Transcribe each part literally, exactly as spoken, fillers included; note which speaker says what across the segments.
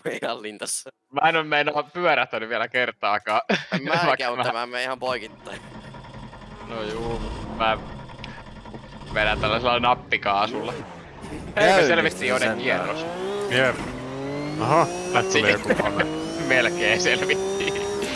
Speaker 1: ihan lintassa.
Speaker 2: Mä en oo meinaa pyörähtänyt vielä kertaakaan.
Speaker 1: En mäkään, mutta mä menen ihan poikittain.
Speaker 2: No juu, mä vedän tällaisella nappikaasulla.
Speaker 3: Käy
Speaker 2: Eikö selvitti joiden
Speaker 3: sen
Speaker 2: kierros?
Speaker 4: Jep. Aha, täältä tuli joku pame.
Speaker 2: Melkein selvittiin.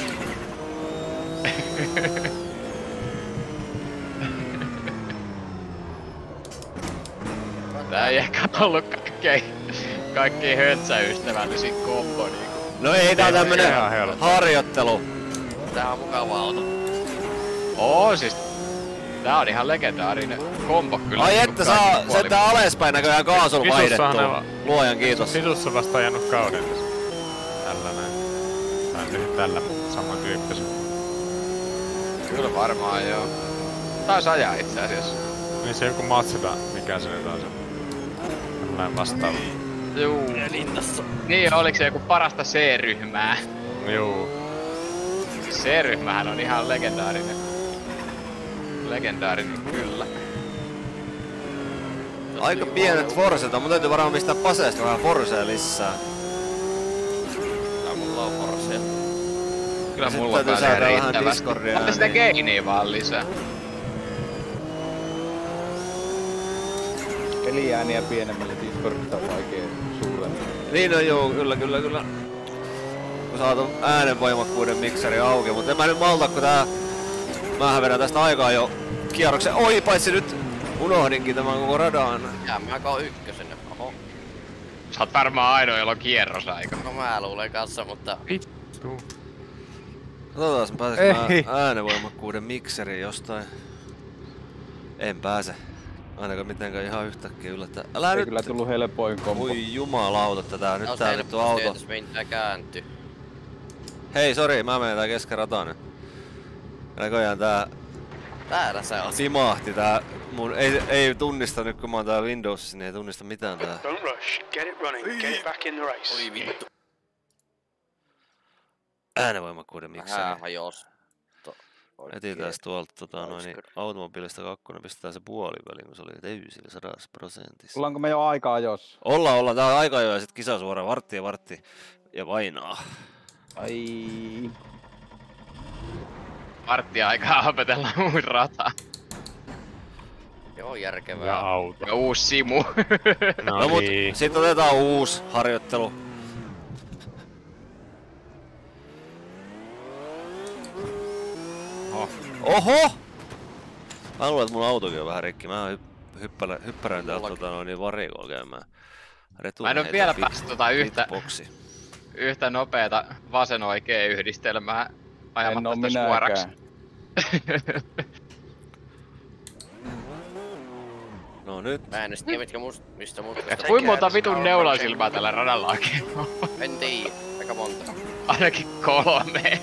Speaker 2: Tää ei ehkä ollu kaikkein, kaikkein höntsäystävällisin kombo niinku.
Speaker 3: No ei, tää on tämmönen
Speaker 4: Ihan helppo.
Speaker 3: harjoittelu.
Speaker 1: Tää on mukava auto.
Speaker 2: Oo siis, tää on ihan legendaarinen kombo kyllä.
Speaker 3: Ai
Speaker 2: niinku
Speaker 3: että saa
Speaker 2: kaikin puolin.
Speaker 3: sentään alaspäin näköjään kaasun
Speaker 4: Visussahan
Speaker 3: vaihdettua.
Speaker 4: ne-
Speaker 3: Luojan kiitos.
Speaker 4: Vitussa vasta ajanut kauden. Tällä näin. Tai nyt tällä samantyyppisen.
Speaker 2: Kyllä varmaan joo. Taas ajaa itse asiassa.
Speaker 4: Niin se joku Matseda, mikä se nyt on se. Tällainen vastaava.
Speaker 2: Juu.
Speaker 1: Ja lintassa.
Speaker 2: Niin, oliko se joku parasta C-ryhmää?
Speaker 4: Juu.
Speaker 2: C-ryhmähän on ihan legendaarinen. Legendaarinen kyllä.
Speaker 3: Aika pienet Forset on, mun täytyy varmaan pistää paseesta vähän Forsea lisää.
Speaker 1: Tää mulla on Forsea.
Speaker 2: Kyllä
Speaker 3: Sitten
Speaker 2: mulla on
Speaker 3: täytyy
Speaker 2: päälle
Speaker 3: saada vähän
Speaker 2: riittävästi.
Speaker 3: Discordia
Speaker 2: Ota sitä
Speaker 3: ääniä.
Speaker 2: geiniä vaan lisää.
Speaker 5: Peliääniä pienemmälle Discordista on vaikea suuremmin.
Speaker 3: Niin on joo, kyllä kyllä kyllä. Kun saatu äänenvoimakkuuden mikseri auki, mutta en mä nyt malta, kun tää... Mähän vedän tästä aikaa jo kierroksen. Oi, paitsi nyt unohdinkin tämän koko radan.
Speaker 1: Jää mä koo ykkösen. Oho.
Speaker 2: Sä oot varmaan ainoa, jolla on kierrosaika.
Speaker 1: No mä luulen kanssa, mutta...
Speaker 4: Vittu.
Speaker 3: Katsotaan, mä pääsenkö
Speaker 4: Ei.
Speaker 3: mä äänenvoimakkuuden mikseriin jostain. En pääse. Ainakaan mitenkään ihan yhtäkkiä yllättää. Älä
Speaker 5: Ei
Speaker 3: nyt!
Speaker 5: kyllä tullu helpoin kombo.
Speaker 3: Oi jumalauta tätä, nyt tää vittu auto.
Speaker 1: Jos mintää kääntyy.
Speaker 3: Hei, sori, mä menen tää kesken rataan nyt. Näköjään tää
Speaker 1: Täällä sä oot.
Speaker 3: simahti tää mun, ei, ei tunnista nyt kun mä oon täällä Windowsissa, niin ei tunnista mitään tää.
Speaker 6: Don't rush. Get it running. Get it back in the race.
Speaker 1: Oi vittu.
Speaker 3: Äänenvoimakkuuden mikseri.
Speaker 1: Vähän hajos.
Speaker 3: Etsitään tuolta tota, noin, niin automobiilista kakkonen, pistetään se puoliväliin, kun se oli täysillä sadassa prosentissa.
Speaker 5: Ollaanko me jo aikaa jos?
Speaker 3: Ollaan, ollaan. Tää on aika jo ja sit kisa suoraan vartti ja vartti ja painaa.
Speaker 5: Ai.
Speaker 2: Varttia aikaa opetella uuden rataa.
Speaker 1: Joo, järkevää.
Speaker 4: Ja auto.
Speaker 2: Ja uusi simu.
Speaker 4: No,
Speaker 3: No mut
Speaker 4: niin.
Speaker 3: sit otetaan uusi harjoittelu.
Speaker 2: Oho.
Speaker 3: Oho! Mä luulen, että mun autokin on vähän rikki. Mä hypp- hyppälä, hyppärän täältä tota, noin niin varikolla käymään.
Speaker 2: Mä en oo vielä päässyt tota yhtä,
Speaker 3: boksi.
Speaker 2: yhtä nopeeta vasen oikea yhdistelmää
Speaker 5: En oo
Speaker 2: ajamatta sitä suoraksi.
Speaker 5: minäkään.
Speaker 3: No nyt.
Speaker 1: Mä en edes tiedä mitkä must, mistä mutkasta.
Speaker 2: Ja kuinka monta vitun neulasilmää tällä radalla oikein on?
Speaker 1: En tiedä. Aika monta.
Speaker 2: Ainakin kolme.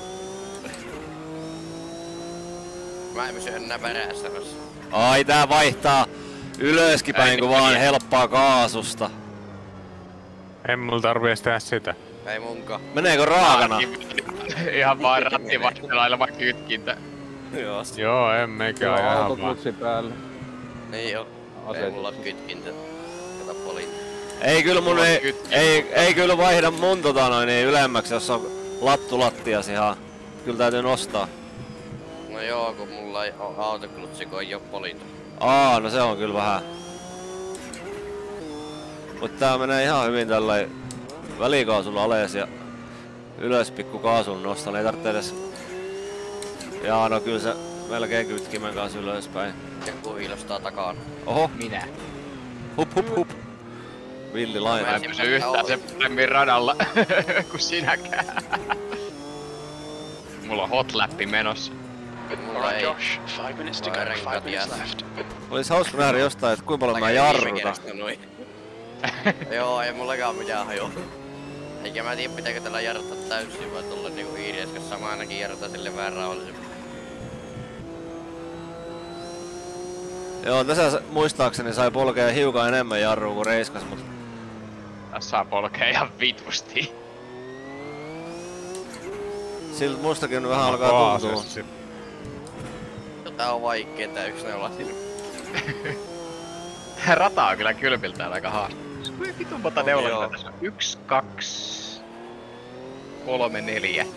Speaker 1: Mä en pysy enää perässä.
Speaker 3: Ai tää vaihtaa ylöskin päin,
Speaker 2: Ei,
Speaker 3: kun vaan
Speaker 2: ei.
Speaker 3: helppaa kaasusta.
Speaker 4: En mulla tarvii edes tehdä sitä.
Speaker 1: Ei munkaan.
Speaker 3: Meneekö raakana?
Speaker 2: Ihan vaan ratti vaihtelua ilman kytkintä.
Speaker 3: Joo.
Speaker 4: Joo, en meikä
Speaker 5: Joo,
Speaker 4: ihan vaan.
Speaker 5: autoklutsi päällä.
Speaker 1: Niin joo. Ei
Speaker 5: Asetus.
Speaker 1: mulla oo kytkintä. Kato poliin.
Speaker 3: Ei kyllä mun
Speaker 2: Mulla on
Speaker 3: ei,
Speaker 2: kytkin.
Speaker 3: ei, ei kyllä vaihda mun tota noin niin ylemmäksi, jos on lattu lattias ihan. Kyllä täytyy nostaa.
Speaker 1: No joo, kun mulla ei oo autoklutsi, kun ei oo poliinta.
Speaker 3: Aa, no se on kyllä vähän. Mut tää menee ihan hyvin tällä välikaasulla alas ja ylös pikku kaasun nostan, ei tarvitse edes... Jaa, no kyllä se melkein kytkimen kanssa ylöspäin.
Speaker 1: Joku hiilostaa takana.
Speaker 3: Oho,
Speaker 2: Minä.
Speaker 3: hup hup hup. Villi
Speaker 2: Mä
Speaker 3: laina.
Speaker 2: en pysy yhtään sen paremmin radalla kuin sinäkään. Mulla on hotläppi menossa.
Speaker 1: Mulla
Speaker 6: Alright,
Speaker 1: ei.
Speaker 6: Josh. Five minutes to go.
Speaker 1: Renkaat
Speaker 6: Five minutes
Speaker 1: jäät.
Speaker 6: left.
Speaker 3: Olis hauska nähdä jostain, että kuinka paljon mä
Speaker 1: Mäkin viime
Speaker 3: jarrutan.
Speaker 1: kerrasta noin. Joo, ei mullakaan mitään hajua. Eikä mä tiedä pitääkö tällä jarruttaa täysin vai tulla niinku hiiries, koska mä ainakin jarrutan sille vähän rauhallisemmin.
Speaker 3: Joo, tässä muistaakseni sai polkea hiukan enemmän jarrua kuin reiskas, mut
Speaker 2: Tässä saa polkea ihan vitusti.
Speaker 3: siltä mustakin vähän alkaa tuntua.
Speaker 1: Tää on vaikee tää yks neula silmä.
Speaker 2: Rata on kyllä kylpiltään aika haastava. Voi vitun monta
Speaker 1: On
Speaker 2: neulaa
Speaker 1: joo.
Speaker 2: tässä on. Yksi, kaksi, kolme, neljä.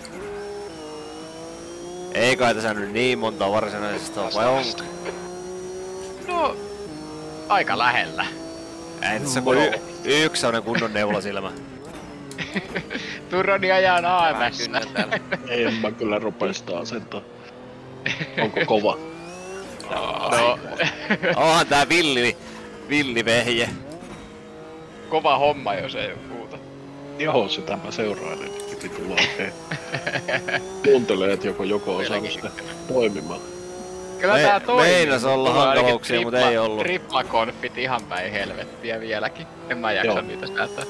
Speaker 3: Ei kai tässä nyt niin monta varsinaisesta ole, vai onko?
Speaker 2: No, aika lähellä.
Speaker 3: Ei tässä kuin y- yksi sellainen kunnon neulasilmä.
Speaker 2: Turoni ajaa
Speaker 1: Mä
Speaker 2: A M S.
Speaker 1: kynnän täällä.
Speaker 7: En mä kyllä rupea sitä asentaa. Onko kova?
Speaker 2: No,
Speaker 3: Onhan tää villi, villivehje.
Speaker 2: kova homma jos ei oo muuta.
Speaker 7: Joo, sitä mä seurailen. Piti tulla oikein. Kuuntelee, että joko joko osaa sitä toimimaan.
Speaker 2: Kyllä
Speaker 3: Me-
Speaker 2: tää toimii.
Speaker 3: meinas olla
Speaker 2: Mulla on ainakin
Speaker 3: hankaluuksia, mut
Speaker 2: tripla-
Speaker 3: ei ollut.
Speaker 2: Tripla-konfit ihan päin helvettiä vieläkin. En mä jaksa
Speaker 7: Joo.
Speaker 2: niitä säätää.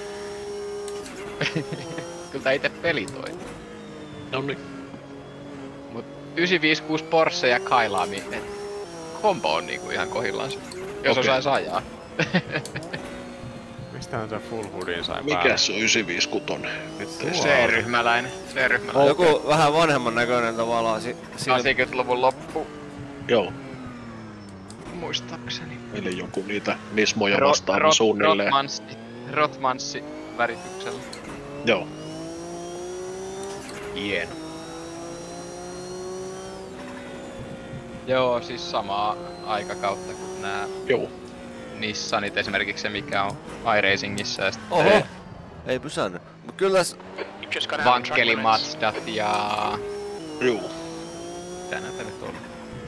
Speaker 2: Kyllä tää ite peli toimii.
Speaker 7: No niin.
Speaker 2: Mut yhdeksänsataaviisikymmentäkuusi Porsche ja Kailami, et kombo on niinku ihan kohillaan se. Jos
Speaker 7: Okei.
Speaker 2: osais ajaa.
Speaker 4: Mistähän se full hoodin sai
Speaker 7: Mikä
Speaker 4: päälle?
Speaker 7: se on yhdeksänsataaviisikymmentäkuusi? Nyt ei saa.
Speaker 2: C-ryhmäläinen. C-ryhmäläinen.
Speaker 3: Joku vähän vanhemman näköinen tavallaan. Si- sil-
Speaker 2: kahdeksankymmentäluvun loppu,
Speaker 7: Joo,
Speaker 2: muistaakseni.
Speaker 7: eli joku niitä nismoja vastaava suunnilleen.
Speaker 2: Rotmanssi, Rotmanssi värityksellä.
Speaker 7: Joo.
Speaker 2: Hieno. Joo, siis samaa aikakautta kuin nää
Speaker 7: Joo.
Speaker 2: Nissanit, esimerkiksi se mikä on iRacingissa ja sitten
Speaker 3: Oho! Ei pysäänny. Mut kyllä s-
Speaker 6: You've just gone out on track
Speaker 2: Vankkeli
Speaker 6: limits.
Speaker 2: Mazdat ja...
Speaker 7: Joo.
Speaker 2: Mitä näitä nyt on?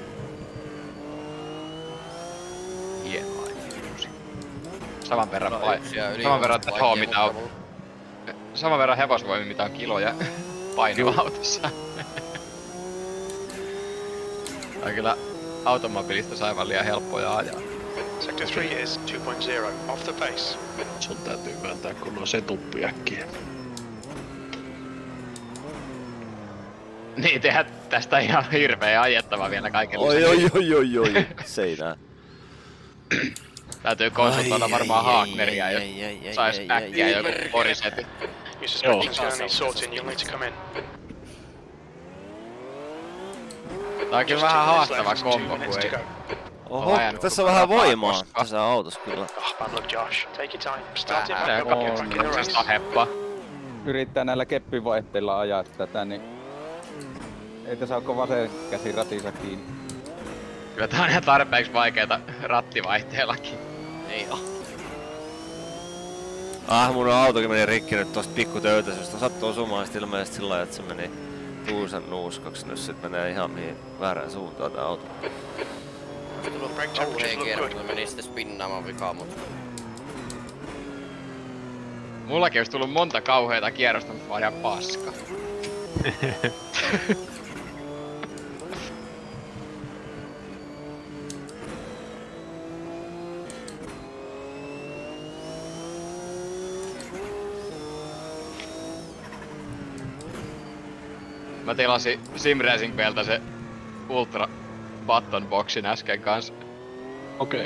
Speaker 2: Hienoa aikuisi. Saman verran vai... Saman verran tehoa mitä on... Saman verran hevosvoimia mitä on kiloja painoa autossa. Tää on kyllä automobiilista sai vaan liian helppoja ajaa.
Speaker 6: Sector three is two point zero. Off the pace.
Speaker 7: Sun täytyy vääntää kun on setuppi äkkiä.
Speaker 2: Niin, tehdä tästä ihan hirveä ajettava vielä kaiken
Speaker 3: Oi
Speaker 2: lisäksi.
Speaker 3: oi oi oi oi. Seinää.
Speaker 2: Täytyy konsultoida varmaan Haagneria, jos
Speaker 3: ai, ai, ai,
Speaker 2: sais
Speaker 3: ai,
Speaker 2: äkkiä
Speaker 3: ai,
Speaker 2: joku
Speaker 3: ai.
Speaker 2: porisetti.
Speaker 6: You suspect things gonna need sorting, you'll need to come in.
Speaker 2: Tää on kyllä
Speaker 6: Just
Speaker 2: vähän
Speaker 6: two minutes
Speaker 2: haastava
Speaker 6: left, two
Speaker 2: kombo,
Speaker 6: minutes
Speaker 2: kun
Speaker 6: to
Speaker 2: ei...
Speaker 6: go.
Speaker 3: Oho,
Speaker 2: ajanut
Speaker 3: tässä on
Speaker 2: koko
Speaker 3: vähän
Speaker 2: tapaa
Speaker 3: voimaa
Speaker 2: koskaan.
Speaker 3: tässä autossa kyllä.
Speaker 6: Oh, bad luck, Josh. Take your time. Start it
Speaker 2: Se
Speaker 6: back up,
Speaker 2: on
Speaker 6: get back in the race.
Speaker 2: siis heppa.
Speaker 5: Yrittää näillä keppivaihteilla ajaa tätä, niin ei tässä ole vasen käsi ratissa kiinni.
Speaker 2: Kyllä tää on ihan tarpeeksi vaikeeta rattivaihteellakin.
Speaker 1: Ei oo.
Speaker 3: Ah, mun autokin meni rikki nyt tosta pikkutöytäisestä. Sattuu osumaan sit ilmeisesti sillä lailla, että se meni tuusen nuuskaksi. Nyt sit menee ihan mihin väärään suuntaan tää auto.
Speaker 6: Brake temperatures
Speaker 1: Kauheen
Speaker 6: look
Speaker 1: kierros,
Speaker 6: good.
Speaker 1: mä menin sitten spinnaamaan vikaa, mut
Speaker 2: Mullakin olisi tullut monta kauheita kierrosta, mutta mä ajan paska. Mä tilasin Simracing Beltä se Ultra Button Boxin äsken kanssa.
Speaker 7: Okei.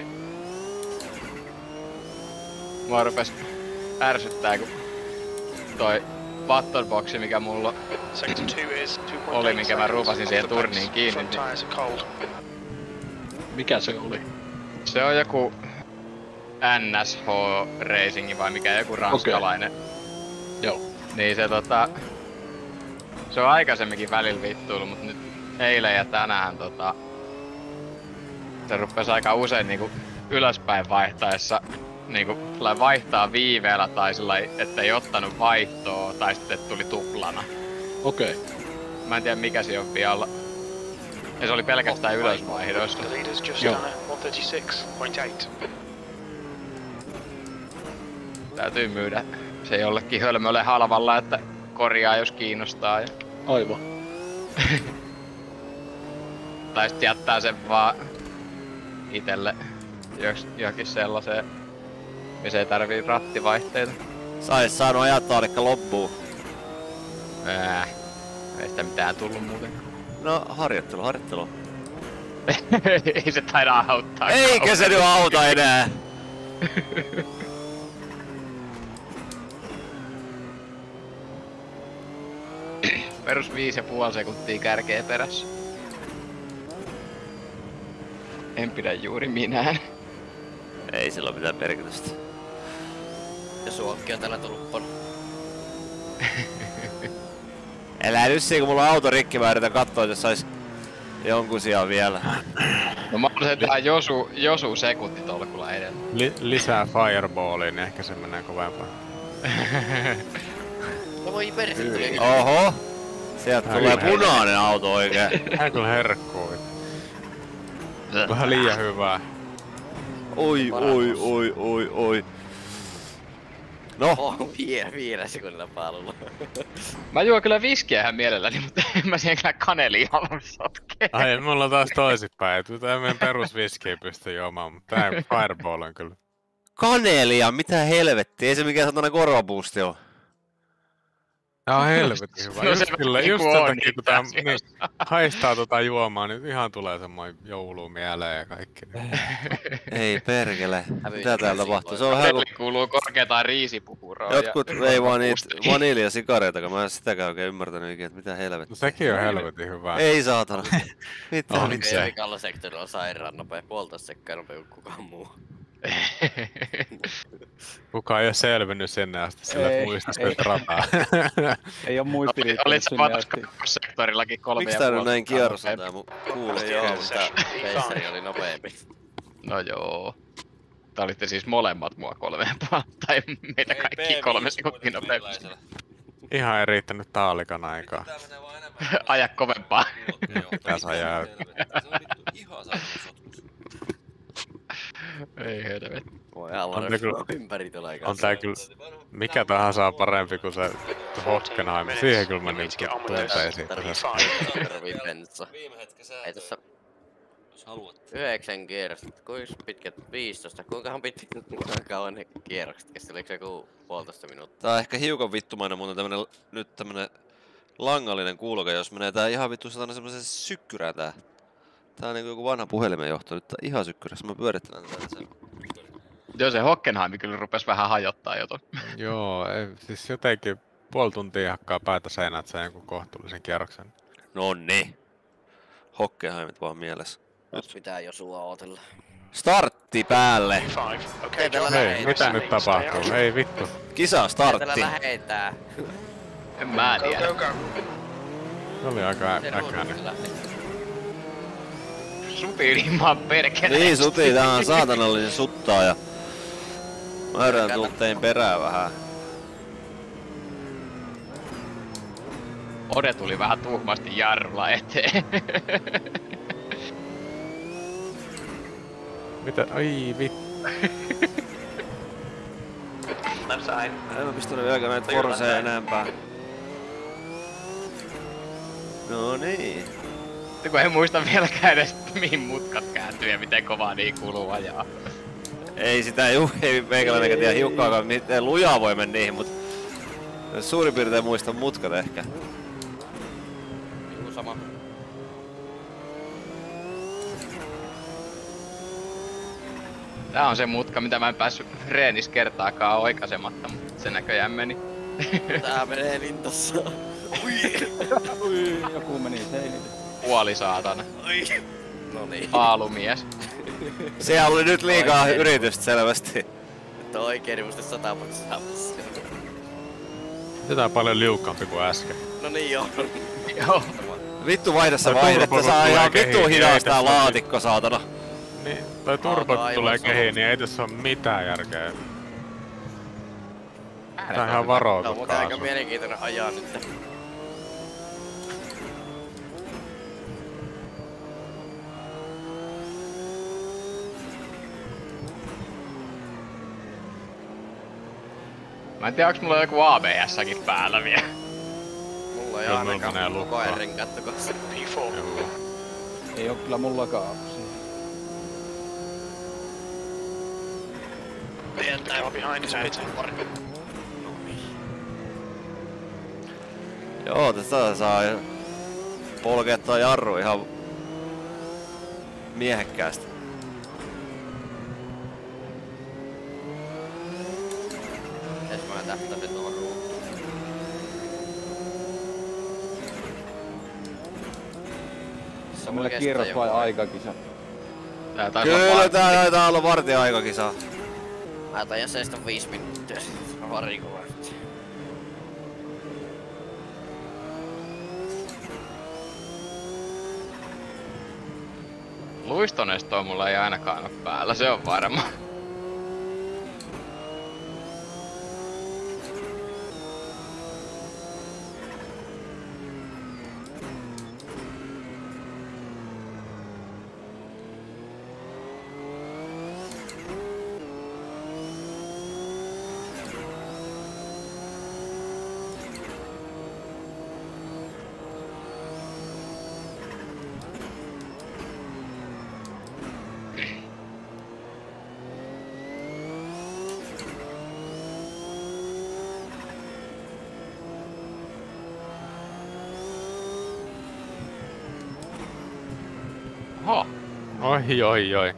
Speaker 2: Mua rupes ärsyttää, kun toi button boxi, mikä mulla
Speaker 6: Sector two is two point
Speaker 2: oli,
Speaker 6: eight
Speaker 2: minkä mä
Speaker 6: seconds.
Speaker 2: ruuvasin
Speaker 6: Off
Speaker 2: siihen
Speaker 6: the pace.
Speaker 2: turniin kiinni,
Speaker 6: Front
Speaker 2: niin
Speaker 6: tyres are cold.
Speaker 7: Mikä se oli?
Speaker 2: se on joku N S H Racing vai mikä joku ranskalainen.
Speaker 7: Joo.
Speaker 2: Niin se tota... Se on aikaisemminkin välillä vittuilu, mut nyt eilen ja tänään tota... Se rupes aika usein niinku ylöspäin vaihtaessa niinku sillai vaihtaa viiveellä tai sillai, ettei ottanut vaihtoa tai sitten tuli tuplana.
Speaker 7: Okei.
Speaker 2: Mä en tiedä mikä siinä on vialla. Ja se oli pelkästään ylösvaihdoissa.
Speaker 6: The leader's just
Speaker 7: Joo.
Speaker 6: done a one thirty-six point eight.
Speaker 2: Täytyy myydä se jollekin hölmölle halvalla, että korjaa jos kiinnostaa. Ja...
Speaker 7: Aivan.
Speaker 2: Tai sit jättää sen vaan itelle joks- johonkin sellaiseen, missä ei tarvii rattivaihteita.
Speaker 3: Sais saanut ajaa taalikka loppuun.
Speaker 2: Ää, ei sitä mitään tullut muuten.
Speaker 3: No, harjoittelu, harjoittelu.
Speaker 2: Ei se taida auttaa.
Speaker 3: Eikä se nyt auta enää!
Speaker 2: Perus viisi ja puoli sekuntia kärkeä perässä. En pidä juuri minään.
Speaker 3: Ei sillä ole mitään merkitystä.
Speaker 1: Ja suokki on täällä tullut pon.
Speaker 3: Älä nyt siinä, kun mulla on auto rikki, mä yritän kattoo, jos sais jonkun sijaan vielä.
Speaker 2: No mä olisin tää Josu, Josu sekuntitolkulla edellä.
Speaker 4: Li lisää fireballia, niin ehkä se menee kovempaa.
Speaker 1: No voi persi.
Speaker 3: Oho! Sieltä
Speaker 4: Tää
Speaker 3: tulee
Speaker 4: kyllä
Speaker 3: punainen auto oikein.
Speaker 4: Tää kyllä herkkuu. Vähän liian hyvää.
Speaker 3: Oi, oi, oi, oi, oi. No,
Speaker 1: Oh, vie, viidellä sekunnilla paalulla.
Speaker 2: Mä juon kyllä viskiä ihan mielelläni, mutta en mä siihen kyllä kanelia halua sotkea.
Speaker 4: Ai, me ollaan taas toisinpäin. Tää meidän perusviskiä pysty juomaan, mutta tää fireball on kyllä.
Speaker 3: kanelia, mitä helvettiä, ei se mikään satana korvapuusti oo.
Speaker 4: Tää on helvetin hyvä.
Speaker 2: No
Speaker 4: Just,
Speaker 2: se
Speaker 4: kyllä,
Speaker 2: niinku
Speaker 4: just sen
Speaker 2: on
Speaker 4: takia, kun tää
Speaker 2: itse
Speaker 4: niin, haistaa tota juomaa, niin ihan tulee semmoinen joulu mieleen ja kaikki.
Speaker 3: Ei perkele, mitä
Speaker 1: Hävytön
Speaker 3: täällä
Speaker 1: käsi
Speaker 3: tapahtuu?
Speaker 1: voi.
Speaker 3: Se on vähän
Speaker 2: Peli kuuluu korkeintaan riisipukuroon.
Speaker 3: jotkut vei vaan niitä vaniljasikareita, kun mä en sitäkään oikein ymmärtänyt ikinä, että mitä
Speaker 4: No
Speaker 3: helvettiä.
Speaker 4: sekin on helvetin hyvä.
Speaker 3: Ei saatana. Mitä
Speaker 4: On
Speaker 3: vittu?
Speaker 4: se.
Speaker 1: Vikalla sektorilla on sairaan nopea, puolitoista sekkaa nopea kuin kukaan muu.
Speaker 4: Kukaan ei oo selvinnyt sinne asti, sillä
Speaker 5: Ei,
Speaker 4: muistas
Speaker 5: ei.
Speaker 4: nyt rataa.
Speaker 5: Ei oo muisti
Speaker 2: Oli,
Speaker 5: riittänyt
Speaker 2: olit sä
Speaker 5: sinne
Speaker 2: matkassa
Speaker 5: asti.
Speaker 2: kakkossektorillakin kolme
Speaker 3: Miksi
Speaker 2: ja
Speaker 3: tää nyt
Speaker 2: puoli
Speaker 3: näin
Speaker 2: kertaa
Speaker 3: kierrossa
Speaker 2: nopeampi?
Speaker 3: tää mun kuulosti?
Speaker 1: Joo, mutta Peissari oli nopeampi.
Speaker 2: No joo. Tää olitte siis molemmat mua kolme ja puoli, tai meitä kaikki kolme sekuntia nopeammin.
Speaker 4: Ihan ei riittänyt taalikan aikaa.
Speaker 2: Aja kovempaa.
Speaker 4: Tässä ajaa.
Speaker 2: Ei helvet.
Speaker 1: Voi ihan
Speaker 4: On tää kyllä-
Speaker 1: varmaan ympäri tuolla aikaa.
Speaker 4: On tää kyllä mikä tahansa on parempi kuin se Hockenheim. Siihen kyllä mä niinku tunteisin.
Speaker 1: Tarvii bensa. Ei tässä yhdeksän kierrosta. Kuinka pitkät? viisitoista. Kuinkahan pitkät kauan ne kierrokset kesti? Oliko se joku puolitoista minuuttia?
Speaker 3: Tää on ehkä hiukan vittumainen, mutta tämmönen, nyt tämmönen langallinen kuuloke, jos menee tää ihan vittu satana semmosen sykkyrään tää. Tää on niinku joku vanha puhelimen johto, nyt tää ihan sykkyrässä. Mä pyörittelen tätä sen.
Speaker 2: Joo, se Hockenheim kyllä rupes vähän hajottaa jo ton.
Speaker 4: Joo, ei, siis jotenkin puoli tuntia hakkaa päätä seinään, että saa jonkun kohtuullisen kierroksen.
Speaker 3: Nonni. Hockenheimit vaan mielessä.
Speaker 1: Nyt pitää jo sua ootella.
Speaker 3: Startti päälle.
Speaker 6: Okay,
Speaker 1: Tällä
Speaker 6: John.
Speaker 4: Hei, mitä nyt tapahtuu? Ei vittu.
Speaker 3: Kisa
Speaker 1: Täällä
Speaker 3: startti.
Speaker 1: lähetää.
Speaker 2: En mä
Speaker 6: Go,
Speaker 2: tiedä.
Speaker 6: go, go.
Speaker 4: Se oli aika
Speaker 1: Se
Speaker 4: äkäinen.
Speaker 1: ruudussa lähtee.
Speaker 2: Sutiilimaan perkele.
Speaker 3: Niin suti, tää on saatanallinen suttaa ja mä yritän tulla tein perään vähän.
Speaker 2: Ode tuli vähän tuhmasti jarrulla eteen.
Speaker 4: Mitä? Ai vittu.
Speaker 6: Left side.
Speaker 3: En mä pistänyt vieläkään näitä forseja enempää. No niin.
Speaker 2: Kun en muista vieläkään edes mihin mutkat kääntyy ja miten kovaa niin kuluu ajaa.
Speaker 3: Ei sitä ju, ei meikäläinen tiedä hiukkaakaan miten lujaa voi mennä niihin, mut suurin piirtein muistan mutkat ehkä.
Speaker 1: Juu, sama.
Speaker 2: Tää on se mutka, mitä mä en päässyt reenissä kertaakaan oikaisematta, mutta se näköjään meni.
Speaker 1: Tää menee lintossa.
Speaker 5: Ui, joku meni seinille.
Speaker 2: Puoli saatana.
Speaker 1: Noniin.
Speaker 2: Aalumies.
Speaker 3: Siellä oli nyt liikaa
Speaker 1: Oikein.
Speaker 3: yritystä selvästi.
Speaker 1: Nyt on oikein niin musta sata maksaa.
Speaker 4: Tätä on paljon liukkaampi kuin äsken.
Speaker 1: No niin joo.
Speaker 2: Joo.
Speaker 3: Vittu vaihdassa
Speaker 4: Toi
Speaker 3: vaihdetta,
Speaker 4: turbo, kun
Speaker 3: saa
Speaker 4: tulee
Speaker 3: ihan
Speaker 4: kehiin,
Speaker 3: vittu
Speaker 4: niin ei
Speaker 3: hidasta tää
Speaker 4: tässä
Speaker 3: laatikko saatana.
Speaker 4: Niin, toi turbo
Speaker 1: Auto
Speaker 4: kun tulee
Speaker 1: aivan
Speaker 4: kehiin,
Speaker 1: solussa.
Speaker 4: niin ei tässä oo mitään järkeä. Tää on ihan
Speaker 1: Tää on
Speaker 4: varoitus
Speaker 1: muuten aika
Speaker 4: kaasu.
Speaker 1: mielenkiintoinen ajaa nyt.
Speaker 2: Mä en tiedä, onks mulla joku A B S-säkin päällä vielä.
Speaker 1: Mulla ei
Speaker 4: Joo, mulla
Speaker 1: ainakaan
Speaker 4: menee
Speaker 1: koko
Speaker 4: lukkoon.
Speaker 1: ajan renkaat takas.
Speaker 6: P four.
Speaker 4: Joo.
Speaker 5: Ei oo kyllä mullakaan.
Speaker 6: Car behind is pitting.
Speaker 3: Joo, tästä saa polkea toi jarru ihan miehekkäästi.
Speaker 1: Mites mä tähtäsin tuohon ruutuun?
Speaker 5: Se on meillä kierros vai aikakisa?
Speaker 2: Tää taisi olla
Speaker 3: Kyllä
Speaker 2: vaan-
Speaker 3: tää taitaa olla vartin aikakisa.
Speaker 1: Mä taidan seistä viis minuuttia sitten. Varikolla.
Speaker 2: Luistonestoa mulla ei ainakaan oo päällä, se on varma. Oho.
Speaker 4: Oi, oi, oi.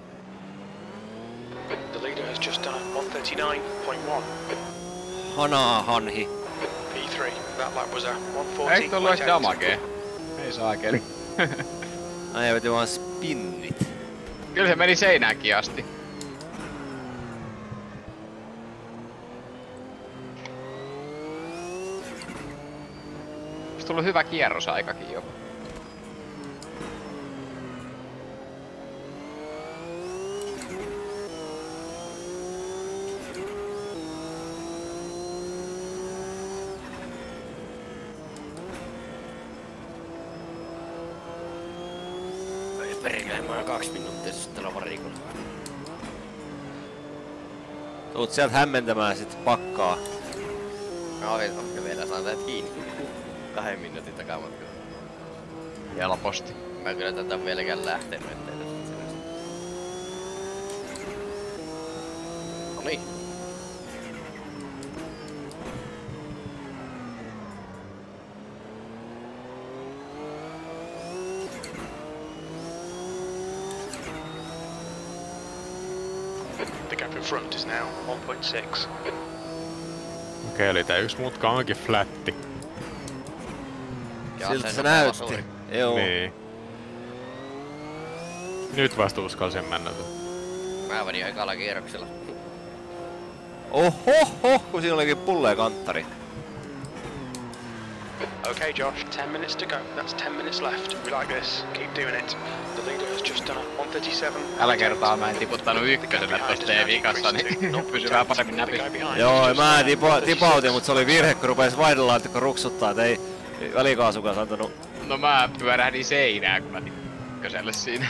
Speaker 6: The leader has just done one thirty-nine point one.
Speaker 3: Hanaa hanhi.
Speaker 6: P three. That lap was a one forty.
Speaker 2: Eikö tullu edes damagea? Ei saakeli.
Speaker 3: Ai veti vaan spinnit.
Speaker 2: Kyllä se meni seinäänkin asti. Ois tullu hyvä kierrosaikakin jo.
Speaker 1: Perkele, mä oon kaksi minuuttia sitten tällä varikolla.
Speaker 3: Tuut sieltä hämmentämään sit pakkaa.
Speaker 1: Mä oon vielä saan tää kiinni. Kahden minuutin takamatkalla.
Speaker 2: Helposti.
Speaker 1: Mä kyllä tätä vieläkään lähtenyt, ettei tässä sellaista. Noniin.
Speaker 6: The gap in front is now one point six.
Speaker 4: Okei, eli tää yksi mutka onkin flatti.
Speaker 1: Ja
Speaker 3: Siltä
Speaker 1: sen
Speaker 3: se
Speaker 1: on
Speaker 3: näytti.
Speaker 1: suuri.
Speaker 3: Joo.
Speaker 4: Niin. Nyt vasta uskalsin mennä.
Speaker 1: Mä vedin ekalla kierroksella.
Speaker 3: Ohoho, kun siinä olikin pullee kanttari.
Speaker 6: Okay, Josh, ten minutes to go. That's ten minutes left. We like this. Keep doing it. The leader has just done a one thirty-seven.
Speaker 2: Tällä kertaa mä en tiputtanut ykköselle tosta T-vikassa, niin pysyy vähän paremmin näpi.
Speaker 3: Joo, mä tipa, tipautin, mutta se oli virhe, kun rupes vaihdelaatikko ruksuttaa, et ei välikaasukas antanut.
Speaker 2: No mä pyörähdin seinään, kun mä tiputin ykköselle siinä.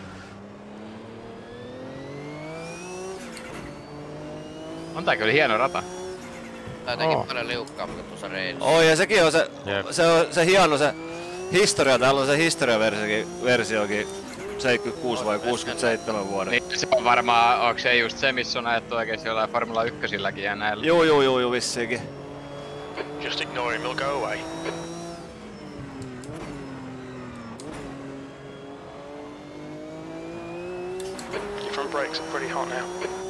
Speaker 2: On tää kyllä hieno rata.
Speaker 1: Tää on jotenkin
Speaker 4: Oo.
Speaker 1: paljon liukkaampi kuin tuossa reilissa.
Speaker 3: Oi, ja sekin on se,
Speaker 4: Jep.
Speaker 3: se, on, se hieno se historia, täällä on se historiaversiokin, versiokin seitsemänkymmentäkuusi vai kuusikymmentäseitsemän vuoden.
Speaker 2: Niin se on varmaan, onko se just se, missä on ajettu oikeesti jollain Formula ykkösilläkin ja näillä?
Speaker 3: Juu, juu, juu, juu, vissiinkin.
Speaker 6: Just ignore him, he'll go away. Your front brakes are pretty hot now.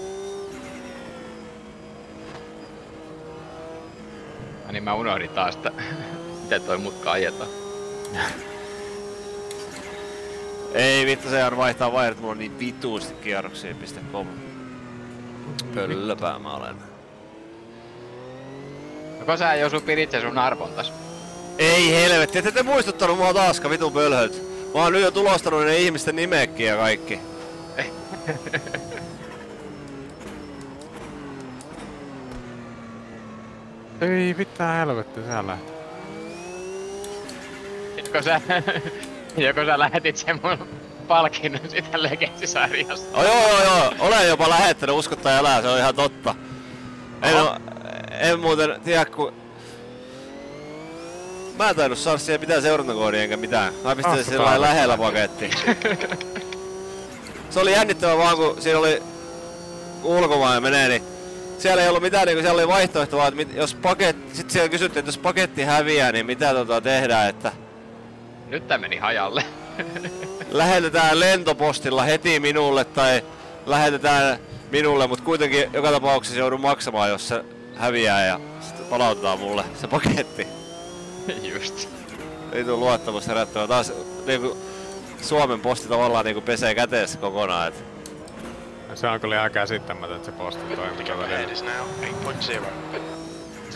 Speaker 2: Ja niin mä unohdin taas, että miten toi mutka ajetaan.
Speaker 3: Ei vittu, se on vaihtaa vaihdot, mulla on niin vituusti kierroksia piste com. Pöllöpää mä olen.
Speaker 2: Joko sä Josu pidit sen sun arvontas?
Speaker 3: Ei helvetti, ette te muistuttanut mua taaska vitun pölhöt. Mä oon nyt jo tulostanut ne ihmisten nimekin ja kaikki.
Speaker 4: Ei mitään helvetti, sä lähti.
Speaker 2: Joko sä, joko sä lähetit sen mun palkinnon sitä legendisarjasta?
Speaker 3: Oh, joo joo joo, olen jopa lähettänyt uskottaa ja elää, se on ihan totta. En, oo, en muuten tiedä ku... Mä en tainnut saada siihen mitään seurantakoodia enkä mitään. Mä pistin
Speaker 4: Ah,
Speaker 3: sen sillä lailla
Speaker 4: päällä.
Speaker 3: lähellä pakettiin. Se oli jännittävä vaan kun siinä oli ulkomaan menee, niin siellä ei ollut mitään, niin siellä oli vaihtoehto vaan, että mit, jos paketti, sit siellä kysyttiin, että jos paketti häviää, niin mitä tota tehdään, että
Speaker 2: Nyt tää meni hajalle.
Speaker 3: lähetetään lentopostilla heti minulle tai lähetetään minulle, mutta kuitenkin joka tapauksessa joudun maksamaan, jos se häviää ja sitten palautetaan mulle se paketti.
Speaker 2: Just.
Speaker 3: Ei tuu luottamus herättävä. Taas niinku Suomen posti tavallaan niinku pesee käteessä kokonaan. Et.
Speaker 4: Se on kyllä ihan käsittämätöntä se postin
Speaker 6: The
Speaker 4: toiminta
Speaker 6: gap ahead
Speaker 4: välillä.
Speaker 6: is now eight point zero.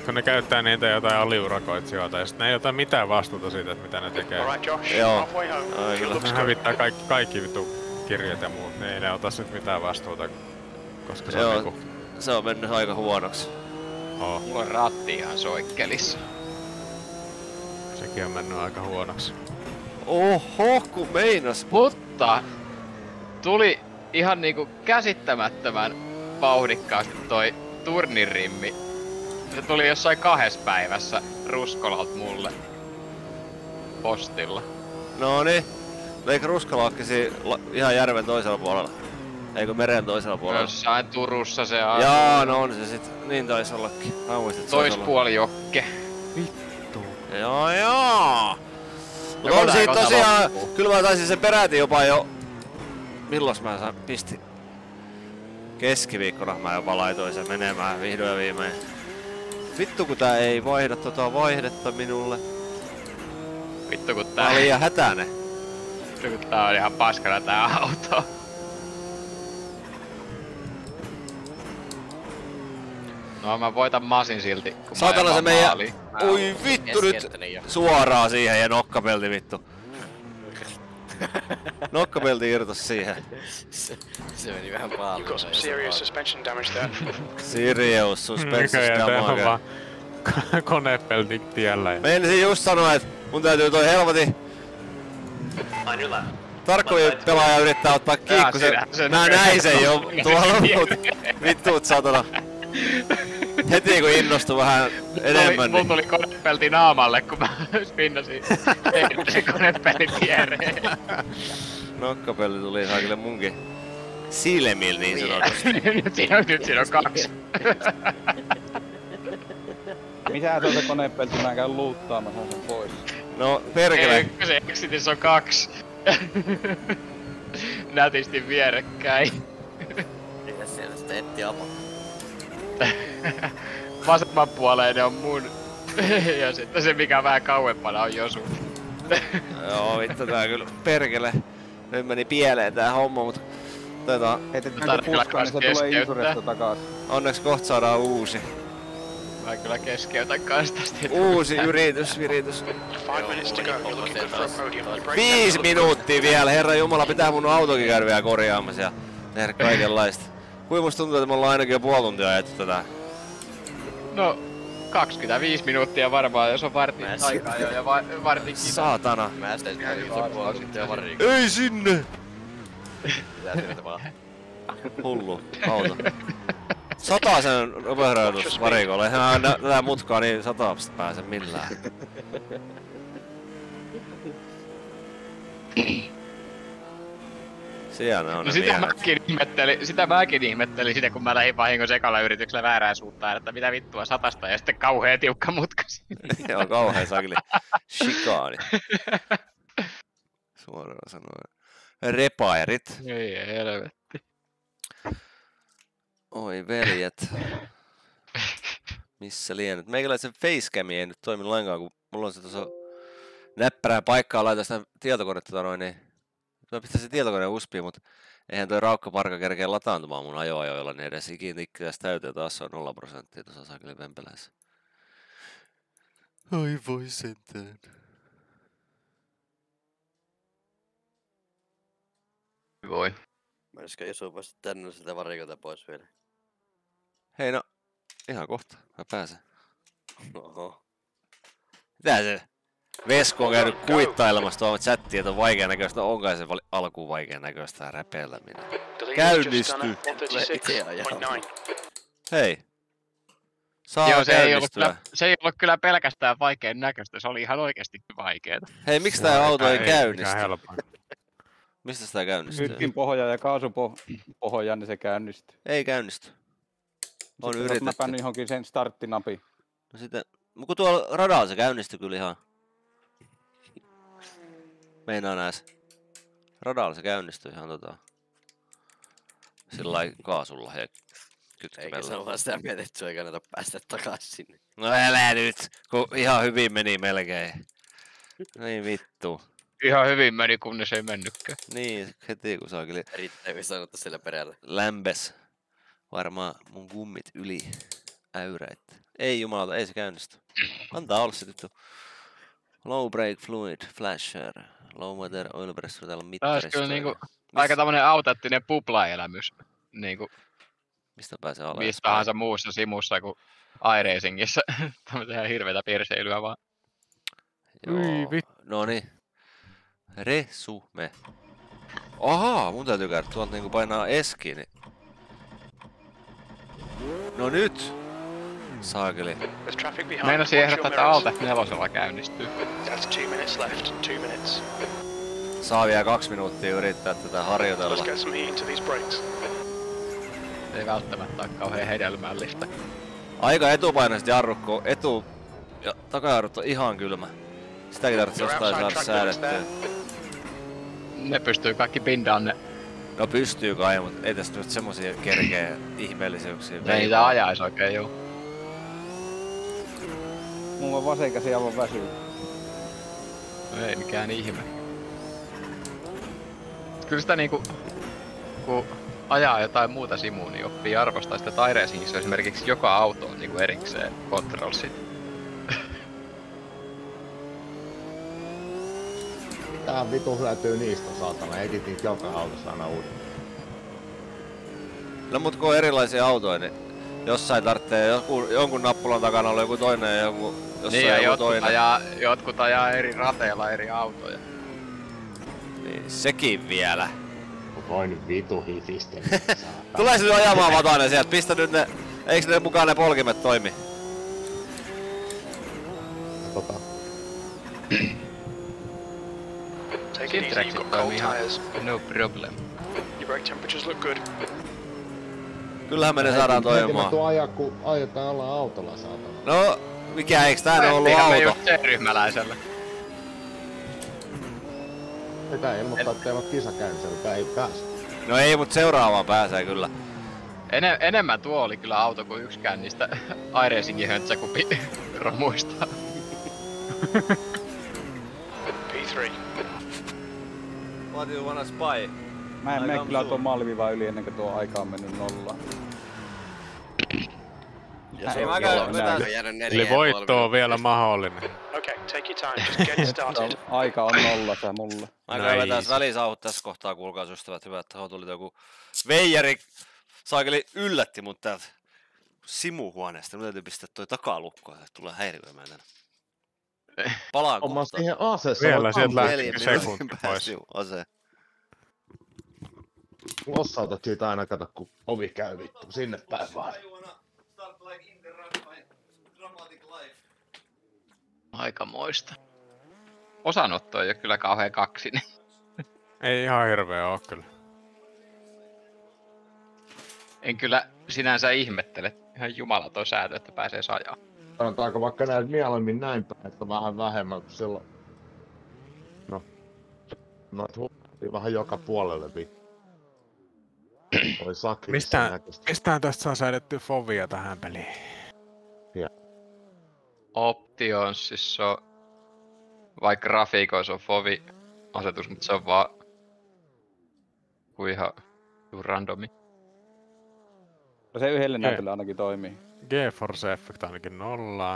Speaker 4: kun ne käyttää niitä jotain aliurakoitsijoita ja sit ne ei ota mitään vastuuta siitä, että mitä ne tekee.
Speaker 6: Alright, Josh.
Speaker 3: Joo.
Speaker 6: Halfway home.
Speaker 3: Ai
Speaker 6: Fuel
Speaker 3: kyllä.
Speaker 6: looks
Speaker 4: Ne
Speaker 6: good.
Speaker 4: hävittää kaikki, kaikki vitu kirjat ja muut, ne ei ne ota sit mitään vastuuta, koska se
Speaker 3: Joo.
Speaker 4: on niinku...
Speaker 3: Se on mennyt aika huonoksi.
Speaker 4: Oh,
Speaker 2: Mulla on ratti ihan soikkelissa.
Speaker 4: sekin on mennyt aika huonoksi.
Speaker 3: Oho, kun meinas.
Speaker 2: Mutta tuli ihan niinku käsittämättömän vauhdikkaasti toi turnirimmi. Se tuli jossain kahdessa päivässä Ruskolalta mulle postilla.
Speaker 3: No niin. Eikö Ruskalakkisi ihan järven toisella puolella? Eikö meren toisella puolella?
Speaker 2: Jossain Turussa se asuu.
Speaker 3: Jaa, no on se sit. Niin taisi ollakin. Mä muistin, että se olisi ollut.
Speaker 2: Toispuoli jokke.
Speaker 3: Joo joo. Mut
Speaker 2: Joko
Speaker 3: on
Speaker 2: tää
Speaker 3: siitä
Speaker 2: kohta
Speaker 3: tosiaan,
Speaker 2: loppuu?
Speaker 3: kyllä mä taisin sen peräti jopa jo... Milloin mä saan pisti? Keskiviikkona mä jopa laitoin sen menemään vihdoin ja viimein. Vittu kun tää ei vaihda tota vaihdetta minulle.
Speaker 2: Vittu kun
Speaker 3: Tää
Speaker 2: tää,
Speaker 3: on liian hätäinen.
Speaker 2: vittu kun tää on ihan paskana tää auto. No mä voitan masin silti, kun
Speaker 3: Saatana
Speaker 2: mä
Speaker 3: se
Speaker 2: ajan
Speaker 3: meidän...
Speaker 2: maaliin.
Speaker 3: Oi vittu nyt!
Speaker 1: Keskeyttänyt jo.
Speaker 3: Suoraan siihen ja nokkapelti vittu. Nokkapelti irtos siihen.
Speaker 1: Se, se meni vähän
Speaker 6: You've
Speaker 1: paaluun.
Speaker 6: got some serious suspension damage there.
Speaker 3: Sirius, suspensus
Speaker 4: Näköjään tää on
Speaker 3: damage.
Speaker 4: vaan konepelti tiellä. Ja...
Speaker 3: Meinasin just sanoa, että mun täytyy toi helvati tarkkojen pelaaja yrittää ottaa kiikku. Se,
Speaker 2: sinähän sen
Speaker 3: mä
Speaker 2: näköjään
Speaker 3: näin sen jo
Speaker 2: on.
Speaker 3: tuolla, mut vittuut satana. Heti kun innostui vähän enemmän,
Speaker 2: Mulla
Speaker 3: niin
Speaker 2: tuli konepelti naamalle, kun mä spinnasin sen konepelin viereen.
Speaker 3: nokkapelti tuli ihan kyllä munkin silmillä niin sanotusti.
Speaker 2: nyt, siinä on, nyt siinä on kaksi.
Speaker 5: Missä se on se konepelti? Mä käyn luuttaamassa sen pois.
Speaker 3: No perkele.
Speaker 2: Ykkösen exitissä on kaksi. Nätisti vierekkäin.
Speaker 1: Mitä siellä sitä etti apua?
Speaker 2: Vasemman puoleen ne on mun. Ja sitten se mikä vähän kauempana on Josu.
Speaker 3: Joo vittu tää kyllä perkele. Nyt meni pieleen tää homma, mut tota,
Speaker 5: Heitetäänkö
Speaker 2: Tarkilla
Speaker 5: puskaan, niin se
Speaker 2: kanssa
Speaker 5: tulee
Speaker 2: keskeyttää.
Speaker 5: insuresta takas.
Speaker 3: onneksi kohta saadaan uusi.
Speaker 2: Mä kyllä keskeytän kans tästä.
Speaker 3: Uusi yritys, viritys.
Speaker 6: Five minutes to go. You're looking good for a podium. Your brake
Speaker 3: Viisi
Speaker 6: temp-
Speaker 3: minuuttia vielä, herra jumala, pitää mun autokin käydä vielä korjaamassa ja tehdä kaikenlaista. Kuinka musta tuntuu, että me ollaan ainakin jo puoli tuntia ajettu tätä?
Speaker 2: No, kaksikymmentäviisi minuuttia varmaan, jos on vartin
Speaker 1: Mä en
Speaker 2: aikaa jo ja va- vartin kita.
Speaker 3: Saatana.
Speaker 1: Mä äsken kävin sen puolella sitten jo variin.
Speaker 3: Ei sinne!
Speaker 1: Pitää tehdä vaan.
Speaker 3: Hullu auto. Satasen nopeusrajoitus varikolle. Eihän nä- tätä mutkaa niin satapista pääse millään. Siellä on
Speaker 2: No
Speaker 3: ne
Speaker 2: sitä
Speaker 3: miehet.
Speaker 2: mäkin ihmettelin, sitä mäkin ihmettelin sitä, kun mä lähdin vahingossa ekalla yrityksellä väärään suuntaan, että mitä vittua satasta ja sitten kauhea tiukka mutka sinne.
Speaker 3: Joo, kauhean sakli. Shikaani. Suoraan sanoen. Repairit.
Speaker 2: Ei helvetti.
Speaker 3: Oi veljet. Missä lienet? Meikäläisen facecami ei nyt toimi lainkaan, kun mulla on se tuossa näppärää paikkaa, laitan sitä tietokonetta tota noin, niin mä pistän se tietokoneen uspiin, mutta eihän toi raukkaparka kerkeä lataantumaan mun ajoajoilla, niin edes ikin tikkiäs täyteen, taas on nolla prosenttia tuossa sakeli vempelässä. Ai voi sentään.
Speaker 2: Voi.
Speaker 1: Menisikö Josu päästä tänne sitä varikolta pois vielä?
Speaker 3: Hei no, ihan kohta, mä pääsen.
Speaker 1: Oho.
Speaker 3: Mitä se? Vesku on käynyt kuittailemassa tuolla chattiin, että on vaikea näköistä. Onkai se vali- alkuun vaikea näköistä räpeileminen.
Speaker 6: The leader's just
Speaker 3: Käynnisty.
Speaker 6: done a one thirty-six point nine.
Speaker 3: Hei. Saa
Speaker 2: Joo, se ei, ollut
Speaker 3: käynnistyä.
Speaker 2: kyllä, se ei ollut kyllä pelkästään vaikean näköistä, se oli ihan oikeesti vaikeeta.
Speaker 3: Hei, miksi tää auto ei käynnisty?
Speaker 4: Mikään helppo.
Speaker 3: Mistä sitä käynnistyy?
Speaker 5: Hytkin pohja ja kaasupohja, niin se käynnistyy.
Speaker 3: Ei käynnisty. On
Speaker 5: Sitten
Speaker 3: yritetty.
Speaker 5: oot napannut johonkin sen starttinapi.
Speaker 3: No sitten, mut kun tuolla radalla se käynnistyi kyllä ihan. Meinaa näes. Radalla se käynnistyi ihan tota. Sillai kaasulla ja
Speaker 1: Eikä
Speaker 3: kytkemällä.
Speaker 1: se ole vaan sitä mietitty, että ei kannata päästä takaisin sinne.
Speaker 3: No älä nyt, kun ihan hyvin meni melkein. Niin vittu.
Speaker 2: Ihan hyvin meni, kunnes ei mennytkään.
Speaker 3: Niin, heti kun saa kyllä
Speaker 1: Erittäin hyvin sanottu sillä perällä.
Speaker 3: lämpes. Varmaan mun kummit yli äyräit. Ei jumalauta, ei se käynnisty. Antaa olla se tyttö. Low brake fluid, flasher, low water oil pressure, täällä on
Speaker 2: Tää olisi
Speaker 3: mittaristo.
Speaker 2: kyllä niinku aika tämmönen autenttinen pupla-elämys. Niinku
Speaker 3: mistä pääsee alas?
Speaker 2: mistä tahansa muussa simussa kuin iRacingissä. Tämmöisiä ihan hirveitä perseilyä vaan.
Speaker 3: Joo. Noniin. Resume. Ahaa, mun täytyy käydä tuolta niinku painaa eskiin. Niin... No nyt! Saakeli.
Speaker 2: Meinasin ehdottaa, että Alta nelosella käynnistyy.
Speaker 6: That's two minutes left. Two minutes.
Speaker 3: Saa vielä kaksi minuuttia yrittää tätä harjoitella.
Speaker 6: Let's get some heat into these brakes.
Speaker 2: Ei välttämättä ole kauhean hedelmällistä.
Speaker 3: Aika etupainoisesti jarrukko. Etu ja takajarrut on ihan kylmä. Sitäkin tarvitsee jostain saada säädettyä.
Speaker 2: Ne pystyy kaikki pindaan ne.
Speaker 3: No pystyy kai, mutta ei tässä nyt semmosia kerkeä ihmeellisyyksiä.
Speaker 2: Ei niitä ajais oikein juu.
Speaker 5: Mulla on vasen käsi aivan väsyy.
Speaker 2: No ei mikään ihme. Kyllä sitä niinku, kun ajaa jotain muuta simua, niin oppii arvostaa sitä, että iRacingissä esimerkiksi joka auto on niinku erikseen controlsit.
Speaker 8: Tää vitu hyötyy niistä saatana, etit niitä joka autossa aina uuden.
Speaker 3: No mut kun on erilaisia autoja, niin jossain tarvitsee joku, jonkun nappulan takana olla joku toinen ja joku, jossain
Speaker 2: niin, ja
Speaker 3: joku
Speaker 2: jotkut
Speaker 3: toinen.
Speaker 2: Ajaa, jotkut ajaa eri rateilla eri autoja.
Speaker 3: Niin, sekin vielä.
Speaker 8: Voi nyt vitu hifisten.
Speaker 3: Tulee se nyt ajamaan Vatanen sieltä, pistä nyt ne, eiks ne mukaan ne polkimet toimi?
Speaker 8: Tota.
Speaker 6: Take it easy, you've got cold tires.
Speaker 2: No problem.
Speaker 6: Your brake temperatures look good.
Speaker 3: Kyllähän me ne saadaan toimimaan.
Speaker 8: Tuo ajaa, kun ajetaan olla autolla saatana.
Speaker 3: No, mikä eiks tää ne ollut auto?
Speaker 2: Me just C-ryhmäläisellä.
Speaker 8: Pitää ilmoittaa, että teillä on kisa käynnissä, mutta ei pääse.
Speaker 3: No ei, mut seuraavaan pääsee kyllä.
Speaker 2: Ene, enemmän tuo oli kyllä auto kuin yksikään niistä iRacingin höntsäkupi romuista.
Speaker 6: P three.
Speaker 3: What do you wanna spy?
Speaker 5: Mä en mene kyllä tuon malvivaa yli ennen kuin tuo aika on mennyt nollaan.
Speaker 3: Ei mä käyn vetää.
Speaker 4: Eli voitto on vielä mahdollinen.
Speaker 6: Okay, take your time, just get it started.
Speaker 5: Aika on nollassa mulla.
Speaker 3: Mä käyn vetää välisauhut tässä kohtaa, kuulkaas ystävät. Hyvä, että tuli joku veijari. Saakeli yllätti mut täältä simuhuoneesta. Nyt täytyy pistää toi takalukko, että tulee häiriöimään tänne. Palaan kohtaan.
Speaker 8: Omma siihen aseessa.
Speaker 4: Vielä sieltä lähti sekunti pois.
Speaker 3: Ase.
Speaker 8: Lossautat siitä aina, kato kun ovi käy vittu. Sinne päin vaan.
Speaker 2: Aikamoista. Osanotto ei oo kyllä kauhean kaksinen.
Speaker 4: Ei ihan hirveä oo kyllä.
Speaker 2: En kyllä sinänsä ihmettele. Ihan jumalaton säätö, että pääsee sajaa.
Speaker 8: Sanotaanko vaikka näet mieluummin näin päin, että vähän vähemmän kuin silloin. No. Noit huulettiin vähän joka puolelle vittu. Oli sakki.
Speaker 4: Mistään, mistään tästä saa säädettyä fovia tähän peliin?
Speaker 8: Ja.
Speaker 2: Optionsissa on, vaikka grafiikoissa on fovi-asetus, mutta se on vaan kuin ihan randomi.
Speaker 5: No se yhdelle näytölle ainakin toimii.
Speaker 4: GeForce Effect ainakin nollaa.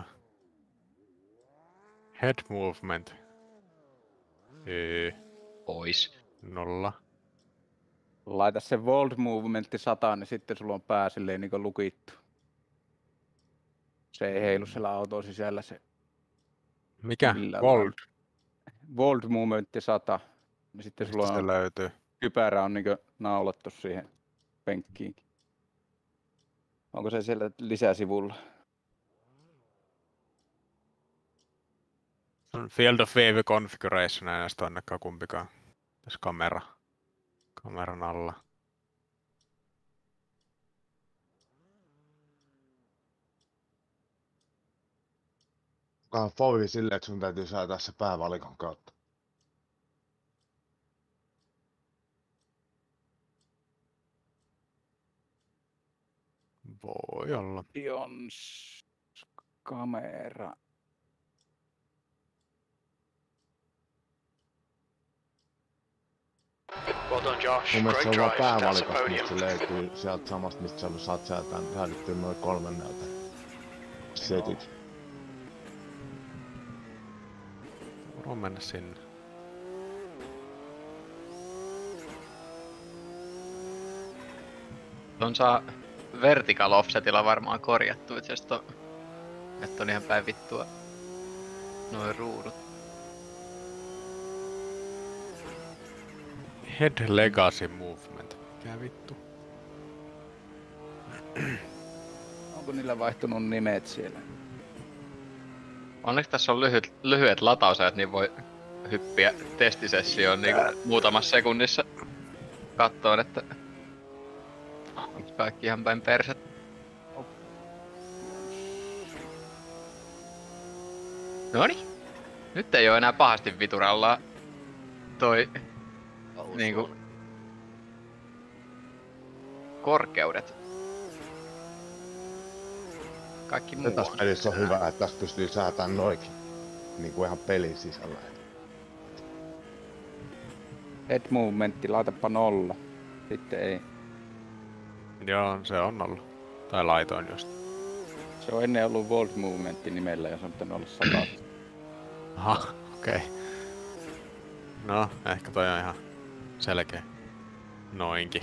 Speaker 4: Head movement. Yy.
Speaker 2: Pois.
Speaker 4: Nolla.
Speaker 5: Laita se World Movementti sata, niin sitten sulla on pää silleen niinku lukittu. Se ei heilu siellä auton sisällä se.
Speaker 4: Mikä? World?
Speaker 5: World Movementti sata. Niin sitten sulla on
Speaker 4: se löytyy?
Speaker 5: Kypärä on niinku naulattu siihen penkkiin. Onko se siellä lisäsivulla?
Speaker 4: Field of View Configuration ei näistä onnekaan kumpikaan. Tässä kamera. Kameran alla.
Speaker 8: Onkohan fovi silleen, että sun täytyy säätää se päävalikon kautta?
Speaker 4: Voi olla.
Speaker 5: Options. Kamera.
Speaker 6: Well done, Josh.
Speaker 8: Mun mielestä
Speaker 6: Great
Speaker 8: se on
Speaker 6: drive.
Speaker 8: vaan
Speaker 6: That's a
Speaker 8: päävalikosta, mutta
Speaker 6: podium.
Speaker 8: se löytyy sieltä samasta, mistä sä saat säätää, säädettyä noin kolmannelta. setit.
Speaker 4: Voidaan mennä sinne.
Speaker 2: On saa vertical offsetilla varmaan korjattu itse asiassa, että on ihan päin vittua noin ruudut.
Speaker 4: Head Legacy Movement. Mikä vittu?
Speaker 5: Onko niillä vaihtunut nimet siellä?
Speaker 2: Onneksi tässä on lyhyt, lyhyet latausajat, niin voi hyppiä testisessioon niin muutamassa sekunnissa kattoon, että onko kaikki ihan päin perset. Noniin. Nyt ei oo enää pahasti viturallaan toi niinku korkeudet. Kaikki muu
Speaker 8: Tässä pelissä on hyvä, että tästä pystyy säätämään noikin. Niinku ihan pelin sisällä.
Speaker 5: Head movementti, laitapa nolla. Sitten ei.
Speaker 4: Joo, se on ollut. Tai laitoin just.
Speaker 5: Se on ennen ollut World Movementti nimellä ja se on pitänyt olla sata.
Speaker 4: Aha, okei. Okay. No, ehkä toi on ihan selkeä. Noinkin.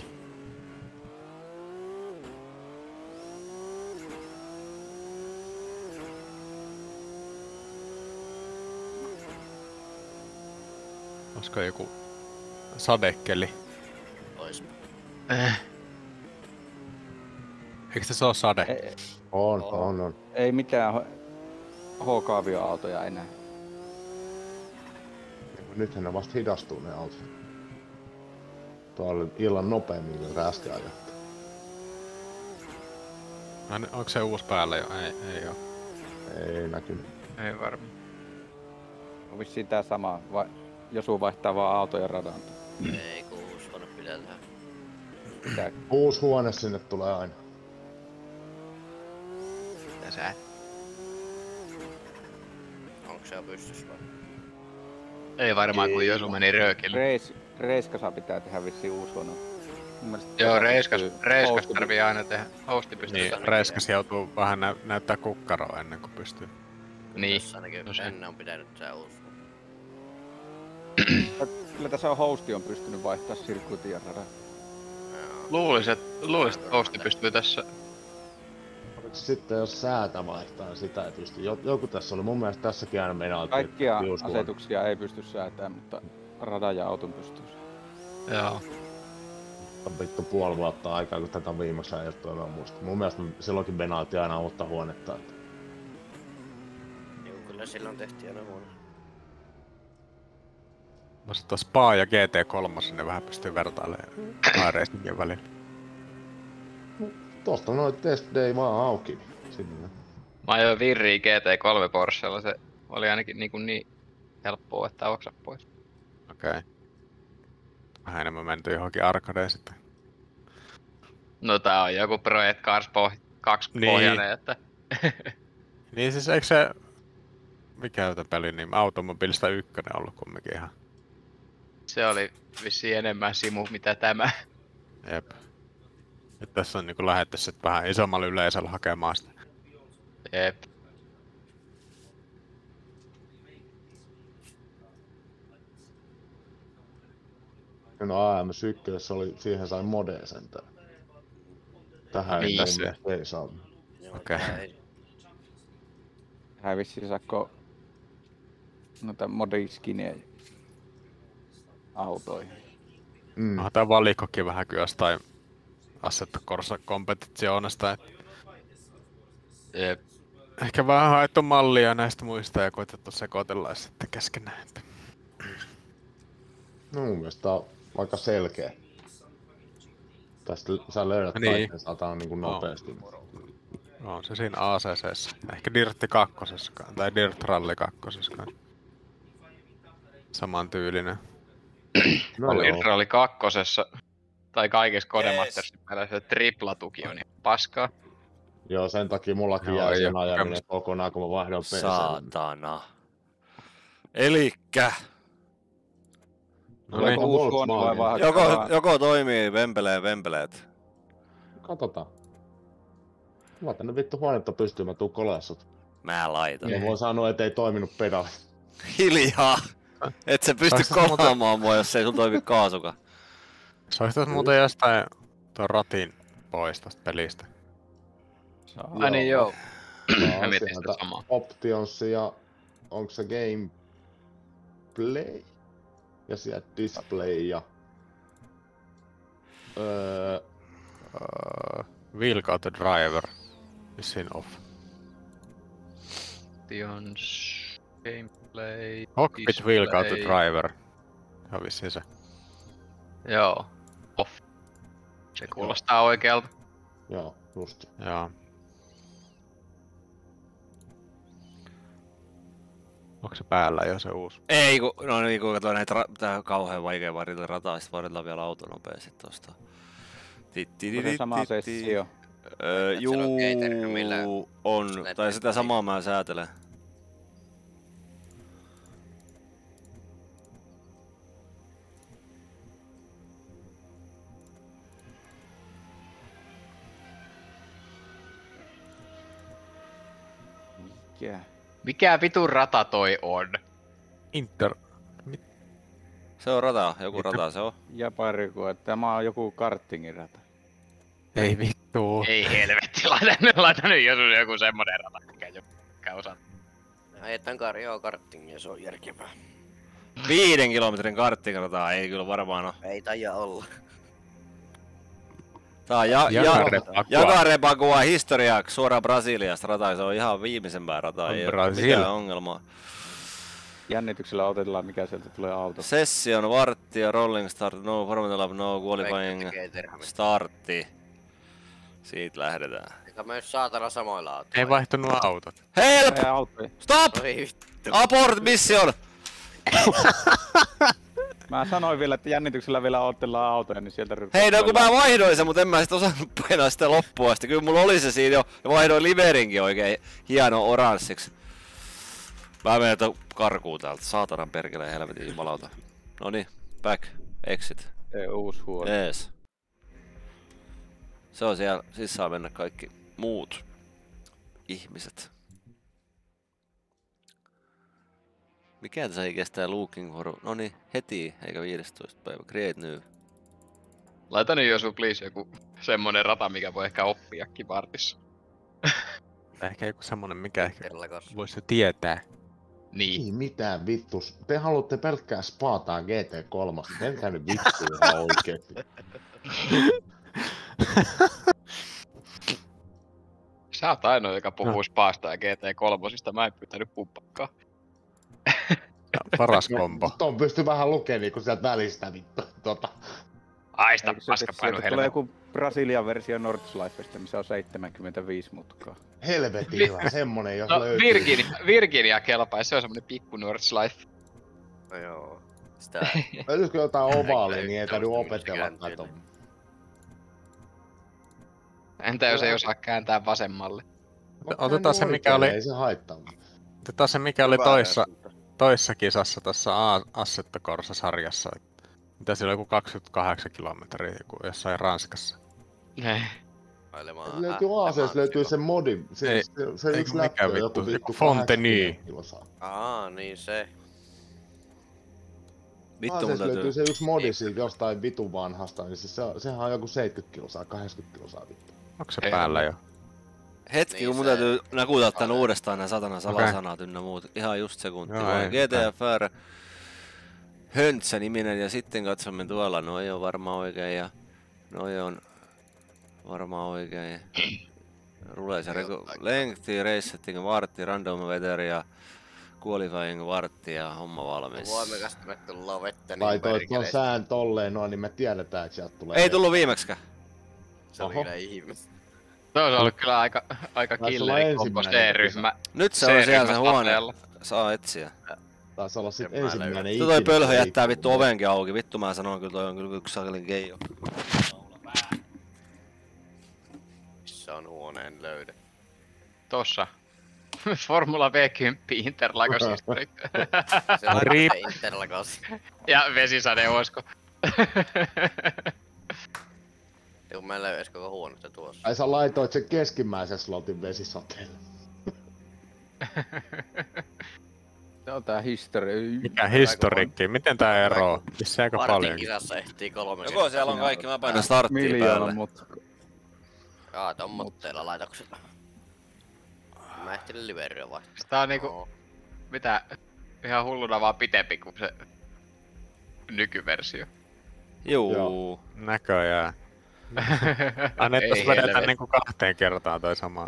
Speaker 4: Olisiko joku sadekeli?
Speaker 1: Ois.
Speaker 2: Eh.
Speaker 4: Eikö se oo sade?
Speaker 5: Ei,
Speaker 8: On, on, on.
Speaker 5: ei mitään H-kaavioautoja enää.
Speaker 8: Nythän ne vasta hidastuu ne autot. Tuo oli illan nopeammin, kun äsken ajattu.
Speaker 4: No, onko se uusi päällä jo? Ei, ei oo.
Speaker 8: Ei näkynyt.
Speaker 2: Ei varmaan.
Speaker 5: On vissiin tää sama, vai Josu vaihtaa vaan autoja radan.
Speaker 1: Ei kun uusi huone pidetään.
Speaker 5: Tää
Speaker 8: Uusi huone sinne tulee aina.
Speaker 2: Tässä.
Speaker 1: Onko se jo pystyssä vai?
Speaker 2: Ei varmaan, kun Josu meni röökille.
Speaker 5: Reis, Reiskasa pitää tehdä vissiin uusi huone. Mun mielestä
Speaker 2: Joo,
Speaker 5: tätä
Speaker 2: Reiskas,
Speaker 5: pystyy-
Speaker 2: Reiskas
Speaker 5: hosti-
Speaker 2: tarvii aina tehdä. Hosti pystyy.
Speaker 4: Niin,
Speaker 1: ainakin
Speaker 4: Reiskas joutuu vähän nä näyttää kukkaroa ennen kuin pystyy.
Speaker 2: Niin.
Speaker 1: Tässä ainakin
Speaker 2: No se.
Speaker 1: ennen on pitänyt tää uusi.
Speaker 5: Kyllä tässä on hosti on pystynyt vaihtaa sirkuitin ja radan.
Speaker 1: Joo.
Speaker 2: Luulis, että luulis, että hosti pystyy tässä.
Speaker 8: Oliko sitten jos säätä vaihtaa sitä, että just joku tässä oli mun mielestä tässäkin aina meinaa.
Speaker 5: Kaikkia asetuksia ei pysty säätämään, mutta radan ja auton pystyy.
Speaker 2: Joo.
Speaker 8: On vittu puoli vuotta aikaa, kun tätä on viimeksi ajettu, en mä muista. Mun mielestä silloinkin benaalti aina uutta huonetta. Että...
Speaker 1: Joo, kyllä silloin tehtiin aina huono.
Speaker 4: No sitten Spa ja G T kolme ne vähän pystyy vertailemaan iRacingin välillä.
Speaker 8: Tosta noin test day vaan auki. Sinne.
Speaker 2: Mä ajoin virriä G T kolme Porschella, se oli ainakin niin, kuin niin helppoa, että oksa pois.
Speaker 4: Okei. Okay. Vähän enemmän menty johonkin arcadeen sitten.
Speaker 2: No tää on joku Project Cars poh- kaksi
Speaker 4: Niin.
Speaker 2: pohjainen, että...
Speaker 4: Niin siis eikö se... Mikä tämä pelin nimi? Automobilista ykkönen ollut kumminkin ihan.
Speaker 2: Se oli vissiin enemmän simu mitä tämä.
Speaker 4: Jep. Et tässä on niinku lähdetty sit vähän isommalla yleisöllä hakemaan sitä.
Speaker 2: Jep.
Speaker 8: No A M yksi oli, siihen sai modea sentään. Tähän
Speaker 2: Niin.
Speaker 8: ei
Speaker 4: Tässä-
Speaker 8: mun mielestä ei saa.
Speaker 1: Joo,
Speaker 4: Okei.
Speaker 1: tää ei-
Speaker 5: Hän vissiin saakko noita modiskinejä autoihin.
Speaker 8: Mm.
Speaker 4: Onhan tää valikkokin vähän kyllä jostain Assetto Corsa Competitionesta, et
Speaker 2: Jep.
Speaker 4: ehkä vähän haettu mallia näistä muista ja koitettu sekoitella sitten keskenään. Että...
Speaker 8: No mun mielestä tää on aika selkeä. Tästä sä löydät
Speaker 4: Niin.
Speaker 8: kaiken sataan niinku nopeasti.
Speaker 4: On se siinä A C C:ssä. Ehkä Dirtti kakkosessakaan, tai Dirt Rally kakkosessakaan. Saman tyylinen.
Speaker 8: No
Speaker 2: Oli
Speaker 8: joo.
Speaker 2: Rally kakkosessa. Tai kaikissa Codemastersin peleissä triplatuki on ihan paskaa.
Speaker 8: Joo, sen takia mullakin
Speaker 4: Joo,
Speaker 8: jäi
Speaker 4: ei
Speaker 8: sen
Speaker 4: oo
Speaker 8: ajaminen
Speaker 4: kokemusta.
Speaker 8: kokonaan, kun mä vaihdoin P C.
Speaker 3: Saatana. Elikkä,
Speaker 4: No
Speaker 8: Tuleeko
Speaker 4: niin.
Speaker 5: Uusi huone vai
Speaker 8: Volkswagen?
Speaker 5: vaan
Speaker 3: joko,
Speaker 5: hakkaa-
Speaker 3: joko toimii vempeleen vempeleet.
Speaker 8: Katsotaan. Mä tänne vittu huonetta pystyyn, mä tuun kolessut.
Speaker 3: Mä laitan.
Speaker 8: Mä voin sanoa, ettei toiminut pedaali.
Speaker 3: Hiljaa! Et sä pysty
Speaker 4: Saistas
Speaker 3: kolaamaan mua, jos ei sun toimi kaasuka.
Speaker 4: Saistas muuten jostain tuon ratin pois tosta pelistä.
Speaker 2: Ai niin joo.
Speaker 8: Mä
Speaker 2: mietin sitä samaa.
Speaker 8: Options ja onko se gameplay? Ja sieltä display ja... Öö...
Speaker 4: Uh, wheel kautta driver. Vissiin off.
Speaker 2: Options, gameplay,
Speaker 4: Cockpit
Speaker 2: display.
Speaker 4: wheel kautta driver. Se on vissiin se.
Speaker 2: Joo, off. Se kuulostaa oikealta.
Speaker 8: Joo, just.
Speaker 4: Joo. Onko se päällä jo se uusi?
Speaker 3: Ei ku, no niin kun katsoo näitä, ra- tää on kauhean vaikea varilla rataa, sit varilla vielä auto nopeesti tosta.
Speaker 5: Onko se sama sessio?
Speaker 3: Öö,
Speaker 1: Et siellä on
Speaker 3: juu,
Speaker 1: gaterin, millä
Speaker 3: on,
Speaker 1: Snap
Speaker 3: tai sitä
Speaker 1: Display.
Speaker 3: samaa mä säätelen.
Speaker 5: Mikä?
Speaker 2: Mikä vitun rata toi on?
Speaker 4: Inter...
Speaker 3: Se on rata, joku
Speaker 4: Mitä?
Speaker 3: rata se on.
Speaker 5: Japariku, että tämä on joku kartingin rata.
Speaker 4: Ei vittu.
Speaker 2: Ei helvetti, laitan, laitan nyt jos on joku semmonen rata, mikä joku osaa.
Speaker 1: Ajetaan kar- joo, karttingia, se on järkevää.
Speaker 3: Viiden kilometrin karttingrataa ei kyllä varmaan oo.
Speaker 1: Ei taida olla.
Speaker 3: Tää on ja, ja,
Speaker 4: Jakarepakua.
Speaker 3: Jakarepakua historiaksi suoraan Brasiliasta rata, se on ihan viimeisempää rataa,
Speaker 4: On
Speaker 3: ei oo
Speaker 4: Brasil.
Speaker 3: mitään ongelmaa.
Speaker 5: Jännityksellä otetaan mikä sieltä tulee auto.
Speaker 3: Session, varttia, rolling start, no Formula Lab, no qualifying,
Speaker 1: Tekee terhamista.
Speaker 3: startti. Siitä lähdetään.
Speaker 1: Eikä myös saatana samoilla autoilla.
Speaker 4: Ei vaihtunut autot.
Speaker 3: Help!
Speaker 5: Ei autoja.
Speaker 3: Stop!
Speaker 1: Oi vittu.
Speaker 3: Abort mission!
Speaker 5: Mä sanoin vielä, että jännityksellä vielä otellaan autoja, niin sieltä ryhtyy.
Speaker 3: Hei, no kun mä vaihdoin sen, mutta en mä sit osannut painaa sitä loppuun asti. Kyllä mulla oli se siinä jo, ja vaihdoin liverinkin oikein hieno oranssiksi. Mä menen to- karkuun täältä, saatanan perkeleen helvetin jumalauta. Noniin, back, exit,
Speaker 5: Ei, uusi huone.
Speaker 3: ees. Se on siellä, siis saa mennä kaikki muut ihmiset. Mikä tässä ei kestää looking for... Noniin, heti, eikä viidestoista päivä. Create new.
Speaker 2: Laita nyt Josu please joku semmonen rata, mikä voi ehkä oppiakin vartissa.
Speaker 4: Ehkä joku semmonen, mikä ehkä
Speaker 1: Terlakas.
Speaker 4: voisi jo tietää.
Speaker 2: Niin.
Speaker 8: Ei mitään vittus. Te haluatte pelkkää spaataa G T kolme. Menkää nyt vittu ihan oikeesti.
Speaker 2: Sä oot ainoa, joka puhuu Spaasta ja G T kolme. Mä en pyytänyt pumppakkaa.
Speaker 4: Paras kombo.
Speaker 8: Ton pystyy vähän lukemaan niinku sieltä välistä vittu. Tota.
Speaker 2: Aista
Speaker 5: Eikö se-
Speaker 2: paskapainu
Speaker 5: sieltä tulee
Speaker 2: helvetti.
Speaker 5: joku Brasilian versio Nordschleifesta, missä on seitsemänkymmentäviisi mutkaa.
Speaker 8: Helvetin
Speaker 2: Vi-
Speaker 8: hyvä, semmonen jos
Speaker 2: No
Speaker 8: löytyy.
Speaker 2: Virginia, Virginia kelpaa, se on semmonen pikku Nordschleife.
Speaker 1: No joo. Sitä.
Speaker 8: Löytyisikö jotain ovaalia,
Speaker 1: Eikä
Speaker 8: niin ei
Speaker 1: yhtä
Speaker 8: täydy
Speaker 1: osta
Speaker 8: opetella
Speaker 1: miksikään
Speaker 8: tai
Speaker 1: tyyli.
Speaker 8: tommoista.
Speaker 2: Entä jos ei osaa kääntää vasemmalle?
Speaker 4: Otetaan se, mikä
Speaker 8: Oikealle,
Speaker 4: oli-
Speaker 8: Ei se haittaa.
Speaker 4: Otetaan se, mikä oli
Speaker 1: Hyvä
Speaker 4: toissa,
Speaker 1: suunta.
Speaker 4: toissa kisassa tässä A- Assetto Corsa-sarjassa. Mitä siellä on joku kaksikymmentäkahdeksan kilometriä joku jossain Ranskassa.
Speaker 1: Ailemaan
Speaker 8: Löytyy
Speaker 1: ä-
Speaker 8: Aaseessa löytyy se
Speaker 1: Ämään
Speaker 8: modi. Se,
Speaker 4: Ei-
Speaker 8: se, se
Speaker 4: ei
Speaker 8: yksi
Speaker 4: kun
Speaker 8: läppä
Speaker 4: mikä
Speaker 8: on joku
Speaker 4: vittu,
Speaker 8: vittu
Speaker 4: Fontenay.
Speaker 8: kahdeksankymmentä kilsaa.
Speaker 1: Aa, niin se.
Speaker 3: Vittu mun
Speaker 8: Aaseessa löytyy
Speaker 3: täytyy...
Speaker 8: se yksi modi siitä jostain vitun vanhasta, niin se, se, sehän on joku seitsemänkymmentä kilsaa, kahdeksankymmentä kilsaa vittu.
Speaker 4: Onko se
Speaker 2: Ei.
Speaker 4: päällä jo?
Speaker 3: Hetki,
Speaker 1: Niin
Speaker 3: kun mun
Speaker 1: se-
Speaker 3: täytyy nakuttaa tän
Speaker 1: Ole.
Speaker 3: uudestaan nää satana salasanat ynnä muut. Ihan just sekunti.
Speaker 4: Joo,
Speaker 3: Vaan
Speaker 4: ei
Speaker 3: G T F R Höntsä niminen ja sitten katsomme tuolla, noi on varmaan oikein ja noi on varmaan oikein. Rules ja reko... Lengthi, race setting, vartti, random weather ja qualifying vartti ja homma valmis.
Speaker 1: Voimme tästä me tullaan vettä niin
Speaker 8: Laitoit ton
Speaker 1: perkeleesti.
Speaker 8: sään tolleen noin, niin me tiedetään, että sieltä tulee.
Speaker 3: Ei tullut viimeksikään.
Speaker 1: Se oli
Speaker 8: Oho.
Speaker 1: kyllä ihmis.
Speaker 2: Se on ollut kyllä aika, aika
Speaker 8: Taisi olla
Speaker 2: killeri kombo
Speaker 8: ensimmäinen
Speaker 2: C-ryhmä.
Speaker 3: Nyt se on siellä se
Speaker 2: C-ryhmä
Speaker 3: huone.
Speaker 2: sateella.
Speaker 3: Saa etsiä.
Speaker 8: Taisi olla sit
Speaker 1: En mä
Speaker 8: ensimmäinen
Speaker 3: Vittu toi
Speaker 8: ikinä
Speaker 3: pölhö jättää
Speaker 8: liikkuva.
Speaker 3: vittu ovenkin auki. Vittu mä sanon kyllä toi on kyllä yksi sakelin keijo.
Speaker 1: Missä on huoneen löydä?
Speaker 2: Tossa. Formula V kymmenen Interlagos Historic.
Speaker 1: Se on
Speaker 4: Rip.
Speaker 1: se Interlagos.
Speaker 2: Ja vesisade oisko.
Speaker 1: Ja kun meillä ei edes koko huonetta tuossa.
Speaker 8: Ai sä laitoit sen keskimmäisen slotin vesisateelle.
Speaker 5: Se on tää historia.
Speaker 4: Mikä historiikki? Miten tää eroo? Missä aika
Speaker 1: Vartin
Speaker 4: paljon?
Speaker 1: kisassa ehtii kolme.
Speaker 3: Joko siellä on kaikki, mä painan starttiin
Speaker 5: Miljoona
Speaker 3: päälle.
Speaker 5: mut.
Speaker 1: Jaa, tommotteilla laitoksella. Mä ehtin liveryä vaihtaa.
Speaker 2: Tää on niinku... Mitä? Ihan hulluna vaan pitempi kuin se nykyversio.
Speaker 3: Juu.
Speaker 4: Näköjään. Aina et tos vedetään niinku kahteen kertaan toi sama.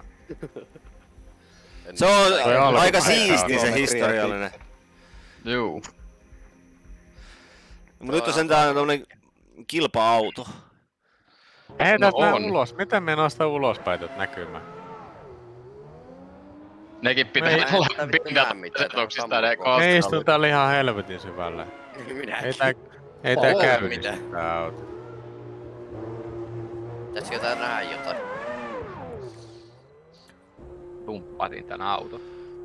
Speaker 3: Se on
Speaker 4: Toi alku-
Speaker 3: aika
Speaker 4: aika-
Speaker 3: siisti se
Speaker 5: aika-
Speaker 3: historiallinen.
Speaker 2: Juu.
Speaker 3: Mut nyt on sentään tommonen kilpa-auto.
Speaker 4: Ei
Speaker 2: No
Speaker 4: täältä näe
Speaker 2: on.
Speaker 4: ulos. Miten me nostaa ulospäin tätä näkymään?
Speaker 2: Nekin pitää
Speaker 4: Ei,
Speaker 2: olla
Speaker 1: ei vittu
Speaker 2: pindata
Speaker 1: näe mitään,
Speaker 2: asetuksista
Speaker 1: tää on
Speaker 2: ne
Speaker 1: sama
Speaker 2: kontrollit.
Speaker 4: Me istun täällä ihan helvetin syvällä.
Speaker 1: Minäkin.
Speaker 4: Ei tää, ei tää
Speaker 1: Oo,
Speaker 4: käy
Speaker 1: mitä?
Speaker 4: tää auto.
Speaker 1: Pitäisikö tää nähdä jotain?
Speaker 2: Tumppasin tän auton.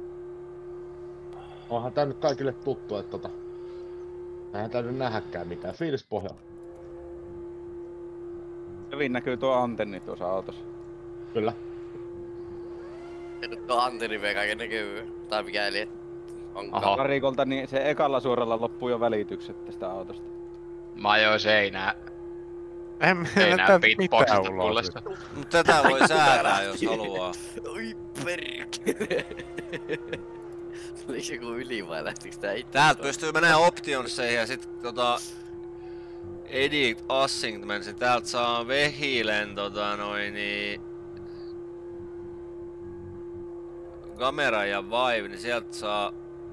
Speaker 8: Onhan tää nyt kaikille tuttu, että tota... Eihän tää nyt nähdäkään mitään. Fiilis pohjalla.
Speaker 5: Hyvin näkyy tuo antenni tuossa autossa.
Speaker 8: Kyllä.
Speaker 1: Ja nyt tuo antenni vie kaiken näkyy. Tai mikä eli onkaan.
Speaker 2: Aha.
Speaker 5: Karikolta niin se ekalla suoralla loppuu jo välitykset tästä autosta.
Speaker 2: Mä ajoin seinää.
Speaker 4: En mä
Speaker 2: Ei
Speaker 4: näe
Speaker 2: nää
Speaker 4: täältä
Speaker 2: beatboxista
Speaker 4: mitään ulos.
Speaker 2: tullessa.
Speaker 3: Mut tätä voi säätää jos haluaa.
Speaker 1: Oi perkele. Oliko joku yli vai lähtikö tää itse?
Speaker 3: Täältä pystyy menee optionsseihin ja sit tota... Edit Assignments, niin täältä saa vehilen tota noin niin... Kamera ja Vive, niin sieltä saa...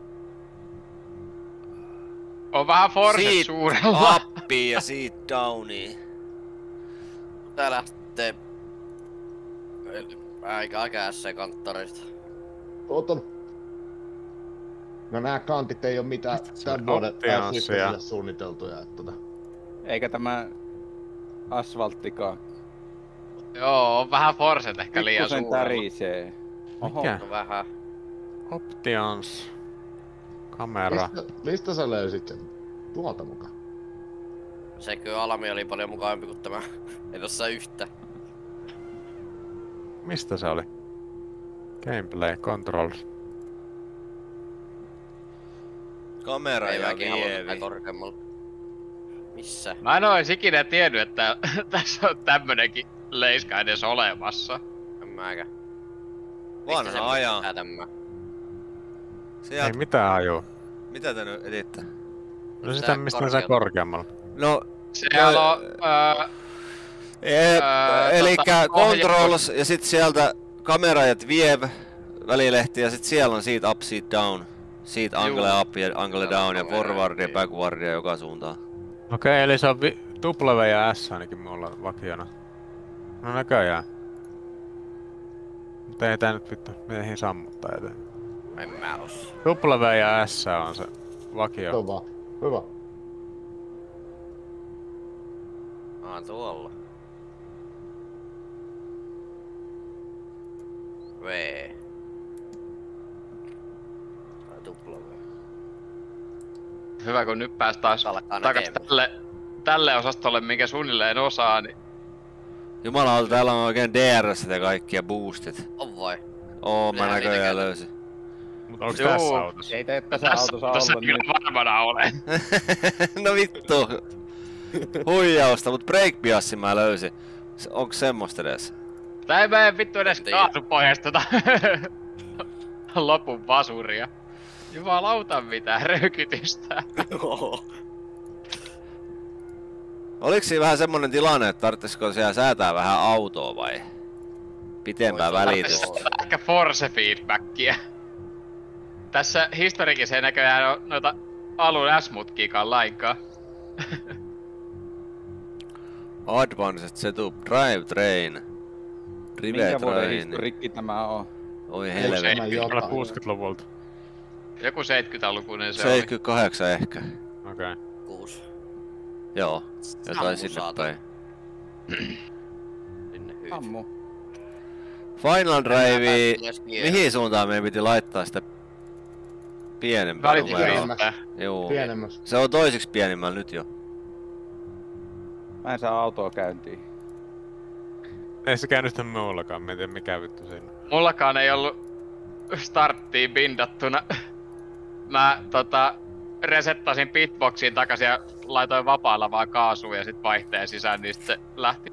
Speaker 2: On vähän Force
Speaker 3: Siitä
Speaker 2: suurella.
Speaker 3: uppia ja siitä downia.
Speaker 1: Tää lähtee... Aika äkäässä konttorista.
Speaker 8: Oton. No nää kantit ei oo mitään
Speaker 4: Se
Speaker 8: tän
Speaker 4: on
Speaker 8: vuoden
Speaker 4: optionssia.
Speaker 8: pääsuunnitelmille suunniteltuja, että tota...
Speaker 5: Eikä tämä asfalttikaan.
Speaker 2: Joo, on vähän Forcet ehkä liian
Speaker 5: Pikkusen
Speaker 2: suurella.
Speaker 5: tärisee. Oho.
Speaker 4: Mikä?
Speaker 1: No vähän.
Speaker 4: Options. Kamera.
Speaker 8: Mistä, mistä sä löysit sen? Tuolta mukaan.
Speaker 1: Sekö Alami oli paljon mukavampi kuin tämä. En osaa yhtä.
Speaker 4: Mistä se oli? Gameplay, controls.
Speaker 3: Kamera
Speaker 1: Ei
Speaker 3: ja
Speaker 1: mäkin halunnut näin
Speaker 3: Vievi.
Speaker 1: korkeammalla. Missä?
Speaker 2: Mä en ois ikinä tiennyt, että tässä on tämmönenkin leiska edes olemassa.
Speaker 1: En mäkään.
Speaker 3: Vanha ajan.
Speaker 1: Tämä.
Speaker 4: Ei
Speaker 3: Sieltä,
Speaker 4: mitään hajua.
Speaker 3: mitä te nyt editte?
Speaker 4: No sitä
Speaker 1: Tää
Speaker 4: mistä
Speaker 1: korkealla.
Speaker 4: sä korkeammalla.
Speaker 3: No,
Speaker 2: Siellä on... Öö,
Speaker 3: e,
Speaker 2: Öö,
Speaker 3: elikkä
Speaker 2: tota, ohja-
Speaker 3: controls ja sit sieltä kamera ja Viev välilehti ja sit siellä on siitä up, siitä down. Siitä angle
Speaker 2: Juu.
Speaker 3: up ja angle
Speaker 1: Täällä on
Speaker 3: down ja
Speaker 1: kamera,
Speaker 3: forward ja
Speaker 1: niin.
Speaker 3: backward ja joka suuntaan.
Speaker 4: Okei, eli se on vi- W ja S ainakin mulla vakiona. No näköjään. Mutta ei tää nyt vittu miehiin sammuttaa eteen.
Speaker 1: En mä osaa.
Speaker 4: W ja S on se vakio.
Speaker 8: Hyvä. Hyvä.
Speaker 1: Aa, tuolla. V. Tai tupla V.
Speaker 2: hyvä kun nyt pääs taas
Speaker 1: Alkaa
Speaker 2: takas
Speaker 1: näkemään.
Speaker 2: tälle, tälle osastolle, minkä suunnilleen osaa, niin
Speaker 3: Jumalauta, täällä on oikein D R S ja kaikkia boostit.
Speaker 1: On vai?
Speaker 3: Oo, mä
Speaker 1: Sehän
Speaker 3: näköjään
Speaker 1: niitä
Speaker 3: löysin.
Speaker 4: Mut onks
Speaker 2: Juu.
Speaker 4: tässä autossa?
Speaker 5: Ei tee tässä
Speaker 2: tässä
Speaker 5: autossa
Speaker 2: autossa
Speaker 5: olla
Speaker 2: kyllä
Speaker 5: nyt.
Speaker 2: varmana olen.
Speaker 3: No vittu. Huijausta, mut breakbiassin mä löysin. Se- Onks semmoista edes?
Speaker 2: Tää ei mene vittu edes
Speaker 1: En tiedä.
Speaker 2: kaasupohjasta tota lopun vasuria. Jumalauta mitään röykytystä.
Speaker 3: Oliks siinä vähän semmonen tilanne, että tarvitsisiko siellä säätää vähän autoa vai? Pitempää
Speaker 1: Voisi olla.
Speaker 3: välitystä.
Speaker 1: Joo.
Speaker 2: Ehkä force feedbackia. Tässä historiikissa ei näköjään oo noita alun S-mutkiikaan lainkaan.
Speaker 3: Advanced setup, drivetrain. Rive
Speaker 5: Minkä vuoden
Speaker 3: train.
Speaker 5: historiikki tämä on?
Speaker 3: Oi
Speaker 2: Usein.
Speaker 3: helvetti.
Speaker 8: Mä
Speaker 4: Kyllä
Speaker 8: jotain.
Speaker 4: kuusikymmentäluvulta.
Speaker 2: Joku seitsemänkymmentälukuinen se oli.
Speaker 3: seitsemänkymmentäkahdeksan ehkä.
Speaker 4: Okei. Okay.
Speaker 1: Kuusi.
Speaker 3: Joo, jotain
Speaker 1: Ammu
Speaker 3: sinne
Speaker 1: saatana.
Speaker 3: päin.
Speaker 1: Sinne hyyt.
Speaker 5: Ammu.
Speaker 3: Final Drive,
Speaker 1: Pääs ylös
Speaker 3: mihin suuntaan meidän piti laittaa sitä pienempää numeroa?
Speaker 2: Välityskirjoittaa.
Speaker 3: Joo.
Speaker 8: Pienemmässä.
Speaker 3: Se on toiseksi pienimmällä nyt jo.
Speaker 5: Mä en saa autoa käyntiin.
Speaker 4: Ei se käynyt muullakaan, mä en tiedä mikä vittu siinä.
Speaker 2: Mullakaan ei ollut starttiin bindattuna. Mä tota resettasin pitboxiin takaisin ja laitoin vapaalla vaan kaasua ja sit vaihteen sisään, niin sit se lähti.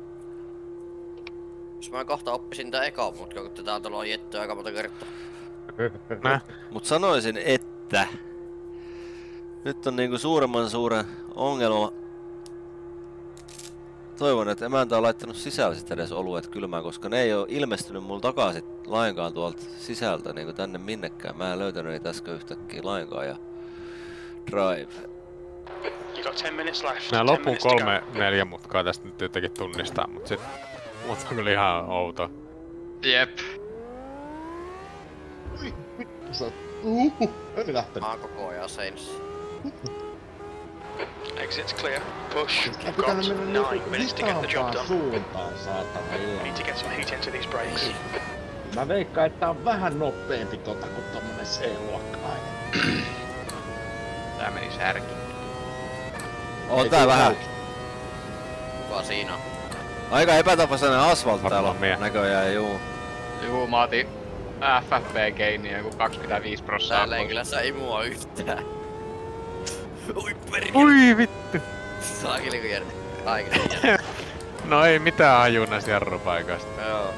Speaker 1: Jos mä kohta oppisin tää eka mutka, kun tätä on tullut ajettua aika monta kertaa.
Speaker 4: Näh.
Speaker 3: Mut sanoisin, että nyt on niinku suuremman suuren ongelma. Toivon, että emäntä on laittanut sisällä sit edes oluet kylmään, koska ne ei oo ilmestynyt mulla takaisin lainkaan tuolta sisältä niinku tänne minnekään. Mä en löytänyt niitä äsken yhtäkkiä lainkaan ja drive.
Speaker 6: You got ten minutes left.
Speaker 4: Nää
Speaker 6: ten
Speaker 4: lopun
Speaker 6: minutes to go.
Speaker 4: kolme neljä mutkaa tästä nyt jotenkin tunnistaa, mut sit mut on kyllä ihan outo.
Speaker 2: Jep.
Speaker 8: Sä... Uhuh, ei lähtenyt.
Speaker 1: Mä oon koko ajan seinässä.
Speaker 6: Exit's clear. Push.
Speaker 8: Mä
Speaker 6: You've
Speaker 8: pitänyt
Speaker 6: got
Speaker 8: mennä
Speaker 6: nine minutes to get the job
Speaker 8: hitaampaan
Speaker 6: done.
Speaker 8: suuntaan, saatana
Speaker 6: We
Speaker 8: joo.
Speaker 6: need to get some heat into these brakes.
Speaker 8: Mä veikkaan, että tää on vähän nopeampi tota kuin tommonen C-luokkainen.
Speaker 2: Tää meni särki.
Speaker 3: On tää vähän.
Speaker 1: Kuka siinä on?
Speaker 3: Aika epätapainen asfalt täällä
Speaker 4: Varmaan
Speaker 3: on
Speaker 4: mie.
Speaker 3: näköjään, juu.
Speaker 2: Juu, mä otin F F P-geiniä joku kaksikymmentäviisi prosenttia.
Speaker 1: Täällä ei kyllä sai mua yhtään. Ui perkele!
Speaker 4: Ui vittu!
Speaker 1: Saakeli kun järni. Aika järni.
Speaker 4: No ei mitään hajuu näistä jarrupaikoista.
Speaker 1: Joo.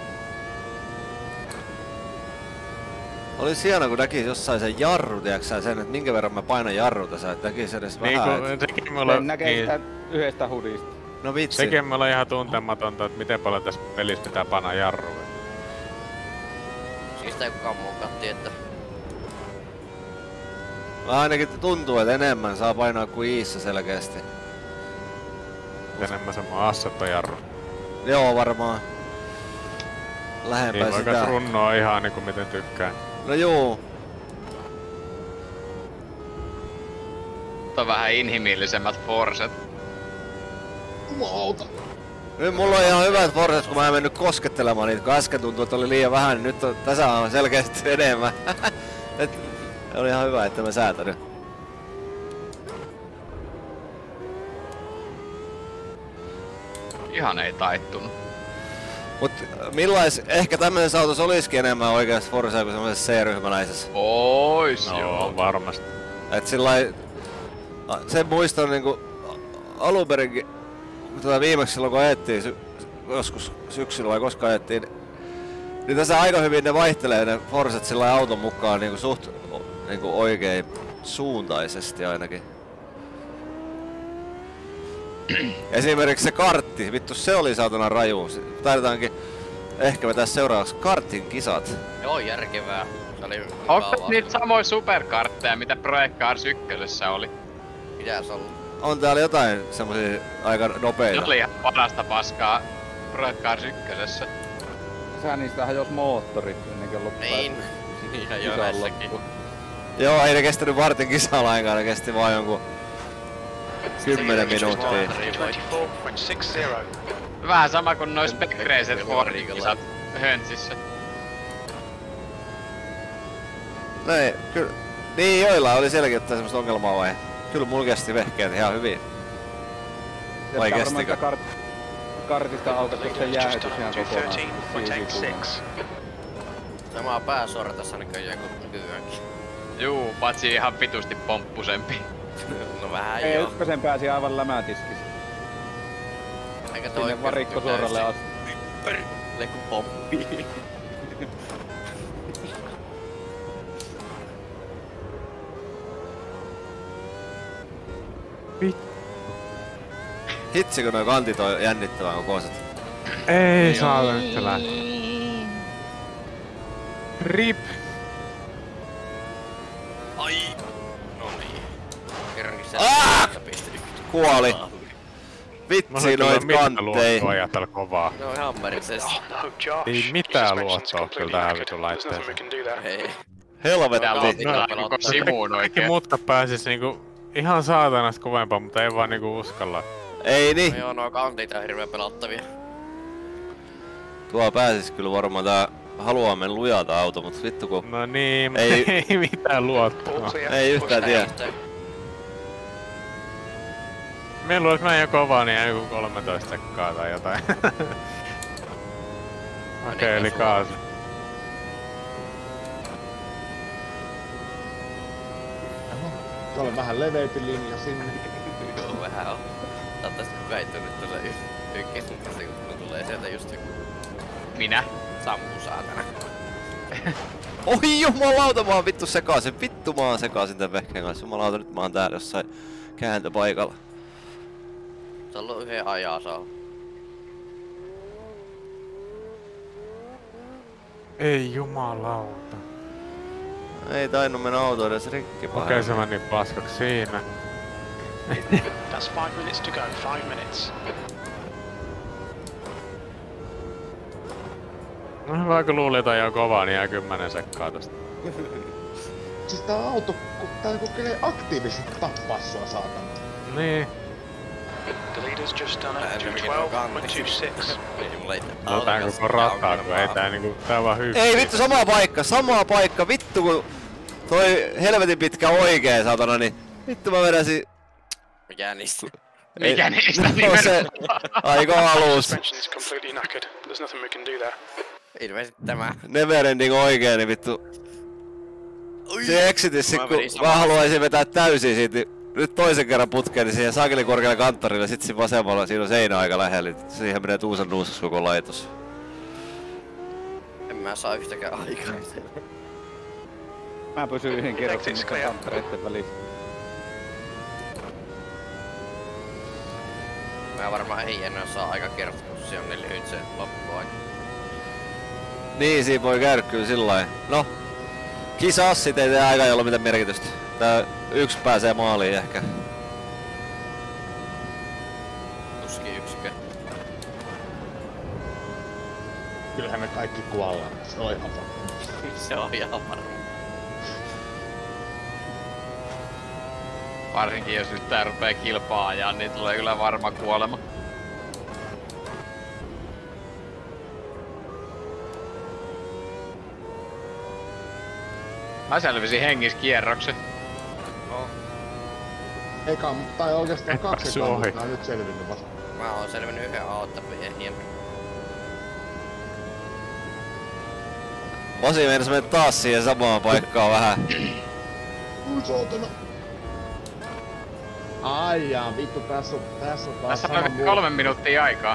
Speaker 3: Oli hieno kun näkis jossain sen jarru, tiiäksä, sen, että minkä verran mä painan jarruta, sä et näkis edes
Speaker 4: Niin
Speaker 3: vähän.
Speaker 4: kun
Speaker 3: Et...
Speaker 4: sekin mulla
Speaker 5: Sen näkee
Speaker 4: niin,
Speaker 5: sitä yhdestä hudista.
Speaker 3: No vitsi.
Speaker 4: sekin mulla ihan tuntematonta, että miten paljon tässä pelissä pitää panna jarruja.
Speaker 1: Siitä ei kukaan muukaan tietää.
Speaker 3: Ainakin tuntuu, että enemmän saa painaa kuin Iissä selkeästi.
Speaker 4: Enemmän semmoinen assettojarru.
Speaker 3: Joo, varmaan. Lähempää
Speaker 4: Niin
Speaker 3: sitä.
Speaker 4: voikas runnoa ihan niinku miten tykkää.
Speaker 3: No juu.
Speaker 2: On vähän inhimillisemmät forset.
Speaker 8: Jumalauta.
Speaker 3: Nyt mulla on ihan hyvät forset, kun mä en mennyt koskettelemaan niitä, kun äsken tuntui, että oli liian vähän, niin nyt on, tässä on selkeästi enemmän. Et, oli ihan hyvä, että mä säätänyt.
Speaker 2: Ihan ei taittunut.
Speaker 3: Mut millais, ehkä tämmöisessä autossa olisikin enemmän oikeasti Forsea kuin semmoisessa C-ryhmäläisessä.
Speaker 2: Ois
Speaker 4: No
Speaker 2: joo.
Speaker 4: varmasti.
Speaker 3: Et sillai... a- Sen muistan niinku alunperinkin, tota viimeksi silloin kun ajettiin sy joskus syksyllä vai koska ajettiin, niin tässä aika hyvin ne vaihtelee ne Forset sillai auton mukaan niinku suht niinku oikein suuntaisesti ainakin. Esimerkiksi se kartti, vittu se oli saatana raju. Taidetaankin ehkä vetää seuraavaksi kartin kisat.
Speaker 1: Joo, järkevää. Se oli
Speaker 2: Onko
Speaker 1: mukavaa.
Speaker 2: niitä samoja superkartteja, mitä Project Cars ykkösessä oli?
Speaker 1: Mitäs ollut?
Speaker 3: On täällä jotain semmosia aika
Speaker 2: Ne
Speaker 3: nopeita.
Speaker 2: oli ihan parasta paskaa Project Cars ykkösessä.
Speaker 5: Sehän niistä hajos moottorit ennen kuin loppu.
Speaker 1: Niin. Ihan jo näissäkin.
Speaker 3: Joo, ei ne kestänyt vartin kisaa lainkaan, ne kesti vaan jonkun kymmenen minuuttia.
Speaker 6: twenty-four point six zero.
Speaker 2: Vähän sama kuin nois Spec-Racet
Speaker 1: Kyllä
Speaker 2: Fordin
Speaker 1: Riikolla.
Speaker 2: kisat Höntsissä.
Speaker 3: No ei, kyllä. Niin joilla oli selkeä semmoista ongelmaa vai? Kyllä mulla kesti vehkeet ihan hyvin. Vai
Speaker 5: Ja varmaan
Speaker 3: kestikö?
Speaker 5: sitä kart, kartista aukaista se
Speaker 6: Just
Speaker 5: jäähdytys
Speaker 6: done
Speaker 5: ihan
Speaker 6: two
Speaker 5: kokonaan.
Speaker 6: thirteen point eight six.
Speaker 1: Sama pääsuora tässä näköjään kuin nykyäänkin.
Speaker 2: Juu, paitsi ihan vitusti pomppusempi.
Speaker 1: No vähän
Speaker 5: Ei,
Speaker 1: joo.
Speaker 5: ykkösen pääsi aivan lämätiskissä.
Speaker 1: Eikä toi
Speaker 5: Sinne varikko suoralle asti.
Speaker 1: Perkele kun pomppii.
Speaker 3: Hitsi kun noi kantit on jännittävän kokoiset.
Speaker 4: Ei saada nyt se lähtee. Rip!
Speaker 1: Ai! No niin. Kerrankin se
Speaker 3: Ah!
Speaker 1: pisti.
Speaker 3: Kuoli.
Speaker 4: Mä
Speaker 3: Vitsi
Speaker 4: sanoin kyllä
Speaker 3: noit
Speaker 4: mitään
Speaker 3: kanttei.
Speaker 4: luottoa ajatella kovaa.
Speaker 1: No ihan merkseessä.
Speaker 6: Oh no, Josh.
Speaker 4: Ei
Speaker 6: You
Speaker 4: mitään
Speaker 6: suspension's
Speaker 4: luottoa kyllä
Speaker 6: completely
Speaker 4: tähän
Speaker 6: knackered.
Speaker 4: vitun
Speaker 6: There's
Speaker 4: laitteeseen.
Speaker 6: nothing we can do there.
Speaker 1: Ei.
Speaker 2: Tää
Speaker 3: Helvetti.
Speaker 2: luotti
Speaker 1: No,
Speaker 2: kyllä koko sivuun
Speaker 4: Kaikki
Speaker 2: oikein.
Speaker 4: mutka pääsis niinku ihan saatanasta kovempaa, mutta ei vaan niinku uskalla.
Speaker 3: Ei
Speaker 1: No
Speaker 3: niin.
Speaker 1: joo, nuo kantit on hirveen pelottavia.
Speaker 3: Tuo pääsis kyllä varmaan tää haluaa mennä lujata auto, mut vittu kun
Speaker 4: No niin, mutta
Speaker 3: Ei.
Speaker 4: ei, ei mitään
Speaker 6: All
Speaker 4: luottoa.
Speaker 6: clear.
Speaker 3: ei yhtään tiedä.
Speaker 4: Me luulis näin jo kovaa, niin joku kolmetoista sekkaa tai jotain. Okei, eli kaasu.
Speaker 8: Se oli vähän leveämpi linja sinne.
Speaker 1: Joo, vähän on. Toivottavasti kukaan ei tunne tuolla ykkösmutkassa, kun tulee sieltä just joku
Speaker 2: Minä?
Speaker 1: sammu saatana.
Speaker 3: Oi jumalauta, mä oon vittu sekaisin. Vittu mä oon sekaisin tän vehkeen kanssa. Jumalauta, nyt mä oon täällä jossain kääntöpaikalla.
Speaker 1: Se on ollut yhden ajaa saa.
Speaker 4: Ei jumalauta.
Speaker 3: Ei tainnut mennä auto edes rikki
Speaker 4: Okei, okay, se meni paskaksi siinä.
Speaker 6: That's five minutes to go. Five minutes.
Speaker 4: No hyvä, kun luuli, että ajaa kovaa, niin jää kymmenen sekkaa tosta.
Speaker 8: Siis tää auto, ku- tää kokelee aktiivisesti tappaa sua saatana.
Speaker 4: Niin.
Speaker 6: The leader's just done
Speaker 1: Tää
Speaker 6: a
Speaker 1: ei
Speaker 6: two
Speaker 1: mikä
Speaker 6: twelve
Speaker 1: on
Speaker 6: point
Speaker 1: kantti.
Speaker 6: two six.
Speaker 1: Ei mulla itse
Speaker 4: No tää koko rataa, kun ei tää niinku, tää on vaan hyppii.
Speaker 3: Ei vittu, sama paikka, sama paikka. Vittu kun toi helvetin pitkä oikee saatana, niin vittu mä vedäsin.
Speaker 1: Mikä niistä?
Speaker 2: Mikä niistä
Speaker 3: No se
Speaker 2: nimenomaan?
Speaker 3: aika alus.
Speaker 6: Suspension is completely knackered. There's nothing we can do there.
Speaker 1: Ilmeisesti tämä.
Speaker 3: Neverending oikee, niin vittu. Se exitissi,
Speaker 1: Mä
Speaker 3: kun
Speaker 1: vedin
Speaker 3: mä
Speaker 1: samassa.
Speaker 3: haluaisin vetää täysin siitä, niin nyt toisen kerran putkeen, niin siihen saakeli korkealle kanttorille, sit siinä vasemmalla, siinä on seinä aika lähellä, niin siihen menee tuusan nuuskas koko laitos.
Speaker 1: En mä saa yhtäkään aikaa.
Speaker 5: Mä pysyn yhden kierroksen
Speaker 6: Exit's
Speaker 5: niiden
Speaker 6: clear.
Speaker 5: kanttereiden välissä.
Speaker 1: Mä varmaan ei enää saa aika kertaa, kun se on niin lyhyt se loppuaika.
Speaker 3: Niin, siinä voi käydä kyllä sillain. No, kisassit ei tee aika ei ole mitään merkitystä. Tää yksi pääsee maaliin ehkä.
Speaker 1: Tuskin yksikö.
Speaker 8: Kyllähän me kaikki kuollaan. Se on ihan fakta.
Speaker 1: Se on ihan varma.
Speaker 2: Varsinkin jos nyt tää rupee kilpaa ajaa, niin tulee kyllä varma kuolema. Mä selvisin hengis kierroksen.
Speaker 8: Eka, tai oikeastaan
Speaker 4: Et
Speaker 8: kaksi
Speaker 4: päässyt
Speaker 8: ekaa,
Speaker 4: ohi.
Speaker 8: mutta mä oon nyt selvinnyt vasta.
Speaker 1: Mä oon selvinnyt yhden auttapien hieman.
Speaker 3: Osi meinas mennä taas siihen samaan paikkaan vähän.
Speaker 8: Ui saatana. Ai jaa, vittu tässä on, tässä on taas
Speaker 2: Tässä
Speaker 8: sama
Speaker 2: on
Speaker 8: muu.
Speaker 2: kolme minuuttia aikaa.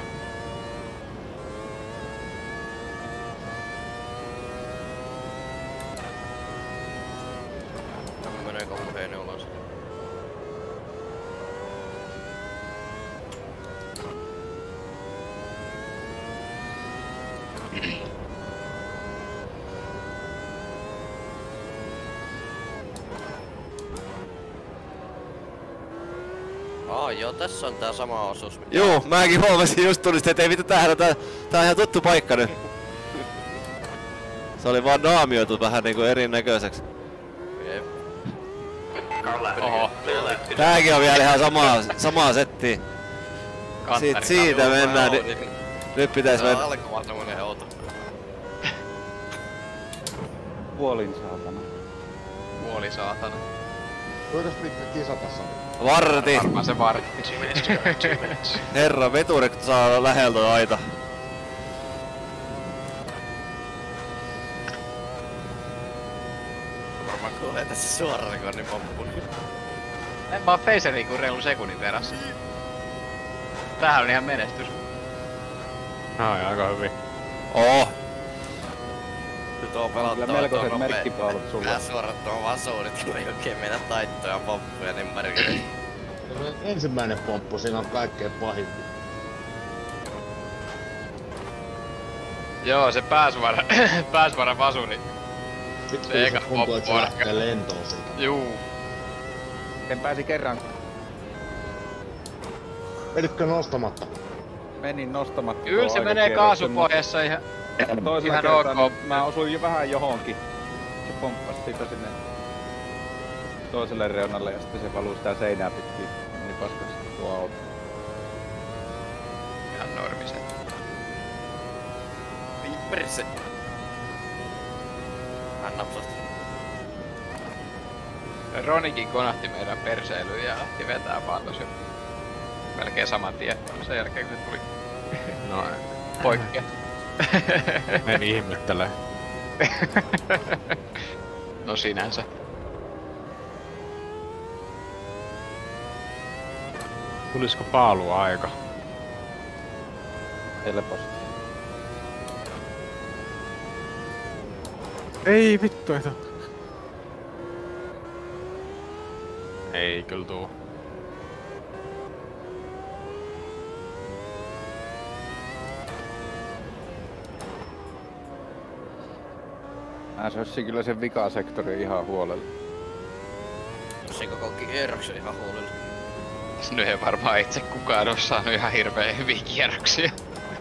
Speaker 1: Meneekö puheeni ulos? Aa joo, tässä on tää sama osuus. mikä-
Speaker 3: Juu, mäkin huomasin just tunnistin, että ei vittu tähän, tää, tää on ihan tuttu paikka nyt. Se oli vaan naamioitu vähän niinku erinäköiseksi.
Speaker 1: Jep.
Speaker 2: Oho.
Speaker 3: Tääkin on vielä ihan samaa, samaa settiä. Siit, siitä
Speaker 1: Joo,
Speaker 3: mennään,
Speaker 1: mä
Speaker 3: niin
Speaker 1: oon, niin-
Speaker 3: nyt pitäis
Speaker 1: Se on
Speaker 3: mennä.
Speaker 1: alkuvan semmonen outo.
Speaker 5: Puolin saatana.
Speaker 2: Puoli saatana.
Speaker 8: Kuinkas pitkä kisa tässä on?
Speaker 3: Varti!
Speaker 2: Varmaan se vartti.
Speaker 6: Two minutes to go. Two minutes.
Speaker 3: Herra veturit saa läheltä aita.
Speaker 1: Varmaan kuulee tässä suoraan, kun on niin poppu.
Speaker 2: En mä oon Faceriin kuin reilun sekunnin perässä. Tämähän on ihan menestys.
Speaker 4: No, aika hyvin.
Speaker 3: Oo.
Speaker 1: Nyt on
Speaker 5: Kyllä
Speaker 1: pelottava
Speaker 5: melkoiset
Speaker 1: tuo nopea-
Speaker 5: merkkipaalut sulla.
Speaker 1: Nää suorat tuon vasuurit, kun ei oikein mennä taittoja poppuja niin merkille.
Speaker 8: Ensimmäinen pomppu, siinä on kaikkein pahin.
Speaker 2: Joo, se pääsvara, pääsvara vasuri.
Speaker 8: Vittu,
Speaker 2: Se
Speaker 8: se
Speaker 2: eka
Speaker 8: tuntuu, että se
Speaker 2: poppu
Speaker 8: lähtee lentoon siitä.
Speaker 2: Juu.
Speaker 5: Sen pääsi kerran,
Speaker 8: Menitkö nostamatta?
Speaker 5: menin nostamatta.
Speaker 2: Kyllä
Speaker 5: tuo
Speaker 2: se menee
Speaker 5: aikakierroksen,
Speaker 2: kaasupohjassa ihan...
Speaker 5: mutta Toisella
Speaker 2: ihan
Speaker 5: kertaa
Speaker 2: ok.
Speaker 5: niin mä osuin jo vähän johonkin. Se pomppasi sitä sinne toiselle reunalle ja sitten se valui sitä seinää pitkin. Meni paskaksi tuo auto.
Speaker 2: Ihan normiset.
Speaker 1: Niin perse. Hän napsasti.
Speaker 2: Ronikin konahti meidän perseilyyn ja lähti vetää vaan tosi melkein saman tien sen jälkeen kun se tuli
Speaker 4: No,
Speaker 2: poikkea.
Speaker 4: en ihmettele.
Speaker 2: No sinänsä.
Speaker 4: Tulisiko paalua aika?
Speaker 5: Helposti.
Speaker 4: Ei vittu, ei tuu. Ei kyllä tuu.
Speaker 5: Mä sössin kyllä sen vikasektorin ihan huolella.
Speaker 1: Se koko kierroksen ihan huolella.
Speaker 2: No ei varmaan itse kukaan oo saanut ihan hirveen hyviä kierroksia.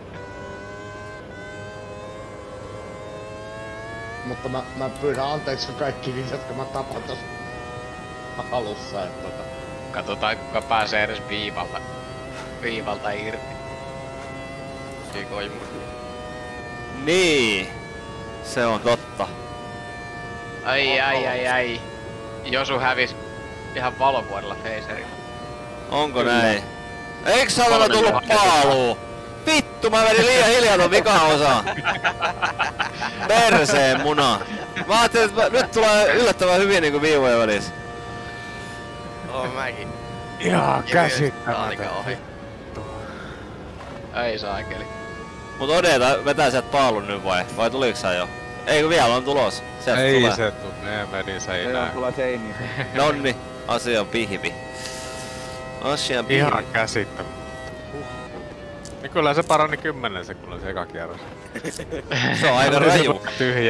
Speaker 8: Mutta mä, mä pyydän anteeksi kaikki niitä, jotka mä tapan tossa alussa, että tota...
Speaker 2: Katsotaan kuka pääsee edes viivalta, viivalta irti.
Speaker 1: Sikoimu.
Speaker 3: Niin. Se on totta.
Speaker 2: Ai ai ai ai. Josu hävis ihan valovuodella Facerilla.
Speaker 3: Onko näin? Eiks saatana tullut paaluu? Vittu, mä vedin liian hiljaa ton vikaosaan. Perseen muna. Mä ajattelin, että nyt tulee yllättävän hyviä niinku viivoja välissä.
Speaker 1: Oon mäkin.
Speaker 4: Ihan
Speaker 1: Ja
Speaker 4: käsittämätöntä.
Speaker 1: myös ohi.
Speaker 2: Ei saakeli.
Speaker 3: Mut Odeta vetää sieltä paalun nyt vai? Vai tuliks sä jo? Ei kun vielä on tulos. Sieltä
Speaker 4: Ei
Speaker 3: tulee.
Speaker 4: se tuu, ne meni
Speaker 5: Se on
Speaker 4: seinään.
Speaker 5: sulla seiniin.
Speaker 3: Nonni, asia on pihvi. Asia on pihvi.
Speaker 4: Ihan käsittämätöntä. Niin kyllä se parani kymmenen sekunnin se eka kierros.
Speaker 3: Se on aika raju.
Speaker 4: Tyhjä.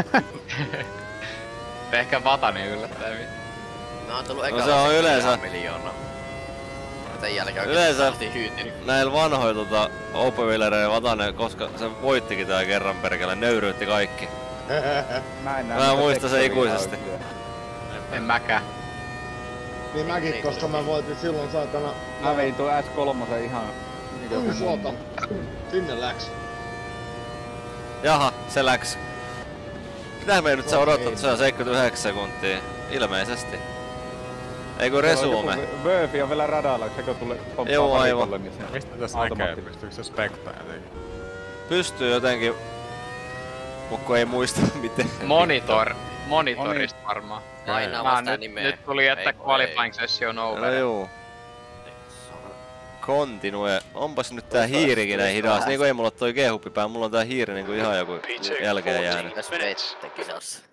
Speaker 2: Ehkä Vatani yllättää vittu.
Speaker 1: Mä oon tullut
Speaker 3: No
Speaker 1: ekalla
Speaker 3: se on
Speaker 1: sektorilla
Speaker 3: yleensä-
Speaker 1: ihan miljoonaa. Sen jälkeen oikeesti
Speaker 3: Yleensä-
Speaker 1: saatiin hyytynyt.
Speaker 3: Näillä vanhoilla tota, Open-Wheelereilla Vatanen, koska se voittikin tää kerran perkele, nöyryytti kaikki.
Speaker 5: Mä en näe
Speaker 3: Mä
Speaker 5: niitä
Speaker 3: muistan sen
Speaker 5: sektoria
Speaker 3: ikuisesti.
Speaker 5: oikein.
Speaker 2: En mäkään.
Speaker 8: Niin mäkin, koska mä voitin silloin saatana...
Speaker 5: Mä vein tuon S kolme ihan... Mikä
Speaker 8: Ui
Speaker 5: se
Speaker 8: suota.
Speaker 5: mummo.
Speaker 8: Sinne läks.
Speaker 3: Jaha, se läks. Mitä me nyt sä odotat tosiaan seitsemänkymmentäyhdeksän sekuntia? Ilmeisesti. Ei kun resume.
Speaker 5: Wöfi on vielä radalla, kun sekö tulee pomppaa
Speaker 3: Joo, aivan.
Speaker 5: valikolle, niin se
Speaker 4: Mistä tässä näkee?
Speaker 5: automaattisesti.
Speaker 4: Pystyykö se spektaa jotenkin?
Speaker 3: Pystyy jotenkin. Mut kun ei muista miten.
Speaker 2: Monitor. Monitorista varmaan.
Speaker 1: Aina
Speaker 2: Mä
Speaker 1: vasta
Speaker 2: nyt,
Speaker 1: nimeä.
Speaker 2: nyt tuli, että
Speaker 1: Ei, kun
Speaker 2: qualifying session
Speaker 3: No
Speaker 2: over.
Speaker 3: juu. Continue. Onpas nyt tää hiirikin näin hidas. Niinku ei mulla oo toi G-huppipää, mulla on tää hiiri niinku ihan joku jälkeen jäänyt.
Speaker 1: Tässä vettä kisassa.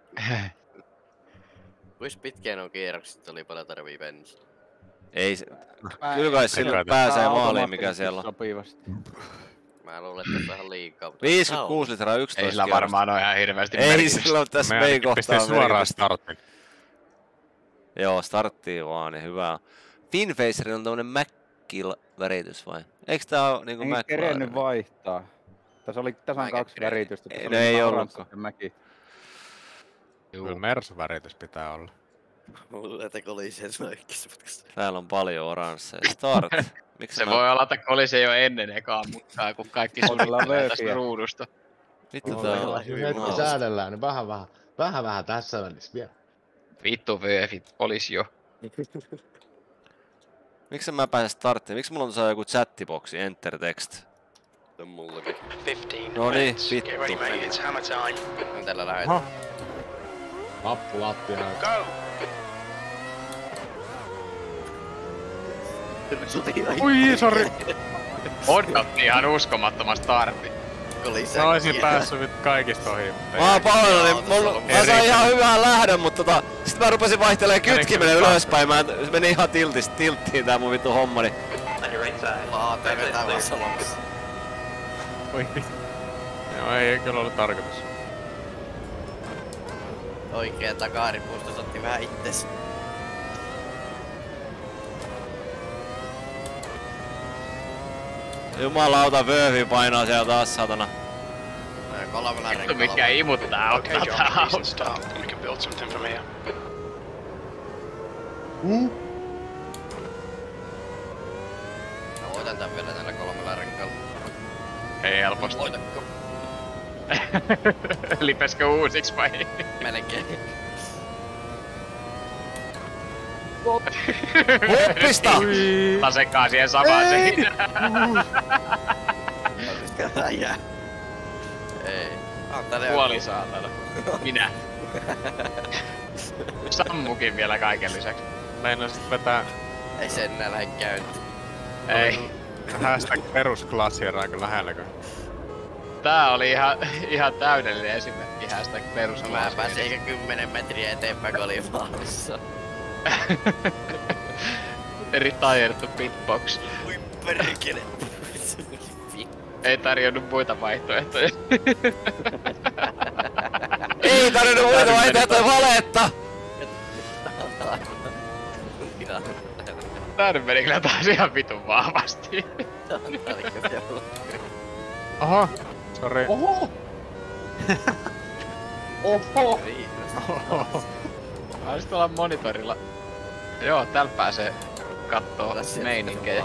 Speaker 1: Kuis pitkään on kierrokset, oli paljon tarvii bensaa.
Speaker 3: Ei se.
Speaker 5: Mä-
Speaker 3: Kyllä kai sillä
Speaker 4: Tää
Speaker 3: pääsee
Speaker 5: Tää
Speaker 3: maaliin mikä
Speaker 5: automaattisesti
Speaker 3: siellä on.
Speaker 5: Sopivasti.
Speaker 1: Mä luulen, että tässä on ihan liikaa. mutta-
Speaker 3: viisikymmentäkuusi litraa
Speaker 2: Ei
Speaker 3: yksitoista
Speaker 2: sillä
Speaker 3: kierrosta.
Speaker 2: varmaan ole ihan hirveästi
Speaker 3: Ei
Speaker 2: merkitystä.
Speaker 3: sillä ole tässä
Speaker 4: Me
Speaker 3: mei
Speaker 4: ainakin pistin
Speaker 3: kohtaa
Speaker 4: suoraan
Speaker 3: merkitystä.
Speaker 4: startin.
Speaker 3: Joo, starttiin vaan, niin hyvä. Finfacer on tämmönen Mac-väritys vai? Eiks tää oo niinku
Speaker 5: En kerennyt
Speaker 3: McLaren?
Speaker 5: vaihtaa. Tässä oli tasan
Speaker 1: Mäkään
Speaker 5: kaksi
Speaker 1: kerennyt.
Speaker 5: väritystä.
Speaker 3: Ei,
Speaker 5: Tässä
Speaker 3: no
Speaker 5: oli
Speaker 3: ei
Speaker 5: oranssi
Speaker 3: ollutkaan.
Speaker 5: ja mäki.
Speaker 4: Kyllä Mersu-väritys pitää olla.
Speaker 1: Mulla että kolisee soikkis.
Speaker 3: Täällä on paljon oransseja. Start. Miksi
Speaker 2: Se
Speaker 3: mä...
Speaker 2: voi olla, että kolisi jo ennen ekaa mukaan, kun kaikki
Speaker 5: Ollaan
Speaker 2: suunnittelee tästä
Speaker 5: lööpiä.
Speaker 2: ruudusta.
Speaker 3: Vittu
Speaker 8: No,
Speaker 3: tää
Speaker 8: nyt
Speaker 3: on
Speaker 8: hetki
Speaker 3: hyvin
Speaker 8: säädellään, niin vähän vähän. Vähän vähän tässä välissä vielä.
Speaker 2: Vittu vööfit, olisi jo.
Speaker 3: Miksi mä pääsen starttiin? Miksi mulla on tuossa joku chattiboksi, enter text?
Speaker 1: On mullakin.
Speaker 6: fifteen
Speaker 3: No niin,
Speaker 6: minutes.
Speaker 3: vittu.
Speaker 6: Get ready, mate. It's hammer time.
Speaker 1: On tällä lähet.
Speaker 4: Oho.
Speaker 8: Lappu lattia.
Speaker 6: Go!
Speaker 4: Ui, sori!
Speaker 2: Odotti ihan uskomattoman startin.
Speaker 1: Kolisee.
Speaker 4: Mä olisin päässyt nyt kaikista ohi, mutta
Speaker 3: Mä oon
Speaker 4: ei.
Speaker 3: pahoillani, mulla, mä sain ihan hyvän lähdön, mutta tota, sit mä rupesin vaihtelemaan kytkimenen
Speaker 4: Menikö
Speaker 3: ylöspäin, mä meni ihan tiltistä, tilttiin tää mun vittu homma, niin
Speaker 1: Laate vetää vasta lopussa.
Speaker 4: Oi. Joo, ei kyllä ollut tarkoitus.
Speaker 1: Oikea takaripuustos otti vähän itses.
Speaker 3: jumalauta Wöfi painaa siellä taas satana.
Speaker 1: Kolmella
Speaker 2: Vittu
Speaker 1: renkalla.
Speaker 2: mikä imuttaa
Speaker 6: Okay,
Speaker 2: ottaa
Speaker 6: John,
Speaker 2: tää
Speaker 6: decent
Speaker 2: auto.
Speaker 6: start. We can build something from here.
Speaker 1: Mä voitan tän vielä tällä kolmella renkalla.
Speaker 2: Ei helposti.
Speaker 1: Voitatko?
Speaker 2: Lipeskö uusiksi vai?
Speaker 1: Melkein.
Speaker 3: Huppista!
Speaker 2: Ota sekaan siihen samaan siinä.
Speaker 1: Äijä. Ei. On täällä
Speaker 2: Puoli saatana. Minä. Sammukin vielä kaiken lisäksi.
Speaker 4: Meinasit vetää
Speaker 1: Ei sen enää lähde käyntiin.
Speaker 2: Ei.
Speaker 4: Hashtag perusklassi on aika lähelläkö.
Speaker 2: Tää oli ihan, ihan täydellinen esimerkki hashtag perusklassi.
Speaker 1: Mä pääsin eikä kymmenen metriä eteenpäin, kun oli maalissa.
Speaker 2: Retired to pitbox.
Speaker 1: Ui perkele.
Speaker 2: Ei tarjonnut muita vaihtoehtoja.
Speaker 3: Ei tarvinnut muita vaihtoehtoja, valetta!
Speaker 2: Tää nyt meni kyllä taas ihan vitun vahvasti.
Speaker 4: Oho, sori.
Speaker 8: Oho! Oho!
Speaker 4: Oho.
Speaker 2: Voisit olla monitorilla. Joo, täällä pääsee kattoo meininkejä.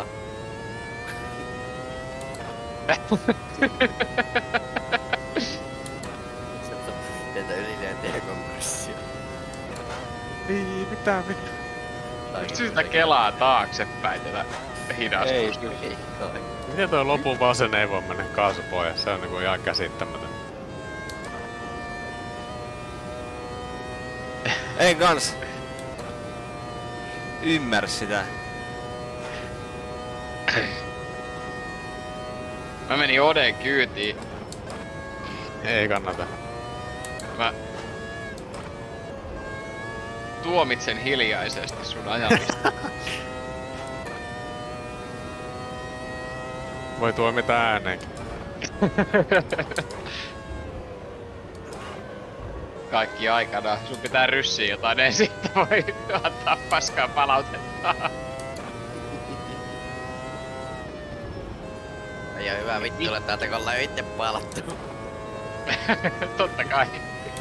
Speaker 1: Teitä ylilyöntiä kompressio.
Speaker 4: Ei mitään vittu.
Speaker 2: Sitä kelaa taaksepäin tätä hidastusta.
Speaker 5: Ei, kyllä.
Speaker 4: Miten toi lopun vasen ei voi mennä kaasupohjassa? Se on niinku ihan käsittämätön.
Speaker 3: Ei kans. Ymmärrä sitä.
Speaker 2: Mä menin Oden kyytiin.
Speaker 4: Ei kannata.
Speaker 2: Mä tuomitsen hiljaisesti sun ajamista.
Speaker 4: Voi tuomita ääneen.
Speaker 2: Kaikki aikana. Sun pitää ryssiä jotain ensin, että voi antaa paskaa palautetta.
Speaker 1: Ei oo hyvä vittu olla täältä, kun ollaan jo itse palattu.
Speaker 2: Totta kai.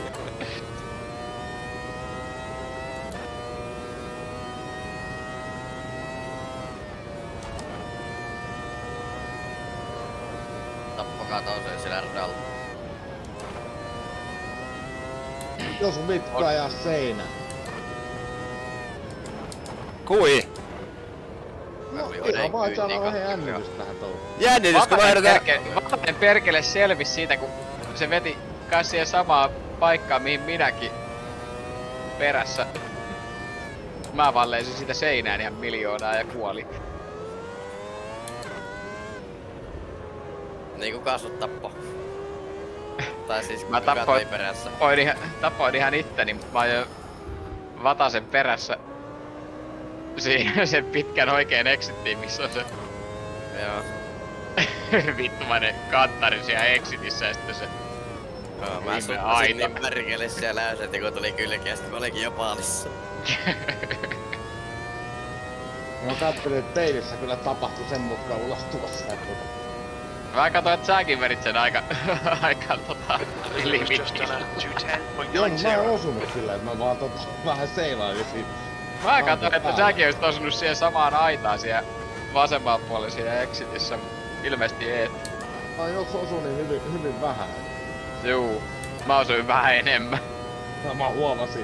Speaker 1: Tappakaa toiseen sillä radalla.
Speaker 8: Jos on vittu ajaa seinään.
Speaker 3: Kui?
Speaker 8: No ihan vaan saada vähän jännitystä tähän touhuun.
Speaker 3: Jännitys, kun
Speaker 2: Vatanen
Speaker 3: vaihdetaan...
Speaker 2: perkele, Vatanen perkele selvisi siitä, kun se veti kai siihen samaan paikkaan, mihin minäkin perässä. Mä vaan leisin siitä seinään ihan miljoonaa ja kuoli.
Speaker 1: Niin kuka sut tappo? Tai siis
Speaker 2: Mä
Speaker 1: kuka
Speaker 2: tappoin-
Speaker 1: toi perässä?
Speaker 2: Tapoin ihan, tapoin ihan itteni, mutta mä ajoin Vatasen perässä siinä sen pitkän oikeen exittiin, missä on se
Speaker 1: Joo.
Speaker 2: vittumainen kanttari siellä exitissä ja sitten se
Speaker 1: Joo, mä
Speaker 2: viime
Speaker 1: suppasin
Speaker 2: aita.
Speaker 1: niin perkele siellä äyset, kun tuli kylkeä, sit mä olinkin jo paalissa.
Speaker 8: Mä katselin, että peilissä kyllä tapahtui sen mukaan ulostuessa.
Speaker 2: Mä katsoin, että säkin vedit sen aika, aika tota,
Speaker 6: I think it was just
Speaker 2: limitin.
Speaker 6: on a two ten point
Speaker 8: Joo,
Speaker 6: nine
Speaker 8: mä en
Speaker 6: zero.
Speaker 8: osunut sillä, että mä vaan tota, vähän seilailin siitä.
Speaker 2: Mä katsoin, että säkin olisit osunut siihen samaan aitaan siellä vasemman puolella siinä exitissä, mut ilmeisesti et.
Speaker 8: Ai jos osun niin hyvin, hyvin vähän.
Speaker 2: Juu, mä osuin vähän enemmän.
Speaker 8: Ja mä huomasin.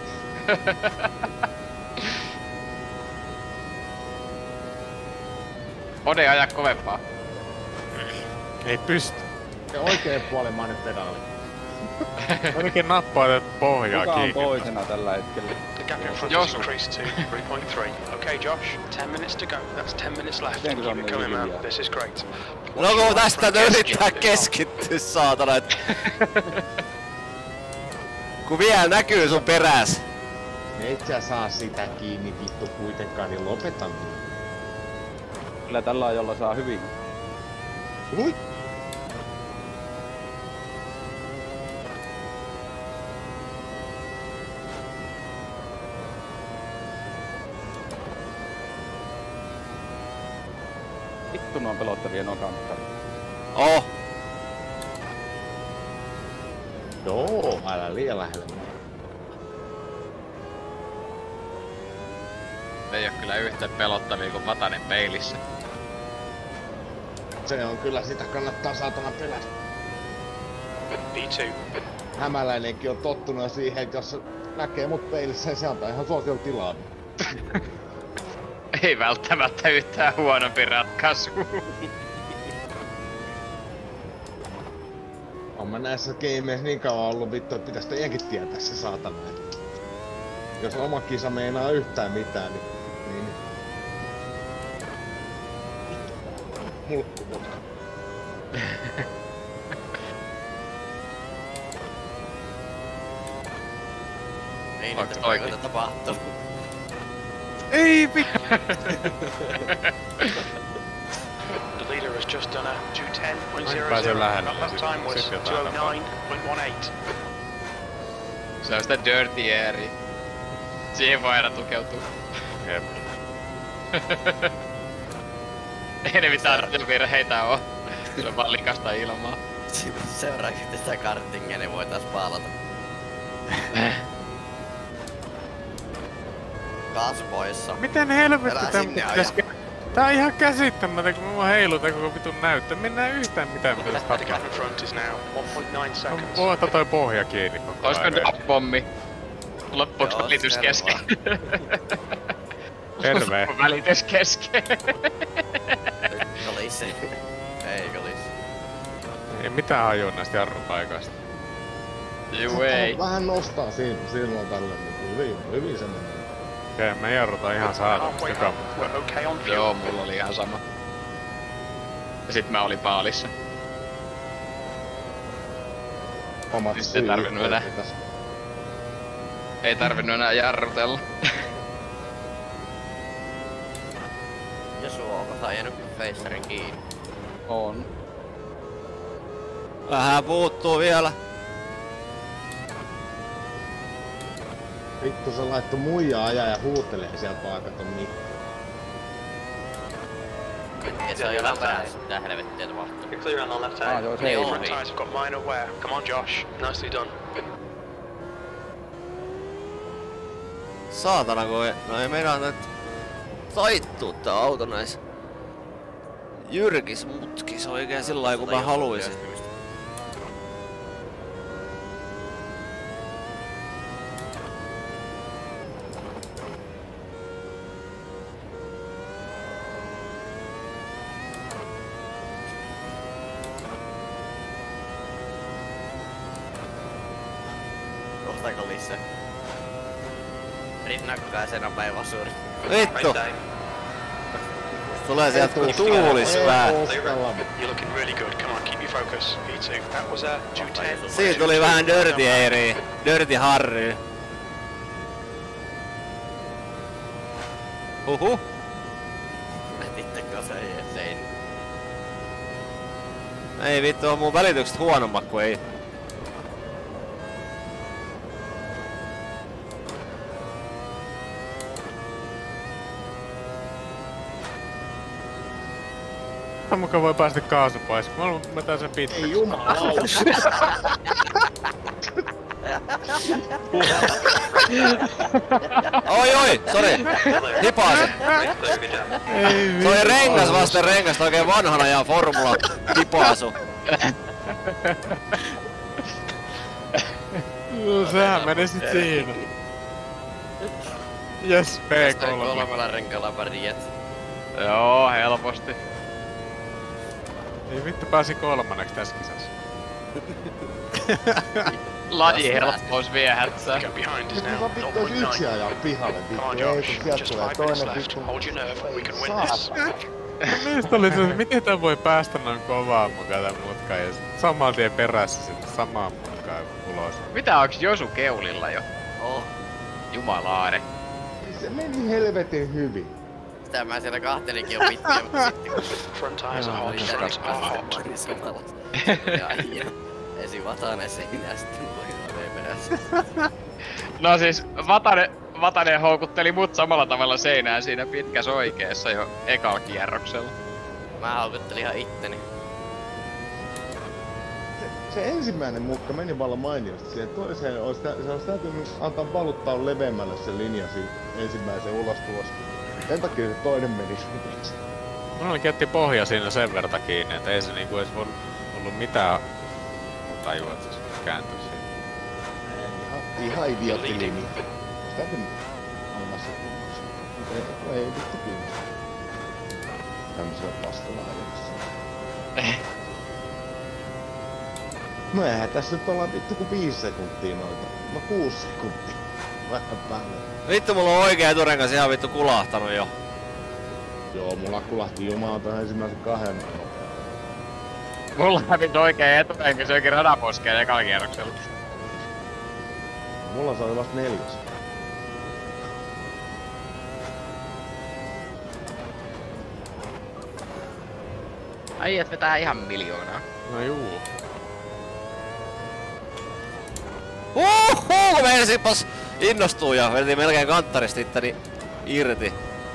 Speaker 2: Ode aja kovempaa.
Speaker 4: Ei pysty.
Speaker 8: Ja oikeenpuolimainen pedaali.
Speaker 4: Ainakin nappaa tätä pohjaa
Speaker 5: Kuka on
Speaker 4: kiinni.
Speaker 5: toisena tällä hetkellä?
Speaker 6: The gap in front
Speaker 2: Josu.
Speaker 6: has increased to three point three. Okay, Josh, ten minutes to go. That's ten minutes left.
Speaker 5: Miten se on
Speaker 6: Keep it
Speaker 5: niin
Speaker 6: coming, man.
Speaker 5: hiljaa?
Speaker 6: This is great.
Speaker 3: No kun tästä nyt yrittää keskittyä, saatana, et... Kun vielä näkyy sun peräs.
Speaker 8: Et sä saa sitä kiinni vittu kuitenkaan, niin lopeta nyt.
Speaker 5: Kyllä tällä ajolla saa hyvin.
Speaker 8: Ui!
Speaker 5: Vittu nuo pelottavia nuo kanttarit.
Speaker 3: Oh,
Speaker 8: Joo, älä liian lähelle.
Speaker 2: Ei oo kyllä yhtä pelottavia kuin Vatanen peilissä.
Speaker 8: Se on kyllä, sitä kannattaa saatana pelätä.
Speaker 6: V two.
Speaker 8: Hämäläinenkin on tottunut siihen, että jos se näkee mut peilissä, niin se antaa ihan suosion tilaa.
Speaker 2: Ei välttämättä yhtään huonompi ratkaisu.
Speaker 8: On mä näissä gameissa niin kauan ollut vittu, että pitäis teidänkin tietää se saatana. että Jos oma kisa meinaa yhtään mitään, niin... niin...
Speaker 7: mulkkumutka.
Speaker 1: Ei
Speaker 2: Onks
Speaker 1: niitä
Speaker 2: oikein?
Speaker 1: paikoita tapahtuu.
Speaker 4: Ei vittu!
Speaker 6: The leader has just done a two ten point zero
Speaker 4: Pääsee
Speaker 6: zero.
Speaker 4: lähelle,
Speaker 6: That last
Speaker 4: sit-
Speaker 6: time was
Speaker 4: sit
Speaker 6: two
Speaker 4: jotain
Speaker 6: oh nine point one eight.
Speaker 2: Se on sitä dirty airia. Siihen voi aina tukeutua.
Speaker 4: Jep.
Speaker 2: Ei ne mitään radiovirheitä oo. Se on vaan likasta ilmaa.
Speaker 1: Seuraavaksi tätä kartingia, niin voitais paalata. Kaasu poissa.
Speaker 4: Miten helvetti
Speaker 1: Älä
Speaker 4: tän
Speaker 1: sinne
Speaker 4: pitäis...
Speaker 1: aja.
Speaker 4: Tää on ihan käsittämätöntä, kun mä heilutan koko vitun näyttö. Mennään yhtään mitään mitä tässä
Speaker 6: The gap
Speaker 4: tapahtuu.
Speaker 6: in front is now one point nine
Speaker 4: No,
Speaker 6: seconds.
Speaker 4: voi ottaa toi pohja kiinni koko
Speaker 2: Oisko
Speaker 4: ajan.
Speaker 2: D A P-pommi? Loppuuks
Speaker 1: Joo,
Speaker 2: välitys
Speaker 1: selvä.
Speaker 2: kesken?
Speaker 4: Terve.
Speaker 2: Välitys kesken.
Speaker 1: Olis se. Eikö olis?
Speaker 4: Ei mitään hajua näistä jarrupaikoista.
Speaker 2: Juu ei.
Speaker 8: Vähän nostaa siinä, silloin tällöin. Niin hyvin, hyvin semmonen.
Speaker 4: Okei, me jarrutaan ihan saatavasti
Speaker 6: Halfway
Speaker 4: joka
Speaker 6: home. We're okay on
Speaker 2: Joo,
Speaker 6: fuel.
Speaker 2: mulla oli ihan sama. Ja sit mä olin paalissa.
Speaker 8: Omat
Speaker 2: Nyt ei
Speaker 8: syyt,
Speaker 2: tarvinnut enää.
Speaker 8: että tässä-
Speaker 2: Ei tarvinnut enää jarrutella.
Speaker 1: Ja Suo, oot ajanut feissarin kiinni.
Speaker 5: On.
Speaker 3: Vähän puuttuu vielä.
Speaker 8: Vittu se laittoi muijaa ajaa ja huutelee sieltä paikat on Mikko.
Speaker 1: Et se on jo läpärässä, mitä helvettiä tapahtuu.
Speaker 6: You're clear on the left
Speaker 5: Ah,
Speaker 6: side.
Speaker 5: joo, se
Speaker 1: Niin
Speaker 5: ei.
Speaker 1: on.
Speaker 6: Front tyres have got minor wear. Come on, Josh. Nicely done.
Speaker 3: Saatana kun ei, no ei meinaa nyt taittuu tää auto näissä jyrkis mutkis oikein sillä lailla kun mä haluisin.
Speaker 1: Kohtaako lisää? Rinnakkaisen nopea vasuri.
Speaker 3: Vittu! Tulee sieltä kun tuulis pää.
Speaker 6: You're looking really good. Come on, keep your focus. V two. That was a two ten.
Speaker 3: Siitä tuli vähän Dirty Airia. Dirty Harry. Huhu.
Speaker 1: Nätittekö se sein?
Speaker 3: Ei vittu, on mun välitykset huonommat kuin ei.
Speaker 4: Mä mukaan voi päästä kaasu pois. Mä luulen, mä tän sen pitkä.
Speaker 8: Ei jumalauta.
Speaker 3: Oi oi, sori. Hipaasin. Se oli rengas vasten rengasta oikein vanhana ja formula hipaasu.
Speaker 4: No sehän meni sit siinä. Jes, P
Speaker 1: Tästä
Speaker 4: kolme.
Speaker 1: kolmella renkaalla pärjät.
Speaker 2: Joo, helposti.
Speaker 4: Ei vittu pääsi kolmanneksi tässä kisassa.
Speaker 2: Laji helppous vie hätsää.
Speaker 6: Go behind is
Speaker 8: Nyt
Speaker 6: now
Speaker 8: vaan vittu olisi yksi
Speaker 6: zero point nine.
Speaker 8: ajaa pihalle
Speaker 6: Come on,
Speaker 8: vittu. Ei
Speaker 6: Josh.
Speaker 8: kun sieltä
Speaker 6: Just
Speaker 8: tulee
Speaker 6: five minutes
Speaker 8: toinen
Speaker 6: left.
Speaker 8: vittu.
Speaker 6: Hold your nerve. We can win this.
Speaker 4: Niistä oli se, että miten tää voi päästä noin kovaa mukaan tän mutkaan ja sit saman tien perässä sinne samaan mutkaan ulos.
Speaker 2: Mitä onks Josu keulilla jo?
Speaker 1: Oh,
Speaker 2: Jumalaare.
Speaker 8: Se meni helvetin hyvin.
Speaker 1: sitä mä siellä kahtelinkin jo pitkään, mutta sitten kun
Speaker 6: Front tyres are hot.
Speaker 1: oli
Speaker 6: Fronts are hot.
Speaker 1: tärkeä samalla. Ja ja esi Vatanen siinä ja sitten voi oveen perässä.
Speaker 2: No siis, Vatanen, Vatanen houkutteli mut samalla tavalla seinään siinä pitkäs oikeessa jo ekalla kierroksella.
Speaker 1: Mä haukuttelin ihan itteni.
Speaker 8: Se, se ensimmäinen mutka meni vallan mainiosti. Siihen toiseen olisi, tä, se olisi täytynyt antaa valuttaa leveämmälle se linja siitä ensimmäiseen ulostulosta. Sen takia se toinen meni hyviksi.
Speaker 4: Mulla oli ketti pohja siinä sen verta kiinni, että ei se niinku edes voinut ollut mitään tajua, että se kääntyy siinä.
Speaker 8: Ihan, ihan idioottilinja. Sitä täytynyt antaa se kunnossa. Ei, ei vittu kiinnostaa. Tämmöisellä pastalla ajassa. No eihän tässä nyt ollaan vittu kuin viisi sekuntia noita. No kuusi sekuntia. Vähän päälle.
Speaker 3: Vittu mulla on oikea eturengas ihan vittu kulahtanut jo.
Speaker 8: Joo, mulla kulahti jumalauta ensimmäisen kahden.
Speaker 2: Mulla hävisi oikein etuenkin syökin radaposkeen ekalla kierroksella.
Speaker 8: Mulla se oli vasta neljäs.
Speaker 2: Äijät vetää ihan miljoonaa.
Speaker 4: No juu.
Speaker 3: Uhuhu! Meinasinpas innostuu ja vetiin melkein kanttarista itteni irti.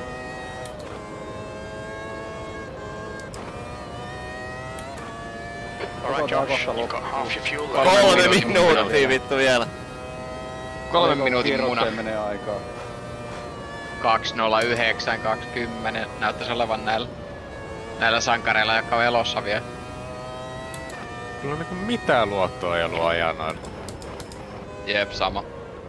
Speaker 6: Alright, Josh, you've got half your fuel left.
Speaker 3: Kolme minuuttia vittu vielä.
Speaker 2: Kolmen minuutin muna.
Speaker 5: Kierrokseen menee aikaa.
Speaker 2: kaksi nolla yhdeksän kaksikymmentä näyttäisi olevan näillä, näillä sankareilla, jotka on elossa vielä.
Speaker 4: Kyllä on niinku mitään luottoa ei ollut ajaa noilla.
Speaker 2: Jep, sama.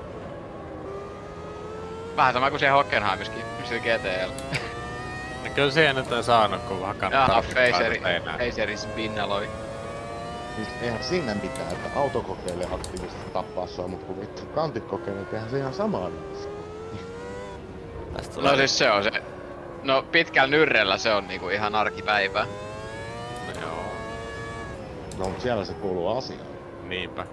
Speaker 2: Vähän sama kuin siellä Hockenheimissakin, sillä G T L.
Speaker 4: Ja kyllä siihen nyt on saanut, kun vähän kannattaa.
Speaker 2: Jaha, Faceri, Faceri spinnaloi.
Speaker 8: Siis eihän siinä mitään, että autokokeille aktiivisesti tappaa sua, mut kun vittu kantikokeille tehdään se ihan samaa.
Speaker 2: No siis se on se. No pitkällä nyrrellä se on niinku ihan arkipäivää.
Speaker 4: No joo.
Speaker 8: No mut siellä se kuuluu asiaan.
Speaker 4: Niinpä.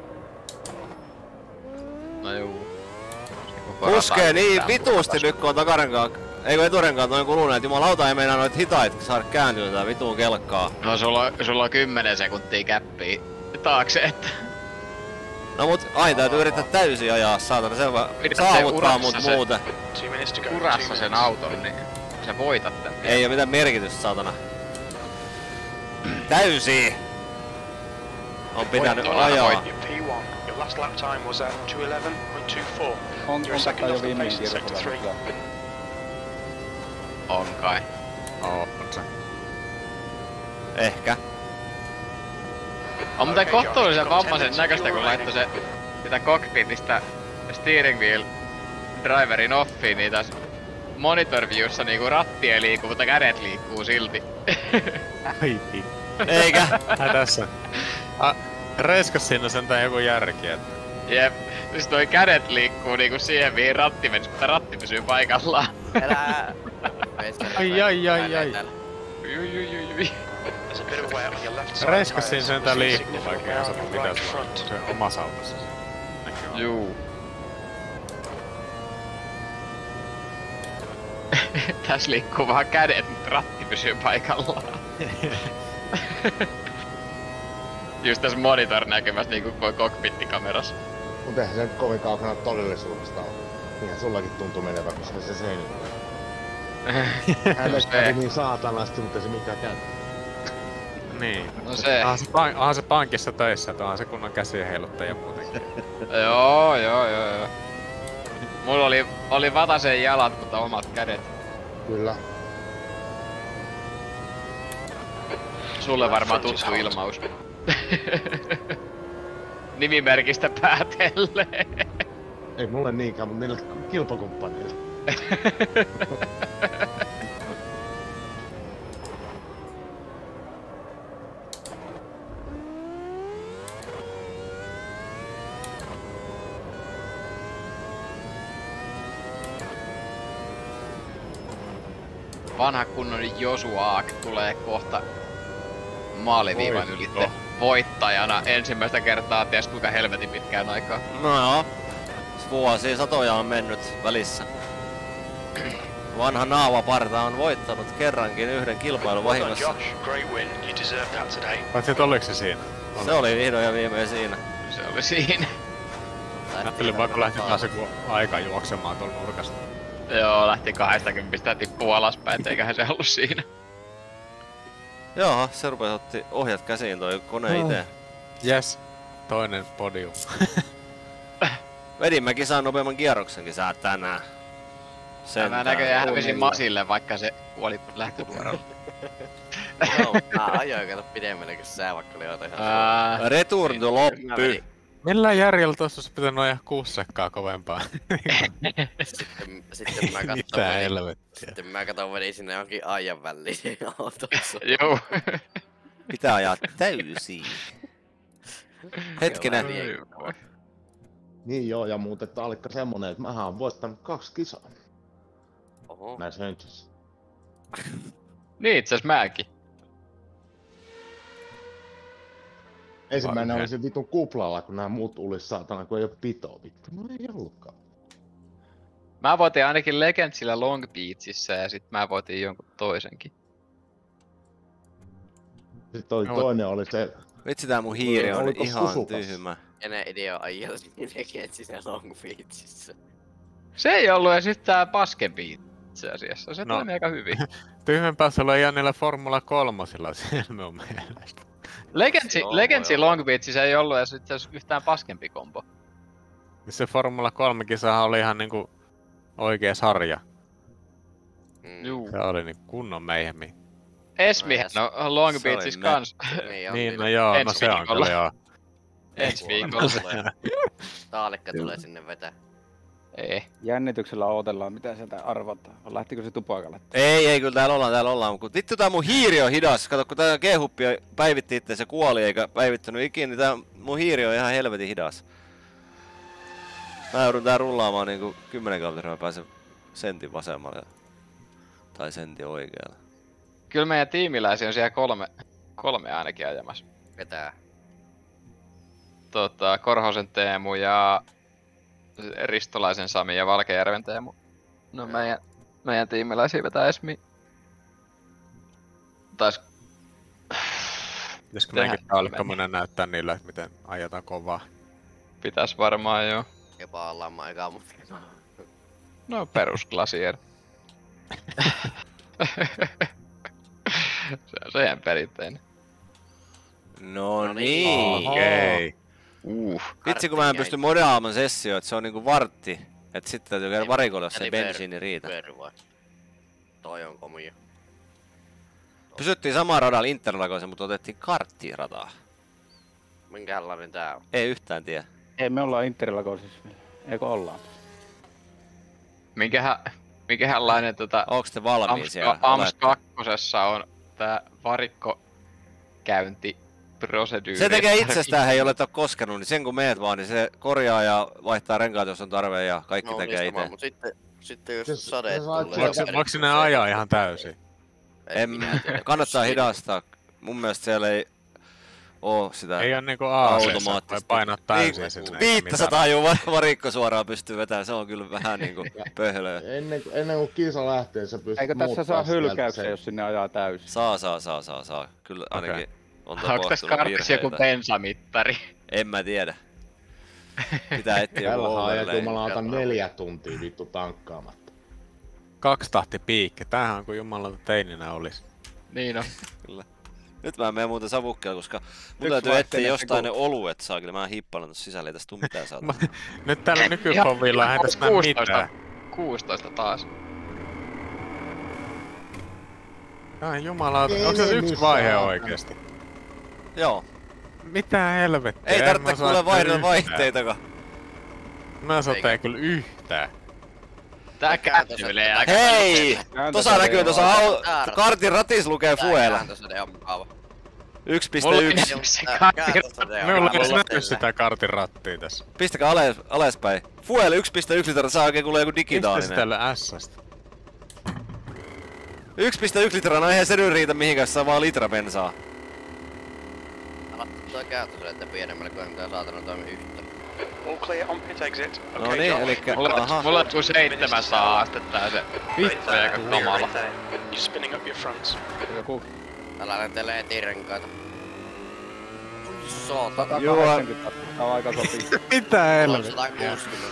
Speaker 2: No juu.
Speaker 3: Puskee niin vituusti nyt kun on takarenkaan. Eikö eturenkaan noin kulunut, et jumalauta ei meinaa noit hitaita saada kääntyä tää vituun kelkkaa.
Speaker 2: No sulla, sulla on kymmenen sekuntia käppiä taakse, että...
Speaker 3: No mut aina täytyy yrittää täysin ajaa, saatana se vaan saavuttaa mut
Speaker 2: se,
Speaker 3: muuten.
Speaker 2: urassa sen auton, niin sä voitat tän.
Speaker 3: Ei oo mitään merkitystä, saatana. Täysi! On pitänyt ajaa.
Speaker 6: Your P one, your last lap time was at two eleven point two four.
Speaker 5: On,
Speaker 6: You're
Speaker 5: on
Speaker 6: second
Speaker 5: tätä jo
Speaker 6: off the
Speaker 5: viimein
Speaker 6: pace in sector
Speaker 5: kierroksella.
Speaker 6: three.
Speaker 2: On kai.
Speaker 4: Oo, on se.
Speaker 3: Ehkä.
Speaker 2: On muuten
Speaker 6: Okay,
Speaker 2: kohtuullisen
Speaker 6: Josh,
Speaker 2: vammaisen
Speaker 6: you've got
Speaker 2: näköistä,
Speaker 6: ten
Speaker 2: kun
Speaker 6: minutes
Speaker 2: laittoi se sitä cockpitista steering wheel driverin offiin, niin tässä monitor viewssa niinku ratti ei liiku, mutta kädet liikkuu silti.
Speaker 4: Ai vittu.
Speaker 3: Eikä?
Speaker 4: Ai tässä. A, reiskas siinä sentään joku järki, että...
Speaker 2: Jep. Siis toi kädet liikkuu niinku siihen, mihin ratti menisi, mutta ratti pysyy paikallaan.
Speaker 1: Elää!
Speaker 4: Ai ai ai ai.
Speaker 2: Jui jui jui jui.
Speaker 6: There's a bit of wear on your left side.
Speaker 4: Reiskas siinä sentään
Speaker 6: There's a
Speaker 4: liikkuu,
Speaker 6: significant
Speaker 4: vaikka ei
Speaker 6: wear on
Speaker 4: osannut
Speaker 6: your
Speaker 4: mitä
Speaker 6: right
Speaker 4: se on.
Speaker 6: front.
Speaker 4: Se omassa autossa. Näkyy vaan.
Speaker 2: Juu. Täs liikkuu vaan kädet, mutta ratti pysyy paikallaan. Just tässä monitor-näkymässä niinku kuin cockpit-kamerassa.
Speaker 8: Mut eihän se nyt kovin kaukana todellisuudesta ole. Niinhän sullakin tuntuu menevä, koska se seinä. Hänelle kävi niin saatanasti, mutta ei se mikään käy.
Speaker 4: Niin.
Speaker 2: No se.
Speaker 4: Onhan se, pank- onhan se pankissa töissä, että onhan se kunnon käsien heiluttaja muutenkin.
Speaker 2: Joo, joo, joo, joo. Mulla oli, oli Vatasen jalat, mutta omat kädet.
Speaker 8: Kyllä.
Speaker 2: Sulle varmaan tuttu ilmaus. Nimimerkistä päätellen.
Speaker 8: Ei mulle niinkään, mutta niille kilpakumppaneille.
Speaker 2: Vanha kunnon Josu Aak tulee kohta maaliviivan
Speaker 4: Voitto.
Speaker 2: ylitte voittajana ensimmäistä kertaa ties kuinka helvetin pitkään aikaa.
Speaker 3: No joo. Vuosia satoja on mennyt välissä. Vanha naavaparta on voittanut kerrankin yhden kilpailun
Speaker 6: Well done,
Speaker 3: vahingossa.
Speaker 6: Josh. Great win. You deserve that today.
Speaker 4: Paitsi et oliko se siinä?
Speaker 3: Se oli vihdoin ja viimein siinä.
Speaker 2: Se oli siinä.
Speaker 4: Ajattelin vaan kun lähti taas joku aika juoksemaan tuolla nurkasta.
Speaker 2: Joo, lähti kahdestakymmentä tippuu alaspäin, eiköhän se ollut siinä.
Speaker 3: Joo, se rupesi otti ohjat käsiin toi kone ite.
Speaker 4: Yes. Toinen podium.
Speaker 3: Vedimmekin saa nopeamman kierroksenkin sä tänään.
Speaker 2: Mä näköjään hävisin Masille, vaikka se kuoli lähtövuorolla.
Speaker 1: Joo, mä ajoin kato pidemmälle kuin sä, vaikka oli auto ihan
Speaker 2: Ää,
Speaker 3: Return to Loppy.
Speaker 4: Millä järjellä tuossa olisi pitänyt ajaa kuusi sekkaa kovempaa?
Speaker 1: Sitten, sitten mä katon
Speaker 4: Mitä
Speaker 1: vedin,
Speaker 4: helvettiä.
Speaker 1: sitten mä katon vedin sinne johonkin ajan väliin siinä autossa.
Speaker 2: Joo.
Speaker 3: Pitää ajaa täysiin. Hetkinen.
Speaker 8: Niin joo, ja muuten tää olikka semmonen, että mähän oon voittanut kaksi kisaa.
Speaker 1: Oho.
Speaker 8: Näissä höntsissä.
Speaker 2: Niin itse asiassa mäkin.
Speaker 8: Ensimmäinen
Speaker 4: Vai
Speaker 8: oli se vitun kuplalla, kun nämä muut ulis saatana, kun ei oo pitoa vittu. No ei ollutkaan.
Speaker 2: Mä voitin ainakin Legendsillä Long Beachissä ja sit mä voitin jonkun toisenkin.
Speaker 8: Sitten oli
Speaker 4: No,
Speaker 8: toinen oli se...
Speaker 3: Vitsi tää mun hiiri on
Speaker 8: Oliko
Speaker 3: ihan
Speaker 8: Susukas?
Speaker 3: tyhmä.
Speaker 1: Kenen idea ajella tekee siinä Long Beachissä?
Speaker 2: Se ei ollut edes yhtään paskempi itse asiassa. Se
Speaker 4: No.
Speaker 2: toimi aika hyvin.
Speaker 4: Tyhmempää sulla on niillä Formula kolmosilla siellä minun mielestä.
Speaker 2: Legendsi,
Speaker 1: Joo,
Speaker 2: Legendsi
Speaker 1: joo.
Speaker 2: Long Beachissä ei ollut edes itse asiassa yhtään paskempi kombo.
Speaker 4: Se Formula kolme kisahan oli ihan niinku oikea sarja.
Speaker 1: Mm.
Speaker 2: Juu.
Speaker 4: Se oli niinku kunnon meihemi.
Speaker 2: Esmihän
Speaker 1: No,
Speaker 2: no Long
Speaker 3: se oli
Speaker 2: Beachissä
Speaker 3: me-
Speaker 2: kans.
Speaker 1: Niin, on
Speaker 4: Niin, no
Speaker 1: niillä.
Speaker 4: joo, no
Speaker 2: Ensi
Speaker 4: se on
Speaker 2: viikolla.
Speaker 4: kyllä joo.
Speaker 2: Ensi viikolla.
Speaker 1: Tulee. Taalekka tulee sinne vetää.
Speaker 2: Ei.
Speaker 5: Jännityksellä odotellaan, mitä sieltä arvataan. Lähtikö se tupakalle?
Speaker 3: Ei, ei, kyllä täällä ollaan, täällä ollaan. Kun vittu tää mun hiiri on hidas. Kato, kun tää G-huppi päivitti itse, se kuoli eikä päivittynyt ikinä, niin tää mun hiiri on ihan helvetin hidas. Mä joudun tää rullaamaan niinku kymmenen kilometriä, mä pääsen sentin vasemmalle. Tai sentin oikealle.
Speaker 2: Kyllä meidän tiimiläisiä on siellä kolme, kolme ainakin ajamassa.
Speaker 1: Vetää.
Speaker 2: Tota, Korhosen Teemu ja Ristolaisen Sami ja Valkejärven Teemu. No meidän, meidän tiimiläisiä vetää Esmi. Tais...
Speaker 4: Pitäisikö
Speaker 2: Tehdään
Speaker 4: meidänkin päällikkö
Speaker 2: mennä.
Speaker 4: monen näyttää niille, että miten ajetaan kovaa?
Speaker 2: Pitäis varmaan joo.
Speaker 1: Jopa ollaan aikaa, mutta...
Speaker 2: No perusglasier. Se on se ihan perinteinen.
Speaker 3: No
Speaker 1: No
Speaker 3: niin.
Speaker 1: niin.
Speaker 4: Okei.
Speaker 2: Uh.
Speaker 3: Vitsi kun mä en pysty modaamaan sessio, että se on niinku vartti. Et sitten täytyy käydä
Speaker 1: Ei,
Speaker 3: varikolla, jos ei
Speaker 1: eli ver-
Speaker 3: bensiini riitä.
Speaker 1: Vervaa. Toi on komia.
Speaker 3: Pysyttiin samaan radalla Interlagoissa, mutta otettiin karttirataa.
Speaker 1: Minkälainen tää on?
Speaker 3: Ei yhtään tiedä.
Speaker 5: Ei, me ollaan Interlagoisissa vielä. Eikö ollaan?
Speaker 2: Minkähän, minkähänlainen tota...
Speaker 3: Onko te valmiin
Speaker 2: Ams,
Speaker 3: siellä?
Speaker 2: Ams
Speaker 3: Olette?
Speaker 2: kakkosessa on tää varikkokäynti proseduuri.
Speaker 3: Se tekee itsestään, hei olet ole koskenut, niin sen kun meet vaan, niin se korjaa ja vaihtaa renkaat, jos on tarve ja kaikki
Speaker 1: No
Speaker 3: tekee
Speaker 1: niin, sama,
Speaker 3: itse.
Speaker 1: mut sitten, sitten jos
Speaker 8: Se-
Speaker 1: sadeet
Speaker 8: se saa-
Speaker 1: tulee...
Speaker 8: se-
Speaker 4: Voiko, voiko sinne ajaa ihan täysin?
Speaker 3: En, kannattaa hidastaa. Mun mielestä siellä ei oo sitä
Speaker 4: Ei oo niinku aaseessa, voi
Speaker 3: automaattista.
Speaker 4: painaa täysin
Speaker 3: Niin,
Speaker 4: sinne. eikä
Speaker 3: viittäsataa juu varikko suoraan pystyy vetämään, se on kyllä vähän niinku pöhlöä.
Speaker 8: Ennen, kuin- ennen kuin kisa lähtee, sä pystyt
Speaker 5: Eikö tässä saa
Speaker 8: muuttaa sieltä
Speaker 5: hylkäyksen,
Speaker 8: sen.
Speaker 5: jos sinne ajaa täysin?
Speaker 3: Saa, saa, saa, saa, saa. Kyllä ainakin on
Speaker 2: Onko tässä
Speaker 3: tapahtunut
Speaker 2: kartissa joku
Speaker 3: virheitä.
Speaker 2: bensamittari?
Speaker 3: En mä tiedä. Pitää etsiä joku
Speaker 8: Tällä ajat
Speaker 3: overlay.
Speaker 8: jumalauta neljä tuntia vittu tankkaamatta.
Speaker 4: Kaksi tahti piikki. Tämähän on kuin jumalauta teininä olis.
Speaker 2: Niin on.
Speaker 3: Nyt mä menen muuten savukkeella, koska mun
Speaker 5: Yksi
Speaker 3: täytyy
Speaker 5: vaihteinen
Speaker 3: etsiä jostain
Speaker 5: se
Speaker 3: ne oluet saa, kyllä mä hippailen tossa sisällä, ei tästä tuu mitään saada.
Speaker 4: Nyt tällä nykypovilla eihän tässä näe mitään.
Speaker 2: kuusitoista taas.
Speaker 4: Ai jumalauta,
Speaker 8: Ei
Speaker 4: onko se
Speaker 8: ne
Speaker 4: yksi
Speaker 8: missään
Speaker 4: vaihe
Speaker 8: aikana.
Speaker 4: oikeesti?
Speaker 3: Joo,
Speaker 4: Mitä helvettiä?
Speaker 3: ei
Speaker 4: En
Speaker 3: tarvitse
Speaker 4: mä osaa
Speaker 3: kuule
Speaker 4: kyllä
Speaker 3: vaihdella
Speaker 4: yhtään.
Speaker 3: vaihteitakaan.
Speaker 4: Mä en sotee kyllä yhtään.
Speaker 2: Tää kääntöselle jää.
Speaker 3: Hei! Tossa näkyy tossa au-
Speaker 1: Täällä.
Speaker 3: kartin ratis lukee fuel.
Speaker 1: Kääntösade on mukava.
Speaker 3: yksi
Speaker 2: Mulla
Speaker 3: pilkku
Speaker 2: on
Speaker 3: yksi.
Speaker 2: se
Speaker 1: Tää
Speaker 2: kartti.
Speaker 1: kääntösade on
Speaker 4: Me ollaan edes
Speaker 1: mukava.
Speaker 4: nähty sitä kartin rattia tässä.
Speaker 3: Pistäkää alas, alaspäin. Fuel yksi pilkku yksi litraa, saa oikein kuule joku
Speaker 4: Mistä
Speaker 3: digitaalinen.
Speaker 4: sitä S-stä?
Speaker 3: yksi pilkku yksi litraa, no eihän se nyt riitä mihinkään, se saa vaan litra bensaa.
Speaker 1: Alattu toi kääntösade pienemmälle, kun ei mitään saatana toimi yhtä.
Speaker 6: All clear on pit exit.
Speaker 3: No
Speaker 6: Okay,
Speaker 3: niin,
Speaker 6: Josh.
Speaker 3: elikkä,
Speaker 2: Mulla,
Speaker 3: aha.
Speaker 2: mulla on seitsemänsataa astetta ja se vittu aika kamala.
Speaker 6: You're spinning up your fronts.
Speaker 5: Joku
Speaker 1: Täällä lentelee heti renkaita. Ui saatana.
Speaker 3: Joo.
Speaker 5: sata kahdeksankymmentä astetta on aika sopii.
Speaker 4: Mitä
Speaker 1: On
Speaker 4: helvettiä?
Speaker 1: sata kuusikymmentä.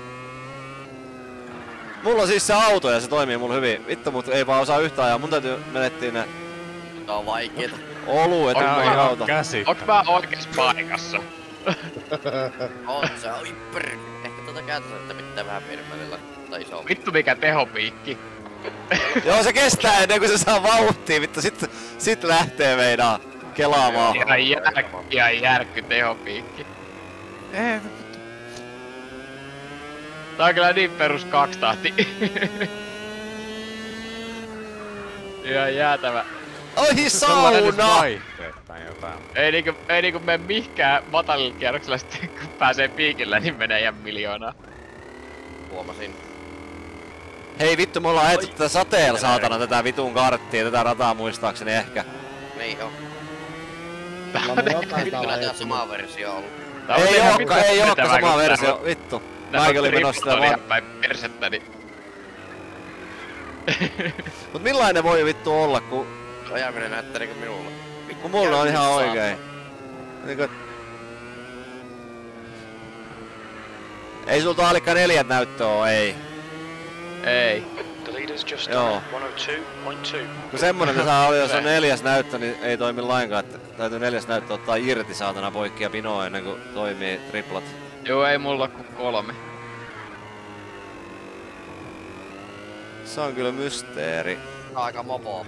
Speaker 3: Mulla on siis se auto ja se toimii mulla hyvin. Vittu, mut ei vaan osaa yhtään ajaa. Mun täytyy menettiin ne
Speaker 1: Tää on vaikeeta.
Speaker 3: oluet
Speaker 4: Tää on
Speaker 3: ympäri
Speaker 4: ihan
Speaker 3: auto.
Speaker 4: käsi.
Speaker 2: Onks mä oikees paikassa?
Speaker 1: On se, oi per... Ehkä tuota kääntösadetta pitää vähän pienemmälle laittaa. Tai isompi.
Speaker 2: Vittu mikä tehopiikki.
Speaker 3: Joo, se kestää ennen kuin se saa vauhtia. Vittu, sit, sit lähtee meinaa kelaamaan.
Speaker 2: Ihan järkky, ihan järkky tehopiikki.
Speaker 4: Ei,
Speaker 2: Tää on kyllä niin perus kakstahti. Ihan jäätävä.
Speaker 3: Oi
Speaker 4: sulla on edes
Speaker 3: sauna!
Speaker 4: vaihteet tai jotain.
Speaker 2: Ei niinku, ei niinku mene mihkään matalilla kierroksella sitten kun pääsee piikillä, niin menee ihan miljoonaa.
Speaker 1: Huomasin.
Speaker 3: Hei vittu, me ollaan ajettu tätä sateella saatana tätä vitun karttia, tätä rataa muistaakseni ehkä.
Speaker 1: Niin on.
Speaker 8: Mulla on jotain
Speaker 1: Kyllä
Speaker 8: täällä
Speaker 1: tää
Speaker 8: etsinyt.
Speaker 1: sama versio ollut.
Speaker 2: Tää on
Speaker 3: Ei
Speaker 2: ihan
Speaker 3: ookaan,
Speaker 2: vittu
Speaker 3: ei ookaan
Speaker 2: vetävää,
Speaker 3: sama
Speaker 2: kun
Speaker 3: versio,
Speaker 2: tää on-
Speaker 3: vittu.
Speaker 2: tää on
Speaker 3: Mäkin olin menossa sitä
Speaker 2: Triptoni
Speaker 3: vaan.
Speaker 2: ihan päin persettä, niin
Speaker 3: Mut millainen voi vittu olla, kun,
Speaker 1: Ajaminen näyttää niinku minulla.
Speaker 3: kun mulla on ihan oikein. Niinku... Ei sulta alikka neljät näyttöä oo, ei.
Speaker 2: ei.
Speaker 6: The leader's just
Speaker 3: Joo.
Speaker 6: done one oh two point two.
Speaker 3: Kun semmonen se saa olla, jos on neljäs näyttö, niin ei toimi lainkaan, että täytyy neljäs näyttö ottaa irti saatana poikki ja pinoa ennen kuin toimii triplat.
Speaker 2: Joo, ei mulla ku kolme.
Speaker 3: Se on kyllä mysteeri.
Speaker 1: Aika mopo.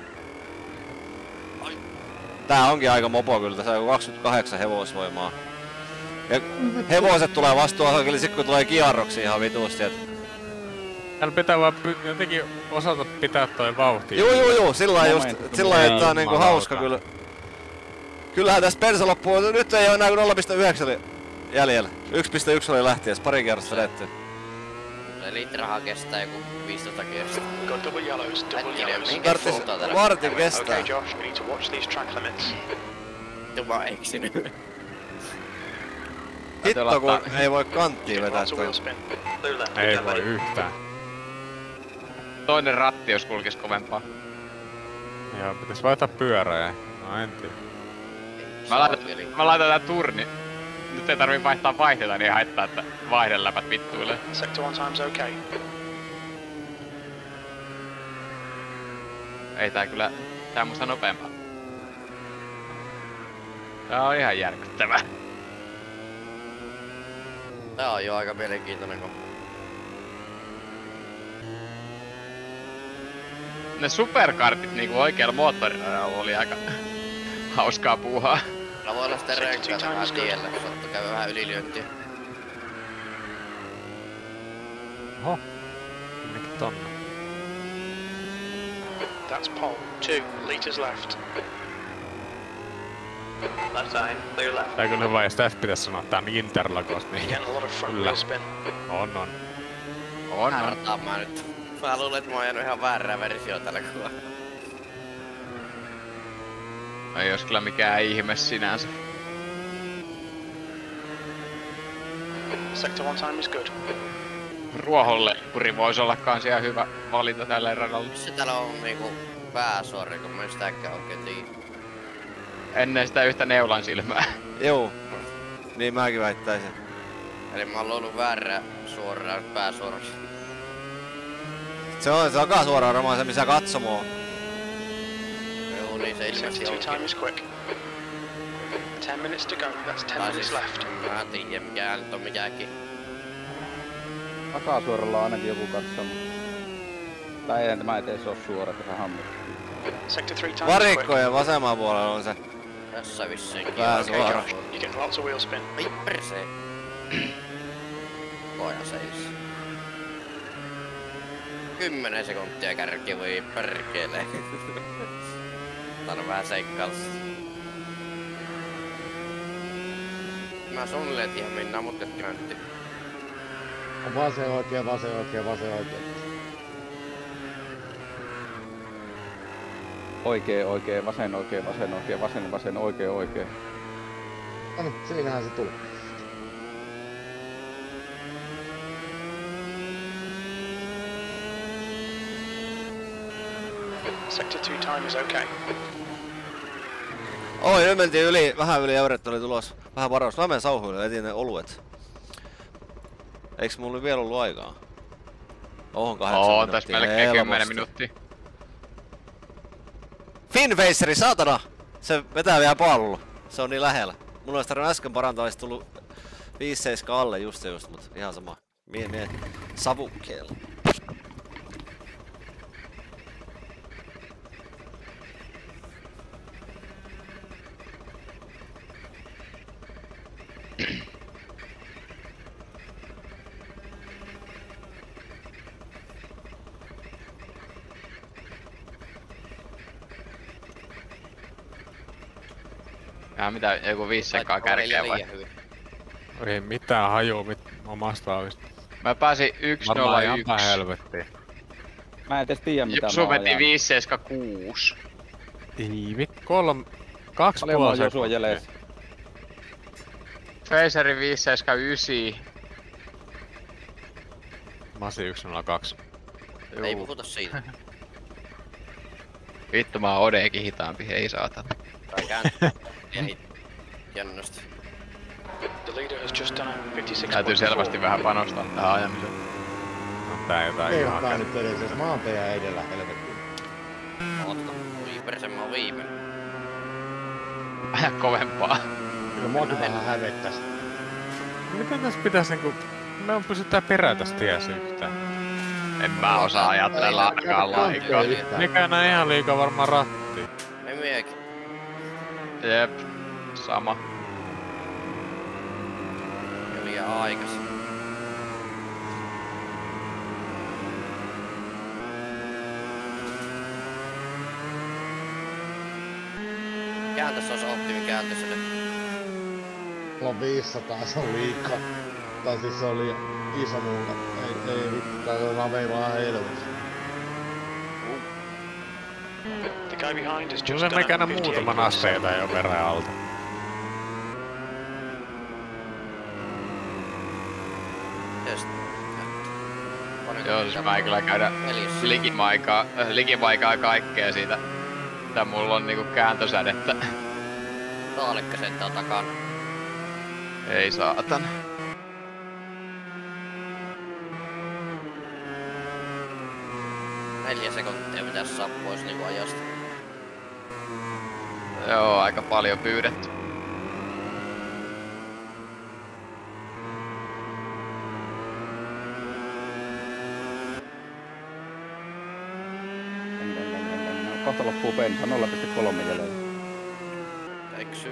Speaker 3: Tää onkin aika mopo kyllä, tässä on kaksikymmentäkahdeksan hevosvoimaa. Ja hevoset tulee vastuun kyllä sit kun tulee kierroksi ihan vitusti, et...
Speaker 4: Täällä pitää vaan py- jotenkin osata pitää toi vauhti.
Speaker 3: Juu juu juu, sillä lailla just,
Speaker 5: Momentum.
Speaker 3: sillä lailla, että on niinku
Speaker 4: Jumalauta.
Speaker 3: hauska kyllä. Kyllähän tässä bensa loppuu, nyt ei oo enää kuin nolla pilkku yhdeksän oli jäljellä. yksi pilkku yksi oli lähtiessä, pari kierrosta vedetty.
Speaker 1: Se litrahan kestää joku viisitoista kierrosta.
Speaker 6: We've got double yellows, double
Speaker 1: Äkkiä,
Speaker 6: yellows.
Speaker 1: minkä
Speaker 3: Vartin,
Speaker 1: suuntaan täällä?
Speaker 3: vartin kestää.
Speaker 6: Okay, Josh, we need to watch these track limits.
Speaker 1: Vittu mä oon eksynyt.
Speaker 3: Hitto kun ei voi kanttiin vetää
Speaker 6: Lots of wheel
Speaker 3: toi.
Speaker 6: spin. Blue left.
Speaker 4: Ei voi yhtään.
Speaker 2: Toinen ratti jos kulkis kovempaa.
Speaker 4: Joo, pitäis vaihtaa pyörää. No en tiedä.
Speaker 2: Mä laitan, mä laitan tää turni. Nyt ei tarvii vaihtaa vaihteita, niin haittaa, että vaihdeläpät vittuilee.
Speaker 6: Sector one time's okay.
Speaker 2: Ei tää kyllä, tää on musta nopeampaa. Tää on ihan järkyttävää.
Speaker 1: Tää on jo aika mielenkiintoinen kun...
Speaker 2: Ne superkartit niinku oikealla moottorirajalla oli aika hauskaa puuhaa.
Speaker 1: Mä voi olla sitten rönkkätä vähän tiellä, kun sattuu käydä vähän ylilyöntiä.
Speaker 4: Oho. Mikä tonne?
Speaker 6: That's pole. Two liters left. Left side, clear left.
Speaker 4: Tää kyllä hyvä, jos tästä pitäis sanoa, että tää on Interlagos, niin
Speaker 6: Getting a lot of front
Speaker 4: Kyllä.
Speaker 6: wheel spin.
Speaker 4: on on.
Speaker 2: On, on.
Speaker 1: Hartaan mä nyt. Mä luulen, että mä oon jäänyt ihan väärää versiota tällä kuvaa.
Speaker 2: Ei jos kyllä mikään ihme sinänsä.
Speaker 6: Sector one time is good.
Speaker 2: Ruoholle puri voisi olla kans ihan hyvä valinta tällä radalla.
Speaker 1: Missä täällä on niinku pääsuori, kun mä en sitäkään oikein tiedä.
Speaker 2: Ennen sitä yhtä neulan silmää.
Speaker 3: Juu. Niin mäkin väittäisin.
Speaker 1: Eli mä oon luullut väärää suoraan pääsuoraksi.
Speaker 3: Se on se takasuoraan varmaan se missä katsomo on.
Speaker 1: Joo, niin se ilmeisesti
Speaker 6: Sector two time
Speaker 1: onkin.
Speaker 6: is quick. Ten minutes to go. That's ten
Speaker 1: Tai
Speaker 6: minutes
Speaker 1: siis,
Speaker 6: left.
Speaker 1: mä en tiedä mikä nyt on mikäkin.
Speaker 5: Takasuoralla on ainakin joku katsomo. Tai eihän tämä etees oo suora tässä hammissa.
Speaker 6: Sector three time is quick.
Speaker 3: Varikkojen vasemmalla puolella on se.
Speaker 1: Tässä vissiinkin.
Speaker 3: Pääsuora.
Speaker 6: Okay,
Speaker 1: Okei,
Speaker 6: Josh, you get lots of wheel spin.
Speaker 1: Ai persee. Koja seis. Kymmenen sekuntia kärki voi perkele. Tää on vähän seikkailus. Mä suunnilleen tiedä minnään mut näytti.
Speaker 8: Vasen oikein, vasen oikein, vasen oikein.
Speaker 5: Oikee, oikee, vasen, oikee, vasen, oikee, vasen, vasen, oikee, oikee.
Speaker 8: No niin, siinähän se tuli.
Speaker 6: Sector two time is okay.
Speaker 3: Oi, nyt mentiin yli, vähän yli euret oli tulos. Vähän varaus. Mä menen sauhuille, etin ne oluet. Eiks mulla vielä ollut aikaa? Oon kahdeksan
Speaker 2: Oo,
Speaker 3: minuuttia.
Speaker 2: tässä melkein
Speaker 3: helposti.
Speaker 2: kymmenen minuuttia.
Speaker 3: Finfaceri, saatana! Se vetää vielä pallo. Se on niin lähellä. Mulla olisi tarvinnut äsken parantaa, olisi tullut viisi seitsemän alle just ja just, mut ihan sama. Mie, mie, savukkeella.
Speaker 2: Ja mitä, joku viisi sekkaa kärkeä vai?
Speaker 4: Ei mitään hajuu mit omasta vauhdista.
Speaker 2: Mä pääsin yksi
Speaker 4: Varmaan
Speaker 2: nolla
Speaker 4: ihan
Speaker 2: yksi.
Speaker 4: päin helvettiin.
Speaker 5: Mä en edes tiedä mitä
Speaker 2: Josu
Speaker 5: mä oon
Speaker 2: veti
Speaker 5: ajanut.
Speaker 2: viisi seitsemän kuusi.
Speaker 4: Ei mit kolme... Kaksi
Speaker 5: Paljon mä oon
Speaker 4: puoli
Speaker 5: Josua jäljessä.
Speaker 2: Faceri viisi seitsemän yhdeksän.
Speaker 4: Masi yksi nolla kaksi.
Speaker 1: Ei puhuta siitä.
Speaker 2: Vittu mä oon Odeekin hitaampi, ei saatana.
Speaker 1: Tai kääntää. Jännästi.
Speaker 6: The leader has just done a fifty-six
Speaker 2: Täytyy
Speaker 6: point
Speaker 2: selvästi
Speaker 6: four.
Speaker 2: vähän panostaa tähän ajamiseen.
Speaker 4: No tää jotain
Speaker 8: Ei
Speaker 4: ihan
Speaker 8: olekaan
Speaker 4: käy.
Speaker 8: nyt edes, jos mä oon teidän edellä helvettiin.
Speaker 1: Ootta. Viiperisen mä oon viimeinen.
Speaker 2: Vähän kovempaa.
Speaker 8: Kyllä muakin vähän hävettäis.
Speaker 4: Miten tässä pitäis niinku... Me on pysytään perää tästä tiessä yhtään.
Speaker 2: En mä osaa ajatella ainakaan lainkaan.
Speaker 8: yhtään.
Speaker 4: Mikä nää ihan liikaa varmaan rattiin.
Speaker 1: Me miekin.
Speaker 2: Jep, sama.
Speaker 1: Ja liian aikaisin. Kääntös olisi optimikääntös. Eli
Speaker 8: Mulla on viisisataa, se on liikaa. Tai siis se oli iso mulle. Ei, ei vittu, tää on veivaa helvetti.
Speaker 6: The guy behind has just
Speaker 4: Kyllä
Speaker 6: done
Speaker 4: mekänä
Speaker 6: a fifty-eight
Speaker 4: muutaman
Speaker 6: point
Speaker 4: asteita
Speaker 6: seven.
Speaker 4: jo perään alta.
Speaker 1: Just.
Speaker 2: Joo, siis mä en kyllä käydä
Speaker 1: Neljässä.
Speaker 2: likimaikaa, äh, likimaikaa kaikkea siitä. Tää mulla on niinku kääntösädettä.
Speaker 1: Taalekkasen tää takana.
Speaker 2: Ei saatana.
Speaker 1: Neljä sekuntia pitäis saa pois niinku ajasta.
Speaker 2: Joo, aika paljon pyydetty.
Speaker 5: Kohta loppuu bensa, nolla pilkku kolme jäljellä.
Speaker 1: Eksy.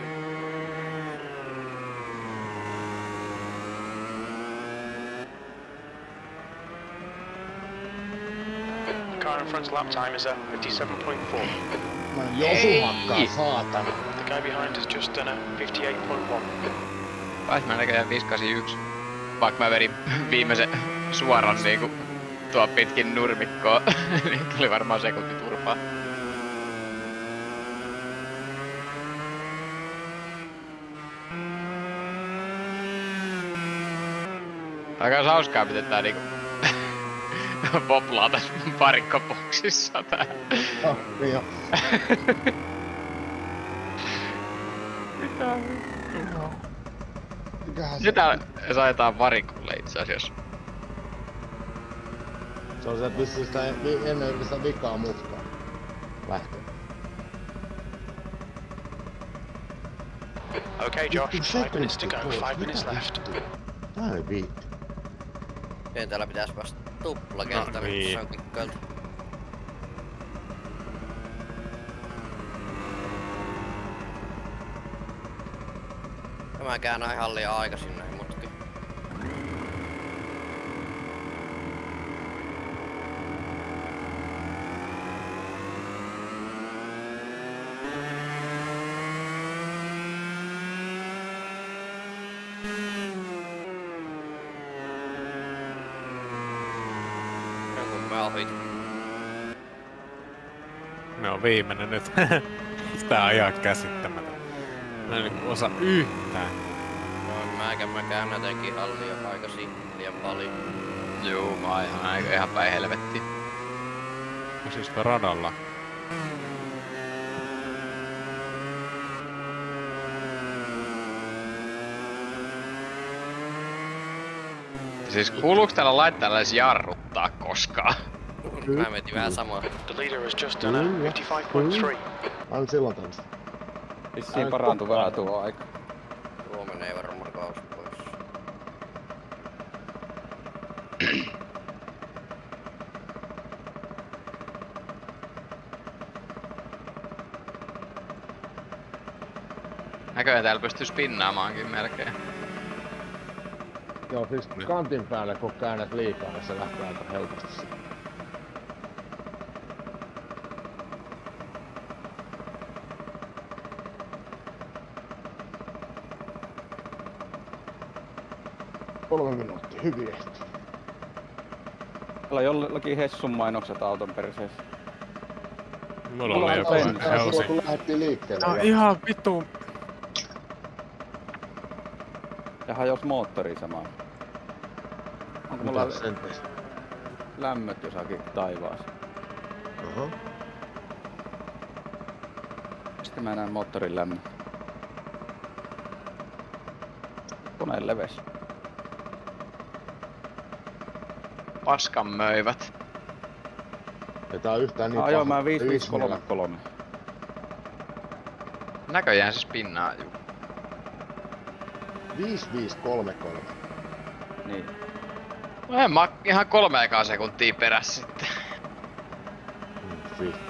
Speaker 6: The car in front's lap time is a fifty-seven point four.
Speaker 8: Mä en Josu hakkaa, saatana.
Speaker 6: The guy behind has just done a fifty-eight point one.
Speaker 2: Pääs mä näköjään viisi kahdeksan yksi. Vaikka mä vedin viimeisen suoran niinku tuo pitkin nurmikkoa, niin tuli varmaan sekunti turpaa. Aika hauskaa miten tää niinku poplaa tässä varikkoboksissa tää.
Speaker 8: Oh, niin jo. Mikähän se
Speaker 2: Sitä saetaan varikolle itse asiassa.
Speaker 8: Se on se, että vissiin sitä vi- ennen sitä vikaa mutkaa. Lähtee.
Speaker 6: Okay, Josh,
Speaker 8: Vittu,
Speaker 6: five minutes to
Speaker 8: sekunti
Speaker 6: go,
Speaker 8: pois.
Speaker 6: five minutes
Speaker 8: Mitä
Speaker 6: left.
Speaker 8: vittua? Tää ei viitti.
Speaker 1: Kentällä pitäis päästä tuplakentälle,
Speaker 4: No
Speaker 1: no,
Speaker 4: niin.
Speaker 1: se on kikkailta. Ja mä käännän ihan liian aikaisin näihin mutkiin. Jonkun mä ohitin.
Speaker 4: Ne on viimeinen nyt. Sitä ajaa käsittämättä. Mä en niinku osaa yhtään.
Speaker 1: Joo, mäkään mä käännän jotenkin ihan liian aikaisin, liian paljon.
Speaker 2: Juu, mä oon ihan, aika- ihan päin helvettiin.
Speaker 4: No siis radalla.
Speaker 2: Siis kuuluuks täällä laitteella edes jarruttaa koskaan?
Speaker 1: Mä mietin vähän samaa.
Speaker 6: The leader has just done a
Speaker 8: Kyllä,
Speaker 6: fifty-five point three.
Speaker 8: Aina silloin tämmöstä.
Speaker 5: Vissiin parantui vähän tuo aika.
Speaker 1: Tuo menee varmaan kausi pois.
Speaker 2: Näköjään täällä pystyy spinnaamaankin melkein.
Speaker 8: Joo, siis kantin päälle kun käännät liikaa, niin se lähtee aika helposti siitä. Kolme minuuttia, hyvin ehti.
Speaker 5: Täällä on jollakin Hessun mainokset auton perseessä.
Speaker 4: Mulla
Speaker 5: Mulla
Speaker 4: oli
Speaker 5: on
Speaker 4: joku
Speaker 5: penni.
Speaker 8: Silloin kun
Speaker 4: Helsinki.
Speaker 8: lähdettiin liikkeelle.
Speaker 4: No
Speaker 8: ja-
Speaker 4: ihan vittu.
Speaker 5: Ja hajos moottori samaan. Onko mulla
Speaker 8: Mitä sen testi?
Speaker 5: lämmöt jossakin taivaassa?
Speaker 8: Oho.
Speaker 5: Sitten mä näen moottorin lämmöt. Koneen leves.
Speaker 2: Paskan möivät.
Speaker 8: Ei tää on yhtään niin
Speaker 5: Ajoin
Speaker 8: paha.
Speaker 5: mä viisi viisi
Speaker 8: Yksi
Speaker 5: kolme
Speaker 8: meillä-
Speaker 5: kolme.
Speaker 2: Näköjään se spinnaa juu.
Speaker 8: viisi viisi kolme kolme.
Speaker 5: Niin.
Speaker 2: No en mä ihan kolme ekaa sekuntia perässä sitten.
Speaker 8: Mm, vittu.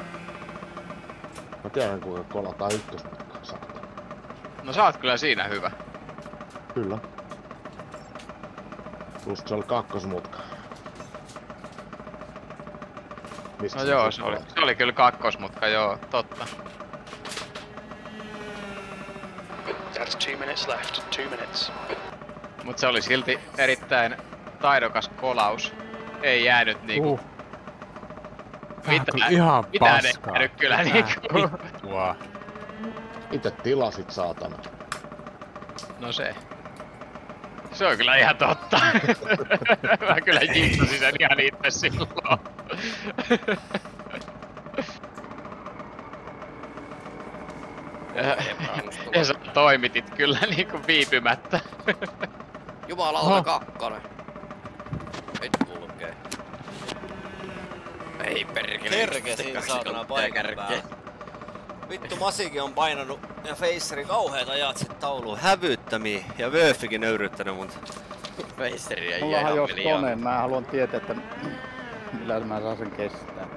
Speaker 8: Mä tiedän kuinka kolataan ykkösmatkaa saattaa.
Speaker 2: No sä oot kyllä siinä hyvä.
Speaker 8: Kyllä. Plus se oli kakkosmutka. Mistä
Speaker 2: No
Speaker 8: sä
Speaker 2: joo,
Speaker 8: sit
Speaker 2: se oli,
Speaker 8: olet?
Speaker 2: se oli kyllä kakkosmutka, joo, totta.
Speaker 6: That's two minutes left. Two minutes.
Speaker 2: Mut se oli silti erittäin taidokas kolaus. Ei jäänyt niinku...
Speaker 4: Uh. Tää on
Speaker 2: Mitään,
Speaker 4: kyllä ihan
Speaker 2: mitään ei
Speaker 4: paskaa.
Speaker 2: jäänyt kyllä
Speaker 4: Tää
Speaker 2: niinku...
Speaker 4: vittua.
Speaker 8: Itse tilasit saatana.
Speaker 2: No se. Se on kyllä ihan totta. Mä kyllä jinxasin sen ihan itse silloin. Ja, ja sä toimitit kyllä niinku viipymättä.
Speaker 1: Jumalauta
Speaker 4: Oho.
Speaker 1: kakkonen. Nyt kulkee. Ei perkele.
Speaker 3: Kerke
Speaker 1: yksi
Speaker 3: siinä
Speaker 1: kaksi
Speaker 3: saatana
Speaker 1: kolme
Speaker 3: paikan
Speaker 1: kärkeä.
Speaker 3: päällä. Vittu Masikin on painanut ja Faceri kauheat ajat sit tauluun hävyttömiä ja Wöfikin nöyryttänyt mut.
Speaker 1: Faceri ei
Speaker 5: Mulla
Speaker 1: ihan
Speaker 5: hajos
Speaker 1: miljoona.
Speaker 5: koneen. Mä haluan tietää, että millä mä saan sen kestää.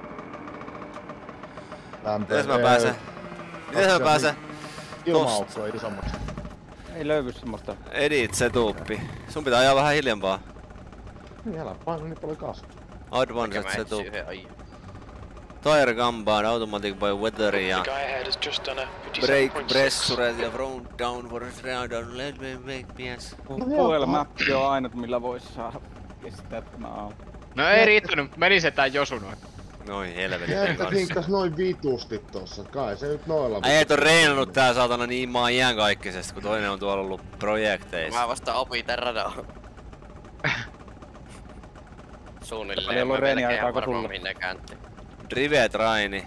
Speaker 3: Mites mä pääsen? Mites mä pääsen?
Speaker 8: Ilma-aukko on isommaksi.
Speaker 5: Ei löydy semmoista.
Speaker 3: Edit setupi. Sun pitää ajaa vähän hiljempaa.
Speaker 8: Niin älä paina niin paljon kasvua.
Speaker 3: Advanced
Speaker 1: Mikä mä etsin
Speaker 3: setup.
Speaker 1: yhden ajan.
Speaker 3: Tire Gambaan, Automatic by Weather
Speaker 6: The
Speaker 3: ja
Speaker 6: guy ahead has just done a fifty-seven
Speaker 3: Brake
Speaker 6: point six.
Speaker 3: Pressuret ja Front Down for a down Let me make mies.
Speaker 5: Fuel mappi on ainut millä vois saada kestää tämä auto.
Speaker 2: No ei riittänyt, meni se tää Josunoin.
Speaker 3: Noin helvetin
Speaker 8: Jättä
Speaker 3: kanssa.
Speaker 8: hinkkas noin vitusti tossa. Kai se nyt noilla
Speaker 3: Äijät on reenannut tää saatana niin maan iänkaikkisesti, kun toinen on tuolla ollut projekteissa.
Speaker 1: Mä vasta opin tän radan.
Speaker 5: Paljon
Speaker 1: Suunnilleen.
Speaker 5: ollut
Speaker 1: Mä
Speaker 5: reeniä
Speaker 1: melkein
Speaker 5: aikaa, kun
Speaker 1: varmaan
Speaker 5: sulla?
Speaker 1: mihin ne kääntyy.
Speaker 3: Drive Traini.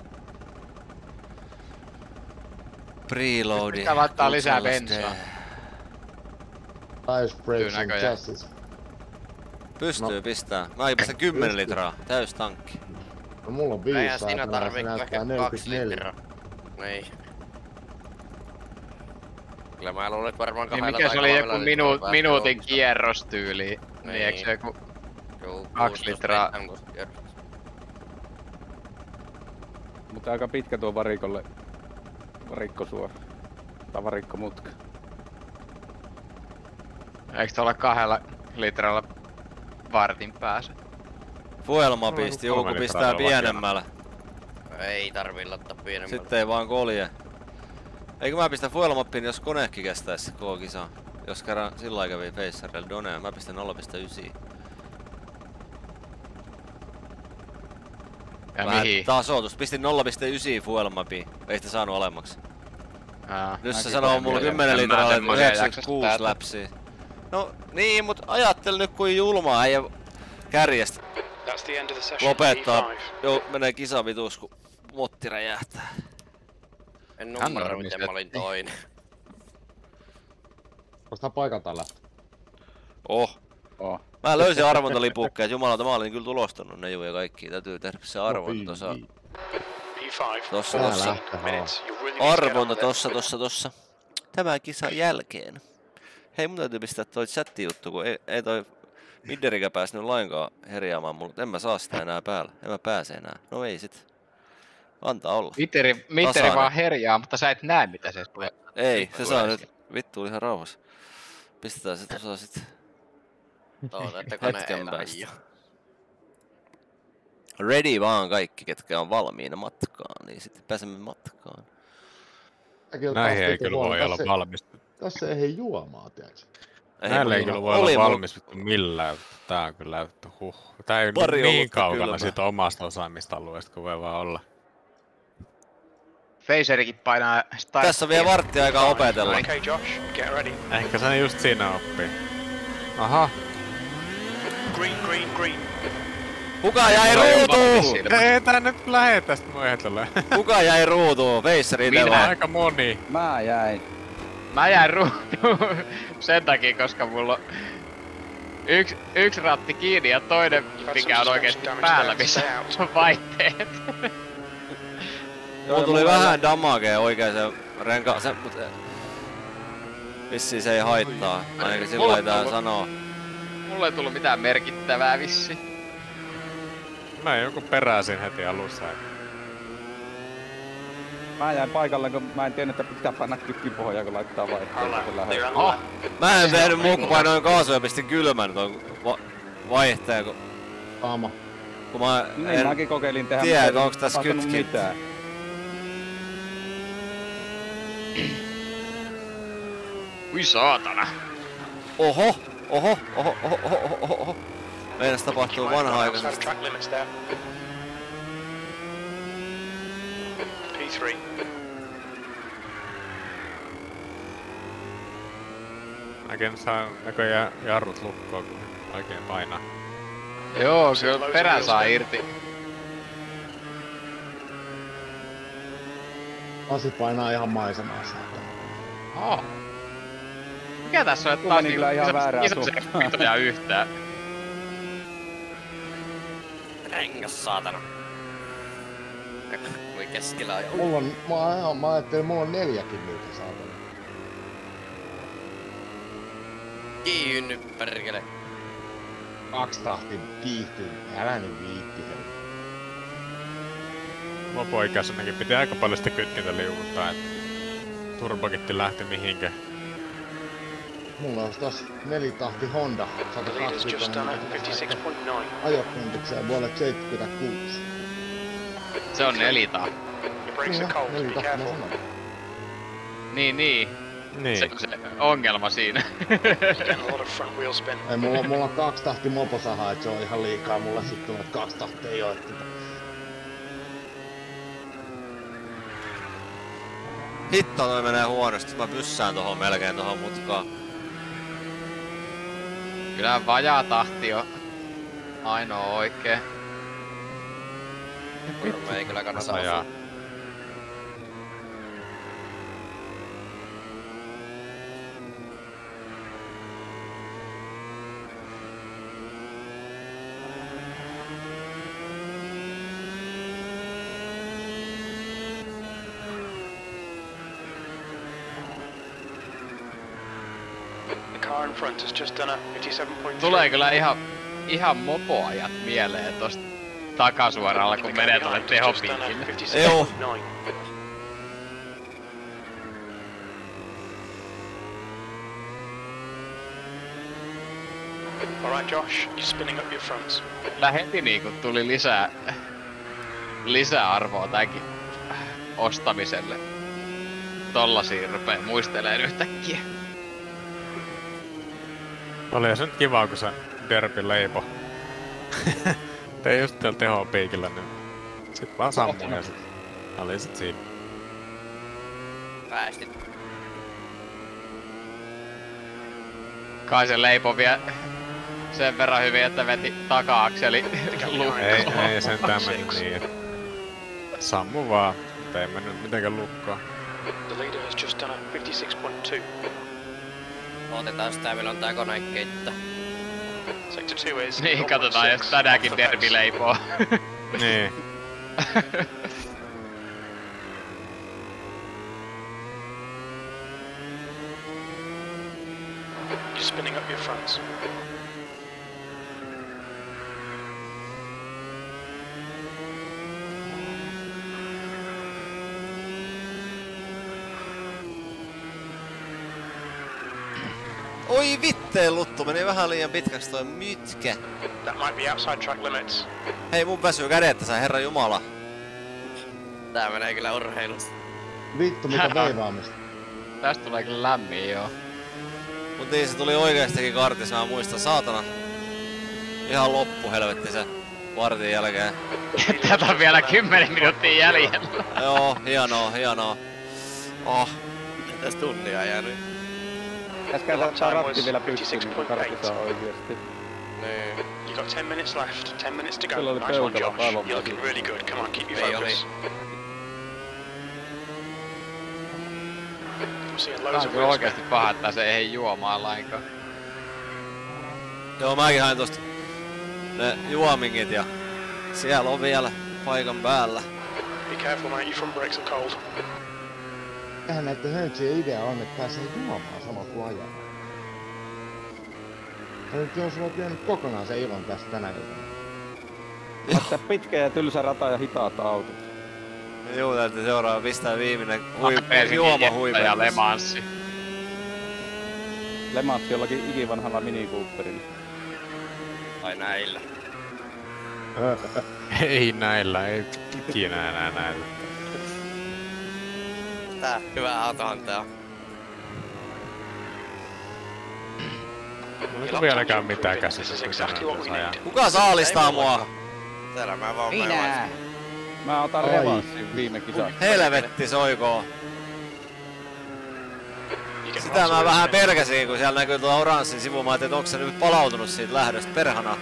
Speaker 3: Preloadi.
Speaker 2: Pitää laittaa lisää bensaa.
Speaker 8: Ice brakes and
Speaker 2: näköjään.
Speaker 8: chassis.
Speaker 3: Pystyy
Speaker 8: No.
Speaker 3: pistää. Mäkin pistän kymmenen
Speaker 8: Pystyy.
Speaker 3: litraa. Täys tankki.
Speaker 8: No mulla on
Speaker 1: Eihän
Speaker 8: viisi
Speaker 1: siinä
Speaker 8: saatana, se
Speaker 1: tarvii
Speaker 8: näyttää
Speaker 1: ehkä kaksi
Speaker 8: neljäkymmentäneljä.
Speaker 1: litraa. Niin. Kyllä mä luulen, että varmaan
Speaker 2: Niin
Speaker 1: kahdella
Speaker 2: mikä
Speaker 1: tai
Speaker 2: se oli
Speaker 1: kolmella
Speaker 2: joku
Speaker 1: litralla
Speaker 2: minu,
Speaker 1: pääsee
Speaker 2: minuutin
Speaker 1: Oulusta.
Speaker 2: kierrostyyli? Niin,
Speaker 1: Niin.
Speaker 2: eikö se joku...
Speaker 1: Joo,
Speaker 2: kaksi litraa.
Speaker 1: kuusitoista kierrosta.
Speaker 5: Mutta aika pitkä tuo varikolle. Varikkosuora. Tai varikkomutka.
Speaker 2: Eikö tuolla kahdella litralla vartin pääse?
Speaker 3: Fuelma
Speaker 4: No,
Speaker 3: pisti,
Speaker 4: kolme
Speaker 3: joku
Speaker 4: litraa
Speaker 3: pistää
Speaker 4: tuolla
Speaker 3: pienemmällä.
Speaker 1: Ei tarvii laittaa pienemmällä.
Speaker 3: Sitten ei vaan kolje. Eikö mä pistä fuelmappiin, jos konekin kestäis koko kisa? Jos kerran sillä aikaa kävi Facerilla Donea, mä pistän nolla pilkku yhdeksän.
Speaker 2: Ja
Speaker 3: Vähän
Speaker 2: mihin?
Speaker 3: tasoitus. Pistin nolla pilkku yhdeksän fuelmappiin. Ei sitä saanut alemmaksi.
Speaker 2: Aa.
Speaker 3: Nyt se
Speaker 5: Mäkin
Speaker 3: sanoo
Speaker 5: panen
Speaker 3: mulla
Speaker 5: vielä.
Speaker 3: kymmenen
Speaker 2: En mä
Speaker 3: litraa
Speaker 2: semmosia jaksa
Speaker 3: yhdeksänkymmentäkuusi
Speaker 2: täältä.
Speaker 3: läpsiä. No niin, mut ajattel nyt kuin julmaa ei kärjestä
Speaker 6: That's the end of the session.
Speaker 3: lopettaa.
Speaker 6: P five.
Speaker 3: Joo, menee kisa vitus kun motti räjähtää.
Speaker 1: En
Speaker 2: Hän
Speaker 1: nummero, miten mä olin
Speaker 2: varmistettiin.
Speaker 1: toinen.
Speaker 8: Ostaa paikaltaan lähtö.
Speaker 3: Oh.
Speaker 5: Oh.
Speaker 3: Mä löysin arvontalipukkeet, jumalauta mä olin kyllä tulostanut ne juu ja kaikki. Täytyy tehdä se arvonta tuossa.
Speaker 6: P five.
Speaker 3: Tossa,
Speaker 8: Tää
Speaker 3: tossa.
Speaker 8: lähtee
Speaker 6: Minutes. You really need to get on
Speaker 3: Arvonta
Speaker 6: with it.
Speaker 3: tossa, tossa, tossa. Tämän kisan jälkeen. Hei, mun täytyy pistää toi chatti-juttu, kun ei, ei toi Midderikä pääsnyt lainkaan herjaamaan mulle. En mä saa sitä enää päällä. En mä pääse enää. No ei sit. Antaa olla.
Speaker 2: Mitteri, mitteri
Speaker 3: Tasainen.
Speaker 2: vaan herjaa, mutta sä et näe mitä se tulee.
Speaker 3: Ei, se saa
Speaker 2: Tulee.
Speaker 3: nyt vittu ihan rauhassa. Pistetään se tuossa sit.
Speaker 1: Toivon, että kone
Speaker 3: Hetken
Speaker 1: ei
Speaker 3: päästä.
Speaker 1: lähiö.
Speaker 3: Ready vaan kaikki, ketkä on valmiina matkaan, niin sitten pääsemme matkaan.
Speaker 8: Mäkin on
Speaker 4: Näihin
Speaker 8: taas
Speaker 4: ei
Speaker 8: vittu
Speaker 4: kyllä
Speaker 8: huono.
Speaker 4: voi olla
Speaker 8: Tässä-
Speaker 4: valmista.
Speaker 8: Tässä ei hei juomaa, tiiäks?
Speaker 4: Näillä ei kyllä voi olla valmis vittu millään. Tää on kyllä vittu huh. Tää ei
Speaker 3: Pari
Speaker 4: niin
Speaker 3: olutta
Speaker 4: kaukana
Speaker 3: kylmä.
Speaker 4: siitä omasta osaamistalueesta kuin voi vaan olla.
Speaker 2: Facerikin painaa starttia.
Speaker 3: Tässä on vielä vartti aikaa opetella.
Speaker 6: Okay, Josh, get ready.
Speaker 4: Ehkä se just siinä oppii. Aha.
Speaker 6: Green, green, green.
Speaker 3: Kuka jäi ruutuun?
Speaker 4: Ei tää nyt lähe tästä moihetelle.
Speaker 3: Kuka jäi ruutuun? Veissari
Speaker 4: Minä
Speaker 3: itellä.
Speaker 4: aika moni.
Speaker 5: Mä jäin.
Speaker 2: Mä jäin ruutuun sen takia, koska mulla on yksi, yksi ratti kiinni ja toinen, mikä on oikeesti päällä, missä on vaihteet.
Speaker 3: Mulla tuli vähän damagea oikeeseen renkaaseen, mut vissiin se ei haittaa. Ainakin sillä ei tää sanoo.
Speaker 2: Mulla ei tullut mitään merkittävää vissi.
Speaker 4: Mä joku peräsin heti alussa.
Speaker 5: Mä jäin paikalle, kun mä en tiennyt, että pitää panna kytkin pohjaa, kun laittaa vaihteen.
Speaker 2: Oh.
Speaker 3: Mä en tehnyt muu kun painoin kaasua ja pistin kylmän ton va vaihteen, kun...
Speaker 8: Sama.
Speaker 3: Kun mä
Speaker 5: Niin
Speaker 3: en
Speaker 5: mäkin kokeilin tehdä,
Speaker 3: tiedä,
Speaker 5: mutta en
Speaker 3: onks tässä
Speaker 5: vastannut
Speaker 3: kytkin.
Speaker 5: mitään.
Speaker 2: Ui saatana.
Speaker 3: Oho! Oho! Oho! Oho! Oho! Oho! Oho! Meinas tapahtuu vanha-aikaisesti.
Speaker 6: Track limits there. P three.
Speaker 4: Mäkin saan näköjään jarrut lukkoon, kun oikein painaa.
Speaker 2: Joo, kyllä perä saa irti.
Speaker 8: Asi painaa ihan maisemaa saatana.
Speaker 2: Oh. Mikä tässä on, että
Speaker 5: Mulla
Speaker 2: taas
Speaker 5: meni kyllä ihan väärää suuntaan.
Speaker 2: pitoja yhtään?
Speaker 1: Rengas saatana. Voi keskellä ajoa.
Speaker 8: Mulla on, mä, mä ajattelin, mulla on neljäkin niitä saatana.
Speaker 1: Kiihy nyt perkele.
Speaker 8: Kaksi tahti kiihtyy. Älä nyt viitti sen.
Speaker 4: Mopoikäisenäkin piti aika paljon sitä kytkintä liukuttaa, että turbokitti lähti mihinkä.
Speaker 8: Mulla on taas nelitahti Honda
Speaker 6: The leader's just done at
Speaker 8: sata kaksikymmentä
Speaker 6: fifty-six point nine.
Speaker 8: ajokuntikseen vuodelle seitsemänkymmentäkuusi.
Speaker 2: Se on nelita.
Speaker 6: Your brakes are cold, be
Speaker 8: nelitahti mä
Speaker 6: careful.
Speaker 8: sanoin.
Speaker 2: Niin, niin.
Speaker 4: Niin.
Speaker 2: Se on se ongelma siinä.
Speaker 6: Getting a lot of front wheel spin.
Speaker 8: Ei, mulla, mulla on kaksi tahti moposahaa, et se on ihan liikaa mulla sitten, että kaksi tahtia ei oo, että...
Speaker 3: Hitto, toi menee huonosti. Mä pyssään tohon melkein tohon mutkaan.
Speaker 2: Kyllä vajaa tahti on ainoa oikee.
Speaker 1: Kurma ei kyllä kannata
Speaker 4: Ajaa.
Speaker 1: osua.
Speaker 6: The car in front has just done a fifty-seven point three.
Speaker 2: Tulee kyllä ihan, ihan mopoajat mieleen tosta takasuoralla, kun menee tuonne tehopiikille.
Speaker 3: Joo.
Speaker 6: Alright Josh, you're spinning up your fronts.
Speaker 2: Kyllä heti niinku tuli lisää, lisää arvoa tämänkin ostamiselle. Tollasia rupee muisteleen yhtäkkiä.
Speaker 4: Oli se nyt kiva, kun se derbi leipo. Tein just teillä tehopiikillä, niin sit vaan sammui ja sit oli sit siinä.
Speaker 1: Päästit.
Speaker 2: Kai se leipo vie sen verran hyvin, että veti taka-akseli lukkoon.
Speaker 4: Ei, ei sentään mennyt niin, et sammu vaan, mutta ei mennyt mitenkään lukkoon.
Speaker 6: The leader has just done a fifty-six point two.
Speaker 1: Otetaan sitä, milloin tää kone keittää.
Speaker 6: Sector two is...
Speaker 2: Niin, katsotaan jos tänäänkin derbi leipoo.
Speaker 4: Niin.
Speaker 6: You're spinning up your fronts.
Speaker 3: Oi vitteen luttu, meni vähän liian pitkäksi toi mytkä.
Speaker 6: That might be outside track limits.
Speaker 3: Hei mun väsyy kädet tässä, herra jumala.
Speaker 1: Tää menee kyllä urheilusta.
Speaker 8: Vittu mitä veivaamista.
Speaker 2: Tästä tulee kyllä lämmin joo.
Speaker 3: Mut niin se tuli oikeestikin kartissa, mä muistan, saatana. Ihan loppu helvetti se vartin jälkeen.
Speaker 2: Tätä on vielä kymmenen minuuttia jäljellä.
Speaker 3: Joo, hienoa, hienoa. Oh.
Speaker 1: Tästä tunnia jäänyt.
Speaker 5: Äsken saattaa ratti vielä pystyyn, niin kartissa on oikeesti.
Speaker 1: Niin.
Speaker 6: You got ten minutes left. Ten minutes to go.
Speaker 5: Siellä oli
Speaker 6: Nice one,
Speaker 5: pöydällä
Speaker 6: Josh.
Speaker 5: palvonta.
Speaker 6: You're looking really good. Come on, keep your
Speaker 1: Ei
Speaker 6: focus.
Speaker 1: oli.
Speaker 6: I'm seeing
Speaker 2: Tää
Speaker 6: loads
Speaker 2: on
Speaker 6: of
Speaker 2: kyllä
Speaker 6: wheels
Speaker 2: oikeesti paha, että se ei juomaan lainkaan.
Speaker 3: Joo, mäkin hain tosta ne juomingit ja siellä on vielä paikan päällä.
Speaker 6: Be careful, mate. Your front brakes are cold.
Speaker 8: Tähän näiden höntsien idea on, että pääsee juomaan samalla kuin ajaa. Ja nyt jos olet vienyt kokonaan sen ilon tästä tänä iltana.
Speaker 5: Mutta pitkä ja tylsä rata ja hitaat autot.
Speaker 3: Juu, täytyy seuraava pistää viimeinen hui,
Speaker 2: Helsingin
Speaker 3: juoma
Speaker 2: Jetta
Speaker 3: huipennus.
Speaker 2: ja Le Mansi.
Speaker 5: Le Mans jollakin ikivanhalla Mini Cooperilla.
Speaker 1: Ai näillä.
Speaker 4: Ei näillä, ei ikinä enää näillä.
Speaker 1: Tää hyvä autohan tää on.
Speaker 4: Mulla ei vieläkään mitään käsissä, kun tänään tässä ajaa.
Speaker 3: Kuka saalistaa
Speaker 1: Ei
Speaker 3: mua?
Speaker 1: mullakaan. Täällä mä vaan
Speaker 5: Minä! Mä otan
Speaker 8: Ai.
Speaker 5: revanssin viime kisassa.
Speaker 3: Helvetti soikoo.
Speaker 6: You get
Speaker 3: Sitä
Speaker 6: lots of
Speaker 3: mä
Speaker 6: wheels
Speaker 3: vähän
Speaker 6: spin.
Speaker 3: pelkäsin, kun siellä näkyy tuolla oranssin sivu. Mä ajattelin, että onko se nyt palautunut siitä lähdöstä perhana.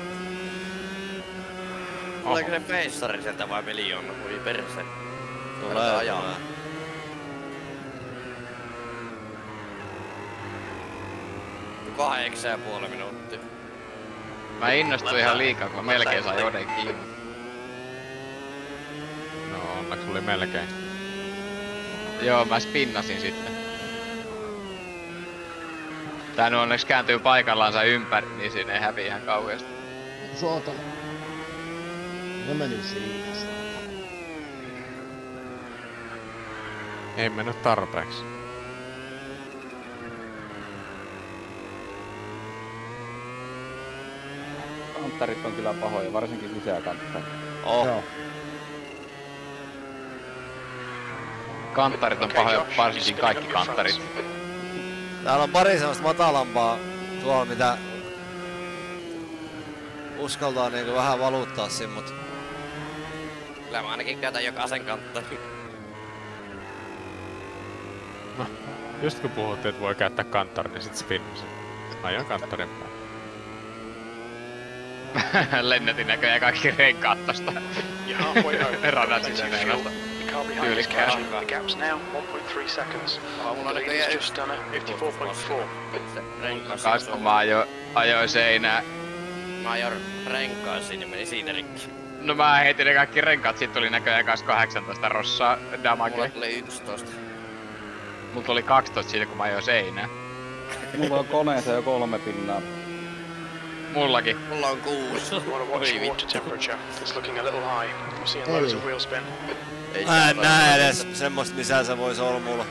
Speaker 1: Tuleeko se feissari sieltä vai miljoona? Voi perse.
Speaker 3: Tulee
Speaker 1: ajaa.
Speaker 3: tulee.
Speaker 1: Kahdeksan ja puoli minuuttia.
Speaker 2: Mä innostuin ihan liikaa, kun mä melkein sain Oden kiinni.
Speaker 4: No onneksi oli melkein.
Speaker 2: Joo, mä spinnasin sitten. Tää nyt onneksi kääntyy paikallaansa ympäri, niin siinä ei häviä ihan kauheasti.
Speaker 8: Suota. Ne meni siitä.
Speaker 4: Ei mennyt tarpeeksi.
Speaker 5: Kanttarit on kyllä pahoja, varsinkin lisää kanttarit.
Speaker 3: Oh.
Speaker 8: Joo.
Speaker 2: Kanttarit on
Speaker 6: Okay,
Speaker 2: pahoja,
Speaker 6: Josh,
Speaker 2: varsinkin
Speaker 6: just
Speaker 2: kaikki
Speaker 6: pick up your
Speaker 2: kanttarit.
Speaker 6: fronts.
Speaker 3: Täällä on pari semmoista matalampaa tuolla, mitä uskaltaa niinku vähän valuuttaa siinä, mut
Speaker 1: Kyllä mä ainakin käytän jokaisen kantta.
Speaker 4: No, just kun puhuttiin, että voi käyttää kanttarin, niin sit spinnasin. Ajan kanttarin päin.
Speaker 2: Lennätin näköjään kaikki renkaat tosta.
Speaker 6: You're halfway home.
Speaker 2: Radan
Speaker 6: Plenty of
Speaker 2: sisään
Speaker 6: fuel.
Speaker 2: asta.
Speaker 6: The car behind is
Speaker 2: Tyylikkää.
Speaker 6: catching. The gap's now one point three seconds.
Speaker 1: Oh, mulla
Speaker 6: The
Speaker 1: on
Speaker 6: lead
Speaker 1: näköjään
Speaker 6: is just done at fifty-four point four.
Speaker 1: Se renkaas
Speaker 2: Kaks kun mä ajoin, ajoin seinää.
Speaker 1: Mä ajoin renkaasiin ja meni siitä rikki.
Speaker 2: No mä heitin ne kaikki renkaat, sit tuli näköjään kans kahdeksantoista rossaa
Speaker 1: Mulla
Speaker 2: damage.
Speaker 1: tuli yksitoista.
Speaker 2: Mulla tuli kaksitoista siitä kun mä ajoin seinää.
Speaker 5: Mulla on koneessa jo kolme pinnaa.
Speaker 2: Mullakin.
Speaker 1: Mulla on kuusi.
Speaker 6: You want to watch your water temperature. It's looking a little high. I'm seeing loads of wheel spin.
Speaker 1: Ei
Speaker 3: mä en
Speaker 1: täällä
Speaker 3: näe
Speaker 1: ole.
Speaker 3: edes semmoista, missä se vois olla mulla.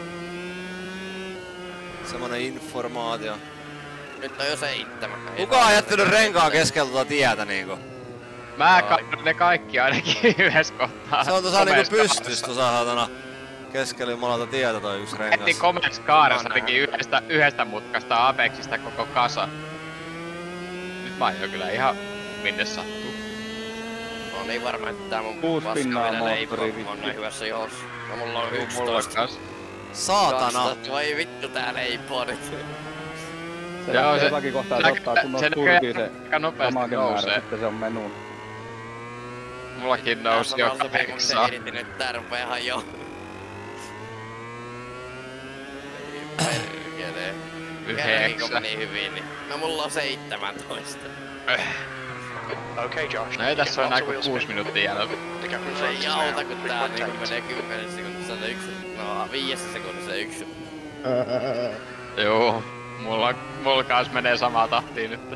Speaker 3: Semmonen informaatio.
Speaker 1: Nyt on jo seitsemän. Ei
Speaker 3: Kuka on
Speaker 1: vaan
Speaker 3: jättänyt
Speaker 1: se-
Speaker 3: renkaan keskeltä tuota tietä niinku?
Speaker 2: Mä katsoin ne kaikki ainakin yhdessä kohtaa.
Speaker 3: Se on tuossa niinku
Speaker 2: Komeassa
Speaker 3: pystys
Speaker 2: kaaressa.
Speaker 3: tuossa saatana keskellä jumalauta tietä toi yksi rengas.
Speaker 2: Heti komeassa kaaressa
Speaker 1: Mä oon
Speaker 2: ainakin yhdestä, yhdestä mutkasta Apexista koko kasa. Nyt mä ajoin kyllä ihan minne sattuu.
Speaker 1: Mä oon niin varma, että tää mun
Speaker 5: Kuusi pinnaa
Speaker 1: paskavedellä ei
Speaker 5: moottori
Speaker 1: on
Speaker 5: rikki.
Speaker 1: noin hyvässä johossa. No mulla on
Speaker 2: Mulla
Speaker 1: yksitoista.
Speaker 2: kans.
Speaker 3: Saatana!
Speaker 1: kaksitoista. Voi vittu tää leipoo nyt.
Speaker 5: Se
Speaker 2: Joo,
Speaker 5: lähtee
Speaker 2: se-
Speaker 5: jotakin kohtaa
Speaker 2: se-
Speaker 5: ottaa kunnon
Speaker 2: se
Speaker 5: turkiin
Speaker 2: näköjään
Speaker 5: se
Speaker 2: aika nopeasti
Speaker 5: damage määrä,
Speaker 2: nousee.
Speaker 5: sitten se on menuun.
Speaker 2: Mullakin nousi jo kahdeksan.
Speaker 1: Eritin nyt tää rupee hajoa. Ei perkele. Kerrankin kun
Speaker 2: Yhdeksän.
Speaker 1: meni hyvin, niin... No mulla on seitsemäntoista.
Speaker 6: Okay, Josh.
Speaker 2: No ei
Speaker 6: you
Speaker 2: tässä
Speaker 6: get
Speaker 2: on
Speaker 6: lots of
Speaker 2: aika
Speaker 6: wheel
Speaker 2: kuusi
Speaker 6: spin.
Speaker 2: minuuttia jäljellä.
Speaker 6: The gap in
Speaker 1: Se
Speaker 6: front
Speaker 1: ei
Speaker 6: is now
Speaker 1: auta, kun tää
Speaker 6: three point
Speaker 1: niinku
Speaker 6: eight.
Speaker 1: menee kymmenessä sekunnissa on yksi... No viidessä sekunnissa yksi.
Speaker 2: Joo. Mulla, mulla kans menee samaa tahtia nyt.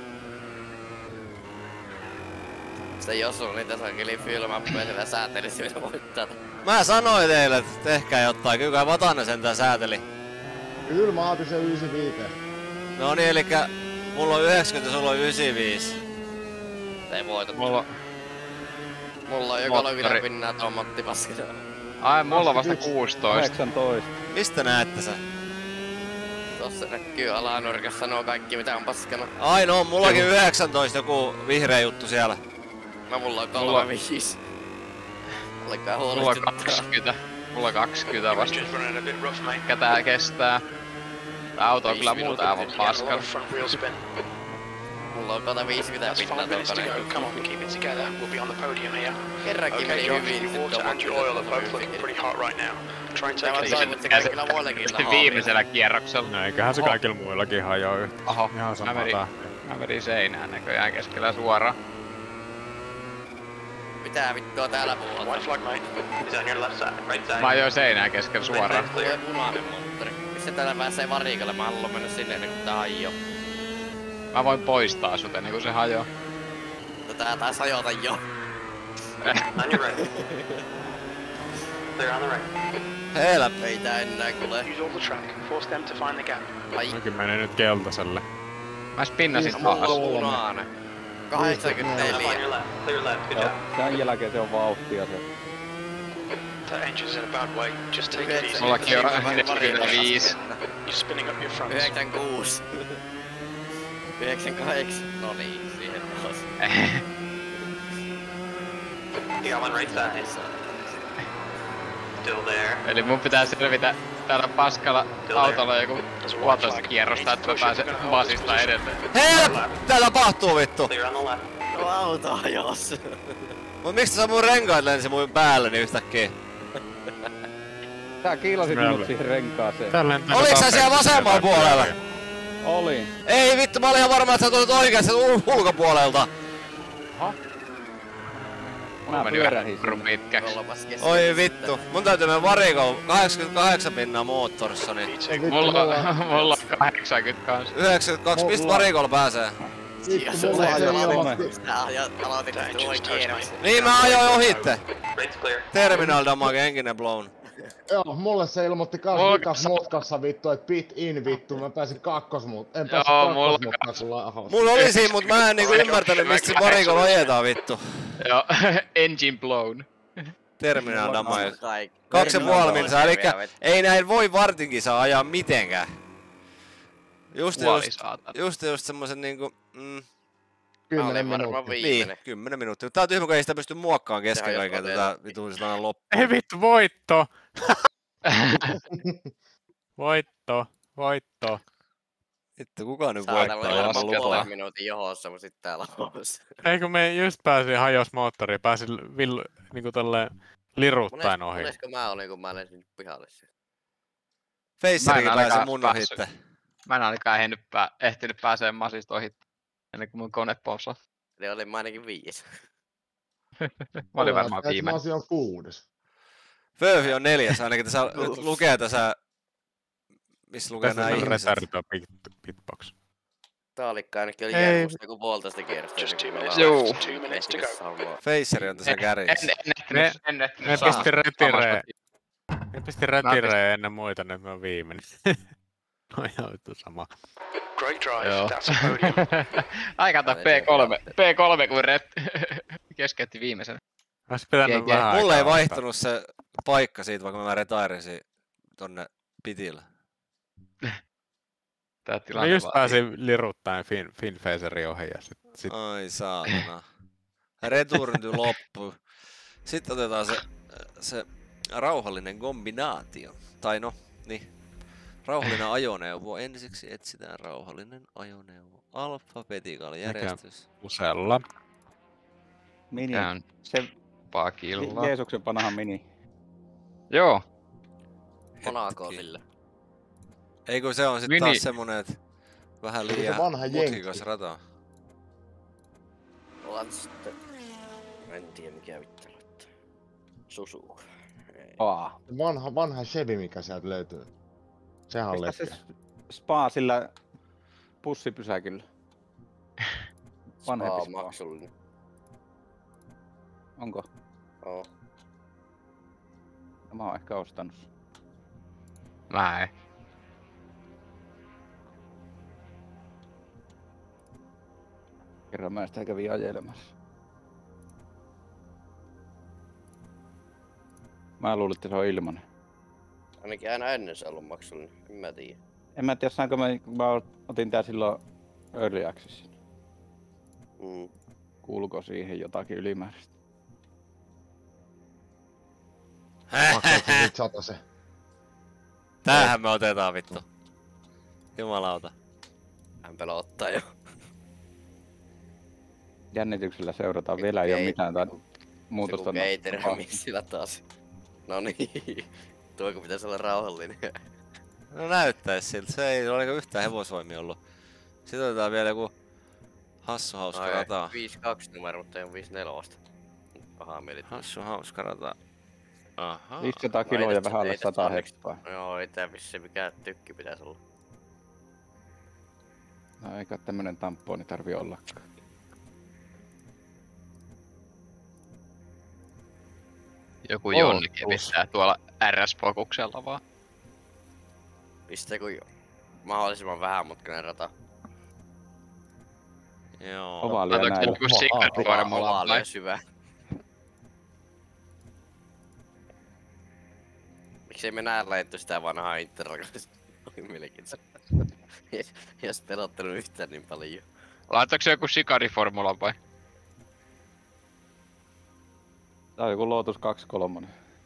Speaker 1: Se ei osu niitä sakeli fyylmappeja siellä säätelisi vielä voittaa.
Speaker 3: Mä sanoin teille, että tehkää jotain, kyllä Vatanen sentään sääteli.
Speaker 8: Kyllä mä otin sen yhdeksänkymmentäviisi.
Speaker 3: No niin, elikkä mulla on yhdeksänkymmentä, sulla on yhdeksänkymmentäviisi.
Speaker 1: Ei voita.
Speaker 2: Mulla...
Speaker 1: Mulla on jo
Speaker 2: Moottori.
Speaker 1: kolmekymmentä pinnaa tuon Matti Paskinen.
Speaker 2: Ai, mulla on vasta kuusitoista.
Speaker 5: kahdeksantoista.
Speaker 3: Mistä näette sen?
Speaker 1: Tossa näkyy alanurkassa sanoo kaikki mitä on paskana.
Speaker 3: Ai no, mullakin yhdeksäntoista joku vihreä juttu siellä.
Speaker 1: No mulla on kolme viisi. Alkaa
Speaker 2: Mulla on
Speaker 1: huolestuttaa.
Speaker 2: kaksikymmentä. Mulla on kaksikymmentä vasta.
Speaker 6: Engine's running a bit rough, mate.
Speaker 2: Mikä tää kestää? Tää auto on kyllä muuten aivan
Speaker 6: Get a lot
Speaker 2: paskalla.
Speaker 6: of front wheel spin.
Speaker 1: Mulla on kota viisikymmentä
Speaker 6: That's
Speaker 1: pinnaa
Speaker 6: five minutes to
Speaker 1: tuon
Speaker 6: go. Come on, keep it together. We'll be on the podium here.
Speaker 1: Kerrankin
Speaker 6: Okay,
Speaker 1: meni
Speaker 6: your,
Speaker 1: hyvin.
Speaker 6: your
Speaker 1: sit
Speaker 6: water and your oil are both looking pretty hot right now. Try and take
Speaker 1: Tämä
Speaker 6: it easy.
Speaker 1: toivon, että se kaikilla muillakin
Speaker 2: Sitten
Speaker 1: lahoaa.
Speaker 2: viimeisellä kierroksella.
Speaker 4: No eiköhän se
Speaker 2: Oho.
Speaker 4: kaikilla muillakin hajoo yhtä.
Speaker 2: Oho,
Speaker 4: Ihan
Speaker 2: mä
Speaker 4: samaa
Speaker 2: menin,
Speaker 4: tahtia.
Speaker 2: mä menin seinään näköjään keskellä suoraan.
Speaker 1: Mitä vittua täällä
Speaker 6: White
Speaker 1: puhutaan?
Speaker 6: flag, mate. He's on your left side, right side.
Speaker 2: Mä ajoin seinään keskellä suoraan.
Speaker 1: Tulee punainen moottori. Missä täällä pääsee varikolle? Mä haluan mennä sinne ennen kuin tää hajoo.
Speaker 2: Mä voin poistaa sut ennen kuin se hajoaa.
Speaker 1: No tää taas hajota jo.
Speaker 6: On your right. Clear on the right.
Speaker 3: Help.
Speaker 1: Ei tää enää kuule.
Speaker 6: Use all the track. Force them to find the gap.
Speaker 1: Ai,
Speaker 4: Mäkin menen nyt keltaiselle.
Speaker 2: Mä spinnasin
Speaker 1: mulla
Speaker 2: taas.
Speaker 1: on punainen. kahdeksankymmentäneljä.
Speaker 6: left. Clear left.
Speaker 5: Joo, sen jälkeen se on vauhtia se.
Speaker 6: That engine's in a bad way. Just take it easy.
Speaker 2: Mullakin on neljäkymmentäviisi.
Speaker 6: You're spinning up your fronts.
Speaker 1: yhdeksänkymmentäkuusi. yhdeksänkymmentäkahdeksan. No niin, siihen taas.
Speaker 6: You got one right side. Still there.
Speaker 2: Eli mun pitää selvitä täällä paskalla autolla joku puolitoista kierrosta, että mä pääsen vasista edelleen.
Speaker 3: Help! Tää tapahtuu vittu!
Speaker 6: Clear on the left.
Speaker 1: No auto hajos.
Speaker 3: Mut miksi sä mun renkaat lensi mun päälle niin yhtäkkiä?
Speaker 5: Sä kiilasit
Speaker 4: Kyllä.
Speaker 5: minut siihen renkaaseen.
Speaker 4: Tää lentää
Speaker 3: Oliks sä
Speaker 4: tapetti
Speaker 3: siellä vasemmalla
Speaker 4: siellä
Speaker 3: puolella?
Speaker 4: jälkeen.
Speaker 5: Oli.
Speaker 3: Ei vittu, mä olin ihan varma, että sä tulit oikeesti ul- ulkopuolelta.
Speaker 5: Mä
Speaker 2: Meni
Speaker 5: pyörähin
Speaker 2: vähän
Speaker 5: sinne.
Speaker 2: pitkäksi.
Speaker 1: Kolmas kesä.
Speaker 3: Oi vittu. Mun täytyy mennä varikoon. kahdeksankymmentäkahdeksan pinnaa moottorissa, niin
Speaker 2: Mulla, mulla on kahdeksankymmentä kans.
Speaker 3: yhdeksänkymmentäkaksi. Mistä varikolla pääsee?
Speaker 1: Vittu,
Speaker 8: mulla
Speaker 1: mulla
Speaker 8: se
Speaker 1: on
Speaker 8: ilmoitti.
Speaker 1: Sä ajat- aloitit nyt tuon kierroksen.
Speaker 3: Niin mä ajoin ohitte.
Speaker 6: Right's clear.
Speaker 3: Terminal damage, engine blown.
Speaker 8: Joo, mulle se ilmoitti kans
Speaker 2: Mulla-
Speaker 8: vikas mutkassa vittu, et pit in vittu, mä pääsin kakkosmuut. En päässyt
Speaker 2: Joo, mulla
Speaker 8: kakkosmuuttaan kun lahos.
Speaker 3: Mulla oli siinä, mut mä en niinku ymmärtänyt mistä se varikolla ajetaan vittu.
Speaker 2: Joo, engine blown.
Speaker 3: Terminal damage.
Speaker 1: Kaikki.
Speaker 3: Kaksi ja puoli minsaa, elikkä
Speaker 1: Vielä
Speaker 3: ei näin voi vartinkin saa ajaa mitenkään. Just
Speaker 2: Puoli
Speaker 3: just,
Speaker 2: saatana.
Speaker 3: just, just semmosen niinku, mm,
Speaker 1: Mä
Speaker 8: Kymmenen
Speaker 1: olen varmaan
Speaker 8: minuuttia.
Speaker 3: niin,
Speaker 1: viimeinen.
Speaker 3: kymmenen minuuttia. Tää on tyhmä, kun ei sitä pysty muokkaamaan kesken
Speaker 1: Sehän
Speaker 3: kaiken
Speaker 1: jos
Speaker 3: tätä
Speaker 1: otetaan.
Speaker 3: vitullista aina loppuun.
Speaker 4: Ei vittu, voitto! Voitto, voitto.
Speaker 3: Vittu, kuka nyt
Speaker 1: Saatana
Speaker 3: voittaa
Speaker 1: olla
Speaker 3: ilman
Speaker 1: varmaan
Speaker 3: lupaa?
Speaker 1: puolen minuutin johossa, mut sit täällä hos.
Speaker 4: Ei kun me just pääsin hajos moottori, pääsin vill, niinku tolleen liruttain ohi.
Speaker 1: Monesko mä olin, kun mä lensin pihalle sieltä?
Speaker 3: Facerikin
Speaker 2: Mä en
Speaker 3: pääsi
Speaker 2: ainakaan
Speaker 3: mun
Speaker 2: päässyt.
Speaker 3: ohitte.
Speaker 2: Mä en ainakaan ehtinyt, pää, ehtinyt pääseen masista ohi ennen kuin mun kone pompsaa.
Speaker 1: Eli olin mä ainakin viides.
Speaker 2: Mä olin varmaan
Speaker 8: Mä
Speaker 2: viimeinen.
Speaker 8: olisin jo kuudes.
Speaker 3: Föyhi on neljäs, ainakin tässä nyt lukee tässä, missä lukee
Speaker 4: Tässä
Speaker 3: nää
Speaker 4: on
Speaker 3: ihmiset.
Speaker 4: retardo bit, bitbox.
Speaker 1: Taalikka ainakin oli
Speaker 4: Ei.
Speaker 1: jäänyt musta joku puolitoista kierrosta.
Speaker 6: Just two
Speaker 1: ennen
Speaker 6: minutes
Speaker 1: kuin me
Speaker 2: Joo.
Speaker 6: left. Two minutes to go.
Speaker 3: Faceri on tässä
Speaker 2: En,
Speaker 3: kärjessä.
Speaker 2: en, en ehtinyt, en ehtinyt
Speaker 4: Ne
Speaker 2: saada
Speaker 4: pisti retireen.
Speaker 2: samasta-
Speaker 4: Ne pisti retireen ennen muita, nyt mä oon viimeinen. No ihan vittu sama.
Speaker 6: Great drive.
Speaker 2: Joo.
Speaker 6: That's a podium.
Speaker 2: Ai kato, P kolme. P kolme kun ret keskeytti viimeisenä.
Speaker 4: Ois pitänyt
Speaker 2: G G.
Speaker 4: vähän
Speaker 3: Mulla ei
Speaker 4: aikaa
Speaker 3: vaihtunut se paikka siitä, vaikka mä retairesin tonne pitille.
Speaker 2: Tää
Speaker 4: Mä
Speaker 2: tilanne
Speaker 4: just
Speaker 2: vaatii.
Speaker 4: pääsin liruttain Fin, Finfacerin ohi ja sit, sit
Speaker 3: Ai saatana. Return to loppu. Sitten otetaan se, se rauhallinen kombinaatio. Tai no, niin. Rauhallinen ajoneuvo. Ensiksi etsitään rauhallinen ajoneuvo. Alphabetical järjestys.
Speaker 4: usella.
Speaker 5: Mini.
Speaker 2: Käyn
Speaker 5: Se
Speaker 2: pakilla.
Speaker 5: Jeesuksen vanha mini.
Speaker 2: Joo.
Speaker 1: Monaco
Speaker 3: Hetki.
Speaker 1: sille.
Speaker 3: Ei kun se on sitten
Speaker 2: Mini.
Speaker 3: taas semmonen, että vähän
Speaker 8: Se
Speaker 3: liian
Speaker 8: vanha
Speaker 3: mutkikas
Speaker 8: jenkki.
Speaker 3: rata.
Speaker 1: Ollaan sitten... Mä en tiedä mikä vittu laittaa. Susuku. Ei.
Speaker 5: Aa.
Speaker 8: Vanha, vanha Chevy, mikä sieltä löytyy. Sehän on
Speaker 5: Mistä se
Speaker 8: leppiä.
Speaker 5: spa sillä bussipysäkillä? Vanhempi
Speaker 1: Spa
Speaker 5: spa.
Speaker 1: maksullinen.
Speaker 5: Onko?
Speaker 1: Oo.
Speaker 5: No, mä oon ehkä ostanut sen.
Speaker 2: Mä en.
Speaker 5: Kerran mä sitä kävin ajelemassa. Mä luulin, että se on ilmanen.
Speaker 1: Ainakin aina ennen se on ollut maksullinen. En mä tiedä.
Speaker 5: En mä tiedä saanko mä, mä otin tää silloin Early Accessin.
Speaker 1: Mm.
Speaker 5: Kuuluuko siihen jotakin ylimääräistä?
Speaker 8: Maksaatko nyt satasen?
Speaker 3: Tämähän me otetaan vittu. Jumalauta.
Speaker 1: Hän pelottaa jo.
Speaker 5: Jännityksellä seurataan vielä, ei oo mitään tai muutosta.
Speaker 1: Se kun keiterin miksillä taas. No niin. Tuoko pitäisi olla rauhallinen?
Speaker 3: No näyttäis siltä, se ei ole yhtään hevosvoimia ollut. Sitten otetaan vielä joku hassu hauska
Speaker 1: Ai,
Speaker 3: rata.
Speaker 1: viisi kaksi numero, mutta ei on viisi neljä. Pahaa mieli.
Speaker 3: Hassu hauska rata. Aha.
Speaker 5: viisisataa kiloa ja vähän alle sata heppaa.
Speaker 1: Joo, ei tää vissi mikään tykki pitäis olla.
Speaker 5: No eikä tämmönen tamponi tarvi ollakaan.
Speaker 2: Joku Jonnikin pistää tuolla R S-fokuksella vaan.
Speaker 1: Pistää kun mahdollisimman vähänmutkainen rata.
Speaker 3: Joo.
Speaker 5: Ovaalia
Speaker 2: Laitatko
Speaker 5: näin.
Speaker 2: joku sikariformula vai?
Speaker 1: Ovaalia syvä. Miksei me näin laitettu sitä vanhaa Interrogasta? Oli mielenkiintoista. Ei ois pelottanut yhtään niin paljon.
Speaker 2: Laitatko se joku sikariformula vai?
Speaker 5: Tää on joku Lotus kaksikymmentäkolme.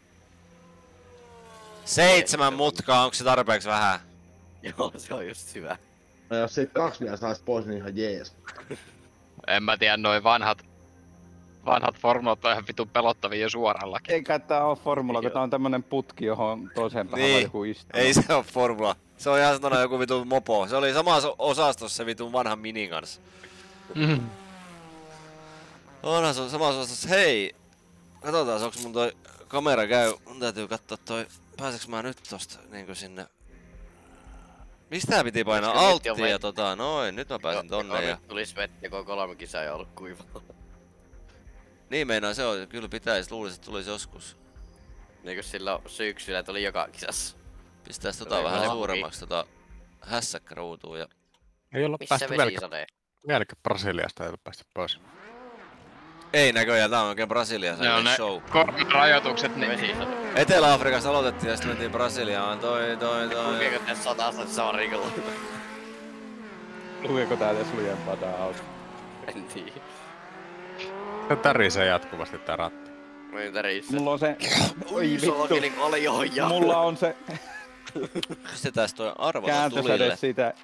Speaker 3: Seitsemän mutkaa, onko se tarpeeksi vähän?
Speaker 1: Joo, se on just hyvä.
Speaker 8: No jos siitä kaksi vielä saisi pois, niin ihan jees.
Speaker 2: En mä tiedä, noi vanhat... Vanhat formulat on ihan vitun pelottavia jo suorallakin.
Speaker 5: Eikä tää oo formula, kun tää on tämmönen putki, johon toiseen päähän
Speaker 3: Niin.
Speaker 5: joku istuu.
Speaker 3: Ei se oo formula. Se on ihan sellainen joku vitun mopo. Se oli samassa osastossa se vitun vanhan minin kanssa.
Speaker 2: Mm.
Speaker 3: Onhan se on samassa osastossa. Hei! Katsotaan, onks mun toi kamera käy. Mun täytyy katsoa toi... Pääseks mä nyt tosta niinku sinne... Mistä piti painaa alttia ja tota noin, nyt mä pääsin tonne ja...
Speaker 1: Nyt tulis vettä, kun on kolme kisaa ja ollut kuiva.
Speaker 3: Niin meinaa se on, kyllä pitäis, luulis että tulisi joskus.
Speaker 1: Niinku silloin syksyllä tuli joka kisassa.
Speaker 3: Pistäis tota vähän suuremmaksi tota hässäkkäruutuun ja...
Speaker 4: Ei olla
Speaker 1: Missä
Speaker 4: päästy vieläkään.
Speaker 1: vesisade?
Speaker 4: Vieläkään Brasiliasta ei ole päästy pois.
Speaker 3: Ei näköjään, tää on oikein Brasiliassa
Speaker 2: Ne on ne
Speaker 3: show.
Speaker 2: koronarajoitukset, niin...
Speaker 1: Vesisade.
Speaker 3: Etelä-Afrikasta aloitettiin ja sitten mentiin Brasiliaan, toi toi toi...
Speaker 1: Kulkeeko tässä satasta saarikolla?
Speaker 5: Lukeeko tää edes lujempaa tää auto?
Speaker 1: En tiedä.
Speaker 4: Se tärisee jatkuvasti tää ratti.
Speaker 1: Mä tärissä.
Speaker 5: Mulla on se... Oi
Speaker 1: Vittu.
Speaker 5: vittu.
Speaker 1: Oli johja.
Speaker 5: Mulla on se
Speaker 3: Pistetääs toi arvota
Speaker 5: kääntösäde
Speaker 3: tulille.
Speaker 5: siitä.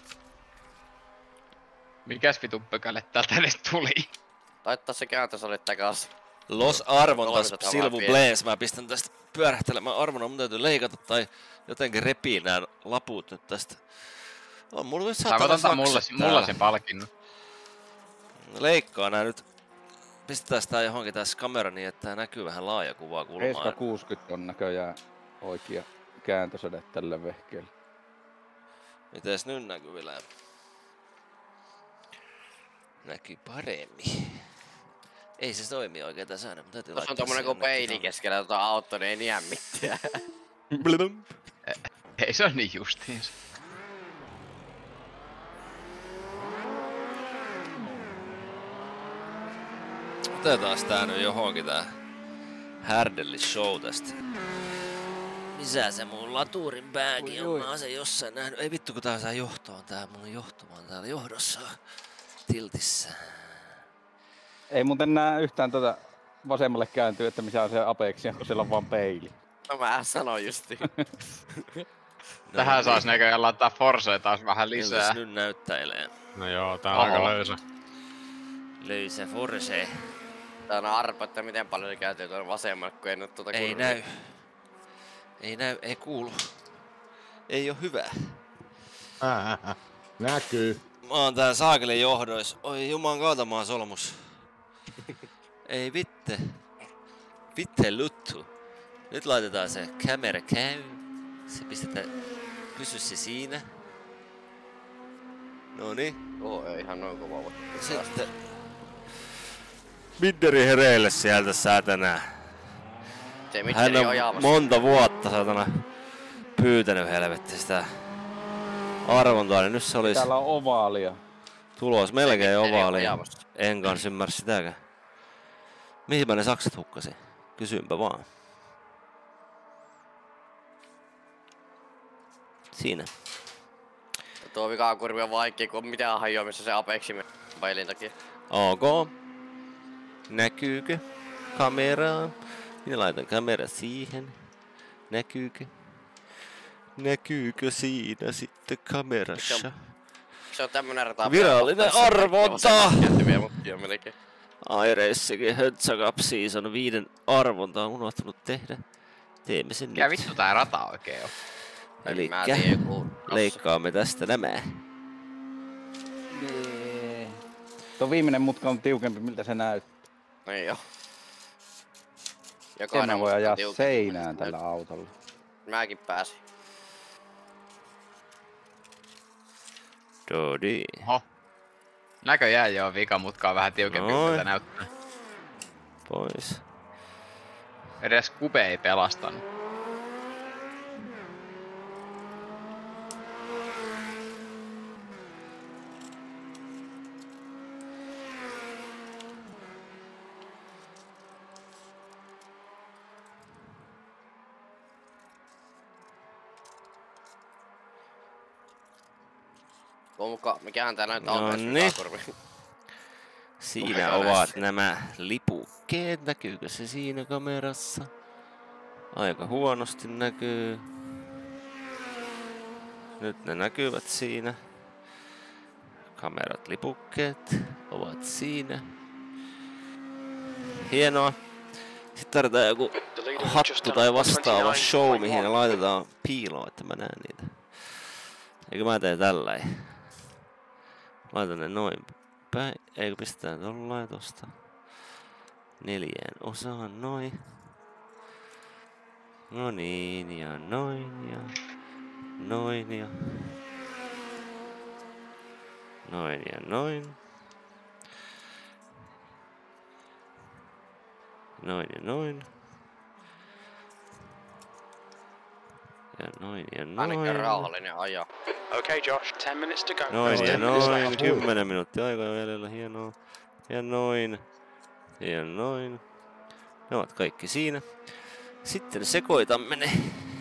Speaker 2: Mikäs vitun pökäle täältä edes tuli?
Speaker 1: Laittaa se kääntösali takas.
Speaker 3: Los Arvontas
Speaker 1: Kolmesataa
Speaker 3: Silvu
Speaker 1: vaan
Speaker 3: Blaze. Mä pistän tästä pyörähtelemään arvona. Mun täytyy leikata tai jotenkin repii nää laput nyt tästä. On mulla nyt
Speaker 2: Sä
Speaker 3: satana
Speaker 2: voit antaa mulle,
Speaker 3: sakset
Speaker 2: mulla
Speaker 3: täällä.
Speaker 2: sen palkinnon.
Speaker 3: Leikkaa nää nyt. Pistetään tää johonkin tässä kamera niin, että tää näkyy vähän laaja kuvaa
Speaker 5: Eska
Speaker 3: kulmaan.
Speaker 5: kuusikymmentä on näköjään oikea kääntösäde tälle vehkeelle.
Speaker 3: Mites nyt näkyy vielä? Näkyy paremmin. Ei se toimi oikein tässä aina, mutta täytyy
Speaker 1: Tuossa on
Speaker 3: laittaa
Speaker 1: tommonen
Speaker 3: se
Speaker 1: kun
Speaker 3: jonnekin
Speaker 1: peili
Speaker 3: tonne.
Speaker 1: keskellä tota autoa, niin ei niä mitään.
Speaker 3: Blum.
Speaker 2: Ei se on niin justiinsa.
Speaker 3: Otetaan tää nyt johonkin tää härdellis show tästä. Missä se mun laturin bagi on? Mä oon sen jossain nähnyt. Ei vittu kun tää saa johtoon. Tää mun johto on täällä johdossa. Tiltissä.
Speaker 5: Ei muuten nää yhtään tota vasemmalle kääntyy, että missä on se Apexia, kun siellä on vaan peili.
Speaker 1: No mä sanoin justiin.
Speaker 2: Tähän saas näköjään laittaa Forsea taas vähän lisää.
Speaker 3: Miltäs nyt näyttäilee?
Speaker 4: No joo, tää on
Speaker 2: Oho.
Speaker 4: aika löysä.
Speaker 3: Löysä Forse.
Speaker 1: Tää on arpa, että miten paljon se käytyy tuonne vasemmalle, kun ei nyt tuota
Speaker 3: Ei
Speaker 1: kurvia.
Speaker 3: näy. Ei näy, ei kuulu. Ei oo hyvä.
Speaker 8: Ää, näkyy.
Speaker 3: Mä oon tää saakelin johdois. Oi juman kautta mä oon solmus. Ei vitte. Vitte luttu. Nyt laitetaan se kamera käy. Se pistetään. Pysy se siinä. Noniin.
Speaker 1: Joo, ei ihan noin kova voi.
Speaker 3: Sitten. Midderi hereille sieltä säätänä.
Speaker 1: Se
Speaker 3: Hän
Speaker 1: mitteri
Speaker 3: on
Speaker 1: ojaamassa.
Speaker 3: monta vuotta saatana pyytänyt helvetti sitä arvontaa, niin nyt se olisi
Speaker 5: Täällä on ovaalia.
Speaker 3: tulos melkein
Speaker 1: mitteri on
Speaker 3: ovaali.
Speaker 1: ojaamassa.
Speaker 3: En kans ymmärrä sitäkään. Mihin mä ne sakset hukkasin? Kysynpä vaan. Siinä.
Speaker 1: Tuo vikakurvi on vaikea, kun on mitään hajoamissa se Apexi pailin takia.
Speaker 3: Ok. Näkyykö kameraa? Minä laitan kamera siihen. Näkyykö? Näkyykö siinä sitten kamerassa?
Speaker 1: Se on tämmönen rata.
Speaker 3: Virallinen arvonta!
Speaker 1: melkein.
Speaker 3: iRacingin Hötsä Cup Season viiden arvonta on unohtunut tehdä. Teemme sen
Speaker 2: Mikä
Speaker 3: nyt.
Speaker 2: vittu tää rata oikein on?
Speaker 3: Elikkä leikkaamme tästä nämä.
Speaker 5: Jee. Tuo viimeinen mutka on tiukempi, miltä se näyttää.
Speaker 1: Niin joo.
Speaker 5: Sen mä voi ajaa seinään tällä autolla.
Speaker 1: Mäkin pääsin.
Speaker 3: Dodi.
Speaker 2: Oho. Näköjään joo, vika mutka on vähän tiukempi,
Speaker 3: Noin.
Speaker 2: miltä näyttää.
Speaker 3: Pois.
Speaker 2: Edes Kube ei pelastanut.
Speaker 1: Muka, mikähän tää näyttää
Speaker 3: No
Speaker 1: alkaessa
Speaker 3: niin.
Speaker 1: vikakurvi.
Speaker 3: Siinä ovat nämä lipukkeet. Näkyykö se siinä kamerassa? Aika huonosti näkyy. Nyt ne näkyvät siinä. Kamerat, lipukkeet ovat siinä. Hienoa. Sitten tarvitaan joku hattu tai vastaava show, mihin ne laitetaan piiloon, että mä näen niitä. Eikö mä teen tälläin? Laitan ne noin päin. Eikö pistetään tollain tosta. Neljään osaan noin. No niin, ja noin, ja noin, ja noin, ja noin. Noin ja noin. Ja noin ja
Speaker 1: Ainakin
Speaker 3: noin.
Speaker 1: rauhallinen ajaa.
Speaker 6: Okay, Josh, ten minutes to go.
Speaker 3: Noin
Speaker 6: There's
Speaker 3: ja
Speaker 6: ten minutes
Speaker 3: noin.
Speaker 6: left.
Speaker 3: Kymmenen minuuttia aikaa jäljellä. Hienoa. Ja noin. Ja noin. Ne ovat kaikki siinä. Sitten sekoitamme ne.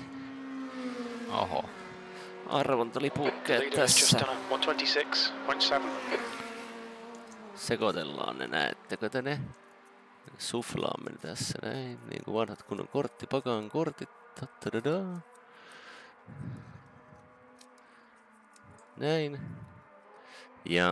Speaker 2: Oho.
Speaker 3: Arvontalipukkeet
Speaker 6: Leader has just
Speaker 3: tässä.
Speaker 6: done a one twenty-six point seven.
Speaker 3: Sekoitellaan ne, näettekö te ne? Suflaamme ne tässä näin, niin kuin vanhat kunnon korttipakan kortit. Tattadadaa. Näin. Ja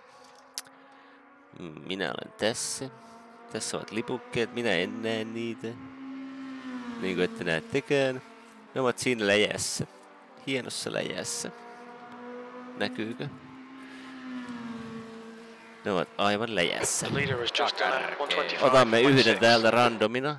Speaker 3: minä olen tässä. Tässä ovat lipukkeet, minä en näe niitä. Niin kuin ette näettekään. Ne ovat siinä läjässä. Hienossa läjässä. Näkyykö? Ne ovat aivan läjässä.
Speaker 6: The leader has just done a one twenty-five
Speaker 3: Otamme
Speaker 6: point
Speaker 3: yhden
Speaker 6: six.
Speaker 3: täältä randomina.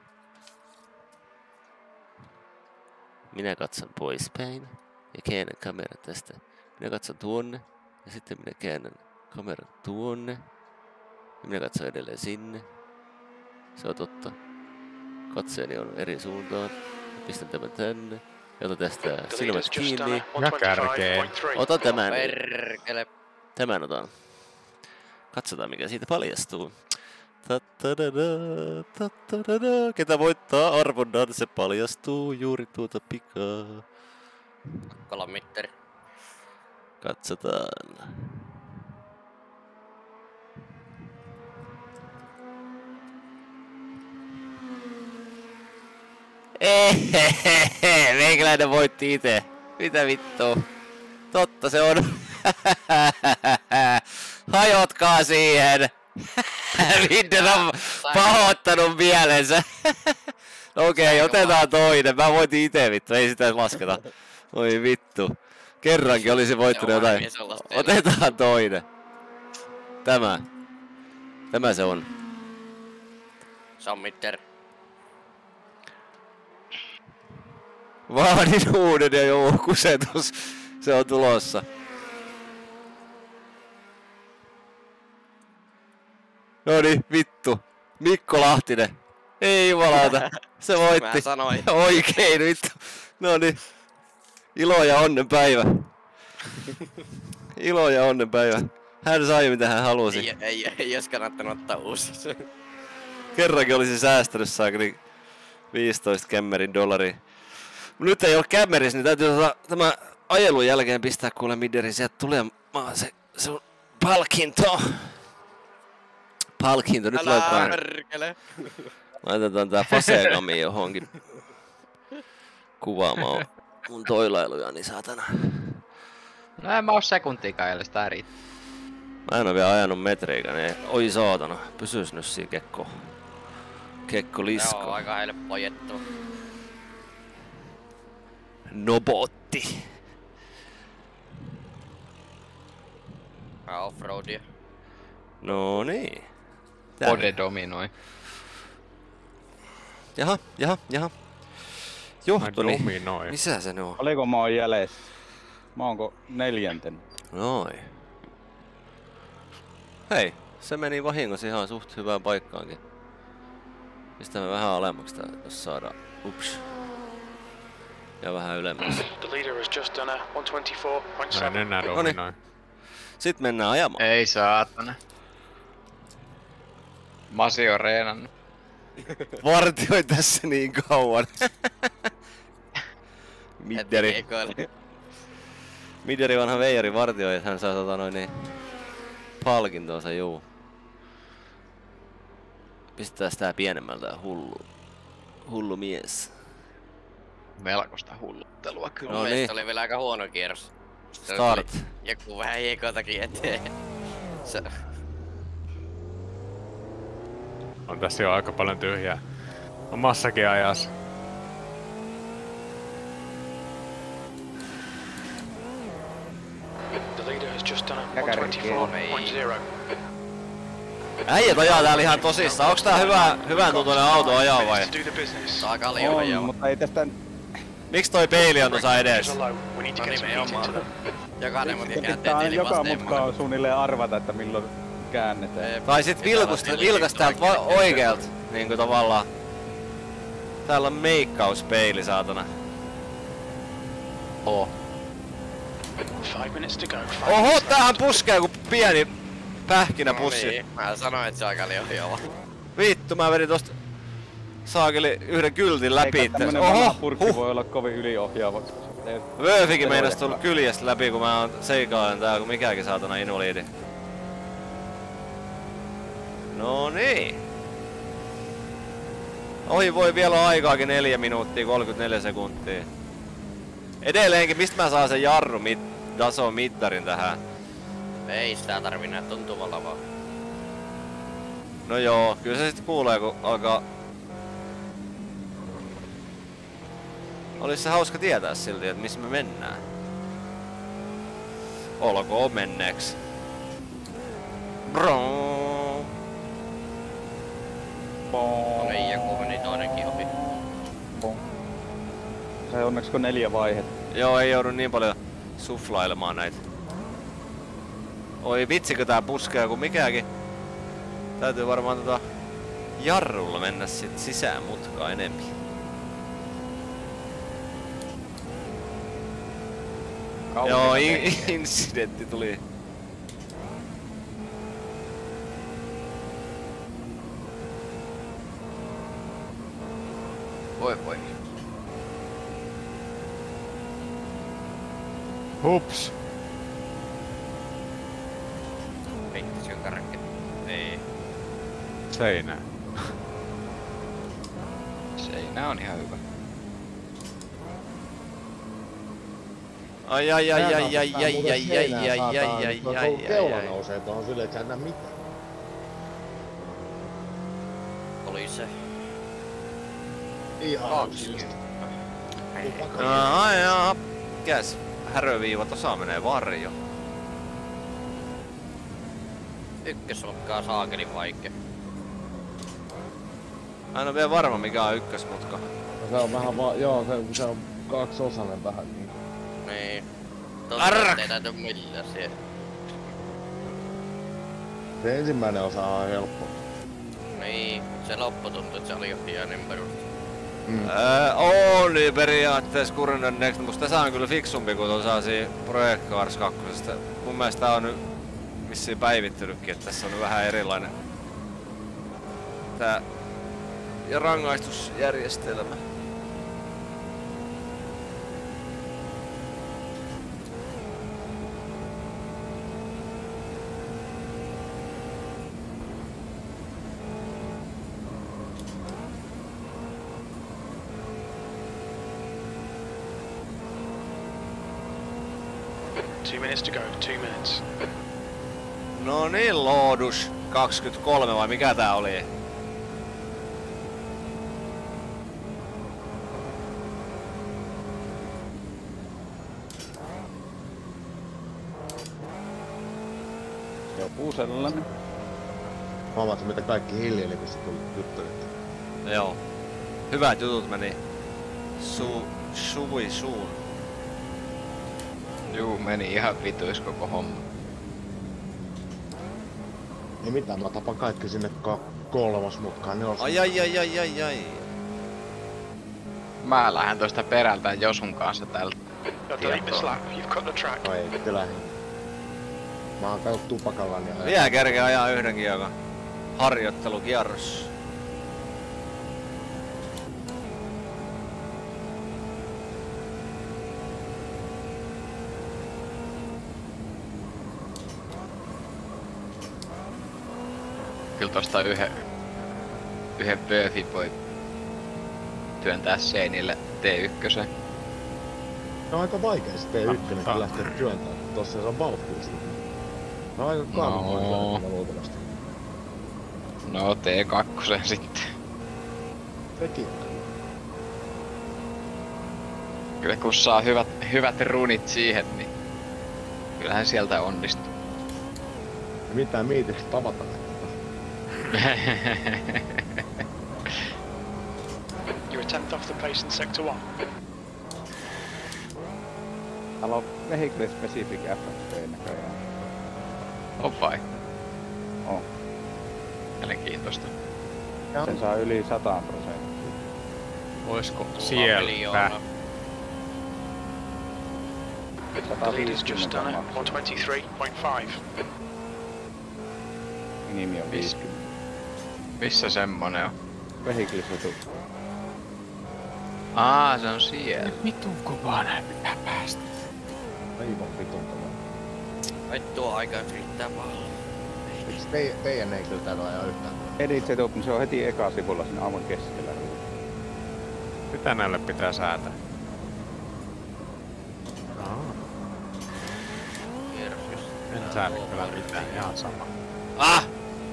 Speaker 3: Minä katson poispäin ja käännän kameran tästä. Minä katson tuonne ja sitten minä käännän kameran tuonne. Ja minä katson edelleen sinne. Se on totta. Katseeni on eri suuntaan. Pistän tämän tänne. Ja otan tästä
Speaker 6: The leader
Speaker 3: silmät
Speaker 6: has just done
Speaker 3: kiinni.
Speaker 6: a one twenty-five point three.
Speaker 3: Ota tämän.
Speaker 1: Perkele.
Speaker 3: Tämän otan. Katsotaan mikä siitä paljastuu. Tattadada, tattadada. Ketä voittaa arvonnan, se paljastuu juuri tuota pikaa.
Speaker 1: Kolomitteri.
Speaker 3: Katsotaan. Ehehehe, meikäläinen voitti ite. Mitä vittua? Totta se on. Hajotkaa siihen. Minden on pahoittanut mielensä. Okei, okay, otetaan toinen. Mä voitin ite vittu, ei sitä lasketa. Oi vittu. Kerrankin olisi voittanut jotain. Otetaan toinen. Tämä. Tämä se on.
Speaker 1: Sammitter.
Speaker 3: Vaadin uuden ja joo, kusetus. Se on tulossa. Noni, vittu. Mikko Lahtinen. Ei jumalauta. Se voitti.
Speaker 1: Mä sanoin.
Speaker 3: Oikein vittu. Noni. Ilo ja onnenpäivä. Ilo ja onnenpäivä. Hän sai mitä hän halusi.
Speaker 1: Ei, ei, ei jos kannattanut ottaa uusi.
Speaker 3: Kerrankin olisi säästänyt saakeli viisitoista kämmerin dollaria. Mut nyt ei ole kämmerissä, niin täytyy ottaa tämä ajelun jälkeen pistää kuule Midderi, sieltä tulee se sun palkinto. Palkinto, nyt
Speaker 1: Älä
Speaker 3: laitetaan,
Speaker 1: perkele.
Speaker 3: laitetaan tää Fasegami johonkin kuvaamaan mun toilailuja, niin saatana.
Speaker 2: No en mä oo sekuntiikaan jäljellä, sitä riittää.
Speaker 3: Mä en oo vielä ajanut metriikään, niin oi saatana, pysyis nyt siinä kekko. Kekko lisko.
Speaker 1: Joo, aika helppo jettu.
Speaker 3: Nobotti.
Speaker 1: Mä offroadia.
Speaker 3: No niin.
Speaker 2: Ode dominoi.
Speaker 3: Jaha, jaha, jaha. Johtoni.
Speaker 4: Dominoi.
Speaker 3: Missä se on?
Speaker 5: Oliko mä oon jäljessä? Mä oonko neljänten?
Speaker 3: Noin. Hei, se meni vahingossa ihan suht hyvään paikkaankin. Pistämme vähän alemmaksi tää, jos saadaan. Ups. Ja vähän ylemmäs.
Speaker 6: The leader has just done a one twenty-four point
Speaker 4: Mä en
Speaker 6: seven.
Speaker 4: enää
Speaker 3: Noniin.
Speaker 4: dominoi.
Speaker 3: Sitten mennään ajamaan.
Speaker 2: Ei saatana. Masi on reenannut.
Speaker 3: Vartioi tässä niin kauan. Midderi.
Speaker 1: Ekoille.
Speaker 3: Midderi vanha veijari vartioi, että hän saa tota noin niin palkintonsa, juu. Pistetään tää pienemmältä hullu. Hullu mies.
Speaker 2: Melkoista hulluttelua kyllä.
Speaker 3: No
Speaker 1: Mun
Speaker 3: niin.
Speaker 1: mielestä oli vielä aika huono kierros. Se
Speaker 3: Start.
Speaker 1: tuli Joku vähän hiekotakin eteen. Se...
Speaker 4: On tässä jo aika paljon tyhjää. Omassakin ajassa.
Speaker 6: The leader has just done a one
Speaker 5: Käkäri
Speaker 6: twenty-four point zero.
Speaker 3: Äijät ajaa täällä ihan tosissaan. Onks tää hyvä, hyvän tuntuinen auto ajaa vai?
Speaker 6: To do the business.
Speaker 1: Saa kaljoa
Speaker 5: On,
Speaker 1: joo.
Speaker 5: mutta ei tästä...
Speaker 3: Miks toi peili on tuossa
Speaker 6: Is
Speaker 3: edessä?
Speaker 6: low. We need to
Speaker 1: No
Speaker 6: get some heat into
Speaker 1: nimenomaan.
Speaker 6: them.
Speaker 1: Jokainen mutka
Speaker 5: Pitää
Speaker 1: käänteen
Speaker 5: aina
Speaker 1: tili
Speaker 5: joka
Speaker 1: vasteen.
Speaker 5: mutka on suunnilleen arvata, että milloin käännetään.
Speaker 3: Tai sit vilkus, vilkas täältä va- oikealta. Niinku tavallaan. Täällä on meikkauspeili, saatana.
Speaker 2: Oo.
Speaker 6: Five minutes to go. Five
Speaker 3: Oho,
Speaker 6: minutes
Speaker 3: tämähän
Speaker 6: left.
Speaker 3: puskee ku pieni pähkinäpussi.
Speaker 1: No niin, mä sanoin, että se on aika liojava.
Speaker 3: Vittu, mä vedin tosta saakeli yhden kyltin läpi
Speaker 5: Eikä
Speaker 3: itse.
Speaker 5: tämmönen vanha
Speaker 3: Oho,
Speaker 5: purkki
Speaker 3: huh.
Speaker 5: voi olla kovin yliohjaava. koska se ei-
Speaker 3: Wöfikin meinas tullut kyljestä läpi, kun mä oon seikailen tää, kun mikäkin saatana invaliidi. No niin. Ohi voi vielä olla aikaakin neljä minuuttia kolmekymmentäneljä sekuntia. Edelleenkin, mistä mä saan sen jarru mit, taso mittarin tähän?
Speaker 1: Ei sitä tarvi näin tuntuvalla vaan.
Speaker 3: No joo, kyllä se sit kuulee kun alkaa... Olis se hauska tietää silti, että missä me mennään. Olkoon menneeksi. Bro.
Speaker 1: No niin, joku meni toinenkin ohi.
Speaker 5: Se onneksi kun neljä vaihetta.
Speaker 3: Joo, ei joudu niin paljon suflailemaan näitä. Oi vitsikö tää puskee kuin mikäkin. Täytyy varmaan tota jarrulla mennä sit sisään mutkaa enempi. Joo, in- incidentti tuli.
Speaker 2: Voi voi.
Speaker 4: Hups.
Speaker 1: Vittu, se on karkki. Ei.
Speaker 4: Seinää.
Speaker 2: Seinä on ihan hyvä.
Speaker 3: Ai ai ai ai ai ai ai ai ai ai ai ai
Speaker 8: Tuo
Speaker 3: ai
Speaker 8: keula
Speaker 3: ai.
Speaker 8: nousee tuohon silleen, et sä et näe mitään.
Speaker 1: Oli se.
Speaker 8: Ihan
Speaker 3: No ai jaa. Mikäs häröviiva tossa menee varjo.
Speaker 1: Ykkösmutkaa saakeli vaikea.
Speaker 3: Mä en oo vielä varma mikä on ykkösmutka.
Speaker 8: No se on vähän vaan, joo, se, se on kaksiosainen vähän niin.
Speaker 1: Niin.
Speaker 3: Arr!
Speaker 1: Totta, ettei täyty millään siellä.
Speaker 8: Se ensimmäinen osa on helppo.
Speaker 1: Niin, se loppu tuntui, että se oli jo pienen perusta.
Speaker 8: Mm.
Speaker 3: Öö, on niin periaatteessa Kurinen Next, musta tässä on kyllä fiksumpi kuin tuossa Project Cars kaksi. Mun mielestä tää on nyt vissiin päivittynytkin, että tässä on nyt vähän erilainen tää ja rangaistusjärjestelmä.
Speaker 6: Two minutes to go. Two minutes.
Speaker 3: No niin, Loodus kaksikymmentäkolme vai mikä tää oli?
Speaker 5: Joku sellainen.
Speaker 8: Huomaatko mitä kaikki hiljeni, kun sä tuli juttuja?
Speaker 3: Joo. Hyvät jutut meni. Su... Sui suun.
Speaker 2: Juu, meni ihan vituis koko homma.
Speaker 8: Ei mitään, mä tapan kaikki sinne ka- kolmas mutkaan nelos.
Speaker 3: Ai ai ai ai ai ai.
Speaker 2: Mä lähden tosta perältä Josun kanssa tältä.
Speaker 6: You're delete this lap. You've cut the track.
Speaker 8: No ei, te lähdin. Mä oon käynyt tupakallani ja...
Speaker 3: Vielä kerkeä ajaa yhdenkin joka harjoittelukierros.
Speaker 2: Kyllä tosta yhden... Yhden Burfi voi työntää seinille T yksi.
Speaker 8: Se on aika vaikea se T yksi kun lähtee työntää. Tossa se on vauhtia siitä. Se on aika kaavamainen
Speaker 2: No.
Speaker 8: luultavasti.
Speaker 2: No T kaksi sitten.
Speaker 8: Sekin.
Speaker 2: Kyllä kun saa hyvät, hyvät runit siihen, niin kyllähän sieltä onnistuu.
Speaker 8: Ja mitään miitiksi tavataan.
Speaker 6: You're a tenth off the pace in sector one.
Speaker 5: Täällä on vehicle specific F X P näköjään.
Speaker 2: On vai?
Speaker 5: On.
Speaker 2: Mielenkiintoista.
Speaker 5: Sen saa yli sata prosenttia.
Speaker 4: Oisko siellä?
Speaker 6: The leader's just done it. one twenty-three point five.
Speaker 5: Nimi on viisikymmentä.
Speaker 2: Missä semmonen on?
Speaker 5: Vehicle setu.
Speaker 2: Aa, se on siellä.
Speaker 4: Vitun kovaa näin pitää päästä.
Speaker 8: Aivan vitun kovaa.
Speaker 1: Ai tuo aika riittää paljon.
Speaker 8: Eiks te, teidän ei kyllä täällä ajaa yhtään?
Speaker 5: Edit setup, niin se on heti eka sivulla siinä aivan keskellä.
Speaker 4: Mitä näille pitää säätää? Aa,
Speaker 1: Kierros.
Speaker 4: en säädä kyllä mitään, ihan sama.
Speaker 3: Ah!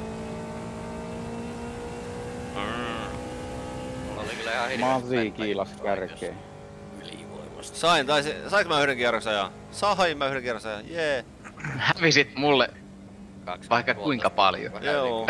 Speaker 1: Mulla oli kyllä ihan
Speaker 5: Mavi kiilas kärkeen.
Speaker 1: Ylivoimasta.
Speaker 3: Sain, tai se, sainko mä yhden kierroksen ajaa? Sain mä yhden kierroksen ajaa, jee.
Speaker 2: Hävisit mulle
Speaker 1: Kaksi
Speaker 2: vaikka
Speaker 1: puolta.
Speaker 2: kuinka paljon.
Speaker 1: Vähän
Speaker 3: Joo.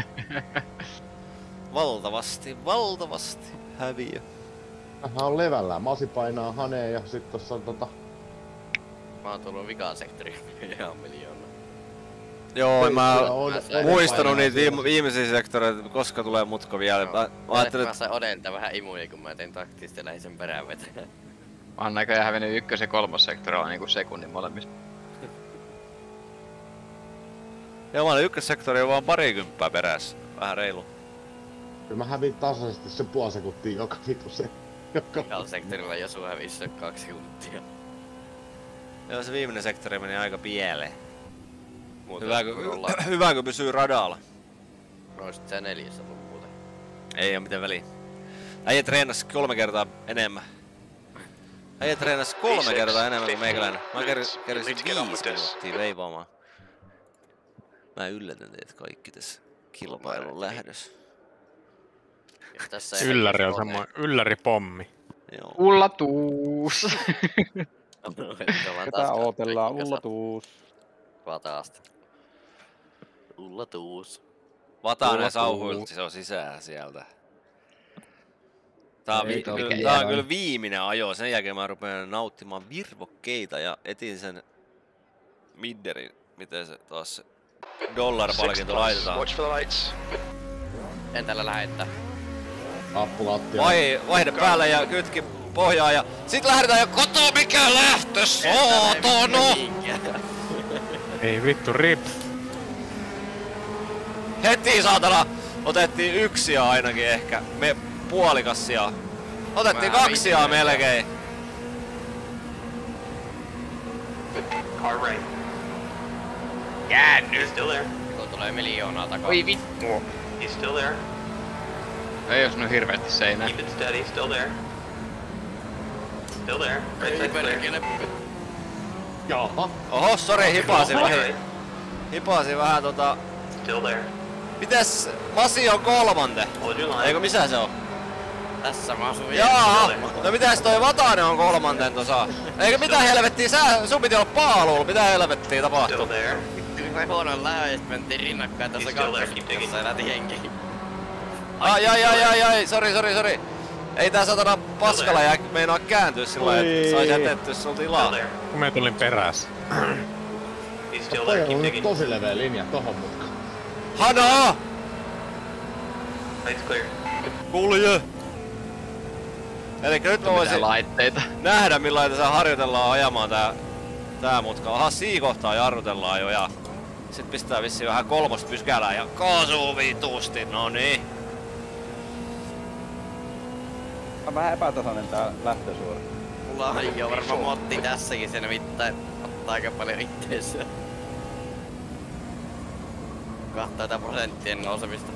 Speaker 3: Valtavasti, valtavasti häviö.
Speaker 8: Vähän on levällään. Masi painaa haneen ja sit tossa on tota...
Speaker 1: Mä oon tullut vikaan sektoriin ihan miljoona.
Speaker 3: Joo, mä
Speaker 8: Kyllä, on-
Speaker 1: mä
Speaker 8: on-
Speaker 1: sain-
Speaker 3: muistanut niitä viime, viimeisiä sektoreita, koska tulee mutka vielä. Mä, mä ajattelin,
Speaker 1: Mä
Speaker 3: että
Speaker 1: sain Odelta vähän imuja, kun mä tein taktista ja lähdin sen perään vetämään.
Speaker 2: Mä oon näköjään hävinnyt ykkös- ja kolmossektorilla niinku sekunnin molemmissa.
Speaker 3: joo, mä olin ykkössektori vaan parikymppää perässä. Vähän reilu.
Speaker 8: Kyllä mä hävin tasaisesti sen puoli sekuntia joka vitu se. Joka...
Speaker 1: Vikalla sektorilla Josu hävissä kaksi sekuntia.
Speaker 3: Joo, se viimeinen sektori meni aika pieleen.
Speaker 1: Muuten
Speaker 3: Hyvä, kun,
Speaker 1: ollaan-
Speaker 3: hyvä, kun pysyy radalla.
Speaker 1: No sit se neljäs ollut muuten.
Speaker 3: Ei oo mitään väliä. Äijä treenas kolme kertaa enemmän. Äijä treenas kolme kertaa enemmän kuin meikäläinen. Mä ker- kersin viisi minuuttia veivaamaan. Mä yllätän teitä kaikki tässä kilpailun lähdössä.
Speaker 1: Ja tässä ei
Speaker 4: Ylläri on
Speaker 1: ole
Speaker 4: semmoinen ylläri-pommi.
Speaker 3: Joo.
Speaker 2: Ullatuus!
Speaker 5: Ketä ootellaan? Ullatuus.
Speaker 1: Vataasta. Ullatuus.
Speaker 3: Vatanen sauhuilta se on sisään sieltä. Tää on, vi-
Speaker 5: Ei
Speaker 3: kyllä,
Speaker 2: mikä
Speaker 3: tää on
Speaker 2: jää.
Speaker 3: kyllä viimeinen ajo. Sen jälkeen mä rupean nauttimaan virvokkeita ja etin sen midderin. Miten se taas se dollar-palkinto laitetaan.
Speaker 6: Watch for the lights.
Speaker 1: En tällä lähettää.
Speaker 8: Appulattia.
Speaker 3: Vai, vaihde päälle ja kytki pohjaa ja sit lähdetään ja koto mikä lähtö saatana!
Speaker 4: Ei vittu, rip.
Speaker 3: Heti saatana! Otettiin yksi ainakin ehkä. Me puolikas sijaa. Otettiin
Speaker 1: Mä
Speaker 3: kaksi sijaa
Speaker 1: viimeinen.
Speaker 3: melkein.
Speaker 6: Car right.
Speaker 2: Käänny!
Speaker 6: He's still there.
Speaker 1: Kun tulee miljoonaa takaa.
Speaker 2: Oi vittu!
Speaker 6: He's still there.
Speaker 2: Ei jos nyt hirveästi seinään.
Speaker 6: Keep it steady. Still there. Still there. Right
Speaker 1: Ei
Speaker 6: side clear.
Speaker 1: perkele.
Speaker 8: Jaha.
Speaker 3: Oho, sori, hipasin vähän. Hipasin vähän tota...
Speaker 6: Still there.
Speaker 3: Mites Masi on kolmante? Eikö missä se on?
Speaker 1: Tässä mä asun
Speaker 3: Jaa! No mitäs toi Vatanen on kolmanten tossa? Eikö mitä helvettiä? Sä, sun piti olla paalulla. Mitä helvettiä tapahtuu?
Speaker 1: Kyllä huonoin lähes mentiin rinnakkain tässä kakkosessa ja lähti henkiin.
Speaker 3: Ai ai ai ai ai, sori sori sori. Ei tää satana paskalla jää meinaa kääntyä sillä et sais jätettyä sul tilaa.
Speaker 4: Kun mä tulin perässä.
Speaker 8: Toi on nyt tosi leveä linja tohon mutkaan.
Speaker 3: Hanaa!
Speaker 6: Light's clear.
Speaker 3: Kulje! Elikkä nyt mä voisin
Speaker 2: laitteita.
Speaker 3: nähdä millainen tässä harjoitellaan ajamaan tää, tää mutka. Aha, siinä kohtaa jarrutellaan jo ja sit pistää vissiin vähän kolmosta pyskälää ja kaasuu vitusti, no niin.
Speaker 5: On vähän epätasainen tää lähtösuora.
Speaker 1: Mulla on jo varmaan motti tässäkin, sen nimittäin ottaa aika paljon itteensä. Kahtaa prosenttien nousemista.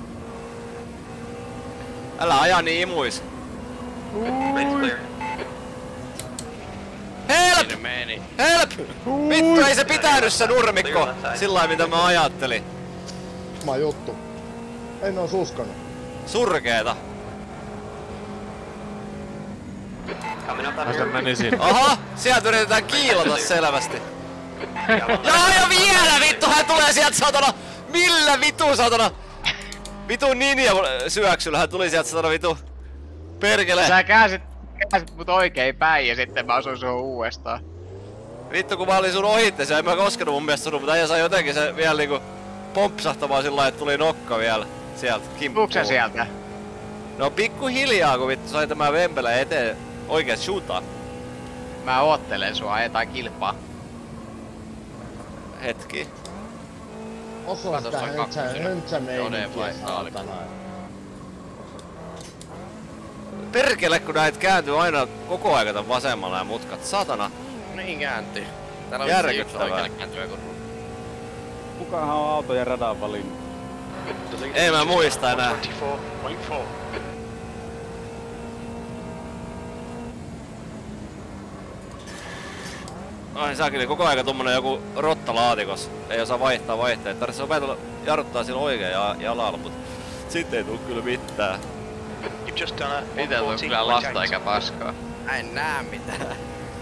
Speaker 3: Älä aja niin imuis.
Speaker 6: Light's clear.
Speaker 3: Help!
Speaker 1: Sinne meni.
Speaker 3: Help! Vittu, ei se pitänyt se nurmikko sillä mitä mä ajattelin.
Speaker 8: Sama juttu. En ois uskonut.
Speaker 3: Surkeeta.
Speaker 6: Coming up on
Speaker 4: Mä sen
Speaker 6: your...
Speaker 4: meni sinne.
Speaker 3: Aha! Sieltä yritetään kiilata selvästi. Jaa ja vielä vittu, hän tulee sieltä satana! Millä vitu satana? Vitu ninja syöksyllä, hän tuli sieltä satana vitu. Perkele.
Speaker 2: Sä käänsit, käänsit mut oikein päin ja sitten mä asuin suhun uudestaan.
Speaker 3: Vittu kun mä olin sun ohitte, se en mä koskenut mun mielestä sun, mutta äijä sai jotenkin se vielä niinku pompsahtamaan sillä lailla, että tuli nokka vielä sieltä kimppuun.
Speaker 2: Tuuks sä sieltä?
Speaker 3: No pikku hiljaa kun vittu sai tämä vempelä eteen oikeet shootaa.
Speaker 2: Mä oottelen sua, jotain kilpaa.
Speaker 3: Hetki.
Speaker 8: Osaa
Speaker 1: Kato,
Speaker 8: sitä
Speaker 1: se on
Speaker 8: höntsä,
Speaker 1: kakkosena.
Speaker 8: höntsä
Speaker 1: Jode
Speaker 8: meininkiä
Speaker 1: vai
Speaker 8: saatana.
Speaker 3: Perkele kun näet kääntyy aina koko ajan tän vasemmalla ja mutkat. Satana.
Speaker 1: Niin kääntyy. Täällä on vissiin yksi
Speaker 3: Järkyttävää.
Speaker 1: oikealle kääntyvä kurva.
Speaker 5: Kukahan on auto ja radan valinnut?
Speaker 3: Ei mä muista enää.
Speaker 6: twenty-four point four.
Speaker 3: Ai saakeli, koko aika tommonen joku rotta laatikos. Ei osaa vaihtaa vaihteet. Tarvitsee opetella jarruttaa sillä oikein ja jalalla, mut sitten ei tuu kyllä mitään.
Speaker 6: You've just done a
Speaker 2: Itellä on kyllä lasta eikä paskaa.
Speaker 1: Mä en näe mitään.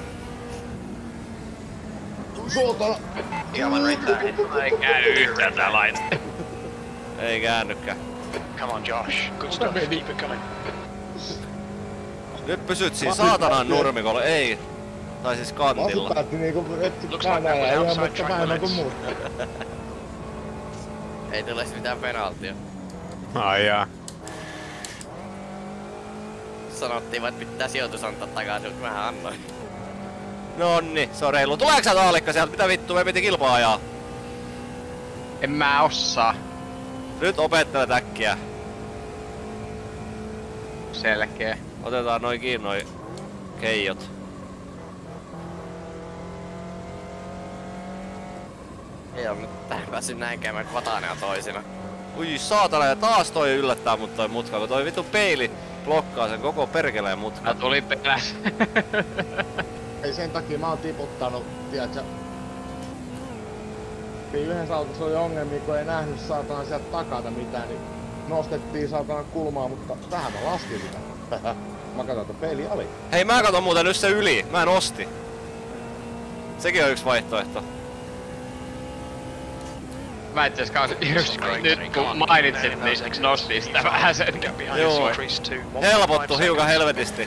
Speaker 8: Suotana!
Speaker 6: Yeah, I'm on right there.
Speaker 2: Ei käy yhtään tää laite.
Speaker 3: Ei käännykään.
Speaker 6: Come on, Josh. Good stuff. Keep it coming.
Speaker 3: Nyt pysyt siinä saatanan nurmikolla, ei. Tai siis kantilla.
Speaker 8: Masu päätti niinku etsi
Speaker 6: Looks like
Speaker 8: kainaa
Speaker 6: that
Speaker 8: ja
Speaker 6: was
Speaker 8: ihan
Speaker 6: outside
Speaker 8: mutta vähemmän kuin
Speaker 6: triangle
Speaker 8: muut.
Speaker 1: Ei tule mitään penaltia.
Speaker 4: Ai jaa.
Speaker 1: Sanottiin vaan, että pitää sijoitus antaa takaisin, mutta mähän annoin.
Speaker 3: Nonni, se on reilu. Tuleeko sä taalikka sieltä? Mitä vittu, me piti kilpaa ajaa.
Speaker 2: En mä osaa.
Speaker 3: Nyt opettelet äkkiä.
Speaker 2: Selkeä.
Speaker 3: Otetaan noin kiinni noi keijot.
Speaker 1: Ei oo nyt tähän päässyt näin käymään, kun Vatanen on toisina.
Speaker 3: Ui saatana, ja taas toi yllättää mut toi mutka, kun toi vittu peili blokkaa sen koko perkeleen
Speaker 2: Mä
Speaker 3: mutkan.
Speaker 2: tulin perässä.
Speaker 8: Ei sen takia mä oon tiputtanut, tiiätsä. Yhdessä autossa oli ongelmia, kun ei nähnyt saatana sieltä takata mitään, niin nostettiin saatana kulmaa, mutta vähän mä laskin sitä. Mä katsoin, että peili oli.
Speaker 3: Hei, mä katon muuten nyt se yli. Mä nosti. Sekin on yksi vaihtoehto.
Speaker 2: Mä itse asiassa just nyt kun mainitsit, niin nostin sitä vähän sen.
Speaker 3: Joo. Helpottu hiukan helvetisti.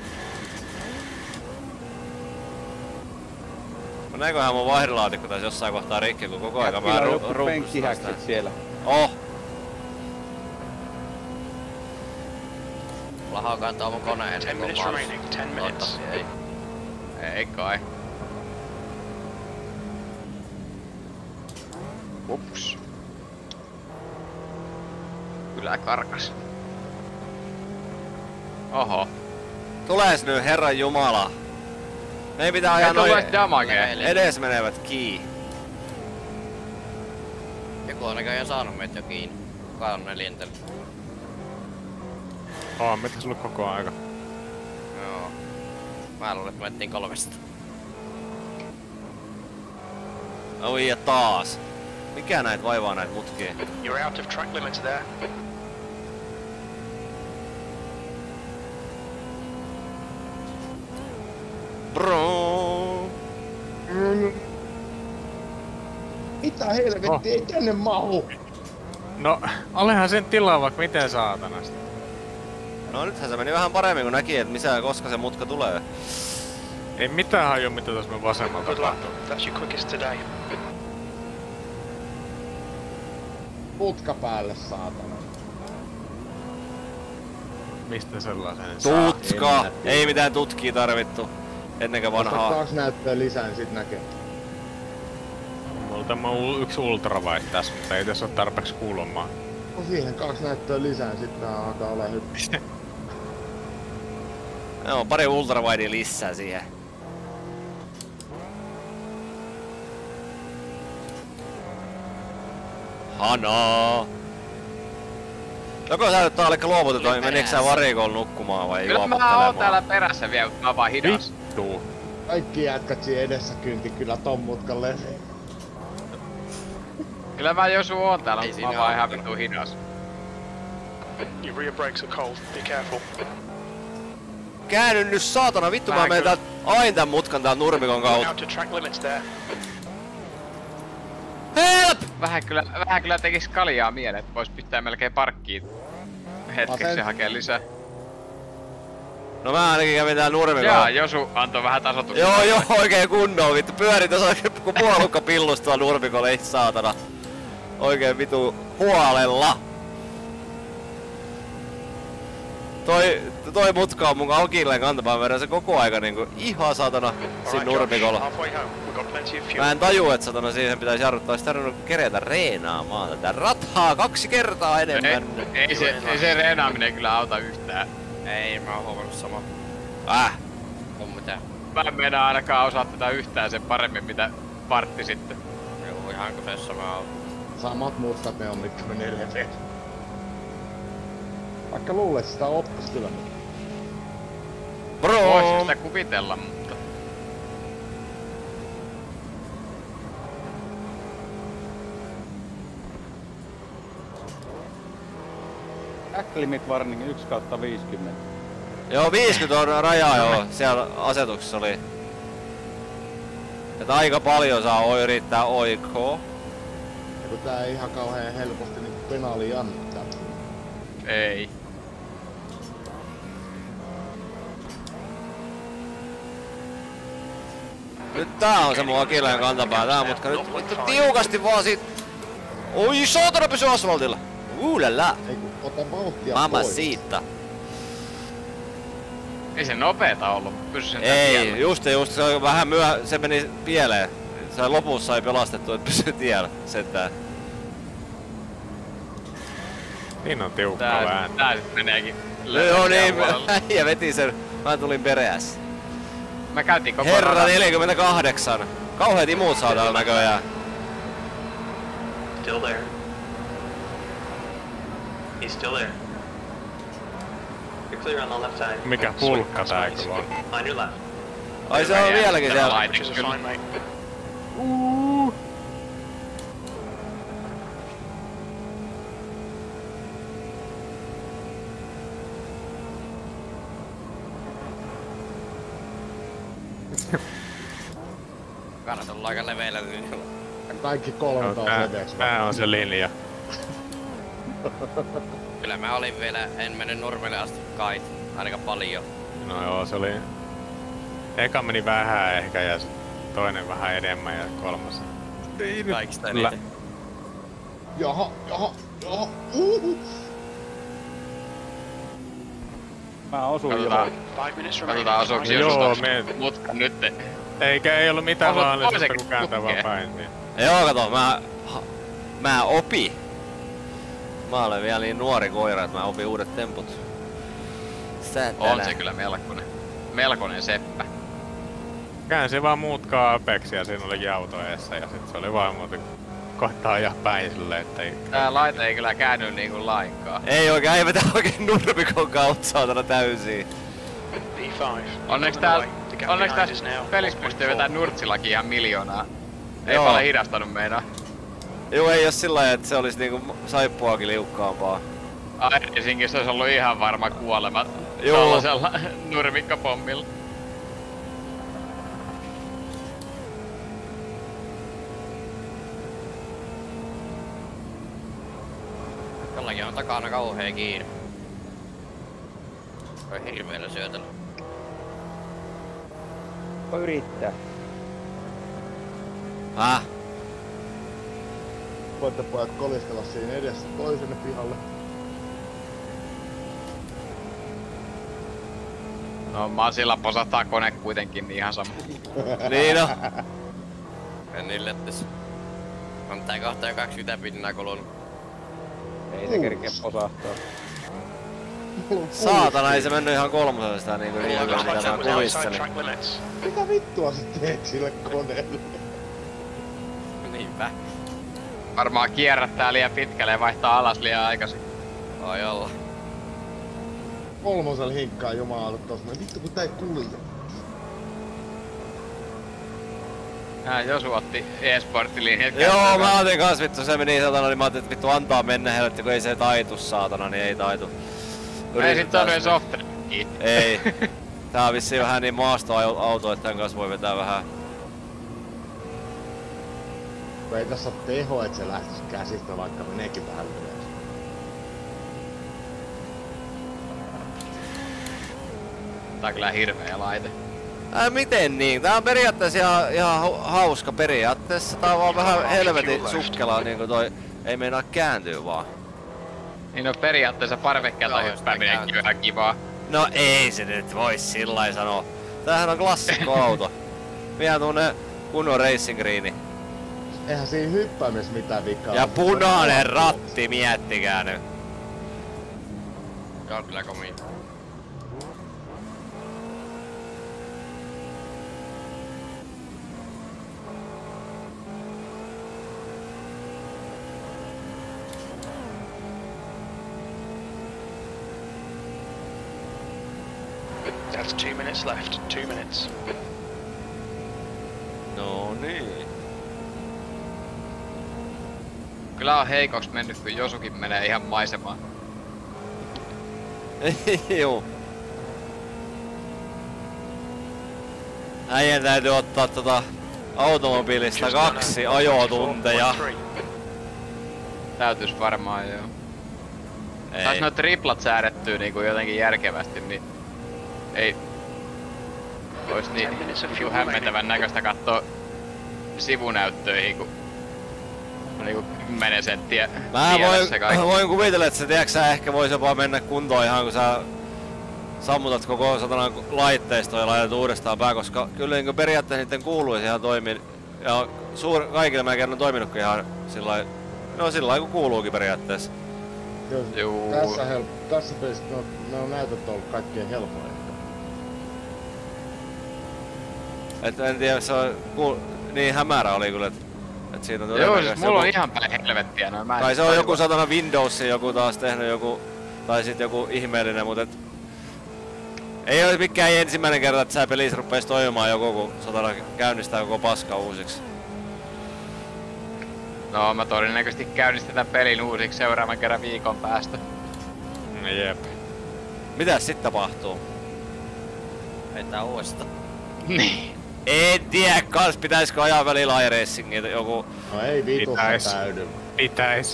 Speaker 3: No näinköhän mun vaihdelaatikko taisi jossain kohtaa rikki, kun koko aika mä
Speaker 5: Kyllä on
Speaker 3: ru-
Speaker 5: joku
Speaker 3: rumpustan sitä.
Speaker 5: penkkihäksit siellä.
Speaker 3: Oh!
Speaker 1: Lahokaa tuo mun koneen
Speaker 6: Ten
Speaker 1: ennen kuin
Speaker 6: minutes
Speaker 1: mä
Speaker 6: remaining. Ten minutes.
Speaker 1: Toivottavasti ei.
Speaker 2: Ei kai. Ups. Kyllä karkas. Oho.
Speaker 3: Tulees nyt herran jumala. Meidän pitää ajaa
Speaker 2: Ei
Speaker 3: noin
Speaker 2: tullu damagea.
Speaker 3: edes menevät kiinni.
Speaker 1: Joku on näköjään saanut meitä jo kiinni. Kuka on neljäntellä?
Speaker 4: Oon me tässä ollut koko aika.
Speaker 1: Joo. Mä luulen, että me ettiin kolmesta.
Speaker 3: Oi ja taas. Mikä näitä vaivaa näitä mutkia?
Speaker 6: You're out of track limits there.
Speaker 3: Bro.
Speaker 8: Mitä helvetti,
Speaker 4: Oh.
Speaker 8: ei tänne mahu!
Speaker 4: No, olehan sen tilaa vaikka miten saatanasti.
Speaker 3: No nythän se meni vähän paremmin kun näki, että missä koska se mutka tulee.
Speaker 4: Ei mitään haju mitä tuossa me vasemmalta
Speaker 6: Good luck.
Speaker 4: tapahtuu.
Speaker 6: That's your quickest today.
Speaker 8: Putka päälle, saatana.
Speaker 4: Mistä sellaisen saa?
Speaker 3: Tutka! Ei mitään tutkia tarvittu. Ennenkään
Speaker 8: Osta
Speaker 3: vanhaa.
Speaker 8: kaksi näyttöä lisää, niin sit näkee.
Speaker 4: Mulla on tämä u- yksi ultravide tässä, mutta ei tässä ole tarpeeksi kuulomaa.
Speaker 8: No siihen kaksi näyttöä lisää, niin sit tää alkaa olla hyppistä.
Speaker 3: Joo, pari ultrawidea lisää siihen. Hanaa! Joko sä nyt Taalekka luovutit vai menikö sä varikoon nukkumaan vai
Speaker 2: Kyllä mä oon
Speaker 3: juopottelemaan?
Speaker 2: täällä perässä vielä, mutta mä oon vaan hidas.
Speaker 4: Vittu.
Speaker 8: Kaikki jätkät siinä edessä kynti kyllä ton mutkan leviin.
Speaker 2: Kyllä mä Josu oon täällä,
Speaker 1: Ei
Speaker 2: mutta mä oon
Speaker 1: siinä
Speaker 2: vaan
Speaker 1: oo.
Speaker 2: ihan vittu hidas.
Speaker 6: Your rear brakes are cold. Be careful.
Speaker 3: Käänny nyt saatana vittu, mä
Speaker 2: Vähän
Speaker 3: menen
Speaker 2: kyllä.
Speaker 3: täältä aina tän mutkan täältä nurmikon
Speaker 6: You're
Speaker 3: kautta.
Speaker 6: out of track limits there.
Speaker 3: Help!
Speaker 2: Vähän kyllä, vähän kyllä tekis kaljaa mieleen, että vois pitää melkein parkkiin hetkeksi
Speaker 8: Vasen.
Speaker 2: ja hakea lisää.
Speaker 3: No mä ainakin kävin täällä nurmikon.
Speaker 2: Jaa, Josu antoi vähän tasotusta.
Speaker 3: Joo joo, oikein kunnolla vittu. Pyörin tässä oikein kun puolukka pillus tuolla nurmikolla, ei saatana. Oikein vitu huolella. Toi, toi mutka on mun Akilleen kantapään verran se koko aika niinku ihan saatana siinä
Speaker 6: Alright, Josh.
Speaker 3: nurmikolla.
Speaker 6: Halfway home. We've got plenty of fuel.
Speaker 3: Mä en taju, että satana siihen pitäisi jarruttaa. Olisi tarvinnut kerätä reenaamaan tätä rataa kaksi kertaa
Speaker 2: Ei,
Speaker 3: enemmän.
Speaker 2: ei, se, ei se reenaaminen kyllä auta yhtään.
Speaker 1: Ei, mä oon huomannut sama.
Speaker 3: Äh.
Speaker 1: On mitä.
Speaker 2: Mä en meinaa ainakaan osaa tätä yhtään sen paremmin mitä Partti sitten.
Speaker 1: Joo, ihan kyseessä mä oon.
Speaker 8: Samat mutkat ne on, mitkä menee leveen. Vaikka luulet sitä oppis kyllä.
Speaker 3: Bro!
Speaker 2: Voisin sitä kuvitella, mutta...
Speaker 5: Track limit warning yksi kautta viisikymmentä.
Speaker 3: Joo, viisikymmentä on raja joo. Siellä asetuksessa oli. Että aika paljon saa oi yrittää oikoa.
Speaker 8: Ja kun tää ei ihan kauhean helposti niinku penaali annettaa.
Speaker 2: Ei.
Speaker 3: Nyt tää on se mun Akilleen kantapää tää, mutta nyt vittu tiukasti vaan siitä. Oi saatana pysy asfaltilla. Uulala.
Speaker 8: Ei kun ota vauhtia
Speaker 3: Mamma
Speaker 8: pois.
Speaker 3: siitä.
Speaker 2: Ei se nopeeta ollut, mutta pysy sen
Speaker 3: Ei,
Speaker 2: tiellä.
Speaker 3: just just se on vähän myöhä, se meni pieleen. Se lopussa ei pelastettu, että pysy tiellä sentään.
Speaker 4: Niin on tiukkaa
Speaker 2: Tää,
Speaker 4: vähän.
Speaker 2: tää sit meneekin.
Speaker 3: No joo niin,
Speaker 2: puolelle.
Speaker 3: äijä veti sen. Mä tulin perässä.
Speaker 2: Mä käytiin koko
Speaker 3: Herra
Speaker 2: radan.
Speaker 3: neljäkymmentäkahdeksan. Kauheet imut saa täällä näköjään.
Speaker 9: Still there. He's still there. You're clear on the left side.
Speaker 4: Mikä pulkka tää kyllä on.
Speaker 9: On your left.
Speaker 3: Ai se on vieläkin siellä.
Speaker 2: Laite
Speaker 6: Temperatures are
Speaker 2: kyllä.
Speaker 6: fine, mate.
Speaker 1: Kannatella aika leveillä linjalla.
Speaker 8: Kaikki kolme
Speaker 4: No,
Speaker 8: taas
Speaker 4: tää,
Speaker 8: leveäks.
Speaker 4: tää on se linja.
Speaker 1: Kyllä mä olin vielä, en mennyt nurmelle asti kait. Ainakaan paljon.
Speaker 4: No joo, se oli... Eka meni vähän ehkä ja sit toinen vähän enemmän ja kolmas. Niin nyt
Speaker 1: Kaikista
Speaker 4: kyllä.
Speaker 1: eniten.
Speaker 8: Jaha, jaha, jaha. Uhu.
Speaker 5: Mä osuin
Speaker 2: Katsotaan,
Speaker 5: johon.
Speaker 6: Five minutes remaining.
Speaker 2: katsotaan osuuko se
Speaker 4: Joo,
Speaker 2: Josu
Speaker 4: me-
Speaker 2: tosta mutka nytte.
Speaker 4: Eikä ei ollut mitään
Speaker 2: Osu-
Speaker 4: mahdollisuutta
Speaker 2: toiseksi
Speaker 4: kun kääntää vaan
Speaker 2: putkeen.
Speaker 4: päin. Niin.
Speaker 3: Joo, kato, mä... ha- Mä opin. Mä olen vielä niin nuori koira, että mä opin uudet temput. Säätälä.
Speaker 2: On se kyllä melkoinen. Melkoinen seppä.
Speaker 4: Käänsi vaan mutkaa Apexia ja siinä olikin auto eessä ja sit se oli vaan muuten koittaa ajaa päin silleen, että ei...
Speaker 2: Tää laite ei kyllä käänny niinku lainkaan.
Speaker 3: Ei oikein, ei vetää oikein nurmikon kautta saatana täysiin.
Speaker 6: P five.
Speaker 2: Onneksi täällä, onneksi täällä pelissä pystyy vetämään Nurtsillakin ihan miljoonaa Ei
Speaker 3: Joo.
Speaker 2: paljon hidastanut meinaa.
Speaker 3: Joo, ei oo sillä lailla, että se olisi niinku saippuakin liukkaampaa.
Speaker 2: Helsingissä olisi ollut ihan varma kuolema
Speaker 3: Joo.
Speaker 2: tollasella nurmikkopommilla.
Speaker 1: Jollakin on takana kauhea kiinni. Voi hirveellä syötellä.
Speaker 5: Voi yrittää.
Speaker 3: Häh?
Speaker 8: Voitte pojat kolistella siinä edessä toisenne pihalle.
Speaker 2: No Masilla posahtaa kone kuitenkin niin ihan sama.
Speaker 3: Niin no.
Speaker 1: En niin lettis. On tää kohta jo kaksikymmentä pinnaa kulunut.
Speaker 5: Ei se kerkeä posahtaa.
Speaker 3: Saatana, ei se mennyt ihan kolmosella sitä niinku
Speaker 1: Ei,
Speaker 3: niin
Speaker 1: joka
Speaker 3: mitä
Speaker 6: Contact
Speaker 3: mä
Speaker 6: was outside
Speaker 3: kuvistelin.
Speaker 6: track limits.
Speaker 8: Mitä vittua sä teet sille koneelle?
Speaker 1: Niinpä.
Speaker 2: Varmaan kierrättää liian pitkälle ja vaihtaa alas liian aikaisin.
Speaker 1: Voi olla.
Speaker 8: Kolmosella hinkkaa jumala tossa. Vittu kun tää ei kulje.
Speaker 2: Nää Josu otti e-sporttilinjat
Speaker 3: Joo, mä otin kans vittu, se meni satana, niin mä ajattelin, että vittu antaa mennä helvetti, kun ei se taitu saatana, niin ei taitu.
Speaker 2: Ei sit
Speaker 3: Yritetään
Speaker 2: on edes
Speaker 3: se-
Speaker 2: softrackia.
Speaker 3: Ei. Tää on vissiin vähän niin maastoauto, että tän kanssa voi vetää vähän.
Speaker 8: Kun ei tässä oo teho, et se lähtis käsistä, vaikka meneekin vähän ylös.
Speaker 2: Tää on kyllä hirveä laite.
Speaker 3: Ää, miten niin? Tää on periaatteessa ihan, ihan hau- hauska periaatteessa. Tää on vaan vähän helvetin sukkelaa niinku toi. Ei meinaa kääntyy vaan.
Speaker 2: Niin no periaatteessa parvekkeelta
Speaker 1: Joo,
Speaker 2: hyppääminenkin
Speaker 1: sitä
Speaker 2: on ihan kivaa.
Speaker 3: No ei se nyt voi sillai sanoa. Tämähän on klassikkoauto. Vielä tuonne kunnon racing greeni.
Speaker 8: Eihän siinä hyppäämis mitään vikaa.
Speaker 3: Ja punainen ratti, miettikää nyt.
Speaker 1: Se on kyllä komia.
Speaker 6: That's two minutes left. Two minutes.
Speaker 3: No niin.
Speaker 2: Kyllä on heikoks mennyt, kun Josukin menee ihan maisemaan.
Speaker 3: Juu. Äijän täytyy ottaa tota automobiilista
Speaker 6: Just done
Speaker 3: kaksi
Speaker 6: a
Speaker 3: ajotunteja.
Speaker 6: four point three.
Speaker 2: Täytys varmaan joo. Sais
Speaker 3: Ei.
Speaker 2: noin triplat säädettyä niinku jotenkin järkevästi, niin ei ois niin
Speaker 6: Ten minutes of
Speaker 2: niinku
Speaker 6: fuel
Speaker 2: hämmentävän näköistä kattoo sivunäyttöihin, kun on niinku kymmenen senttiä
Speaker 3: Mä
Speaker 2: pielessä
Speaker 3: voin,
Speaker 2: kaikki.
Speaker 3: voin kuvitella, että se tiedätkö, sä ehkä vois jopa mennä kuntoon ihan kun sä sammutat koko satanan laitteistoa ja laitat uudestaan pää, koska kyllä niin periaatteessa niiden kuuluisi ihan toimin. Ja suur, kaikilla mä kerran toiminutkin ihan sillai, no sillai kun kuuluukin periaatteessa.
Speaker 8: Joo,
Speaker 2: Juu.
Speaker 8: Tässä, hel- tässä pelissä ne on, ne on näytöt ollut kaikkein helpoin.
Speaker 3: Et en tiedä, se on kuul, niin hämärä oli kyllä, että et siitä on
Speaker 2: Joo, siis
Speaker 3: todennäköisesti
Speaker 2: mulla on
Speaker 3: joku-
Speaker 2: ihan päin helvettiä noin. Mä en
Speaker 3: Tai se on
Speaker 2: tajua.
Speaker 3: joku satana Windowsin joku taas tehnyt joku, tai sit joku ihmeellinen, mut et ei olisi mikään ensimmäinen kerta, että sä pelissä ruppeis toimimaan joku, kun satana käynnistää koko paska uusiksi.
Speaker 2: No mä todennäköisesti käynnistetään pelin uusiksi seuraavan kerran viikon päästä.
Speaker 4: Jep.
Speaker 3: Mitäs sit tapahtuu?
Speaker 1: Vetää uudestaan.
Speaker 2: Niin.
Speaker 3: En tiedä kans, pitäisikö ajaa välillä iRacingin joku...
Speaker 8: No ei vitussa
Speaker 4: Pitäis.
Speaker 8: täydy.
Speaker 4: Pitäis.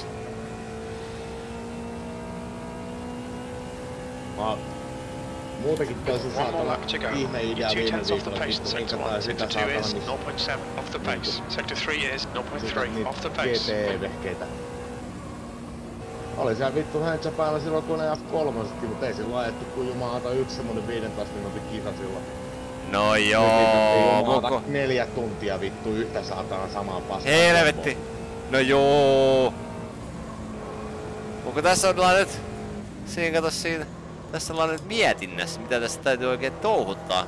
Speaker 8: Mä muutenkin toisin
Speaker 6: One more
Speaker 8: saatana
Speaker 6: lap to go.
Speaker 8: ihme idea
Speaker 6: You're two
Speaker 8: viime
Speaker 6: tenths off the
Speaker 8: viikolla
Speaker 6: pace in
Speaker 8: vittu, minkä
Speaker 6: sector one.
Speaker 8: tai sitä
Speaker 6: Sector two
Speaker 8: saatana
Speaker 6: is
Speaker 8: missä
Speaker 6: zero point seven off the pace. Sector three is zero point
Speaker 8: sitä
Speaker 6: three
Speaker 8: niitä
Speaker 6: off the
Speaker 8: G
Speaker 6: pace.
Speaker 8: T E-vehkeitä. Oli siellä vittu häntsä päällä silloin kun ne F kolme, mutta ei silloin ajettu kuin jumalata yksi semmonen viidentoista minuutin kisa silloin.
Speaker 3: No
Speaker 8: Nyt
Speaker 3: joo,
Speaker 8: jumalata
Speaker 3: moko.
Speaker 8: neljä tuntia vittu yhtä saatana samaa paskaa.
Speaker 3: Helvetti. No joo. Onko tässä on nyt... Siinä kato siinä. Tässä ollaan nyt mietinnässä, mitä tässä täytyy oikein touhuttaa.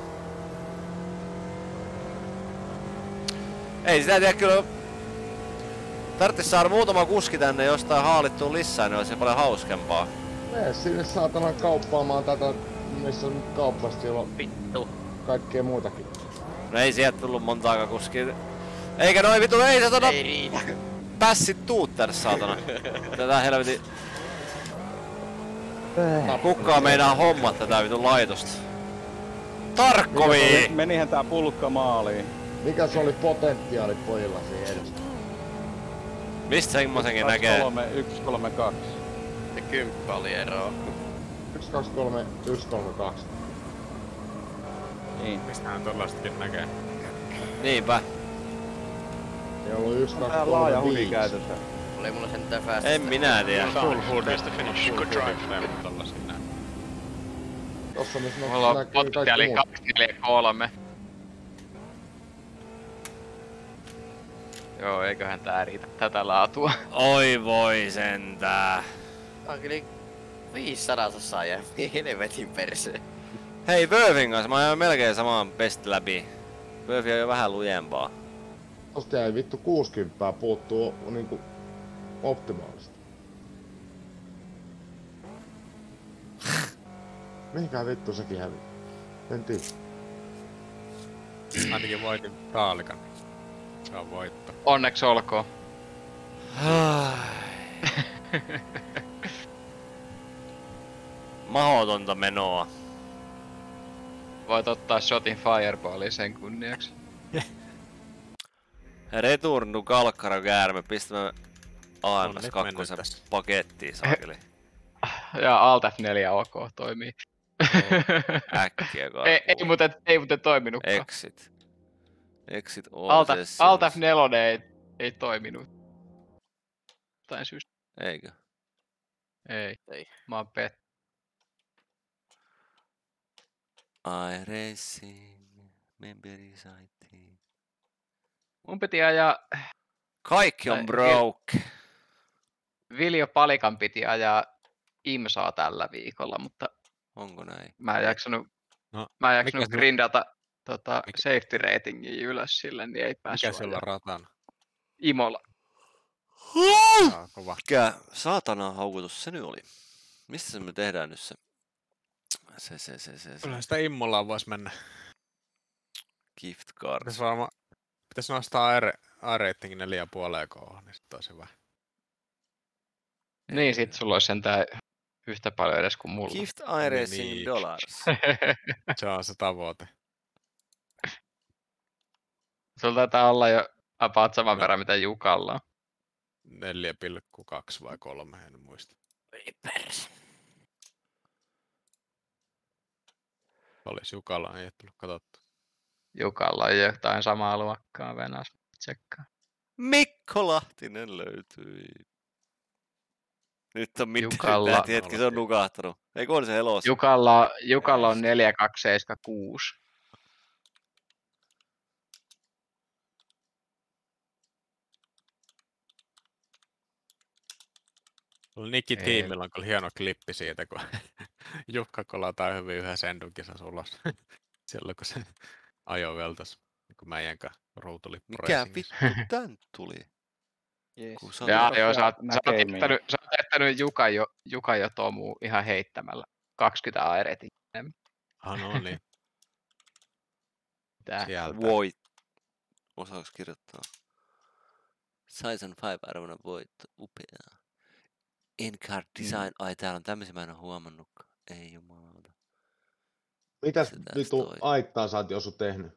Speaker 3: Ei sitä tiedä kyllä... Tarttis saada muutama kuski tänne jostain haalittua lisää, niin olisi paljon hauskempaa.
Speaker 8: Mene sinne saatana kauppaamaan tätä, missä on nyt kauppasta, siellä on
Speaker 1: Vittu.
Speaker 8: kaikkea muutakin.
Speaker 3: No ei sieltä tullut montaakaan kuskia. Eikä noin vitu, ei se tota...
Speaker 1: Ei riitä.
Speaker 3: Pässit tuut tänne saatana. Tätä helvetin... Kukkaa meinaa hommat tätä vitu laitosta. Tarkkovi!
Speaker 5: Menihän tää pulkka maaliin.
Speaker 8: Mikä se oli potentiaali pojilla siinä edestä?
Speaker 3: Mistä semmosenkin näkee?
Speaker 5: yksi kolme kaksi.
Speaker 1: Se kymppä oli eroa.
Speaker 8: yksi kaksi kolme yksi kolme kaksi.
Speaker 5: Niin.
Speaker 4: Mistähän tollastakin näkee?
Speaker 3: Niinpä.
Speaker 8: Ei ollut yksi kaksi
Speaker 5: Tää laaja
Speaker 8: kolme
Speaker 5: hudi
Speaker 8: viisi.
Speaker 5: käytössä.
Speaker 1: Oli mulla sentään fast.
Speaker 3: En minä tiedä.
Speaker 4: Full hood.
Speaker 6: There's the finish. Good drive.
Speaker 4: Tollastakin näin.
Speaker 8: Tossa myös
Speaker 2: Mulla on
Speaker 8: näkyy
Speaker 2: potentiaali
Speaker 8: kaikki muut.
Speaker 2: kaksi neljä kolme. Joo, eiköhän tää riitä tätä laatua.
Speaker 3: Oi voi sentää.
Speaker 1: Tää on kyllä viisisadaa jää helvetin perseen.
Speaker 3: Hei, Wurfin kanssa mä ajan melkein samaan best läpi. Wurfi on jo vähän lujempaa.
Speaker 8: Tosta jäi vittu kuusikymmentä puuttuu niinku optimaalista. Mihinkään vittu sekin hävi? En tiedä.
Speaker 4: Ainakin voitin taalikan. Se on voitto.
Speaker 2: Onneksi olkoon.
Speaker 3: Mahotonta menoa.
Speaker 2: Voit ottaa shotin fireballin sen kunniaksi.
Speaker 3: Return to Kalkkara käärme, pistämään A M S
Speaker 4: nyt
Speaker 3: kaksi
Speaker 4: mennyt tässä.
Speaker 3: pakettiin saakeli.
Speaker 2: Ja Alt F neljä OK toimii.
Speaker 3: Äkkiä
Speaker 2: ei,
Speaker 3: karkuun.
Speaker 2: ei, muuten, ei muuten toiminutkaan.
Speaker 3: Exit. Exit all
Speaker 2: Alt,
Speaker 3: sessions.
Speaker 2: Alt F neljä ei, ei toiminut. Jotain syystä.
Speaker 3: Eikö?
Speaker 2: Ei.
Speaker 1: Ei.
Speaker 2: Mä oon pet.
Speaker 3: I racing, members I think.
Speaker 2: Mun piti ajaa...
Speaker 3: Kaikki on
Speaker 2: Tai-
Speaker 3: broke.
Speaker 2: Viljo Palikan piti ajaa IMSAa tällä viikolla, mutta
Speaker 3: Onko näin?
Speaker 2: mä en jaksanut,
Speaker 4: No,
Speaker 2: mä en jaksanut
Speaker 4: mikä se-
Speaker 2: grindata tota,
Speaker 4: mikä-
Speaker 2: safety ratingin ylös sille, niin ei päässyt
Speaker 4: Mikä sulla
Speaker 2: ajaa.
Speaker 4: ratana?
Speaker 2: Imola.
Speaker 4: Tää on kova.
Speaker 3: Mikä saatana haukutus se nyt oli? Mistä se me tehdään nyt se? Se, se, se, se, se.
Speaker 4: Kyllä sitä Immolaan vois mennä.
Speaker 3: Gift card.
Speaker 4: Pitäis varmaan... Pitäis nostaa A-ratingin neljä pilkku viisi K, niin sit olisi hyvä.
Speaker 2: Niin, sit sulla olisi sentään yhtä paljon edes kuin mulla.
Speaker 3: Gift iRacing
Speaker 4: Niin.
Speaker 3: dollars.
Speaker 4: Se on se tavoite.
Speaker 2: Sulla taitaa olla jo about saman
Speaker 4: No.
Speaker 2: verran mitä Jukalla on.
Speaker 4: neljä pilkku kaksi vai kolme, en muista.
Speaker 1: Ei perse.
Speaker 4: Olis Jukalla, ei tullut katsottu.
Speaker 2: Jukalla on jotain samaa luokkaa, venäs tsekkaa.
Speaker 3: Mikko Lahtinen löytyi. Nyt on mitään.
Speaker 2: Jukalla-
Speaker 3: Tähti hetki, se on nukahtanut. Ei kun on se elossa.
Speaker 2: Jukalla, Jukalla on neljä kaksi seitsemän kuusi.
Speaker 4: Niki
Speaker 2: Ei.
Speaker 4: tiimillä on kyllä hieno klippi siitä, kun Jukka kolataan hyvin yhdessä endukisassa ulos. Silloin kun se ajoi vielä tossa, kun meidän kanssa ruutulippu
Speaker 3: Mikä
Speaker 4: racingissä.
Speaker 3: vittu tän tuli?
Speaker 5: Yes.
Speaker 3: Kun sä
Speaker 2: Ja
Speaker 3: oot-
Speaker 2: joo, sä oot, sä oot
Speaker 5: näkemiin.
Speaker 2: jättänyt, sä oot jättänyt Juka jo, Juka jo Tomu ihan heittämällä. kaksikymmentä airetin.
Speaker 4: Ah, no niin,
Speaker 2: Tää.
Speaker 4: sieltä.
Speaker 3: Voit. Osaaks kirjoittaa? Sizen viisi arvona voitto. Upea. N-card design. Ai täällä on tämmöisiä, mä en oo huomannutkaan. Ei jumalauta.
Speaker 8: Mitäs
Speaker 3: Se tästä
Speaker 8: vitu
Speaker 3: toi.
Speaker 8: aittaa sä oot Josu tehnyt?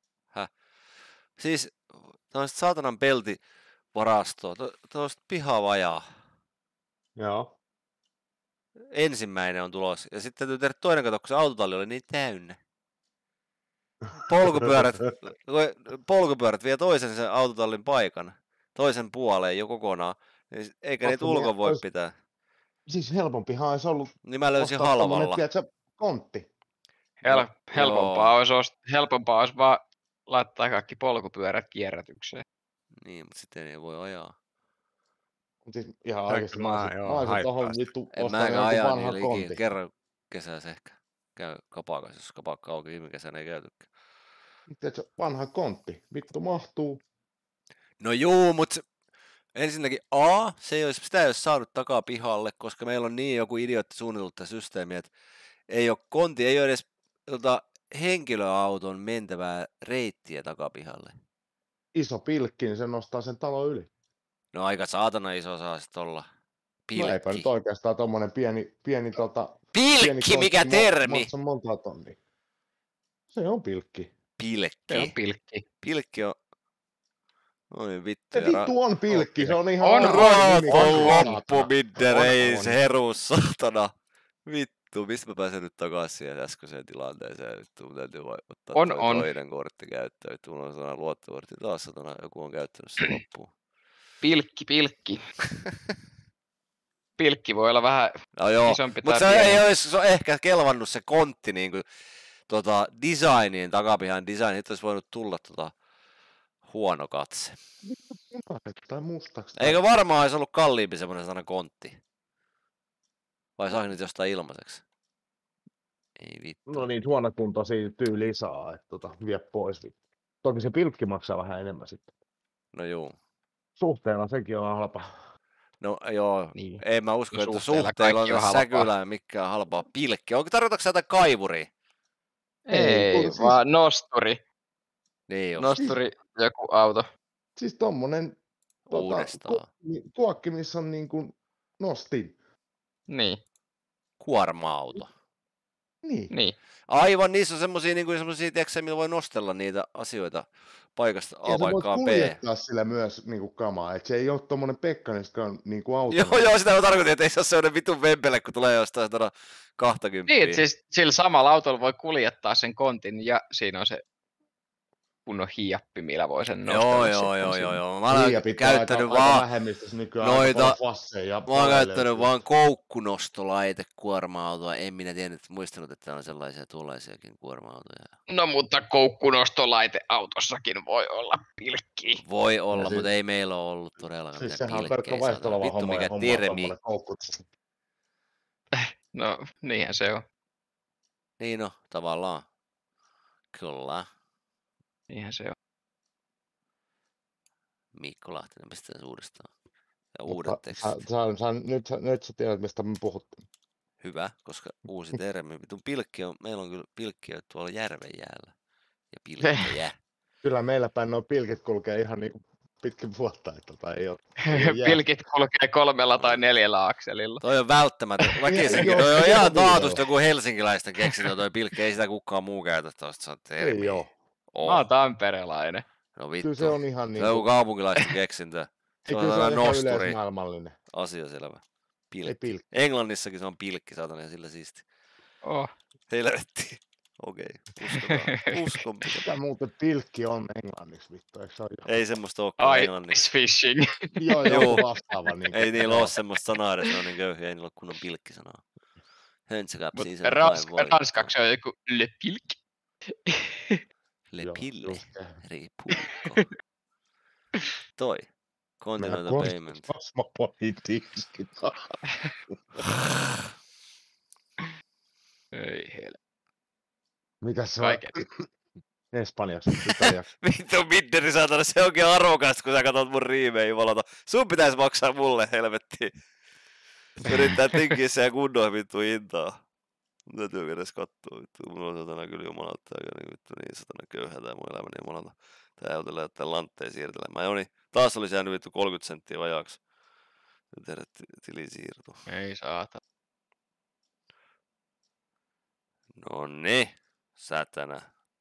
Speaker 3: Siis tämmöistä saatanan peltivarastoa. Tuosta pihavajaa.
Speaker 8: Joo.
Speaker 3: Ensimmäinen on tulos. Ja sitten täytyy tehdä toinen kato, kun se autotalli oli niin täynnä. Polkupyörät, polkupyörät vie toisen sen autotallin paikan. Toisen puoleen jo kokonaan. Niin eikä niitä
Speaker 8: Olisiko
Speaker 3: ulkon
Speaker 8: ne-
Speaker 3: voi
Speaker 8: olis-
Speaker 3: pitää.
Speaker 8: Siis helpompihan olisi ollut
Speaker 3: Niin mä löysin
Speaker 8: ostaa tommonen,
Speaker 3: halvalla.
Speaker 8: tiedätkö, kontti.
Speaker 2: Hel,
Speaker 3: No,
Speaker 2: helpompaa, olisi, ost- helpompaa olisi vaan laittaa kaikki polkupyörät kierrätykseen.
Speaker 3: Niin, mutta sitten ei voi ajaa.
Speaker 8: Mut Siis ihan
Speaker 4: Tää
Speaker 8: oikeesti
Speaker 4: kyllä
Speaker 8: mä
Speaker 4: mä-
Speaker 8: olisin,
Speaker 4: joo,
Speaker 8: mä olisin
Speaker 4: haittaa
Speaker 8: tohon
Speaker 4: sitä.
Speaker 8: vittu
Speaker 3: En
Speaker 8: ostanut
Speaker 3: mäkään
Speaker 8: jonkun
Speaker 3: ajaa
Speaker 8: vanhan
Speaker 3: niillä ikinä.
Speaker 8: kontin.
Speaker 3: Kerran kesässä ehkä käy kapakas, jos kapakka auki. Viime kesänä ei käytykään.
Speaker 8: Tiedätkö, vanha kontti. Vittu mahtuu.
Speaker 3: No juu, mutta ensinnäkin A, se ei olisi, sitä ei olisi saanut takaa pihalle, koska meillä on niin joku idiootti suunnitellut tämä systeemi, että ei ole konti, ei ole edes tota, henkilöauton mentävää reittiä takapihalle.
Speaker 8: iso pilkki, niin se nostaa sen talon yli.
Speaker 3: No aika saatana iso saa sit olla.
Speaker 8: No eipä nyt
Speaker 3: Pilkki.
Speaker 8: oikeastaan tommonen pieni, pieni tota...
Speaker 3: Pilkki,
Speaker 8: pieni
Speaker 3: mikä
Speaker 8: kontti
Speaker 3: termi?
Speaker 8: maksaa monta tonnia. Se on pilkki.
Speaker 2: Se on
Speaker 3: Pilkki.
Speaker 2: pilkki.
Speaker 3: Pilkki on... Oi vittu.
Speaker 8: Se
Speaker 3: ja ra-
Speaker 8: vittu on pilkki, se on ihan...
Speaker 2: On,
Speaker 8: aivan nimi,
Speaker 3: on,
Speaker 8: on,
Speaker 3: loppu, Midder,
Speaker 8: On,
Speaker 3: ei
Speaker 8: on.
Speaker 3: se herus, satana. Vittu, mistä mä pääsen nyt takaisin siihen äskeiseen tilanteeseen? Vittu, mun täytyy vai- ottaa
Speaker 2: On,
Speaker 3: toi
Speaker 2: on.
Speaker 3: toinen kortti käyttöön. Vittu, mulla on sellainen luottokortti taas, satana. Joku on käyttänyt sen loppuun.
Speaker 2: Pilkki, pilkki. Pilkki voi olla vähän
Speaker 3: No joo,
Speaker 2: isompi
Speaker 3: mutta
Speaker 2: tai
Speaker 3: se ei
Speaker 2: pienempi.
Speaker 3: olisi se on ehkä kelvannut se kontti niinku tota designiin, takapihan design, että olisi voinut tulla tota huono katse.
Speaker 8: punaiseksi tai mustaksi. tai-
Speaker 3: Eikö varmaan olisi ollut kalliimpi semmoinen sana kontti? Vai saako niitä jostain ilmaiseksi? Ei vittu.
Speaker 8: No niin, huonokuntoisia tyyliä saa, että tota, vie pois. vittu. Toki se pilkki maksaa vähän enemmän sitten.
Speaker 3: No juu.
Speaker 8: Suhteena sekin on halpa.
Speaker 3: No joo,
Speaker 2: Niin.
Speaker 3: ei mä usko,
Speaker 2: No
Speaker 3: että
Speaker 2: suhteella
Speaker 3: suhteilla on
Speaker 2: kaikki on
Speaker 3: tässä
Speaker 2: halpaa.
Speaker 3: säkylää mikään halpaa pilkkiä. Onko tarkoitatko sä jotain kaivuria?
Speaker 2: Ei,
Speaker 8: Ei, kun siis-
Speaker 2: vaan nosturi.
Speaker 3: Niin just.
Speaker 2: Nosturi joku auto.
Speaker 8: Siis tommonen tota,
Speaker 3: Uudestaan.
Speaker 8: tuokki, tuokki, missä on niin kuin nostin.
Speaker 2: Niin,
Speaker 3: Kuorma-auto.
Speaker 8: Niin.
Speaker 2: niin.
Speaker 3: Aivan, niissä on semmosia, niinku semmosia, tiedätkö, millä voi nostella niitä asioita paikasta
Speaker 8: Ja
Speaker 3: A
Speaker 8: sä voit
Speaker 3: paikkaan B.
Speaker 8: kuljettaa sillä myös niinku kamaa, et se ei ole tommonen Pekkaniskaan niinku auto.
Speaker 3: Joo, joo, sitä mä tarkoitin, että ei se ole semmoinen vitun vempele, kun tulee jostain satana kaksikymmentä.
Speaker 2: Niin, että siis sillä samalla autolla voi kuljettaa sen kontin ja siinä on se kunnon hiappi, millä voi sen nostella.
Speaker 3: Joo,
Speaker 2: sitten
Speaker 3: joo, joo,
Speaker 2: sinne.
Speaker 3: joo, joo. Mä olen
Speaker 8: Niin, ja pitää
Speaker 3: käyttänyt
Speaker 8: aika, aika
Speaker 3: vaan,
Speaker 8: vähemmistössä nykyään
Speaker 3: noita-
Speaker 8: aika paljon fasseja.
Speaker 3: mä oon käyttänyt vaan koukkunostolaite kuorma-autoa. En minä tiennyt, muistanut, että on sellaisia tuollaisiakin kuorma-autoja.
Speaker 2: No mutta koukkunostolaite autossakin voi olla pilkki.
Speaker 3: Voi olla,
Speaker 8: siis-
Speaker 3: mutta ei meillä ole ollut todellakaan
Speaker 8: Siis
Speaker 3: mitään
Speaker 8: sehän on pelkkä
Speaker 3: pilkkejä. saatana.
Speaker 8: vaihtelava
Speaker 3: Vittu
Speaker 8: homma,
Speaker 3: mikä
Speaker 8: ja homma
Speaker 3: termi.
Speaker 8: tommonen koukku.
Speaker 2: No, niinhän se on.
Speaker 3: Niin no, tavallaan. Kyllä.
Speaker 2: Niinhän se on.
Speaker 3: Mikko Lahtinen pistetään uudestaan. Ja
Speaker 8: Mutta
Speaker 3: uudet tekstit.
Speaker 8: Sä, sä, sä, nyt, sä, nyt sä tiedät, mistä me puhuttiin.
Speaker 3: Hyvä, koska uusi termi. Vitun pilkki on, meillä on kyllä pilkkiä tuolla järven jäällä. Ja pilkkejä.
Speaker 8: Kyllä meillä päin nuo pilkit kulkee ihan niinku pitkin vuotta, että tota ei oo. ei oo jää.
Speaker 2: Pilkit kulkee kolmella tai neljällä akselilla.
Speaker 3: Toi on välttämätön. Väkisinkin.
Speaker 8: Joo,
Speaker 3: Toi on
Speaker 8: se
Speaker 3: ihan
Speaker 8: on
Speaker 3: taatusti
Speaker 8: vielä.
Speaker 3: joku helsinkiläistä keksintö toi pilkki. Ei sitä kukaan muu käytä tosta. Se on termi.
Speaker 8: Ei oo.
Speaker 3: Oo.
Speaker 2: Mä oon tamperelainen.
Speaker 3: No vittu.
Speaker 8: Kyllä se on ihan
Speaker 3: Se
Speaker 8: niinku.
Speaker 3: on joku kaupunkilaisten keksintö. Se
Speaker 8: Ei,
Speaker 3: on
Speaker 8: kyllä se on
Speaker 3: sellainen
Speaker 8: ihan
Speaker 3: nosturi.
Speaker 8: yleismaailmallinen.
Speaker 3: Asia selvä.
Speaker 8: Ei
Speaker 3: Pilkki.
Speaker 8: pilkki.
Speaker 3: Englannissakin se on pilkki, saatana, ja sillä siisti.
Speaker 2: Oh.
Speaker 3: Helvetti. Okei, uskotaan. Uskon.
Speaker 8: Mitä muuten pilkki on englanniksi, vittu? Eikö se ole jo?
Speaker 3: Ei semmoista oo kyllä
Speaker 2: Ice
Speaker 3: englanniksi.
Speaker 2: fishing.
Speaker 8: Joo,
Speaker 3: Joo.
Speaker 8: joku vastaava. Niin
Speaker 3: Ei niillä oo semmoista sanaa edes, ne on niin köyhiä, ei niillä oo kunnon pilkkisanaa. Höntsäkapsi,
Speaker 2: Mut
Speaker 3: se on
Speaker 2: ranska,
Speaker 3: vain
Speaker 2: ranskaksi on joku le pilkki.
Speaker 3: Le
Speaker 8: Joo,
Speaker 3: pille,
Speaker 8: just se.
Speaker 3: riippuukko. Toi. Continental
Speaker 8: Mä
Speaker 3: payment.
Speaker 8: Kosmopolitiikskin.
Speaker 2: Ei hel.
Speaker 8: Mikäs se on?
Speaker 2: Vaikea.
Speaker 8: Espanjaksi, italiaksi.
Speaker 3: Vittu Midderi saatana, se onkin arvokasta, kun sä katsot mun riimejä jumalata. Sun pitäis maksaa mulle, helvettiin. Yrittää tinkiä sen kunnon vittu hintaa. Mun täytyy edes kattoo vittu. Mulla on satana kyllä jumalauta aika niin vittu niin satana köyhä tää mun elämäni jumalauta. Tää autolla jättää lantteen siirtelemään. Joni, taas oli jäänyt vittu kolmekymmentä senttiä vajaaksi. Nyt tehdä tilisiirto.
Speaker 2: Ei saata.
Speaker 3: Nonni, sätänä.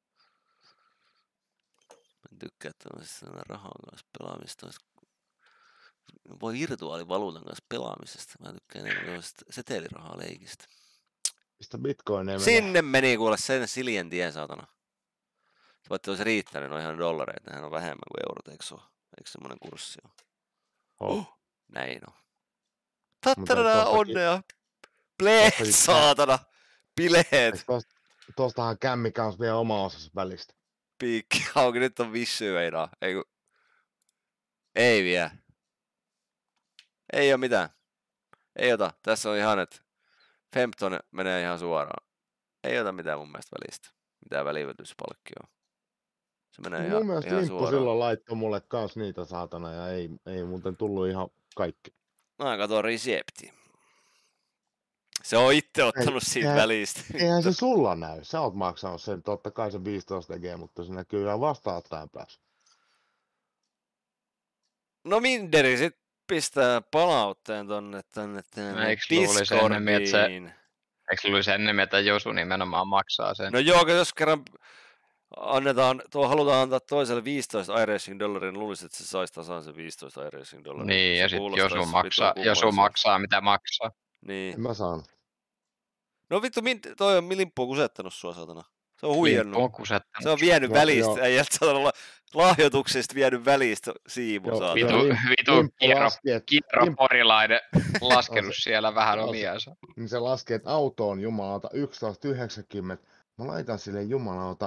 Speaker 3: Mä tykkään tämmöisestä rahan kanssa pelaamista. Voi virtuaalivaluutan kanssa pelaamisesta. Mä tykkään enemmän tämmöisestä setelirahaa leikistä.
Speaker 8: Mistä bitcoineja menee?
Speaker 3: Sinne meni kuule sen Siljen tien, saatana. Se vaikka olisi riittänyt, ne on ihan dollareita. Nehän on vähemmän kuin eurot, eikö se ole? Eikö semmonen kurssi ole?
Speaker 8: Oh.
Speaker 3: Näin on.
Speaker 8: Mutta
Speaker 3: Tattaradaa,
Speaker 8: tostakin-
Speaker 3: onnea! Pleet,
Speaker 8: tostakin-
Speaker 3: saatana! Bileet!
Speaker 8: Tosta, tostahan kämmi kans vielä oma osassa välistä.
Speaker 3: Piikki auki, nyt on vissy meinaa. Ei, kun... Ei vie. Ei oo mitään. Ei ota. Tässä on ihan, että Fempton menee ihan suoraan. Ei ota mitään mun mielestä välistä. Mitään välivetyspalkkioa. Se menee ihan,
Speaker 8: Mun mielestä
Speaker 3: ihan
Speaker 8: Limppu
Speaker 3: suoraan.
Speaker 8: silloin laittoi mulle kans niitä saatana ja ei, ei muuten tullut ihan kaikki.
Speaker 3: Mä katon resepti. Se on itse ottanut siitä
Speaker 8: eihän-
Speaker 3: välistä.
Speaker 8: Eihän se sulla näy. Sä oot maksanut sen, totta kai se viisitoista tekee, mutta se näkyy ihan vastaanottajan päässä.
Speaker 3: No Minderi sit pistää palautteen tonne tonne tänne
Speaker 2: Eiks luulisi ennemmin, että se-
Speaker 3: Discordiin.
Speaker 2: Eikö luulisi ennemmin, että Josu nimenomaan maksaa sen?
Speaker 3: No joo, jos kerran annetaan, tuo halutaan antaa toiselle viisitoista iRacing dollaria, niin luulisin, että se saisi tasan se viisitoista iRacing dollaria.
Speaker 2: Niin, ja
Speaker 3: Se
Speaker 2: sit
Speaker 3: kuulostaisi
Speaker 2: Josu
Speaker 3: vitun
Speaker 2: maksaa, Josu
Speaker 3: kummalliselta.
Speaker 2: maksaa mitä maksaa.
Speaker 3: Niin.
Speaker 8: En mä saanut.
Speaker 3: No vittu, min- toi on Limppu kusettanut sua satana. Se on huijannut.
Speaker 2: On kusettanut.
Speaker 3: Se on vienyt
Speaker 8: Joo,
Speaker 3: välistä,
Speaker 8: joo.
Speaker 3: äijältä satana la- lahjoituksesta vienyt välistä siivu
Speaker 8: Joo,
Speaker 3: saatana.
Speaker 2: Vitu,
Speaker 8: joo, Lim-
Speaker 2: vitu
Speaker 8: Limppu
Speaker 2: kierro,
Speaker 8: laski, et-
Speaker 2: kierro
Speaker 8: Limp-
Speaker 2: porilainen laskenut siellä vähän
Speaker 8: on se-
Speaker 2: omiansa.
Speaker 8: niin se laskee, että auto on jumalauta yksitoista yhdeksänkymmentä. Mä laitan sille jumalauta.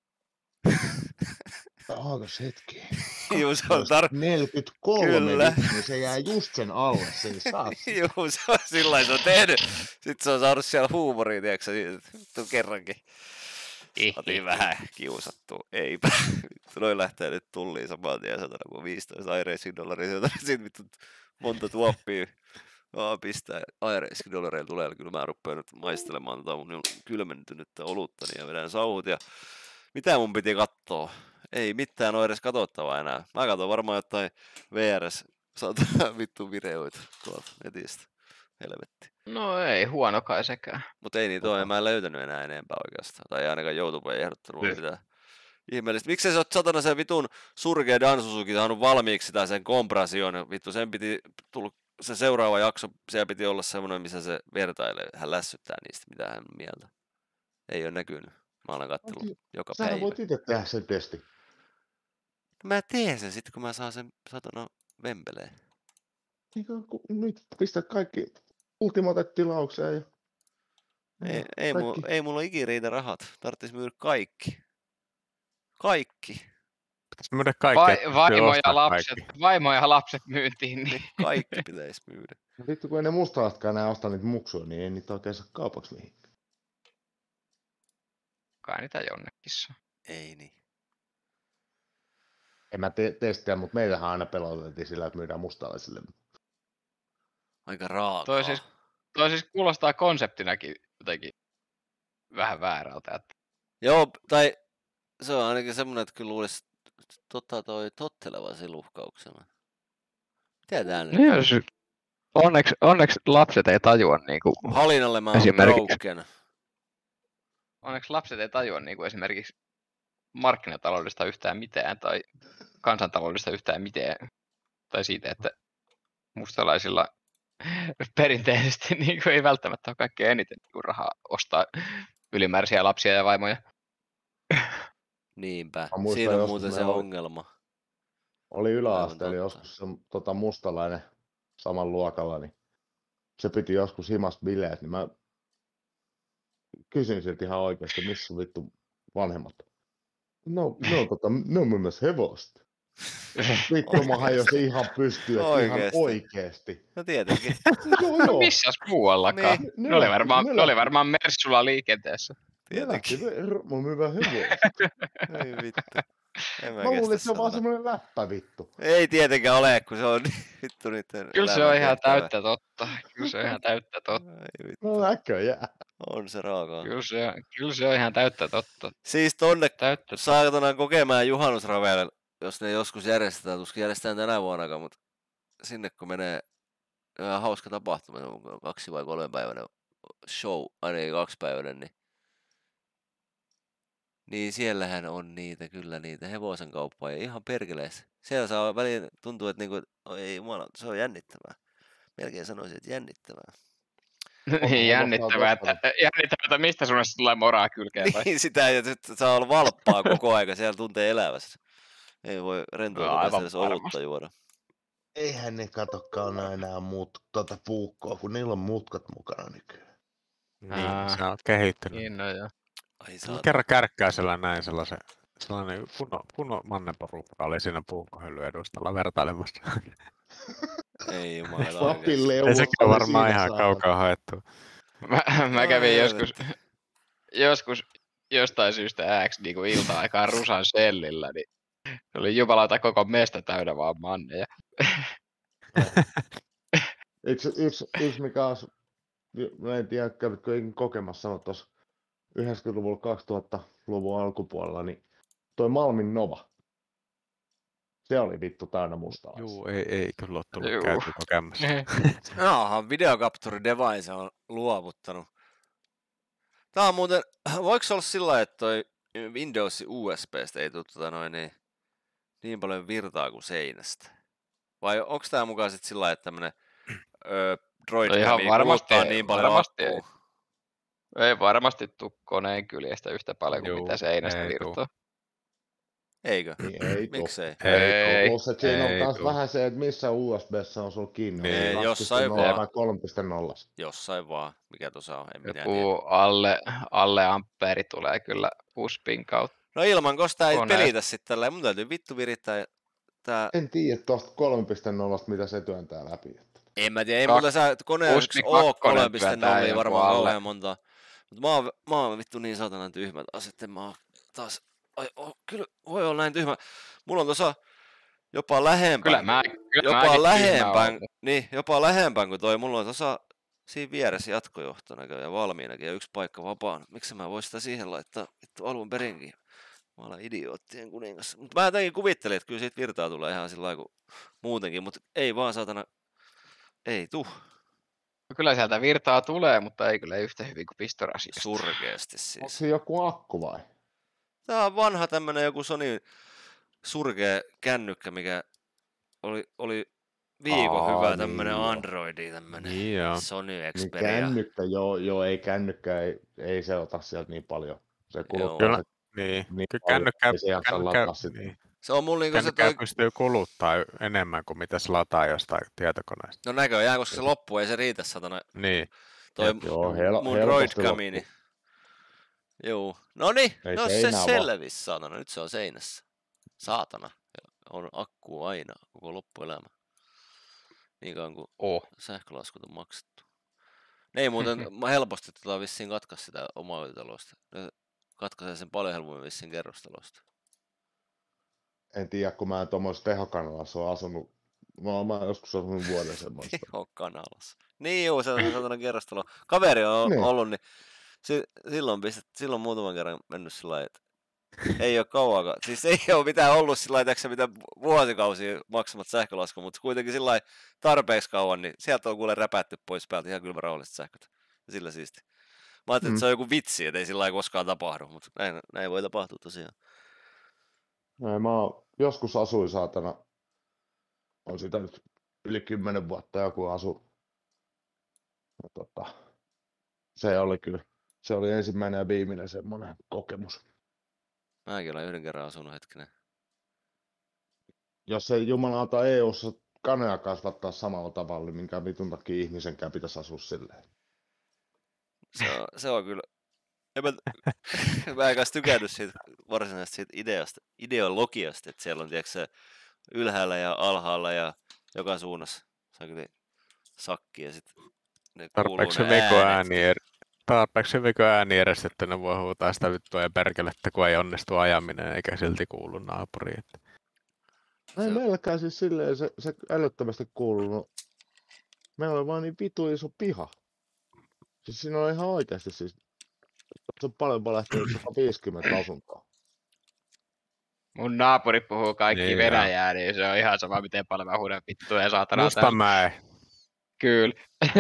Speaker 8: Ootas hetki.
Speaker 3: Juu, se on tar...
Speaker 8: neljäkymmentäkolme,
Speaker 3: Kyllä.
Speaker 8: vittu, niin se jää just sen alle, se ei saa sitä.
Speaker 3: Juu, se on sillä lailla se on tehnyt. Sitten se on saanut siellä huumoria, tiedätkö vittu kerrankin. Saatiin vähän kiusattua. Eipä. Vittu, noin lähtee nyt tulliin saman tien satana kuin viisitoista iRacing dollaria. Sitten vittu monta tuoppia. Aa, pistää iRacing dollareilla tulee. Kyllä mä rupean nyt maistelemaan tota mun kylmentynyttä oluttani ja vedän sauhut. Ja mitä mun piti kattoo? Ei mitään ole edes katsottavaa enää. Mä katson varmaan jotain V R S sata vittu videoita tuolta netistä. Helvetti.
Speaker 2: No ei huono kai sekään.
Speaker 3: Mutta ei niitä ole, en mä löytänyt enää enempää oikeastaan. Tai ainakaan YouTube ei ehdottanut mulle mitään ihmeellistä. Miksei sä oot satana sen vitun surkea Dan Suzuki saanut valmiiksi sitä sen kompression? Vittu, sen piti tulla, se seuraava jakso, siellä piti olla semmoinen, missä se vertailee, hän lässyttää niistä, mitä hän on mieltä. Ei ole näkynyt. Mä olen katsellut
Speaker 8: Okei.
Speaker 3: joka
Speaker 8: Sähän
Speaker 3: päivä.
Speaker 8: voit itse tehdä sen testi.
Speaker 3: Mä teen sen sitten, kun mä saan sen satana vempeleen.
Speaker 8: Niin kuin, kun nyt pistät kaikki ultimaatit tilaukseen ja...
Speaker 3: Ei, ei,
Speaker 8: kaikki.
Speaker 3: mulla, ei mulla ikinä riitä rahat. Tarvitsisi myydä kaikki. Kaikki.
Speaker 4: Pitäis myydä kaikki.
Speaker 2: Vai,
Speaker 4: että pystyy
Speaker 2: vaimo, ja
Speaker 4: ostamaan
Speaker 2: lapset,
Speaker 4: kaikki.
Speaker 2: vaimo ja lapset myyntiin, niin
Speaker 3: Kaikki pitäisi myydä.
Speaker 8: No vittu, kun ei ne mustalaisetkaan enää osta niitä muksuja, niin ei niitä oikein saa kaupaksi mihin.
Speaker 2: kai niitä jonnekin saa.
Speaker 3: Ei niin.
Speaker 8: En mä te- testiä, mutta meitähän aina peloteltiin sillä, että myydään mustalaisille.
Speaker 3: Aika raakaa.
Speaker 2: Toi siis, toi siis kuulostaa konseptinakin jotenkin vähän väärältä. Että
Speaker 3: Joo, tai se on ainakin semmoinen, että kyllä luulisi tota toi totteleva siluhkauksena. Tietää nyt.
Speaker 2: Niin, jos, onneksi, onneksi lapset ei tajua niinku,
Speaker 3: Halinalle mä oon
Speaker 2: Esimerkiksi.
Speaker 3: broken.
Speaker 2: onneksi lapset ei tajua niinku esimerkiksi markkinataloudesta yhtään mitään tai kansantaloudesta yhtään mitään. Tai siitä, että mustalaisilla perinteisesti niinku ei välttämättä ole kaikkein eniten niinku rahaa ostaa ylimääräisiä lapsia ja vaimoja.
Speaker 3: Niinpä.
Speaker 8: Mä muistan
Speaker 3: Siinä on
Speaker 8: joskus
Speaker 3: muuten se
Speaker 8: meillä oli-
Speaker 3: ongelma.
Speaker 8: Oli yläasteella
Speaker 3: Aivan totta.
Speaker 8: joskus se tota, mustalainen saman luokalla, niin se piti joskus himasta bileet, niin mä kysyin siltä ihan oikeasti, missä vittu vanhemmat. No, no tota, ne on mun mielestä hevosta. Vittu, mä hajosin ihan pystyyn, että ihan
Speaker 3: Oikeesti?
Speaker 8: oikeesti.
Speaker 3: No tietenkin.
Speaker 8: Joo,
Speaker 2: No
Speaker 8: joo.
Speaker 2: missäs muuallakaan?
Speaker 3: Niin.
Speaker 8: Ne
Speaker 2: Ne oli
Speaker 8: lähti-
Speaker 2: varmaan,
Speaker 8: ne
Speaker 2: ne oli
Speaker 8: lähti-
Speaker 2: varmaan Mersulla liikenteessä.
Speaker 8: ne lähti
Speaker 3: Tietenkin.
Speaker 8: ver- Mun hyvä hevosta.
Speaker 3: Ei vittu. En mä
Speaker 8: Mä luulin,
Speaker 3: kestä
Speaker 8: että se on vaan
Speaker 3: satana.
Speaker 8: semmonen läppä vittu.
Speaker 3: Ei tietenkään ole, kun se on vittu niiden
Speaker 2: Kyllä se on ihan
Speaker 3: elämäntehtävä.
Speaker 2: täyttä totta. Kyllä se on ihan täyttä totta.
Speaker 3: Ei vittu.
Speaker 8: No näköjään.
Speaker 3: On se raakaa.
Speaker 2: Kyllä se on, kyllä se on ihan täyttä totta.
Speaker 3: Siis tonne
Speaker 2: Täyttä
Speaker 3: saatana kokemaan juhannusraveille, jos ne joskus järjestetään, tuskin järjestetään tänä vuonnakaan, mutta sinne kun menee ihan hauska tapahtuma, on kaksi vai kolme päiväinen show, ainakin kaksipäiväinen, niin niin siellähän on niitä, kyllä niitä hevosen kauppaa ja ihan perkeleessä. Siellä saa väliin, tuntuu, että niinku, ei jumala, se on jännittävää. Melkein sanoisin, että jännittävää.
Speaker 2: niin jännittävää, että, jännittävää, että mistä sun tulee moraa kylkeen. Tai...
Speaker 3: Niin sitä, ja sit saa olla valppaa koko aika, siellä tuntee elävässä. Ei voi
Speaker 2: No,
Speaker 3: rentoutua
Speaker 2: aivan
Speaker 3: edes
Speaker 2: varmasti.
Speaker 3: olutta juoda.
Speaker 8: Eihän ne katokaan enää muut, tuota puukkoa, kun niillä on mutkat mukana nykyään.
Speaker 4: Niin,
Speaker 2: Aa.
Speaker 4: sä oot kehittynyt.
Speaker 2: Niin, no joo.
Speaker 3: Ai saa.
Speaker 4: Kerran kärkkäisellä näin sellaisen, sellainen kuno, kuno manneporukka oli siinä puukkohyllyn edustalla vertailemassa.
Speaker 3: Ei jumala.
Speaker 8: Papin
Speaker 4: Ei
Speaker 8: leuvossa
Speaker 4: sekään
Speaker 8: oli
Speaker 4: varmaan
Speaker 8: siinä
Speaker 4: ihan
Speaker 8: saatana.
Speaker 4: kaukaa haettu.
Speaker 2: Mä, mä
Speaker 3: No,
Speaker 2: kävin
Speaker 3: helvetti.
Speaker 2: joskus, joskus jostain syystä ääksi niin ilta-aikaan Rusan sellillä, niin se oli jumalauta koko mestä täynnä vaan manneja.
Speaker 8: Yksi, yksi, yksi mikä on, mä en tiedä, kävitkö ikin kokemassa sanoa tuossa yhdeksänkymmentäluvulla, kaksituhattaluvun alkupuolella, niin toi Malmin Nova. Se oli vittu täynnä mustalaisia.
Speaker 4: Juu, ei, ei kyllä ole tullut
Speaker 2: Juu.
Speaker 4: käyty kokemassa.
Speaker 3: Jaaha, videocapture device on luovuttanut. Tää on muuten, voiko se olla sillä lailla, että toi Windowsin U S B:stä ei tule tota noin niin, niin paljon virtaa kuin seinästä? Vai onko tää mukaan sit sillä lailla, että tämmönen öö, droid
Speaker 2: No ihan
Speaker 3: kävi
Speaker 2: varmasti
Speaker 3: kuluttaa
Speaker 2: ei,
Speaker 3: niin paljon
Speaker 2: varmasti
Speaker 3: akkua?
Speaker 2: Ei varmasti tuu koneen kyljestä yhtä paljon kuin
Speaker 4: Juu,
Speaker 2: mitä seinästä
Speaker 4: ei
Speaker 2: virtaa.
Speaker 3: Eikö?
Speaker 8: Niin ei tuu.
Speaker 3: Miksei?
Speaker 2: Ei,
Speaker 8: Plus, että siinä on
Speaker 4: ei
Speaker 8: taas
Speaker 4: tuu.
Speaker 8: vähän se, että missä U S B:ssä on sulla kiinni.
Speaker 4: Niin.
Speaker 8: Onko se
Speaker 3: Jossain
Speaker 8: kaksi piste nolla
Speaker 3: vaan.
Speaker 8: vai kolme piste nolla.
Speaker 3: Jossain vaan. Mikä tuossa on? En minä tiedä.
Speaker 2: Joku alle, alle ampeeri tulee kyllä U S B:n kautta.
Speaker 3: No ilman, koska tää ei
Speaker 2: Koneesta.
Speaker 3: pelitä sit tällä. Mun täytyy vittu virittää tää.
Speaker 8: En tiedä tuosta kolme piste nolla mitä se työntää läpi.
Speaker 3: En mä tiedä, ei
Speaker 2: Kak-
Speaker 3: mulla sä koneen
Speaker 2: U S B
Speaker 3: oo
Speaker 2: kakkonen
Speaker 3: kolme piste nolla
Speaker 2: työntää
Speaker 3: varmaan
Speaker 2: jonkun alle.
Speaker 3: kauhean montaa. Mut mä oon, mä oon vittu niin saatanan tyhmä taas, että mä oon taas. Ai, oh, kyllä voi olla näin tyhmä. Mulla on tuossa jopa lähempään.
Speaker 2: Kyllä mä, kyllä
Speaker 3: jopa
Speaker 2: mäkin
Speaker 3: lähempään,
Speaker 2: tyhmä
Speaker 3: niin, jopa lähempään kuin toi. Mulla on tuossa siinä vieressä jatkojohto näköjään valmiinakin ja yksi paikka vapaana. Miksi mä vois sitä siihen laittaa vittu alun perinkin? Mä olen idioottien kuningas. Mutta mä jotenkin kuvittelin, että kyllä siitä virtaa tulee ihan sillä lailla kuin muutenkin, mutta ei vaan saatana, ei tuu
Speaker 2: Kyllä sieltä virtaa tulee, mutta ei kyllä yhtä hyvin kuin pistorasiasta.
Speaker 3: surkeasti
Speaker 8: Onko
Speaker 3: siis.
Speaker 8: se joku akku vai?
Speaker 3: Tää on vanha tämmönen joku Sony surkea kännykkä, mikä oli, oli viikon
Speaker 8: Aa,
Speaker 3: hyvä
Speaker 8: niin
Speaker 3: tämmönen
Speaker 8: joo.
Speaker 3: Androidi, tämmönen
Speaker 4: Niin joo.
Speaker 3: Sony
Speaker 8: Niin
Speaker 3: Xperia.
Speaker 8: kännykkä, joo, joo, ei kännykkä, ei, ei se ota sieltä niin paljon. Se kuluttaa
Speaker 4: Kyllä.
Speaker 8: se
Speaker 4: Niin,
Speaker 8: niin
Speaker 4: kyllä
Speaker 8: paljon,
Speaker 4: kännykkä,
Speaker 8: ei se jaksa
Speaker 4: kännykkä,
Speaker 8: lataa sitä.
Speaker 4: niin.
Speaker 3: Se on mulla niinku se
Speaker 4: kännykkä
Speaker 3: toi,
Speaker 4: pystyy kuluttaa enemmän kuin mitä se lataa jostain tietokoneesta.
Speaker 3: no näköjään, koska se loppuu, ei se riitä satana.
Speaker 4: Niin.
Speaker 3: Toi
Speaker 8: Joo, hel-
Speaker 3: mun
Speaker 8: helposti
Speaker 3: Droid Camini. Joo. No niin,
Speaker 8: Ei
Speaker 3: no se
Speaker 8: seinää
Speaker 3: selvis, saatana. Nyt se on seinässä. Saatana. On akku aina, koko loppuelämä. Niin kauan kuin
Speaker 2: Oh.
Speaker 3: sähkölaskut on maksettu. Ne ei muuten mä helposti tota vissiin katkaisi sitä omaa kotitalosta. Ne katkaisee sen paljon helpommin vissiin kerrostalosta.
Speaker 8: En tiedä, kun mä en tuommoisessa tehokanalassa ole asunut. Mä oon, mä oon joskus asunut vuoden semmoista.
Speaker 3: Teho kanalassa. Niin juu, se on se satana kerrostalo. Kaveri on
Speaker 8: Niin.
Speaker 3: ollut, niin si- silloin, pistet, silloin muutaman kerran mennyt sillä lailla, että ei ole kauankaan. Siis ei ole mitään ollut sillä lailla, tiedätkö, mitä vuosikausia maksamat sähkölasku, mutta kuitenkin sillä lailla tarpeeksi kauan, niin sieltä on kuule räpätty pois päältä ihan kylmä rauhalliset sähköt. Ja sillä siisti. Mä ajattelin,
Speaker 8: Mm.
Speaker 3: että se on joku vitsi, että ei sillä lailla koskaan tapahdu, mutta näin, näin voi tapahtua tosiaan.
Speaker 8: Näin, mä oon, joskus asuin saatana, on sitä nyt yli kymmenen vuotta joku asu. Ja tota, se oli kyllä, se oli ensimmäinen ja viimeinen semmoinen kokemus.
Speaker 3: Mäkin olen yhden kerran asunut hetkinen.
Speaker 8: Jos ei jumalauta E U:ssa kanoja kasvattaa samalla tavalla, niin minkä vitun takia ihmisenkään pitäisi asua silleen.
Speaker 3: Se on, se on kyllä. En mä, mä en kanssa tykännyt siitä varsinaisesti siitä ideasta, ideologiasta, että siellä on tiedätkö, se ylhäällä ja alhaalla ja joka suunnassa. Se on kyllä sakki ja sitten ne kuuluu
Speaker 4: Tarpeeksi
Speaker 3: ne
Speaker 4: veko
Speaker 3: äänet.
Speaker 4: ääni, er... Tarpeeksi veko ääni edes, että ne voi huutaa sitä vittua ja perkelettä, kun ei onnistu ajaminen eikä silti kuulu naapuriin. Että...
Speaker 8: Ei
Speaker 3: Se-
Speaker 8: meilläkään siis silleen se, se älyttömästi kuulunut. Meillä oli vaan niin vitu iso piha. Siis siinä on ihan oikeasti siis. Se on paljon valehtunut sata viisikymmentä asuntoa.
Speaker 2: Mun naapuri puhuu kaikki
Speaker 4: Niin,
Speaker 2: venäjää, niin se on ihan sama miten paljon mä huudan vittua ja saatana.
Speaker 4: Mustamäe.
Speaker 2: Kyllä.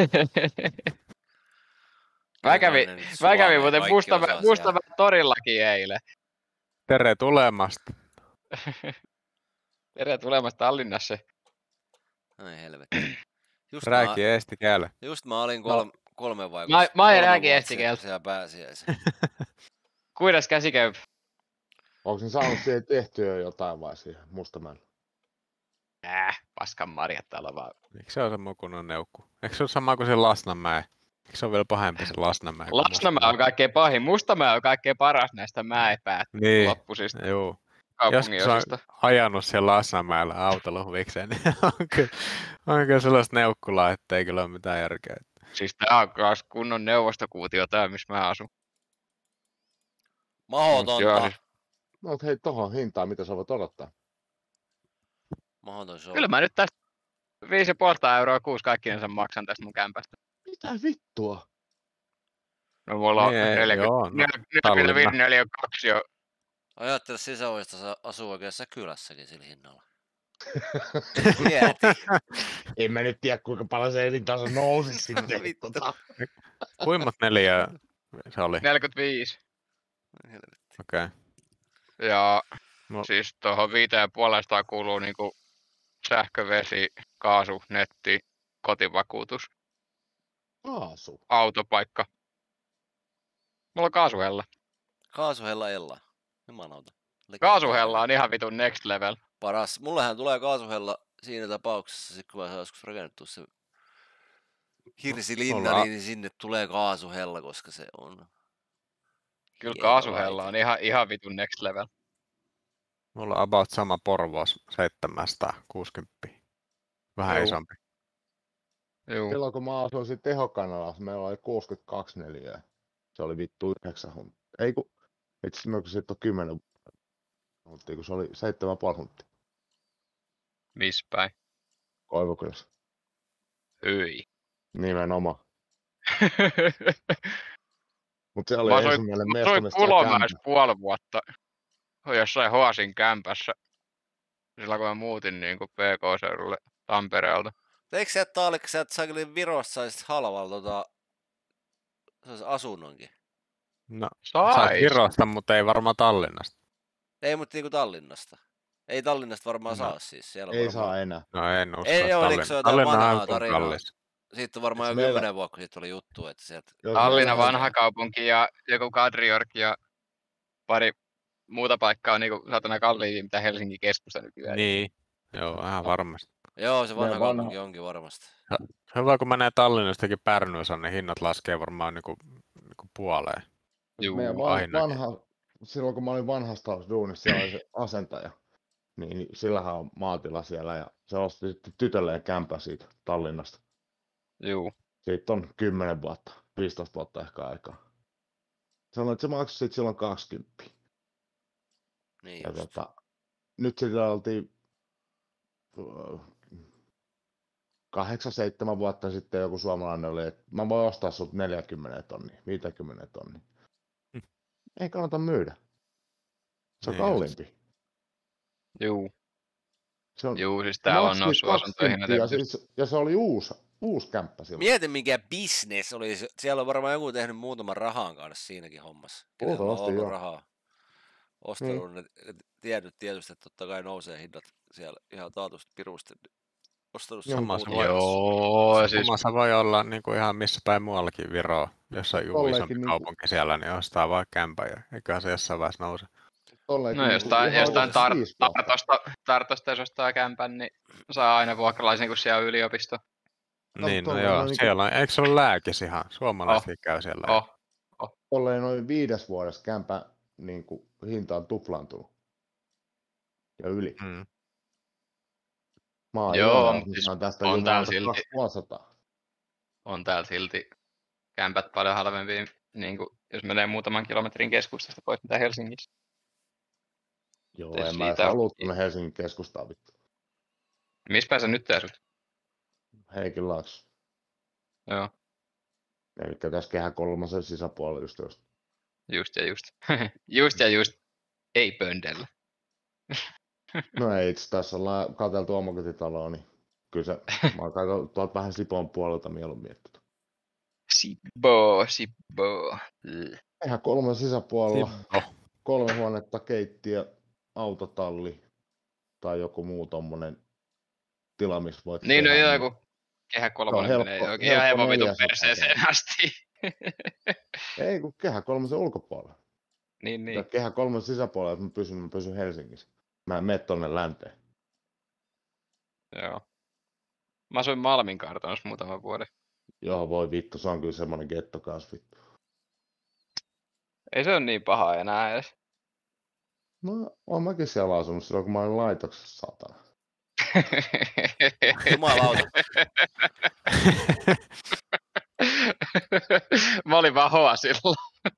Speaker 2: Mä kävin,
Speaker 3: Jokainen
Speaker 2: mä
Speaker 3: Suomi,
Speaker 2: kävin muuten
Speaker 3: kaikki
Speaker 2: Mustamäen
Speaker 3: osaa siellä.
Speaker 2: Mustamäen torillakin eilen.
Speaker 4: Tere tulemasta.
Speaker 2: Tere tulemasta Tallinnassa.
Speaker 3: Ai helvetti. Just mä,
Speaker 4: Rääki eesti kielä.
Speaker 3: just mä olin kolme, kolme vai
Speaker 2: Mä- mä oon
Speaker 3: kolme
Speaker 2: rääki
Speaker 3: vuotta
Speaker 2: eesti kieltä.
Speaker 3: sitten siellä pääsiäisen.
Speaker 2: Kuidas käsi käy?
Speaker 8: Onko ne saanut siihen tehtyä jo jotain vai siihen Mustamäelle?
Speaker 2: Äh, paskan marjat täällä vaan.
Speaker 4: Miksi se on semmoinen kunnon neukku? Eikö se ole sama kuin se Lasnamäe? Eikö se on vielä pahempi se Lasnamäe? kuin
Speaker 2: Lasnamäe on kaikkein pahin. Mustamäe on kaikkein paras näistä mäepäät
Speaker 4: Niin,
Speaker 2: loppusista
Speaker 4: joo.
Speaker 2: kaupungin
Speaker 4: Joskus on
Speaker 2: osista.
Speaker 4: ajanut siellä Lasnamäellä autolla huvikseen, niin on kyllä, on kyllä sellaista neukkulaa, että ei kyllä ole mitään järkeä.
Speaker 2: Siis tää on kans kunnon neuvostokuutio tää, missä mä asun. Joo,
Speaker 3: Mahdotonta.
Speaker 2: siis
Speaker 8: No hei, tohon hintaan, mitä sä voit odottaa?
Speaker 3: Mahdoton show.
Speaker 2: kyllä mä nyt tästä viisi ja puolta euroa kuusi kaikkinensa maksan tästä mun kämpästä.
Speaker 8: Mitä vittua?
Speaker 2: No mulla on
Speaker 4: Ei, ei, joo, no,
Speaker 2: neljäkymmentäviisi
Speaker 4: Tallinna.
Speaker 2: neljäkymmentäkaksi jo.
Speaker 3: Ajattele sisäovista saa asua oikeassa kylässäkin sillä hinnalla. Mieti.
Speaker 8: En mä nyt tiedä kuinka paljon se elintaso nousi sitten.
Speaker 3: Vittu.
Speaker 8: Tota.
Speaker 4: Kuimmat neljä se oli?
Speaker 2: neljäkymmentäviisi.
Speaker 4: Okei. Okay.
Speaker 2: Ja
Speaker 4: No.
Speaker 2: siis tuohon viiteen puolestaan kuuluu niinku sähkö, vesi, kaasu, netti, kotivakuutus,
Speaker 8: Kaasu.
Speaker 2: autopaikka. Mulla on kaasuhella.
Speaker 3: Kaasuhella Ella. Jumalauta.
Speaker 2: Kaasuhella on ihan vitun next level.
Speaker 3: Paras. Mullehän tulee kaasuhella siinä tapauksessa, sit kun mä saan joskus rakennettua se hirsilinna,
Speaker 4: Olla-
Speaker 3: niin sinne tulee kaasuhella, koska se on.
Speaker 2: Kyllä
Speaker 3: hieno
Speaker 2: kaasuhella
Speaker 3: laite.
Speaker 2: on ihan, ihan vitun next level.
Speaker 4: Mulla on about sama Porvoos, seitsemänsataakuusikymmentä. Vähän
Speaker 8: Joo.
Speaker 4: isompi.
Speaker 2: Juu.
Speaker 8: Silloin kun mä asuin Tehokanalassa, meillä oli kuusikymmentäkaksi neliöä. Se oli vittu yhdeksän hunttia. Ei kun, itse asiassa sitten on kymmenen hunttia, kun se oli seitsemän puoli hunttia.
Speaker 2: Missä päin?
Speaker 8: Koivukylässä.
Speaker 2: Hyi.
Speaker 8: Nimenomaan. Mut se oli
Speaker 2: Mä asuin,
Speaker 8: ensimmäinen
Speaker 2: mä
Speaker 8: mesta,
Speaker 2: asuin
Speaker 8: mistä sai
Speaker 2: Kulomäessä
Speaker 8: kämpän.
Speaker 2: puoli vuotta jossain Hoasin kämpässä. Silloin kun mä muutin niinku P K-seudulle Tampereelta.
Speaker 3: Eikö sä Taali, kun sä et saakeli Virossa saisit halvalla tota, se asunnonkin?
Speaker 4: No,
Speaker 2: Sais.
Speaker 4: sait Virosta, mutta ei varmaan Tallinnasta.
Speaker 3: Ei, mutta niinku Tallinnasta. Ei Tallinnasta varmaan
Speaker 4: No.
Speaker 3: saa siis. Siellä on
Speaker 8: Ei
Speaker 3: varmaan...
Speaker 8: saa enää.
Speaker 4: No en usko,
Speaker 3: Ei,
Speaker 4: että
Speaker 3: joo, oliko
Speaker 4: Tallinna.
Speaker 3: se jotain
Speaker 4: Tallinna on
Speaker 3: vanhaa
Speaker 4: aivan
Speaker 3: tarinaa?
Speaker 4: kallis.
Speaker 3: Siitä on varmaan jo
Speaker 8: Eikö meillä-
Speaker 3: kymmenen vuotta sitten oli juttu, että sieltä...
Speaker 8: Jos
Speaker 2: Tallinna
Speaker 8: meillä-
Speaker 2: vanha kaupunki ja joku Kadriorg ja pari muuta paikkaa on niinku satana kalliimpi mitä Helsingin keskusta nykyään.
Speaker 4: Niin, joo, ihan varmasti.
Speaker 3: Joo, se vanha
Speaker 8: Meidän vanha-
Speaker 3: kaupunki onkin varmasti.
Speaker 4: Hyvä, kun menee Tallinnastakin Pärnuusaan, niin hinnat laskee varmaan niinku, niinku puoleen.
Speaker 2: Juu,
Speaker 8: Meidän van,
Speaker 4: ainakin.
Speaker 8: vanha, silloin kun mä olin vanhasta duunissa, siellä oli se asentaja. Niin sillähän on maatila siellä ja se osti sitten tytölleen kämpä siitä Tallinnasta.
Speaker 2: Juu.
Speaker 8: Siitä on kymmenen vuotta, viisitoista vuotta ehkä aikaa. Sanoin, että se maksoi siitä silloin kaksikymmentä.
Speaker 3: Niin
Speaker 8: Ja
Speaker 3: just.
Speaker 8: tota, nyt sitä oltiin kahdeksan, seitsemän vuotta sitten joku suomalainen oli, että mä voin ostaa sut neljäkymmentä tonnia, viisikymmentä tonnia.
Speaker 4: Hm.
Speaker 8: Ei kannata myydä. Se on
Speaker 4: Niin
Speaker 8: kalliimpi.
Speaker 2: Juu.
Speaker 8: Se on,
Speaker 2: Juu, siis
Speaker 8: se
Speaker 2: täällä on
Speaker 8: maksoi
Speaker 2: noussut asuntoihin.
Speaker 8: kaksikymmentä ja, siis, ja se oli uusi, uusi kämppä silloin.
Speaker 3: Mieti mikä business oli. se- Siellä on varmaan joku tehnyt muutaman rahan kanssa siinäkin hommassa. Kenellä on
Speaker 8: Luultavasti
Speaker 3: ollut
Speaker 8: joo.
Speaker 3: rahaa. Ostanut ne ne tiedot tietysti, että totta kai nousee hinnat siellä ihan taatusti pirusti. Ostanut sen
Speaker 4: Sama se
Speaker 3: muutaman
Speaker 4: voi-
Speaker 2: Joo, siis
Speaker 4: Omassa voi olla niin kuin ihan missä päin muuallakin Viroa. Jossain joku
Speaker 8: Tolleenkin
Speaker 4: isompi
Speaker 8: niinku-
Speaker 4: kaupunki siellä, niin ostaa vaan kämpä ja eiköhän se jossain vaiheessa nouse.
Speaker 8: Tolleen
Speaker 2: no
Speaker 8: kyllä
Speaker 2: jostain,
Speaker 8: ihan
Speaker 2: jostain
Speaker 8: oikeasti
Speaker 2: tar-
Speaker 8: viisi vuotta.
Speaker 2: Tartosta, Tartosta jos ostaa kämpän, niin saa aina vuokralaisen kuin siellä yliopisto.
Speaker 8: No,
Speaker 4: Niin, no
Speaker 8: tolleen
Speaker 4: joo,
Speaker 8: on niinku-
Speaker 4: siellä on, eikö se ole lääkis ihan? Suomalaisetkin käy siellä.
Speaker 2: Oh.
Speaker 8: Tolleen noin viides vuodessa kämpä niin kuin, hinta on tuplaantunut. Ja yli.
Speaker 4: Mm.
Speaker 8: Mä oon
Speaker 2: Joo,
Speaker 8: iloinen,
Speaker 2: mut
Speaker 8: että
Speaker 2: siis
Speaker 8: mä oon tästä
Speaker 2: on täällä
Speaker 8: jumalauta
Speaker 2: silti.
Speaker 8: kaksituhatta.
Speaker 2: On täällä silti kämpät paljon halvempia, niin kuin, jos menee muutaman kilometrin keskustasta pois mitä Helsingissä.
Speaker 8: Joo,
Speaker 2: Ei
Speaker 8: en mä
Speaker 2: siitä
Speaker 8: edes
Speaker 2: oo
Speaker 8: halua
Speaker 2: kiinni.
Speaker 8: tuonne Helsingin keskustaan vittu.
Speaker 2: Missä sä nyt asut?
Speaker 8: Heikin Laakso.
Speaker 2: Joo,
Speaker 8: Eli tässä kehä kolmosen sisäpuolella just just.
Speaker 2: just ja just. just ja just. Ei pöndellä.
Speaker 8: No ei itse tässä ollaan katseltu omakotitaloa, niin kyllä se, mä oon katsellut tuolta vähän Sipoon puolelta mieluummin. Että
Speaker 2: Sibbo, sibbo.
Speaker 8: kehä kolmosen sisäpuolella,
Speaker 4: Sibbo.
Speaker 8: kolme huonetta, keittiö, autotalli tai joku muu tommonen tila, missä voit
Speaker 2: Niin no
Speaker 8: tehdä,
Speaker 2: joku kehä kolmonen
Speaker 8: helppo-
Speaker 2: menee oikein ihan
Speaker 8: helppo
Speaker 2: hevon vitun
Speaker 8: neljäsataa
Speaker 2: perseeseen
Speaker 8: tehdä.
Speaker 2: asti.
Speaker 8: Ei kun kehä kolmosen ulkopuolella.
Speaker 2: niin,
Speaker 8: Niin.
Speaker 2: niin.
Speaker 8: Kehä kolmosen sisäpuolella, että mä pysyn, mä pysyn Helsingissä. Mä en mene tonne länteen.
Speaker 2: Joo. Mä asuin Malmin kartanossa muutaman vuoden.
Speaker 8: Joo, voi vittu, se on kyllä semmonen getto kans vittu.
Speaker 2: Ei se ole niin paha enää edes.
Speaker 8: No, oon mäkin siellä asunut silloin, kun mä olin laitoksessa, saatana.
Speaker 3: Jumalauta.
Speaker 2: Mä olin vaan hoa silloin.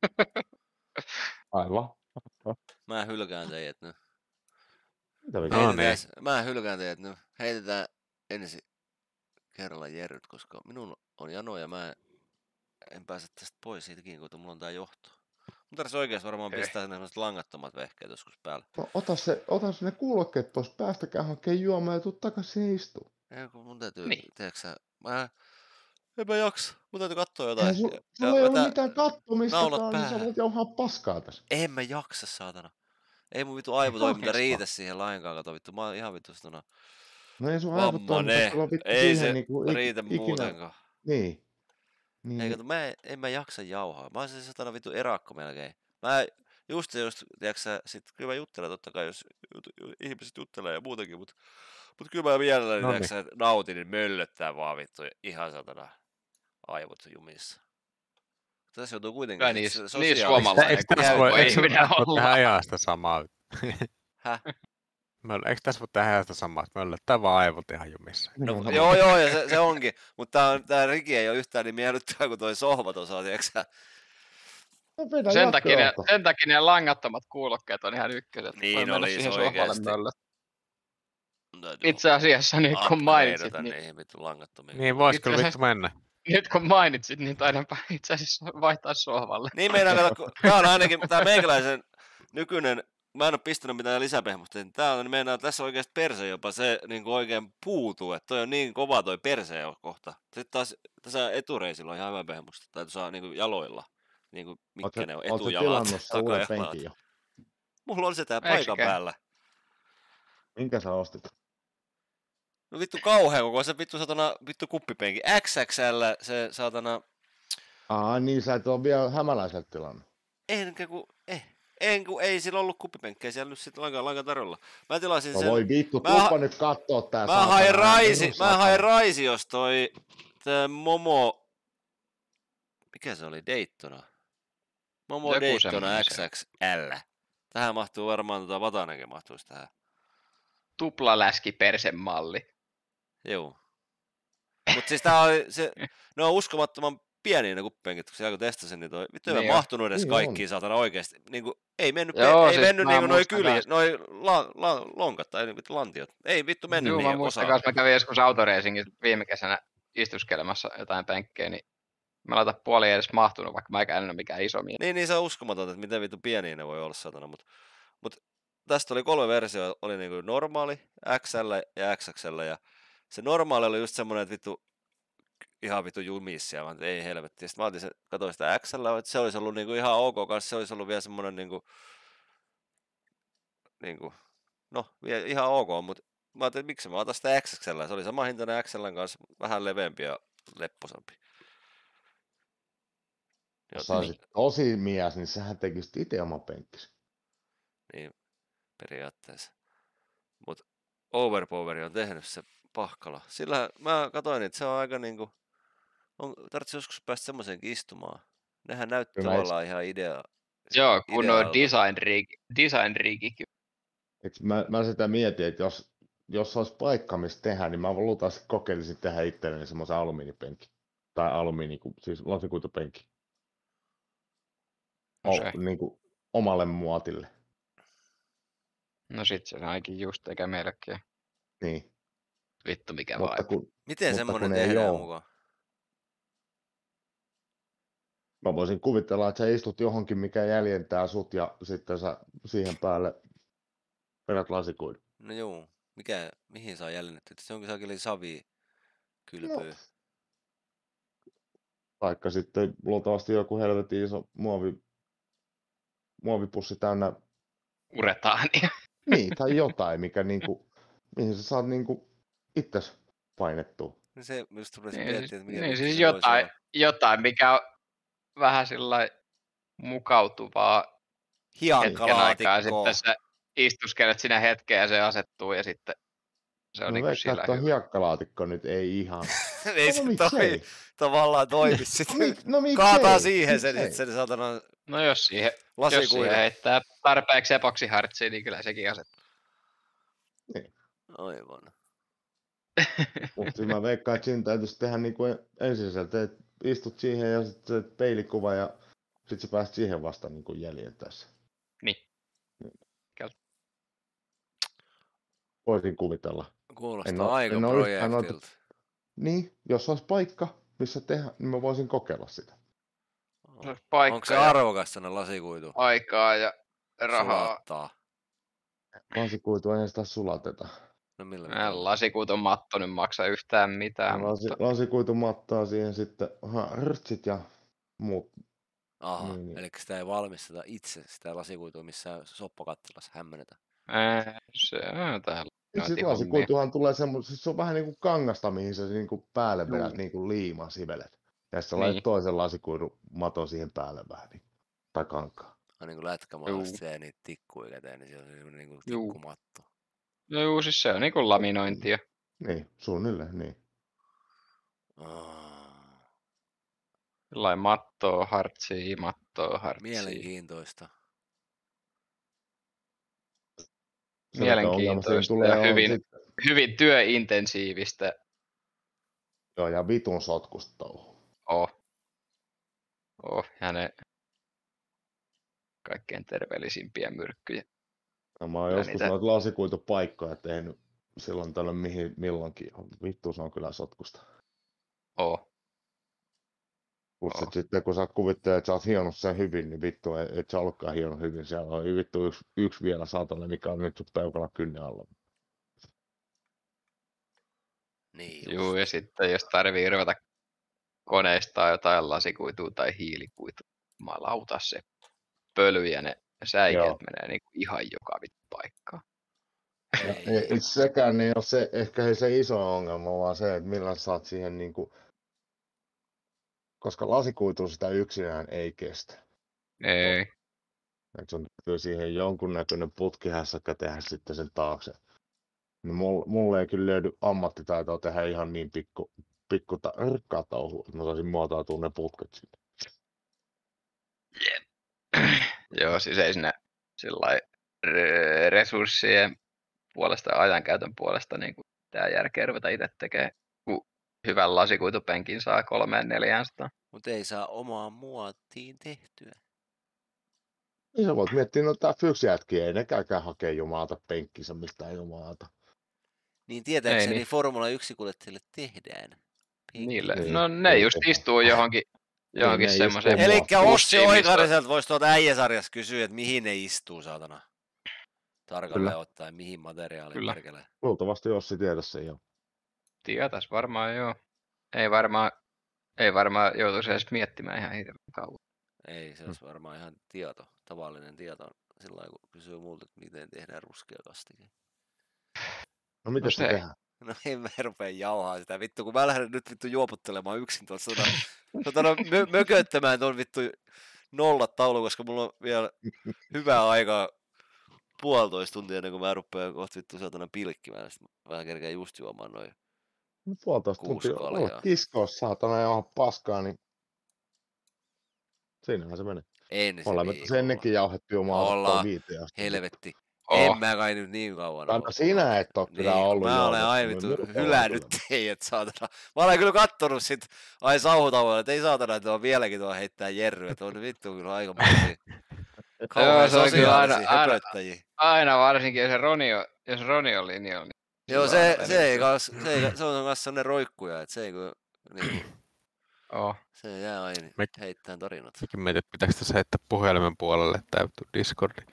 Speaker 8: Aivan.
Speaker 3: Mä hylkään teidät nyt.
Speaker 8: Mitä vittu?
Speaker 4: No
Speaker 3: Heitetään,
Speaker 4: niin.
Speaker 3: Mä hylkään teidät nyt. Heitetään ensi kerralla Jerryt, koska minun on jano ja mä en pääse tästä pois siitäkin, kun mulla on tää johto. Mun tarvitsisi oikeesti varmaan
Speaker 2: Ei.
Speaker 3: pistää ne sellaiset langattomat vehkeet joskus päälle.
Speaker 8: No, ota, se, ota se ne kuulokkeet pois päästä, käy hankeen juomaan ja tuu takaisin istuun.
Speaker 3: Ei kun mun täytyy,
Speaker 2: Niin.
Speaker 3: tiedätkö sä, mä en mä jaksa. Mun täytyy katsoa jotain.
Speaker 8: Eihän su,
Speaker 3: Ja-
Speaker 8: sulla
Speaker 3: ja
Speaker 8: ei ole
Speaker 3: vetää-
Speaker 8: mitään kattomistakaan,
Speaker 3: naulat
Speaker 8: niin sä
Speaker 3: päähän.
Speaker 8: voit jauhaa paskaa tässä.
Speaker 3: En mä jaksa, saatana. Ei mun vittu aivotoiminta
Speaker 2: Oikeesti
Speaker 3: riitä siihen lainkaan, kato vittu. Mä oon ihan vittu stona.
Speaker 8: No ei sun aivot toimita,
Speaker 3: Vammane.
Speaker 8: sulla on vittu
Speaker 3: Ei
Speaker 8: siihen
Speaker 3: se
Speaker 8: niinku ik-
Speaker 3: riitä
Speaker 8: ikinä.
Speaker 3: muutenkaan.
Speaker 8: Niin. niin.
Speaker 3: Ei kato, mä en, en mä jaksa jauhaa. Mä oon se satana vittu erakko melkein. Mä just se just, tiiäks sä, sit kyllä mä juttelen totta kai, jos jut, jut, ihmiset juttelee ja muutenkin, mut, mut kyllä mä mielelläni,
Speaker 4: No
Speaker 3: tiiäks sä, nautin, niin möllöttää vaan vittu ihan satana aivot jumissa. Tässä joutuu kuitenkin
Speaker 2: Kyllä
Speaker 3: sit
Speaker 2: niin,
Speaker 3: se
Speaker 2: niin
Speaker 3: sosiaalista-
Speaker 2: suomalainen
Speaker 4: Eikö
Speaker 2: kuin
Speaker 4: tässä voi,
Speaker 2: voi
Speaker 4: eikö
Speaker 2: ihminen
Speaker 4: tässä voi
Speaker 2: olla.
Speaker 4: tehdä ihan sitä samaa?
Speaker 3: Häh?
Speaker 4: Möl- Eikö tässä voi tehdä ihan sitä samaa, että möllöttää vaan aivot ihan jumissa?
Speaker 3: No, joo, joo, ja se, se onkin. Mutta tää, on- tää riki ei ole yhtään niin miellyttävää kuin toi sohva tuossa, tiiäks sä?
Speaker 8: No, vedä
Speaker 2: Sen takia, ne,
Speaker 8: jatkojohto.
Speaker 2: sen takia ne langattomat kuulokkeet on ihan ykköset.
Speaker 3: Niin
Speaker 2: Voi mennä
Speaker 3: olisi
Speaker 2: siihen sohvalle
Speaker 3: oikeesti.
Speaker 2: möllöt.
Speaker 3: Mun täytyy
Speaker 2: Itse asiassa nyt kun mainitsit,
Speaker 3: upgradeata
Speaker 2: niin,
Speaker 3: niihin vittu langattomiin.
Speaker 4: Niin vois
Speaker 2: Itse
Speaker 4: kyllä
Speaker 2: asiassa-
Speaker 4: vittu mennä.
Speaker 2: nyt kun mainitsit, niin taidanpa itse asiassa vaihtaa sohvalle.
Speaker 3: Niin meidän kato, kun tää on ainakin, tää meikäläisen nykyinen, mä en oo pistänyt mitään lisäpehmusta, niin tää on, meinaa, tässä oikeesti perse jopa se niin oikein puutuu, että toi on niin kova toi perse jo kohta. Sitten taas tässä etureisilla on ihan hyvä pehmusta, tai tuossa niin jaloilla, niin kuin
Speaker 8: Oot sä,
Speaker 3: mitkä ne on,
Speaker 8: oot sä
Speaker 3: etujalat,
Speaker 8: tilannut sen uuden
Speaker 3: takajalat.
Speaker 8: penkin jo?
Speaker 3: Mulla on se tää
Speaker 2: Eikö
Speaker 3: paikan
Speaker 2: käy?
Speaker 3: päällä.
Speaker 8: Minkä sä ostit?
Speaker 3: No vittu kauhean koko se vittu satana, vittu kuppipenki. X X L se saatana,
Speaker 8: Aa, niin sä et oo vielä hämäläiseltä tilannut.
Speaker 3: enkä ku, eh, en kun ei sillä ollut kuppipenkkejä siellä nyt sit lainkaan, lainkaan tarjolla. Mä tilasin
Speaker 8: No
Speaker 3: sen.
Speaker 8: voi vittu,
Speaker 3: Mä ha-
Speaker 8: tuuppa nyt kattoo tää
Speaker 3: Mä hain raisi,
Speaker 8: Herran
Speaker 3: mä hain
Speaker 8: saatana.
Speaker 3: raisi, jos toi tää Momo, mikä se oli, Daytona? Momo
Speaker 2: Joku
Speaker 3: Daytona
Speaker 2: semmonen
Speaker 3: X
Speaker 2: se.
Speaker 3: X L. Tähän mahtuu varmaan tota Vatanenkin mahtuisi tähän.
Speaker 2: Tuplaläski persemalli.
Speaker 3: Joo. Mut siis tää oli se, ne on uskomattoman pieniä ne kuppipenkit, kun siellä kun testasin, niin toi, vittu ei
Speaker 2: Niin
Speaker 3: mä
Speaker 2: on.
Speaker 3: mahtunut edes
Speaker 8: Niin
Speaker 3: kaikkiin saatana oikeesti. Niinku, ei mennyt,
Speaker 2: Joo,
Speaker 3: pe- ei
Speaker 2: siis
Speaker 3: mennyt
Speaker 2: mä
Speaker 3: niinku noi
Speaker 2: muistan
Speaker 3: kyljet,
Speaker 2: kans.
Speaker 3: noi la, la, lonkat tai vittu lantiot. Ei vittu mennyt
Speaker 2: Joo, mä
Speaker 3: niihin
Speaker 2: muistan
Speaker 3: osaan.
Speaker 2: kanssa, mä kävin joskus autoreisingissa viime kesänä istuskelemassa jotain penkkejä, niin mä laitan puoli ei edes mahtunut, vaikka mä en ole mikään iso mies.
Speaker 3: Niin, niin se on uskomatonta, että miten vittu pieniä ne voi olla satana, mut, mut tästä oli kolme versiota, oli niinku normaali, X L ja X X L, ja se normaali oli just semmonen, että vittu ihan vittu jumissia, vaan ei helvetti. Sitten mä otin sen, katsoin sitä X L, että se olisi ollut niinku ihan ok kanssa, se olisi ollut vielä semmonen niinku, niinku, no vielä ihan ok, mutta mä ajattelin, että miksi mä otan sitä X X L, se oli sama hintainen X L:n kanssa, vähän leveämpi ja lepposampi.
Speaker 8: Jos sä olisit tosi mies, niin sähän tekisit itse oman penkkisi.
Speaker 3: Niin, periaatteessa. Mut Overpoweri on tehnyt se Pahkala. Sillä mä katsoin, että se on aika niinku, on, tarvitsisi joskus päästä semmoiseenkin istumaan. Nehän näytti
Speaker 8: Kyllä,
Speaker 3: tavallaan ihan idea.
Speaker 2: Joo, kun on
Speaker 3: ideaalta.
Speaker 2: design rig, design rigikin.
Speaker 8: Eiks mä, mä sitä mietin, että jos, jos olisi paikka, missä tehdä, niin mä luultavasti kokeilisin tehdä itselleni semmoisen alumiinipenkin. Tai alumiini, siis lasikuitupenki. O,
Speaker 2: Se.
Speaker 8: niin kuin omalle muotille.
Speaker 2: No sit se ainakin just eikä meillekin.
Speaker 8: Niin.
Speaker 2: Vittu mikä
Speaker 8: Mutta
Speaker 2: vai.
Speaker 8: kun
Speaker 3: Miten
Speaker 8: Mutta
Speaker 3: semmonen
Speaker 8: kun ei
Speaker 3: tehdään
Speaker 8: oo.
Speaker 3: mukaan?
Speaker 8: mä voisin kuvitella, että sä istut johonkin, mikä jäljentää sut ja sitten sä siihen päälle vedät lasikuidun.
Speaker 3: No juu, mikä, mihin saa jäljennetty? Se onkin saakeli savi kylpyy.
Speaker 8: No. Taikka sitten luultavasti joku helvetin iso muovi, muovipussi täynnä,
Speaker 2: Uretaania.
Speaker 8: niin, tai jotain, mikä niinku, mihin sä saat niinku itses painettua.
Speaker 3: Niin se just rupesin
Speaker 2: Niin,
Speaker 3: miettimään,
Speaker 2: siis,
Speaker 3: että mikä
Speaker 2: niin,
Speaker 3: vittu
Speaker 2: siis
Speaker 3: se voisi
Speaker 2: jotain,
Speaker 3: olla.
Speaker 2: jotain, mikä on vähän sillä mukautuvaa hetken aikaa. Ja
Speaker 3: Hiekkalaatikkoa.
Speaker 2: sitten sä istuskelet siinä hetken ja se asettuu ja sitten se on
Speaker 8: No
Speaker 2: niinku
Speaker 8: veikkaan,
Speaker 2: sillä
Speaker 8: että tuo
Speaker 2: hyvä.
Speaker 8: hiekkalaatikko nyt ei ihan.
Speaker 3: Ei
Speaker 8: No
Speaker 3: se
Speaker 8: miksei?
Speaker 3: toi, tavallaan toimi
Speaker 8: No,
Speaker 3: sitten.
Speaker 8: mik, no miksei?
Speaker 3: Kaataa siihen sen,
Speaker 8: Miksei?
Speaker 3: sitten sen saatana
Speaker 2: No jos siihen, jos siihen
Speaker 3: lasikuidun.
Speaker 2: heittää tarpeeksi epoksihartsia, niin kyllä sekin asettuu.
Speaker 3: Aivan.
Speaker 8: Mutta mä veikkaan, että siinä täytyisi tehdä niin kuin ensin sä teet, istut siihen ja sitten teet peilikuva ja sitten sä pääset siihen vasta niin kuin jäljentäessä.
Speaker 2: Niin. Kyllä.
Speaker 8: Voisin kuvitella. En
Speaker 3: Kuulostaa
Speaker 8: oo-
Speaker 3: aika
Speaker 8: en oo yhtään noita-
Speaker 3: projektilta.
Speaker 8: Niin, jos olisi paikka, missä tehdä, niin mä voisin kokeilla sitä.
Speaker 2: Se olisi paikka
Speaker 3: Onko se
Speaker 2: ja
Speaker 3: arvokas tänne lasikuitu?
Speaker 2: aikaa ja rahaa.
Speaker 3: Sulattaa.
Speaker 8: Lasikuitu ei sitä sulateta.
Speaker 3: No millä
Speaker 2: Mä
Speaker 3: mitään?
Speaker 2: lasikuiton matto nyt maksa yhtään mitään,
Speaker 8: No, lasi,
Speaker 2: mutta
Speaker 8: lasikuitu mattaa siihen sitten rtsit ja muut.
Speaker 3: Aha,
Speaker 8: Niin, niin.
Speaker 3: eli sitä ei valmisteta itse, sitä lasikuitua missään soppakattilassa hämmennetä.
Speaker 2: ää, se on täällä.
Speaker 8: Sitten
Speaker 2: noita
Speaker 8: lasikuituhan tulee semmoinen, se on vähän niinku kangasta, mihin sä niinku päälle
Speaker 2: Juu.
Speaker 8: vedät niinku liimaa sivelet. Ja sitten
Speaker 2: Niin.
Speaker 8: laitat toisen lasikuidun maton siihen päälle vähän niin, tai kankaa.
Speaker 3: On niinku lätkämaalasta
Speaker 2: Juu.
Speaker 3: siellä niitä tikkuja käteen, niin siellä on semmoinen niinku
Speaker 2: Juu.
Speaker 3: tikkumatto.
Speaker 2: No juu, siis se on niinku laminointia.
Speaker 8: Niin, suunnilleen, niin.
Speaker 3: Oh,
Speaker 2: Jollain mattoa, hartsia, mattoa, hartsia.
Speaker 3: mielenkiintoista.
Speaker 8: Se, mikä ongelma siinä
Speaker 2: Mielenkiintoista
Speaker 8: tulee
Speaker 2: ja
Speaker 8: on
Speaker 2: hyvin,
Speaker 8: sit,
Speaker 2: hyvin työintensiivistä.
Speaker 8: joo, ja vitun sotkusta touhu.
Speaker 2: Oh. Oh, ja ne kaikkein terveellisimpiä myrkkyjä.
Speaker 8: No, mä oon
Speaker 2: Kyllä
Speaker 8: joskus
Speaker 2: niitä-
Speaker 8: noita lasikuitupaikkoja tehnyt silloin tällöin mihin, milloinkin. Vittu, se on kyllä sotkusta.
Speaker 2: Oh.
Speaker 8: Plus,
Speaker 2: Joo.
Speaker 8: että sitten kun sä kuvittelet, että sä oot hionnut sen hyvin, niin vittu, et, et sä ollutkaan hionnut hyvin. Siellä on vittu yksi, yksi vielä saatana, mikä on nyt sun peukana kynnen alla.
Speaker 3: Niin
Speaker 2: Juu, ja sitten jos tarvii ruveta koneistaa jotain lasikuitua tai hiilikuitua, jumalauta se pöly ja ne säikeet
Speaker 8: Joo.
Speaker 2: menee niinku ihan joka vittu paikkaan.
Speaker 8: Ja ei, ei sekään ei ole se, ehkä ei se iso ongelma, vaan se, että millä sä saat siihen niinku... Koska lasikuitu sitä yksinään ei kestä.
Speaker 2: Ei.
Speaker 8: Et sun täytyy siihen jonkunnäköinen putkihässäkkä tehdä sitten sen taakse. Niin mulle, mulle ei kyllä löydy ammattitaitoa tehdä ihan niin pikku, pikku ta- rikkaa touhua, että mä saisin muotautua ne putket sinne.
Speaker 2: Joo, siis ei sinne sillai re- resurssien puolesta ja ajankäytön puolesta niin kuin tää järkeä ruveta itse tekemään, kun hyvän lasikuitupenkin saa kolmeen neljäänsataan.
Speaker 3: Mutta ei saa omaan muottiin tehtyä.
Speaker 8: Niin sä voit miettiä noita fyksiätkin, ei nekään hakee jumalata penkkinsä mistään jumalata.
Speaker 3: Niin tietääkseni
Speaker 2: niin.
Speaker 3: niin. Formula yksi kuljettajille tehdään. Penkki.
Speaker 2: Niille.
Speaker 8: Niin,
Speaker 2: No ne
Speaker 8: niin
Speaker 2: just
Speaker 8: tehdään.
Speaker 2: istuu johonkin, johonkin
Speaker 8: ne
Speaker 2: semmoiseen.
Speaker 8: istuu
Speaker 3: Elikkä Ossi
Speaker 2: bussiin, missä-
Speaker 3: Oikariselta voisi tuolta äijäsarjassa kysyä, että mihin ne istuu, saatana. Tarkalleen
Speaker 8: Kyllä.
Speaker 3: ottaen, mihin materiaaliin
Speaker 2: Kyllä.
Speaker 3: perkelee.
Speaker 8: Luultavasti Ossi tiedä sen jo.
Speaker 2: Tietäis varmaan joo. Ei varmaan, ei varmaan joutuisi edes miettimään ihan hirveän kauan.
Speaker 3: Ei, se olisi varmaan ihan tieto, tavallinen tieto. Sillä lailla, kun kysyy multa, että miten tehdään ruskea kastike.
Speaker 8: No miten
Speaker 2: No
Speaker 8: se
Speaker 2: se.
Speaker 8: tehdään?
Speaker 3: No en mä rupea jauhaa sitä vittu, kun mä lähden nyt vittu juoputtelemaan yksin tuossa tota, tota, no, mö, mököttämään tuon vittu nollat taulu, koska mulla on vielä hyvää aikaa puolitoista tuntia ennen kuin mä rupean kohta vittu saatana pilkkimään. Sitten mä vähän kerkeä just juomaan noin.
Speaker 8: No puolitoista
Speaker 3: Kuusi
Speaker 8: tuntia
Speaker 3: kaljaa.
Speaker 8: olla kiskoa saatana ja onhan paskaa, niin siinähän se menee.
Speaker 3: Ensi
Speaker 8: Ollaan me
Speaker 3: viikolla.
Speaker 8: ennenkin jauhettu jumalata
Speaker 3: Ollaan.
Speaker 8: viiteen asti.
Speaker 3: Helvetti.
Speaker 2: Oh.
Speaker 3: En mä kai nyt niin kauan
Speaker 8: Tai
Speaker 3: ollut.
Speaker 8: no sinä et oo kyllä
Speaker 3: Niin, kun
Speaker 8: ollut
Speaker 3: mä olen
Speaker 8: jauhettu,
Speaker 3: aina
Speaker 8: niin
Speaker 3: vittu
Speaker 8: minut ollaan
Speaker 3: hylännyt
Speaker 8: kyllä.
Speaker 3: teidät, saatana. Mä olen kyllä kattonut sit ai sauhutauolla, että ei saatana, että on vieläkin tuo heittää jerryä, että on vittu kyllä aika muisia. Kauhean
Speaker 2: se on kyllä aina-
Speaker 3: sosiaalisia
Speaker 2: aina-
Speaker 3: höpöttäjiä.
Speaker 2: Aina varsinkin, jos se Roni on, jos Roni on linjoilla, niin
Speaker 3: Joo,
Speaker 2: silloin
Speaker 3: se,
Speaker 2: on
Speaker 3: se, ei
Speaker 2: venytty.
Speaker 3: kans, se, ei, se on kanssa sellainen roikkuja, että se ei kun, niin,
Speaker 2: Oh.
Speaker 3: se jää aina
Speaker 4: Me-
Speaker 3: heittämään tarinat.
Speaker 4: Mäkin mietin, että pitääkö tässä heittää puhelimen puolelle tää vittu Discordi.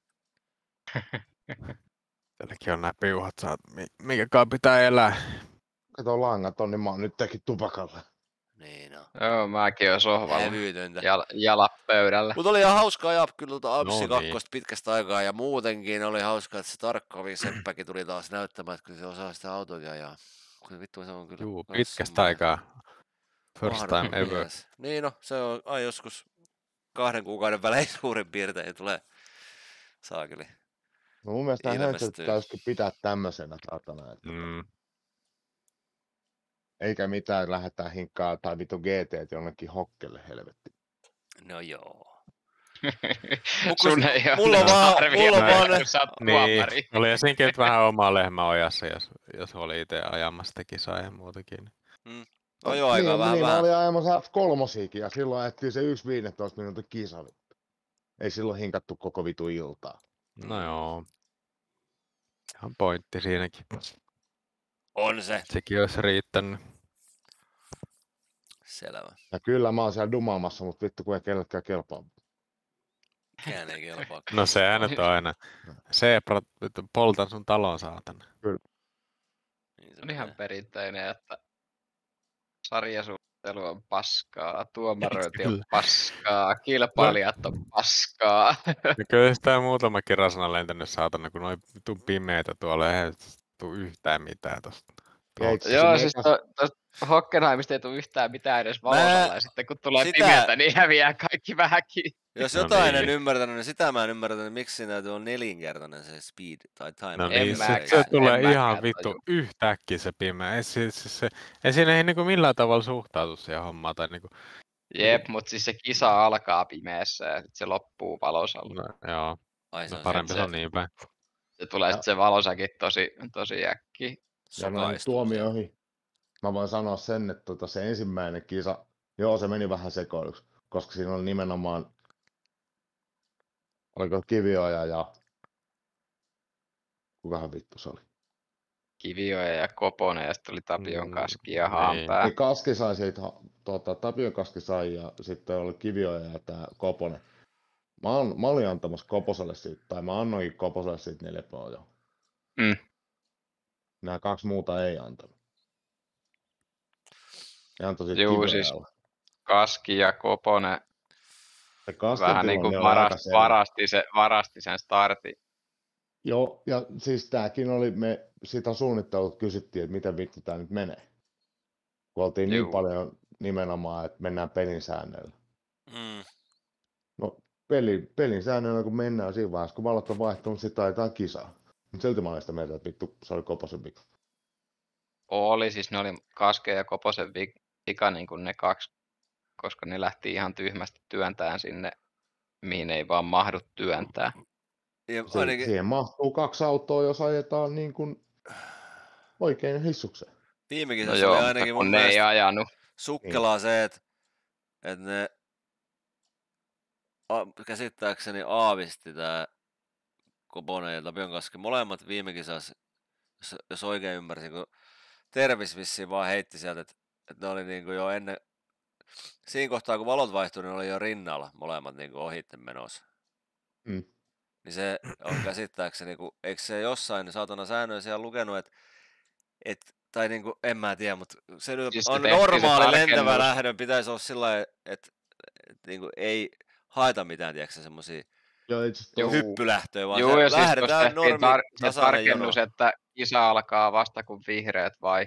Speaker 4: Tälläkin on nää piuhat, saat, mi- mikä kai pitää elää.
Speaker 8: Kato langat on, niin mä oon nyt tekin tupakalla.
Speaker 3: Niin on.
Speaker 2: Joo, mäkin oon sohvalla.
Speaker 3: Hävytöntä.
Speaker 2: Jal, jalat pöydällä.
Speaker 3: Mutta oli ihan hauska ajaa kyllä tuota Apsi
Speaker 4: No niin.
Speaker 3: kakkosta pitkästä aikaa ja muutenkin oli hauska, että se Tarkkovi Seppäkin tuli taas näyttämään, että kyllä se osaa sitä autoja ajaa. Kyllä vittu se on kyllä.
Speaker 4: Juu,
Speaker 3: kans
Speaker 4: pitkästä
Speaker 3: semmoinen
Speaker 4: aikaa. First time
Speaker 3: mahdoton
Speaker 4: ever.
Speaker 3: mies. Niin no, se on ai joskus kahden kuukauden välein suurin piirtein tulee saakeli.
Speaker 8: No mun mielestä nämä
Speaker 3: Ilmestyy.
Speaker 8: höntset täytyisikin pitää tämmöisenä saatana. että
Speaker 4: Mm.
Speaker 8: Eikä mitään lähdetään hinkkaa tai vittu G T jonnekin hokkelle helvetti.
Speaker 3: No joo.
Speaker 2: Sun ei oo
Speaker 3: mulla on vaan-
Speaker 2: tarvii
Speaker 3: mulla on
Speaker 2: enää,
Speaker 3: vaan ne-
Speaker 2: kun sä oot
Speaker 4: Niin,
Speaker 2: tuomari.
Speaker 4: oli siinäkin nyt vähän oma lehmä ojassa, jos, jos oli itse ajamassa sitä kisaa ja muutakin.
Speaker 3: No joo, aika
Speaker 8: niin,
Speaker 3: vähän
Speaker 8: niin, mä
Speaker 3: vähän.
Speaker 8: olin ajamassa F kolme ja silloin ajettiin se yksi viisitoista minuutin kisa. Ei silloin hinkattu koko vitu iltaa.
Speaker 4: No joo. Ihan pointti siinäkin.
Speaker 3: On se.
Speaker 4: Sekin olisi riittänyt.
Speaker 3: Selvä.
Speaker 8: Ja kyllä mä oon siellä dumaamassa, mutta vittu kun ei kellekään kelpaa.
Speaker 3: Mikään ei kelpaa.
Speaker 4: No sehän nyt on aina. Zebra, poltan sun talon saatana.
Speaker 3: Niin se
Speaker 2: On ihan
Speaker 3: menee.
Speaker 2: perinteinen, että sarjasuunnittelu on paskaa, tuomarointi on
Speaker 4: Kyllä.
Speaker 2: paskaa, kilpailijat on paskaa.
Speaker 4: Ja kyllä sitä muutama kirasana lentänyt saatana, kun noin vitun pimeetä tuolla ei tuu yhtään mitään tosta.
Speaker 8: Ja itse
Speaker 2: Joo,
Speaker 8: asiassa
Speaker 2: siis
Speaker 8: mekas-
Speaker 2: to, to, Hockenheimista ei tule yhtään mitään edes valosalla, ja sitten kun tulee
Speaker 3: sitä-
Speaker 2: pimeätä, niin häviää kaikki vähänkin.
Speaker 3: Jos
Speaker 4: No
Speaker 3: jotain
Speaker 4: niin.
Speaker 3: en ymmärtänyt, niin sitä mä en ymmärtänyt, että miksi siinä täytyy olla nelinkertainen se speed tai time.
Speaker 4: No
Speaker 2: En
Speaker 4: niin, se,
Speaker 2: mäkään,
Speaker 4: se
Speaker 2: en
Speaker 4: tulee
Speaker 2: mäkään
Speaker 4: ihan vittu
Speaker 2: taju.
Speaker 4: yhtäkkiä se pimeä. Ei, se, se, se, ei siinä ei niinku millään tavalla suhtautu siihen hommaan. Tai niinku,
Speaker 2: Jep, mutta siis se kisa alkaa pimeässä ja sitten se loppuu valosalla.
Speaker 4: no, joo,
Speaker 3: Ai se
Speaker 4: no
Speaker 3: on
Speaker 4: parempi
Speaker 2: se-
Speaker 4: se on niin päin.
Speaker 2: Se tulee
Speaker 8: Ja-
Speaker 2: sitten se valosakin tosi, tosi äkkiä.
Speaker 8: ja noihin
Speaker 3: sokaistuu.
Speaker 8: tuomioihin. Mä voin sanoa sen, että tota se ensimmäinen kisa, joo se meni vähän sekoiluksi, koska siinä oli nimenomaan, oliko Kivioja ja kukahan vittu se oli.
Speaker 2: Kivioja ja Koponen ja sitten oli Tapion
Speaker 4: Mm,
Speaker 2: Kaski ja
Speaker 4: niin.
Speaker 2: Haanpää.
Speaker 8: Niin Kaski sai siitä, tota, Tapion Kaski sai ja sitten oli Kivioja ja tää Koponen. Mä, on, mä olin antamassa Koposelle siitä, tai mä annoinkin Koposelle siitä neljä pohjaa.
Speaker 2: Mm.
Speaker 8: Nämä kaksi muuta ei antanut. Ne antoi siitä
Speaker 2: Juu,
Speaker 8: Kiviojalle.
Speaker 2: siis Kaski ja Koponen
Speaker 8: Se Kaskin
Speaker 2: vähän niin kuin
Speaker 8: tilanne oli aika
Speaker 2: varasti,
Speaker 8: selvä.
Speaker 2: varasti, se, varasti sen startin.
Speaker 8: Joo, ja siis tääkin oli, me sitä suunnittelut kysyttiin, että miten vittu tää nyt menee. Kun oltiin niin
Speaker 2: Juu.
Speaker 8: paljon nimenomaan, että mennään pelin säännöillä.
Speaker 3: Mm.
Speaker 8: No peli, pelin säännöillä kun mennään siinä vaiheessa, kun valot on vaihtunut, sitten ajetaan kisaa. Mutta silti mä olin sitä mieltä, että vittu se oli Koposen vika.
Speaker 2: Oli, siis ne oli Kasken ja Koposen vi- vika niin kuin ne kaksi, koska ne lähti ihan tyhmästi työntään sinne, mihin ei vaan mahdu työntää.
Speaker 3: Ja
Speaker 8: Si-
Speaker 3: ainakin
Speaker 8: Siihen mahtuu kaksi autoa, jos ajetaan niin kuin oikein hissukseen.
Speaker 3: viime
Speaker 2: No
Speaker 3: kisassa
Speaker 2: joo,
Speaker 3: oli
Speaker 2: mutta
Speaker 3: ainakin mun
Speaker 2: kun ne ei
Speaker 3: mielestä
Speaker 2: ajanut.
Speaker 3: sukkelaa se, että, että ne a, käsittääkseni aavisti tää Koponen ja Tapion Kaski molemmat viime kisassa, jos, jos oikein ymmärsin, kun Tervis vissiin vaan heitti sieltä, että, että ne oli niinku jo ennen, siinä kohtaa kun valot vaihtui, niin ne oli jo rinnalla molemmat niinku ohitte menossa.
Speaker 8: Mm.
Speaker 3: Niin se on käsittääkseni, kun, eikö se jossain saatana säännöissä siellä lukenut, että et, tai niinku, en mä tiedä, mutta se nyt
Speaker 2: Siis se
Speaker 3: on
Speaker 2: tehtiin se
Speaker 3: normaali lentävä
Speaker 2: tarkennus.
Speaker 3: lähdön, pitäisi olla sillä lailla, että et, niinku, ei haeta mitään, tiedätkö semmosia
Speaker 8: Joo, itse asiassa
Speaker 2: Joo.
Speaker 8: tosi-
Speaker 3: hyppylähtöä, vaan
Speaker 2: Joo,
Speaker 3: se
Speaker 2: ja siis tuossa
Speaker 3: lähdetään
Speaker 2: tehtiin
Speaker 3: normi
Speaker 2: tar- se
Speaker 3: tasainen jono.
Speaker 2: tarkennus, että kisa alkaa vasta kun vihreät vai.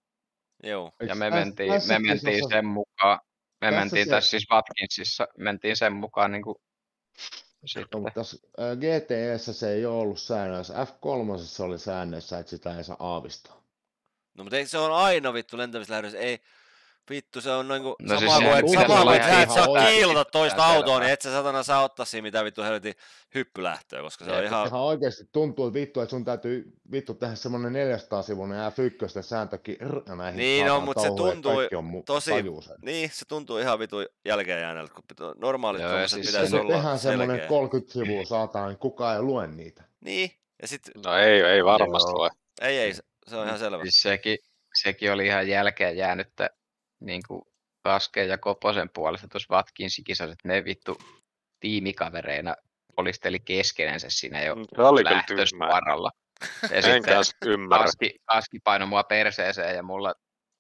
Speaker 3: Joo.
Speaker 2: Ja
Speaker 8: Eikö
Speaker 2: me
Speaker 8: tässä-
Speaker 2: mentiin,
Speaker 8: tässä
Speaker 2: me mentiin
Speaker 8: kisassa-
Speaker 2: sen mukaan. Me
Speaker 8: tässä
Speaker 2: mentiin
Speaker 8: se-
Speaker 2: tässä siis Watkinsissa, mentiin sen mukaan niin kuin
Speaker 8: No,
Speaker 2: sitten.
Speaker 8: mutta tässä ää, G T E:ssä se ei ole ollut säännöissä. F kolme oli säännöissä, että sitä ei saa aavistaa.
Speaker 3: No mutta eikö se on aina vittu lentävissä lähdössä? Ei, vittu se on niinku
Speaker 2: No
Speaker 3: sama
Speaker 2: siis
Speaker 3: kuin,
Speaker 2: sehän
Speaker 3: et,
Speaker 8: pitäisi
Speaker 3: sama
Speaker 8: olla
Speaker 3: kuin, että sä
Speaker 8: ihan
Speaker 3: et saa
Speaker 8: oikein.
Speaker 3: kiilata toista
Speaker 2: Ihan
Speaker 3: autoa,
Speaker 2: selvä.
Speaker 3: niin et sä satana saa ottaa siinä mitä vittu helvetin hyppylähtöä, koska se on
Speaker 2: Jep.
Speaker 3: ihan...
Speaker 8: Ihan oikeasti tuntuu, että vittu, että sun täytyy vittu tehdä semmonen neljäsataa-sivuinen F yksi sääntökin rr, näihin
Speaker 3: Niin, no,
Speaker 8: saatana
Speaker 3: mut se
Speaker 8: touhuihin, että
Speaker 3: tuntuu
Speaker 8: kaikki on mu-
Speaker 3: tosi-
Speaker 8: tajuu sen.
Speaker 3: Niin, se tuntuu ihan vitu jälkeen jääneeltä, kun pitää, normaalit
Speaker 2: Joo, ja
Speaker 3: tuommoiset
Speaker 2: siis
Speaker 3: pitäisi
Speaker 8: Se
Speaker 3: olla
Speaker 8: tehdään semmonen
Speaker 3: selkeä.
Speaker 8: kolmekymmentä sivua saatana, niin kukaan ei lue niitä.
Speaker 3: Niin, ja sit,
Speaker 7: No ei, ei varmasti
Speaker 2: Joo.
Speaker 7: ole.
Speaker 3: ei ei, se- se on ihan selvä.
Speaker 2: Siis sekin, sekin oli ihan jälkeen jäänyttä niin kuin Kasken ja Koposen puolesta tuossa Watkinsin kisassa, että ne vittu tiimikavereina polisteli keskenensä siinä jo
Speaker 7: Se oli kyllä tyhmää.
Speaker 2: lähtösparalla. Ja
Speaker 7: En
Speaker 2: sitten
Speaker 7: kanssa ymmärrä.
Speaker 2: Kaski, Kaski painoi mua perseeseen ja mulla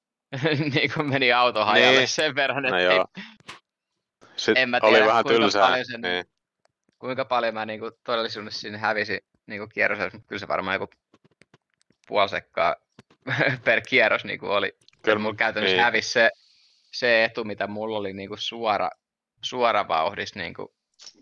Speaker 2: niin kuin meni auto hajalle
Speaker 7: Niin.
Speaker 2: sen verran, että
Speaker 7: No
Speaker 2: ei,
Speaker 7: joo. Sitten
Speaker 2: en mä
Speaker 7: oli
Speaker 2: tiedä,
Speaker 7: vähän
Speaker 2: kuinka
Speaker 7: tylsää.
Speaker 2: paljon sen-
Speaker 7: Niin.
Speaker 2: kuinka paljon mä niinku todellisuudessa sinne hävisin niinku kierrosajassa, mutta kyllä se varmaan joku puoli sekkaa per kierros niinku oli. Kyllä mulla käytännössä
Speaker 7: niin.
Speaker 2: hävisi se, se etu, mitä mulla oli niinku suora, suora vauhdis niinku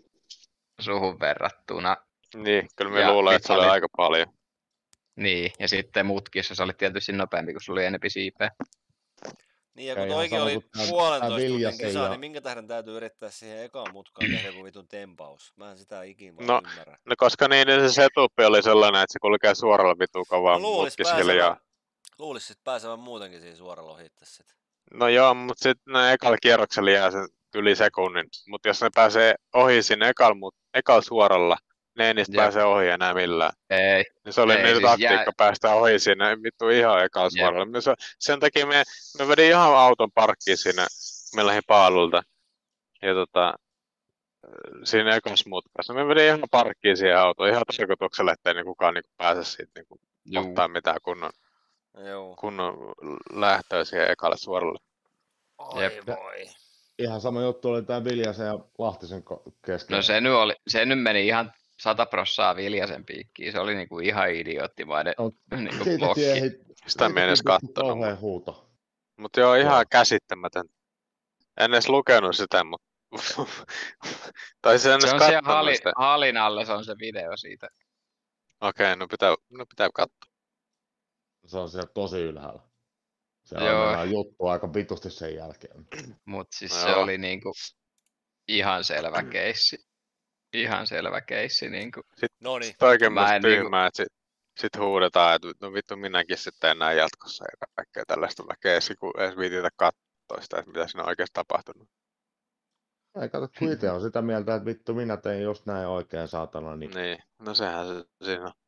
Speaker 2: suhun verrattuna.
Speaker 7: Niin, kyllä me
Speaker 2: Ja
Speaker 7: luulen,
Speaker 2: sit
Speaker 7: että se oli
Speaker 2: oli-
Speaker 7: aika paljon.
Speaker 2: Niin, ja sitten mutkissa se oli tietysti nopeampi, kun sulla oli enempi siipeä.
Speaker 3: Niin, ja
Speaker 8: Ja
Speaker 3: kun
Speaker 8: ihan
Speaker 3: toikin
Speaker 8: sama
Speaker 3: oli
Speaker 8: kuin tää-
Speaker 3: puolentoista
Speaker 8: tää
Speaker 3: tunnin
Speaker 8: Viljasen
Speaker 3: kisa,
Speaker 8: ja-
Speaker 3: niin minkä tähden täytyy yrittää siihen ekaan mutkaan tehdä joku vitun tempaus? Mä en sitä ikinä vaan
Speaker 7: No,
Speaker 3: ymmärrä.
Speaker 7: No koska niin se setupi oli sellainen, että se kulkee suoralla vitu kovaa
Speaker 3: No, luulis
Speaker 7: mutkis hiljaa.
Speaker 3: pääsevän, luulis sit pääsevän muutenkin siinä suoralla ohitte sit.
Speaker 7: No joo, mutta sitten ne ekalla kierroksella jää sen yli sekunnin. Mutta jos ne pääsee ohi siinä ekalla, mut, ekalla suoralla, ne ei niistä
Speaker 2: Jep.
Speaker 7: pääse ohi enää millään.
Speaker 2: Ei.
Speaker 7: Niin se oli
Speaker 2: Ei,
Speaker 7: niitä
Speaker 2: siis
Speaker 7: taktiikka
Speaker 2: jää-
Speaker 7: päästä ohi sinne vittu ihan ekalla
Speaker 2: Jep.
Speaker 7: suoralla. Me se- Sen takia me, me vedin ihan auton parkkiin sinne, me lähdin paalulta. Ja tota, siinä ekassa mutkassa. Me vedin ihan parkkiin siihen autoon ihan tarkoituksella, ettei niin kukaan niin pääse siitä niin
Speaker 2: Juu.
Speaker 7: ottaa mitään kunnon,
Speaker 3: Joo.
Speaker 7: kunnon lähtöä siihen ekalle suoralle.
Speaker 3: Oi
Speaker 2: Jep.
Speaker 3: voi.
Speaker 8: Ihan sama juttu oli tää Viljasen ja Lahtisen ko- kesken.
Speaker 2: No se nyt, oli, se nyt meni ihan sata prossaa Viljasen piikkiin. Se oli niinku ihan idioottimainen
Speaker 8: No,
Speaker 2: niinku
Speaker 8: siitä
Speaker 2: blokki.
Speaker 8: tiehi,
Speaker 7: Sitä me en edes kattonut.
Speaker 8: kauhean huuto.
Speaker 7: Mutta joo, ihan
Speaker 8: Joo.
Speaker 7: käsittämätön. En edes lukenut sitä, mutta... tai se en
Speaker 2: Se
Speaker 7: edes
Speaker 2: on siellä
Speaker 7: kattonut
Speaker 2: hali,
Speaker 7: sitä.
Speaker 2: halin alla, se on se video siitä.
Speaker 7: Okei, no pitää, no pitää katsoa.
Speaker 8: Se on siellä tosi ylhäällä. Se
Speaker 2: Joo.
Speaker 8: on mennään juttu aika vitusti sen jälkeen.
Speaker 2: Mut siis
Speaker 7: No
Speaker 2: se
Speaker 7: joo.
Speaker 2: oli niinku ihan selvä keissi. Ihan selvä keissi niinku.
Speaker 3: Noniin.
Speaker 7: Sitten oikein
Speaker 2: Mä
Speaker 7: musta
Speaker 2: en niinku-
Speaker 7: tyhmää, että sit, sit huudetaan, että no vittu minäkin sitten enää jatkossa ja kaikkea tällaista väkeä, kun edes viititä katsoa sitä, että mitä siinä on oikeasti tapahtunut.
Speaker 8: Ei kato, kun itse on sitä mieltä, että vittu minä tein just näin oikein saatana, niin
Speaker 7: Niin, no sehän se siinä on.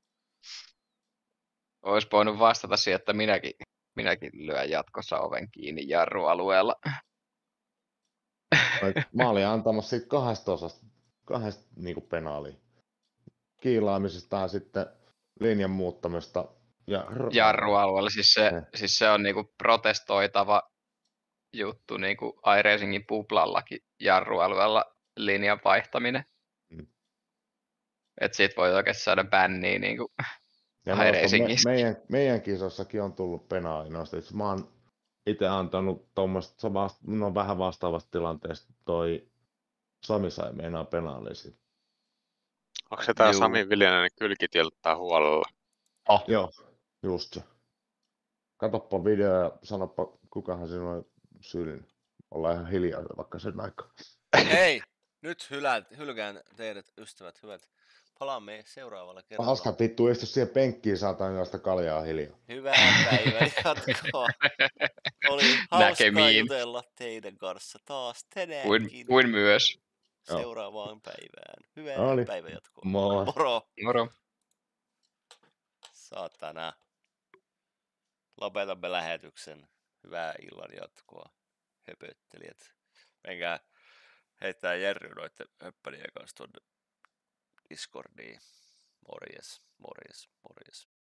Speaker 2: Ois voinut vastata siihen, että minäkin, minäkin lyön jatkossa oven kiinni jarrualueella.
Speaker 8: mä olin antamassa siitä kahdesta osasta, kahdesta niinku penaalia. Kiilaamisesta ja sitten linjan muuttamista. Ja
Speaker 2: Jarrualueella, siis se,
Speaker 8: Ne.
Speaker 2: siis se on niinku protestoitava juttu niinku iRacingin puplallakin jarrualueella linjan vaihtaminen.
Speaker 8: Mm.
Speaker 2: Et sit voi oikeesti saada bänniä niinku
Speaker 8: Ja noista me,
Speaker 2: iRacingista.
Speaker 8: meidän, meidän kisossakin on tullut penaali noista. Itse mä oon itse antanut tuommoista, se vast, no vähän vastaavasta tilanteesta toi Sami sai meinaa penaalia siitä.
Speaker 7: Onko se tää
Speaker 2: Juu.
Speaker 7: Sami Viljanen kylki tilttää huolella?
Speaker 2: Oh.
Speaker 8: Joo, just se. Katoppa video ja sanoppa, kukahan siinä on syyllinen. Ollaan ihan hiljaa vaikka sen aikaa.
Speaker 3: Hei, nyt hylään, hylkään teidät, ystävät hyvät. Palaamme seuraavalla kerralla.
Speaker 8: Hauska vittu, istu siihen penkkiin, saatan josta kaljaa hiljaa.
Speaker 3: Hyvää päivän jatkoa. Oli hauskaa
Speaker 2: Näkemiin.
Speaker 3: jutella teidän kanssa taas
Speaker 2: Kuin,
Speaker 3: tänäänkin
Speaker 2: kuin myös.
Speaker 3: seuraavaan päivään. Hyvää
Speaker 8: Oli.
Speaker 3: päivän jatkoa.
Speaker 8: Moi.
Speaker 3: Moro.
Speaker 2: Moro.
Speaker 3: Saatana. Lopetamme lähetyksen. Hyvää illan jatkoa, höpöttelijät. Menkää heittää Jerry noitten höppälien kanssa tuonne Discordiin. Morjes, morjes, morjes.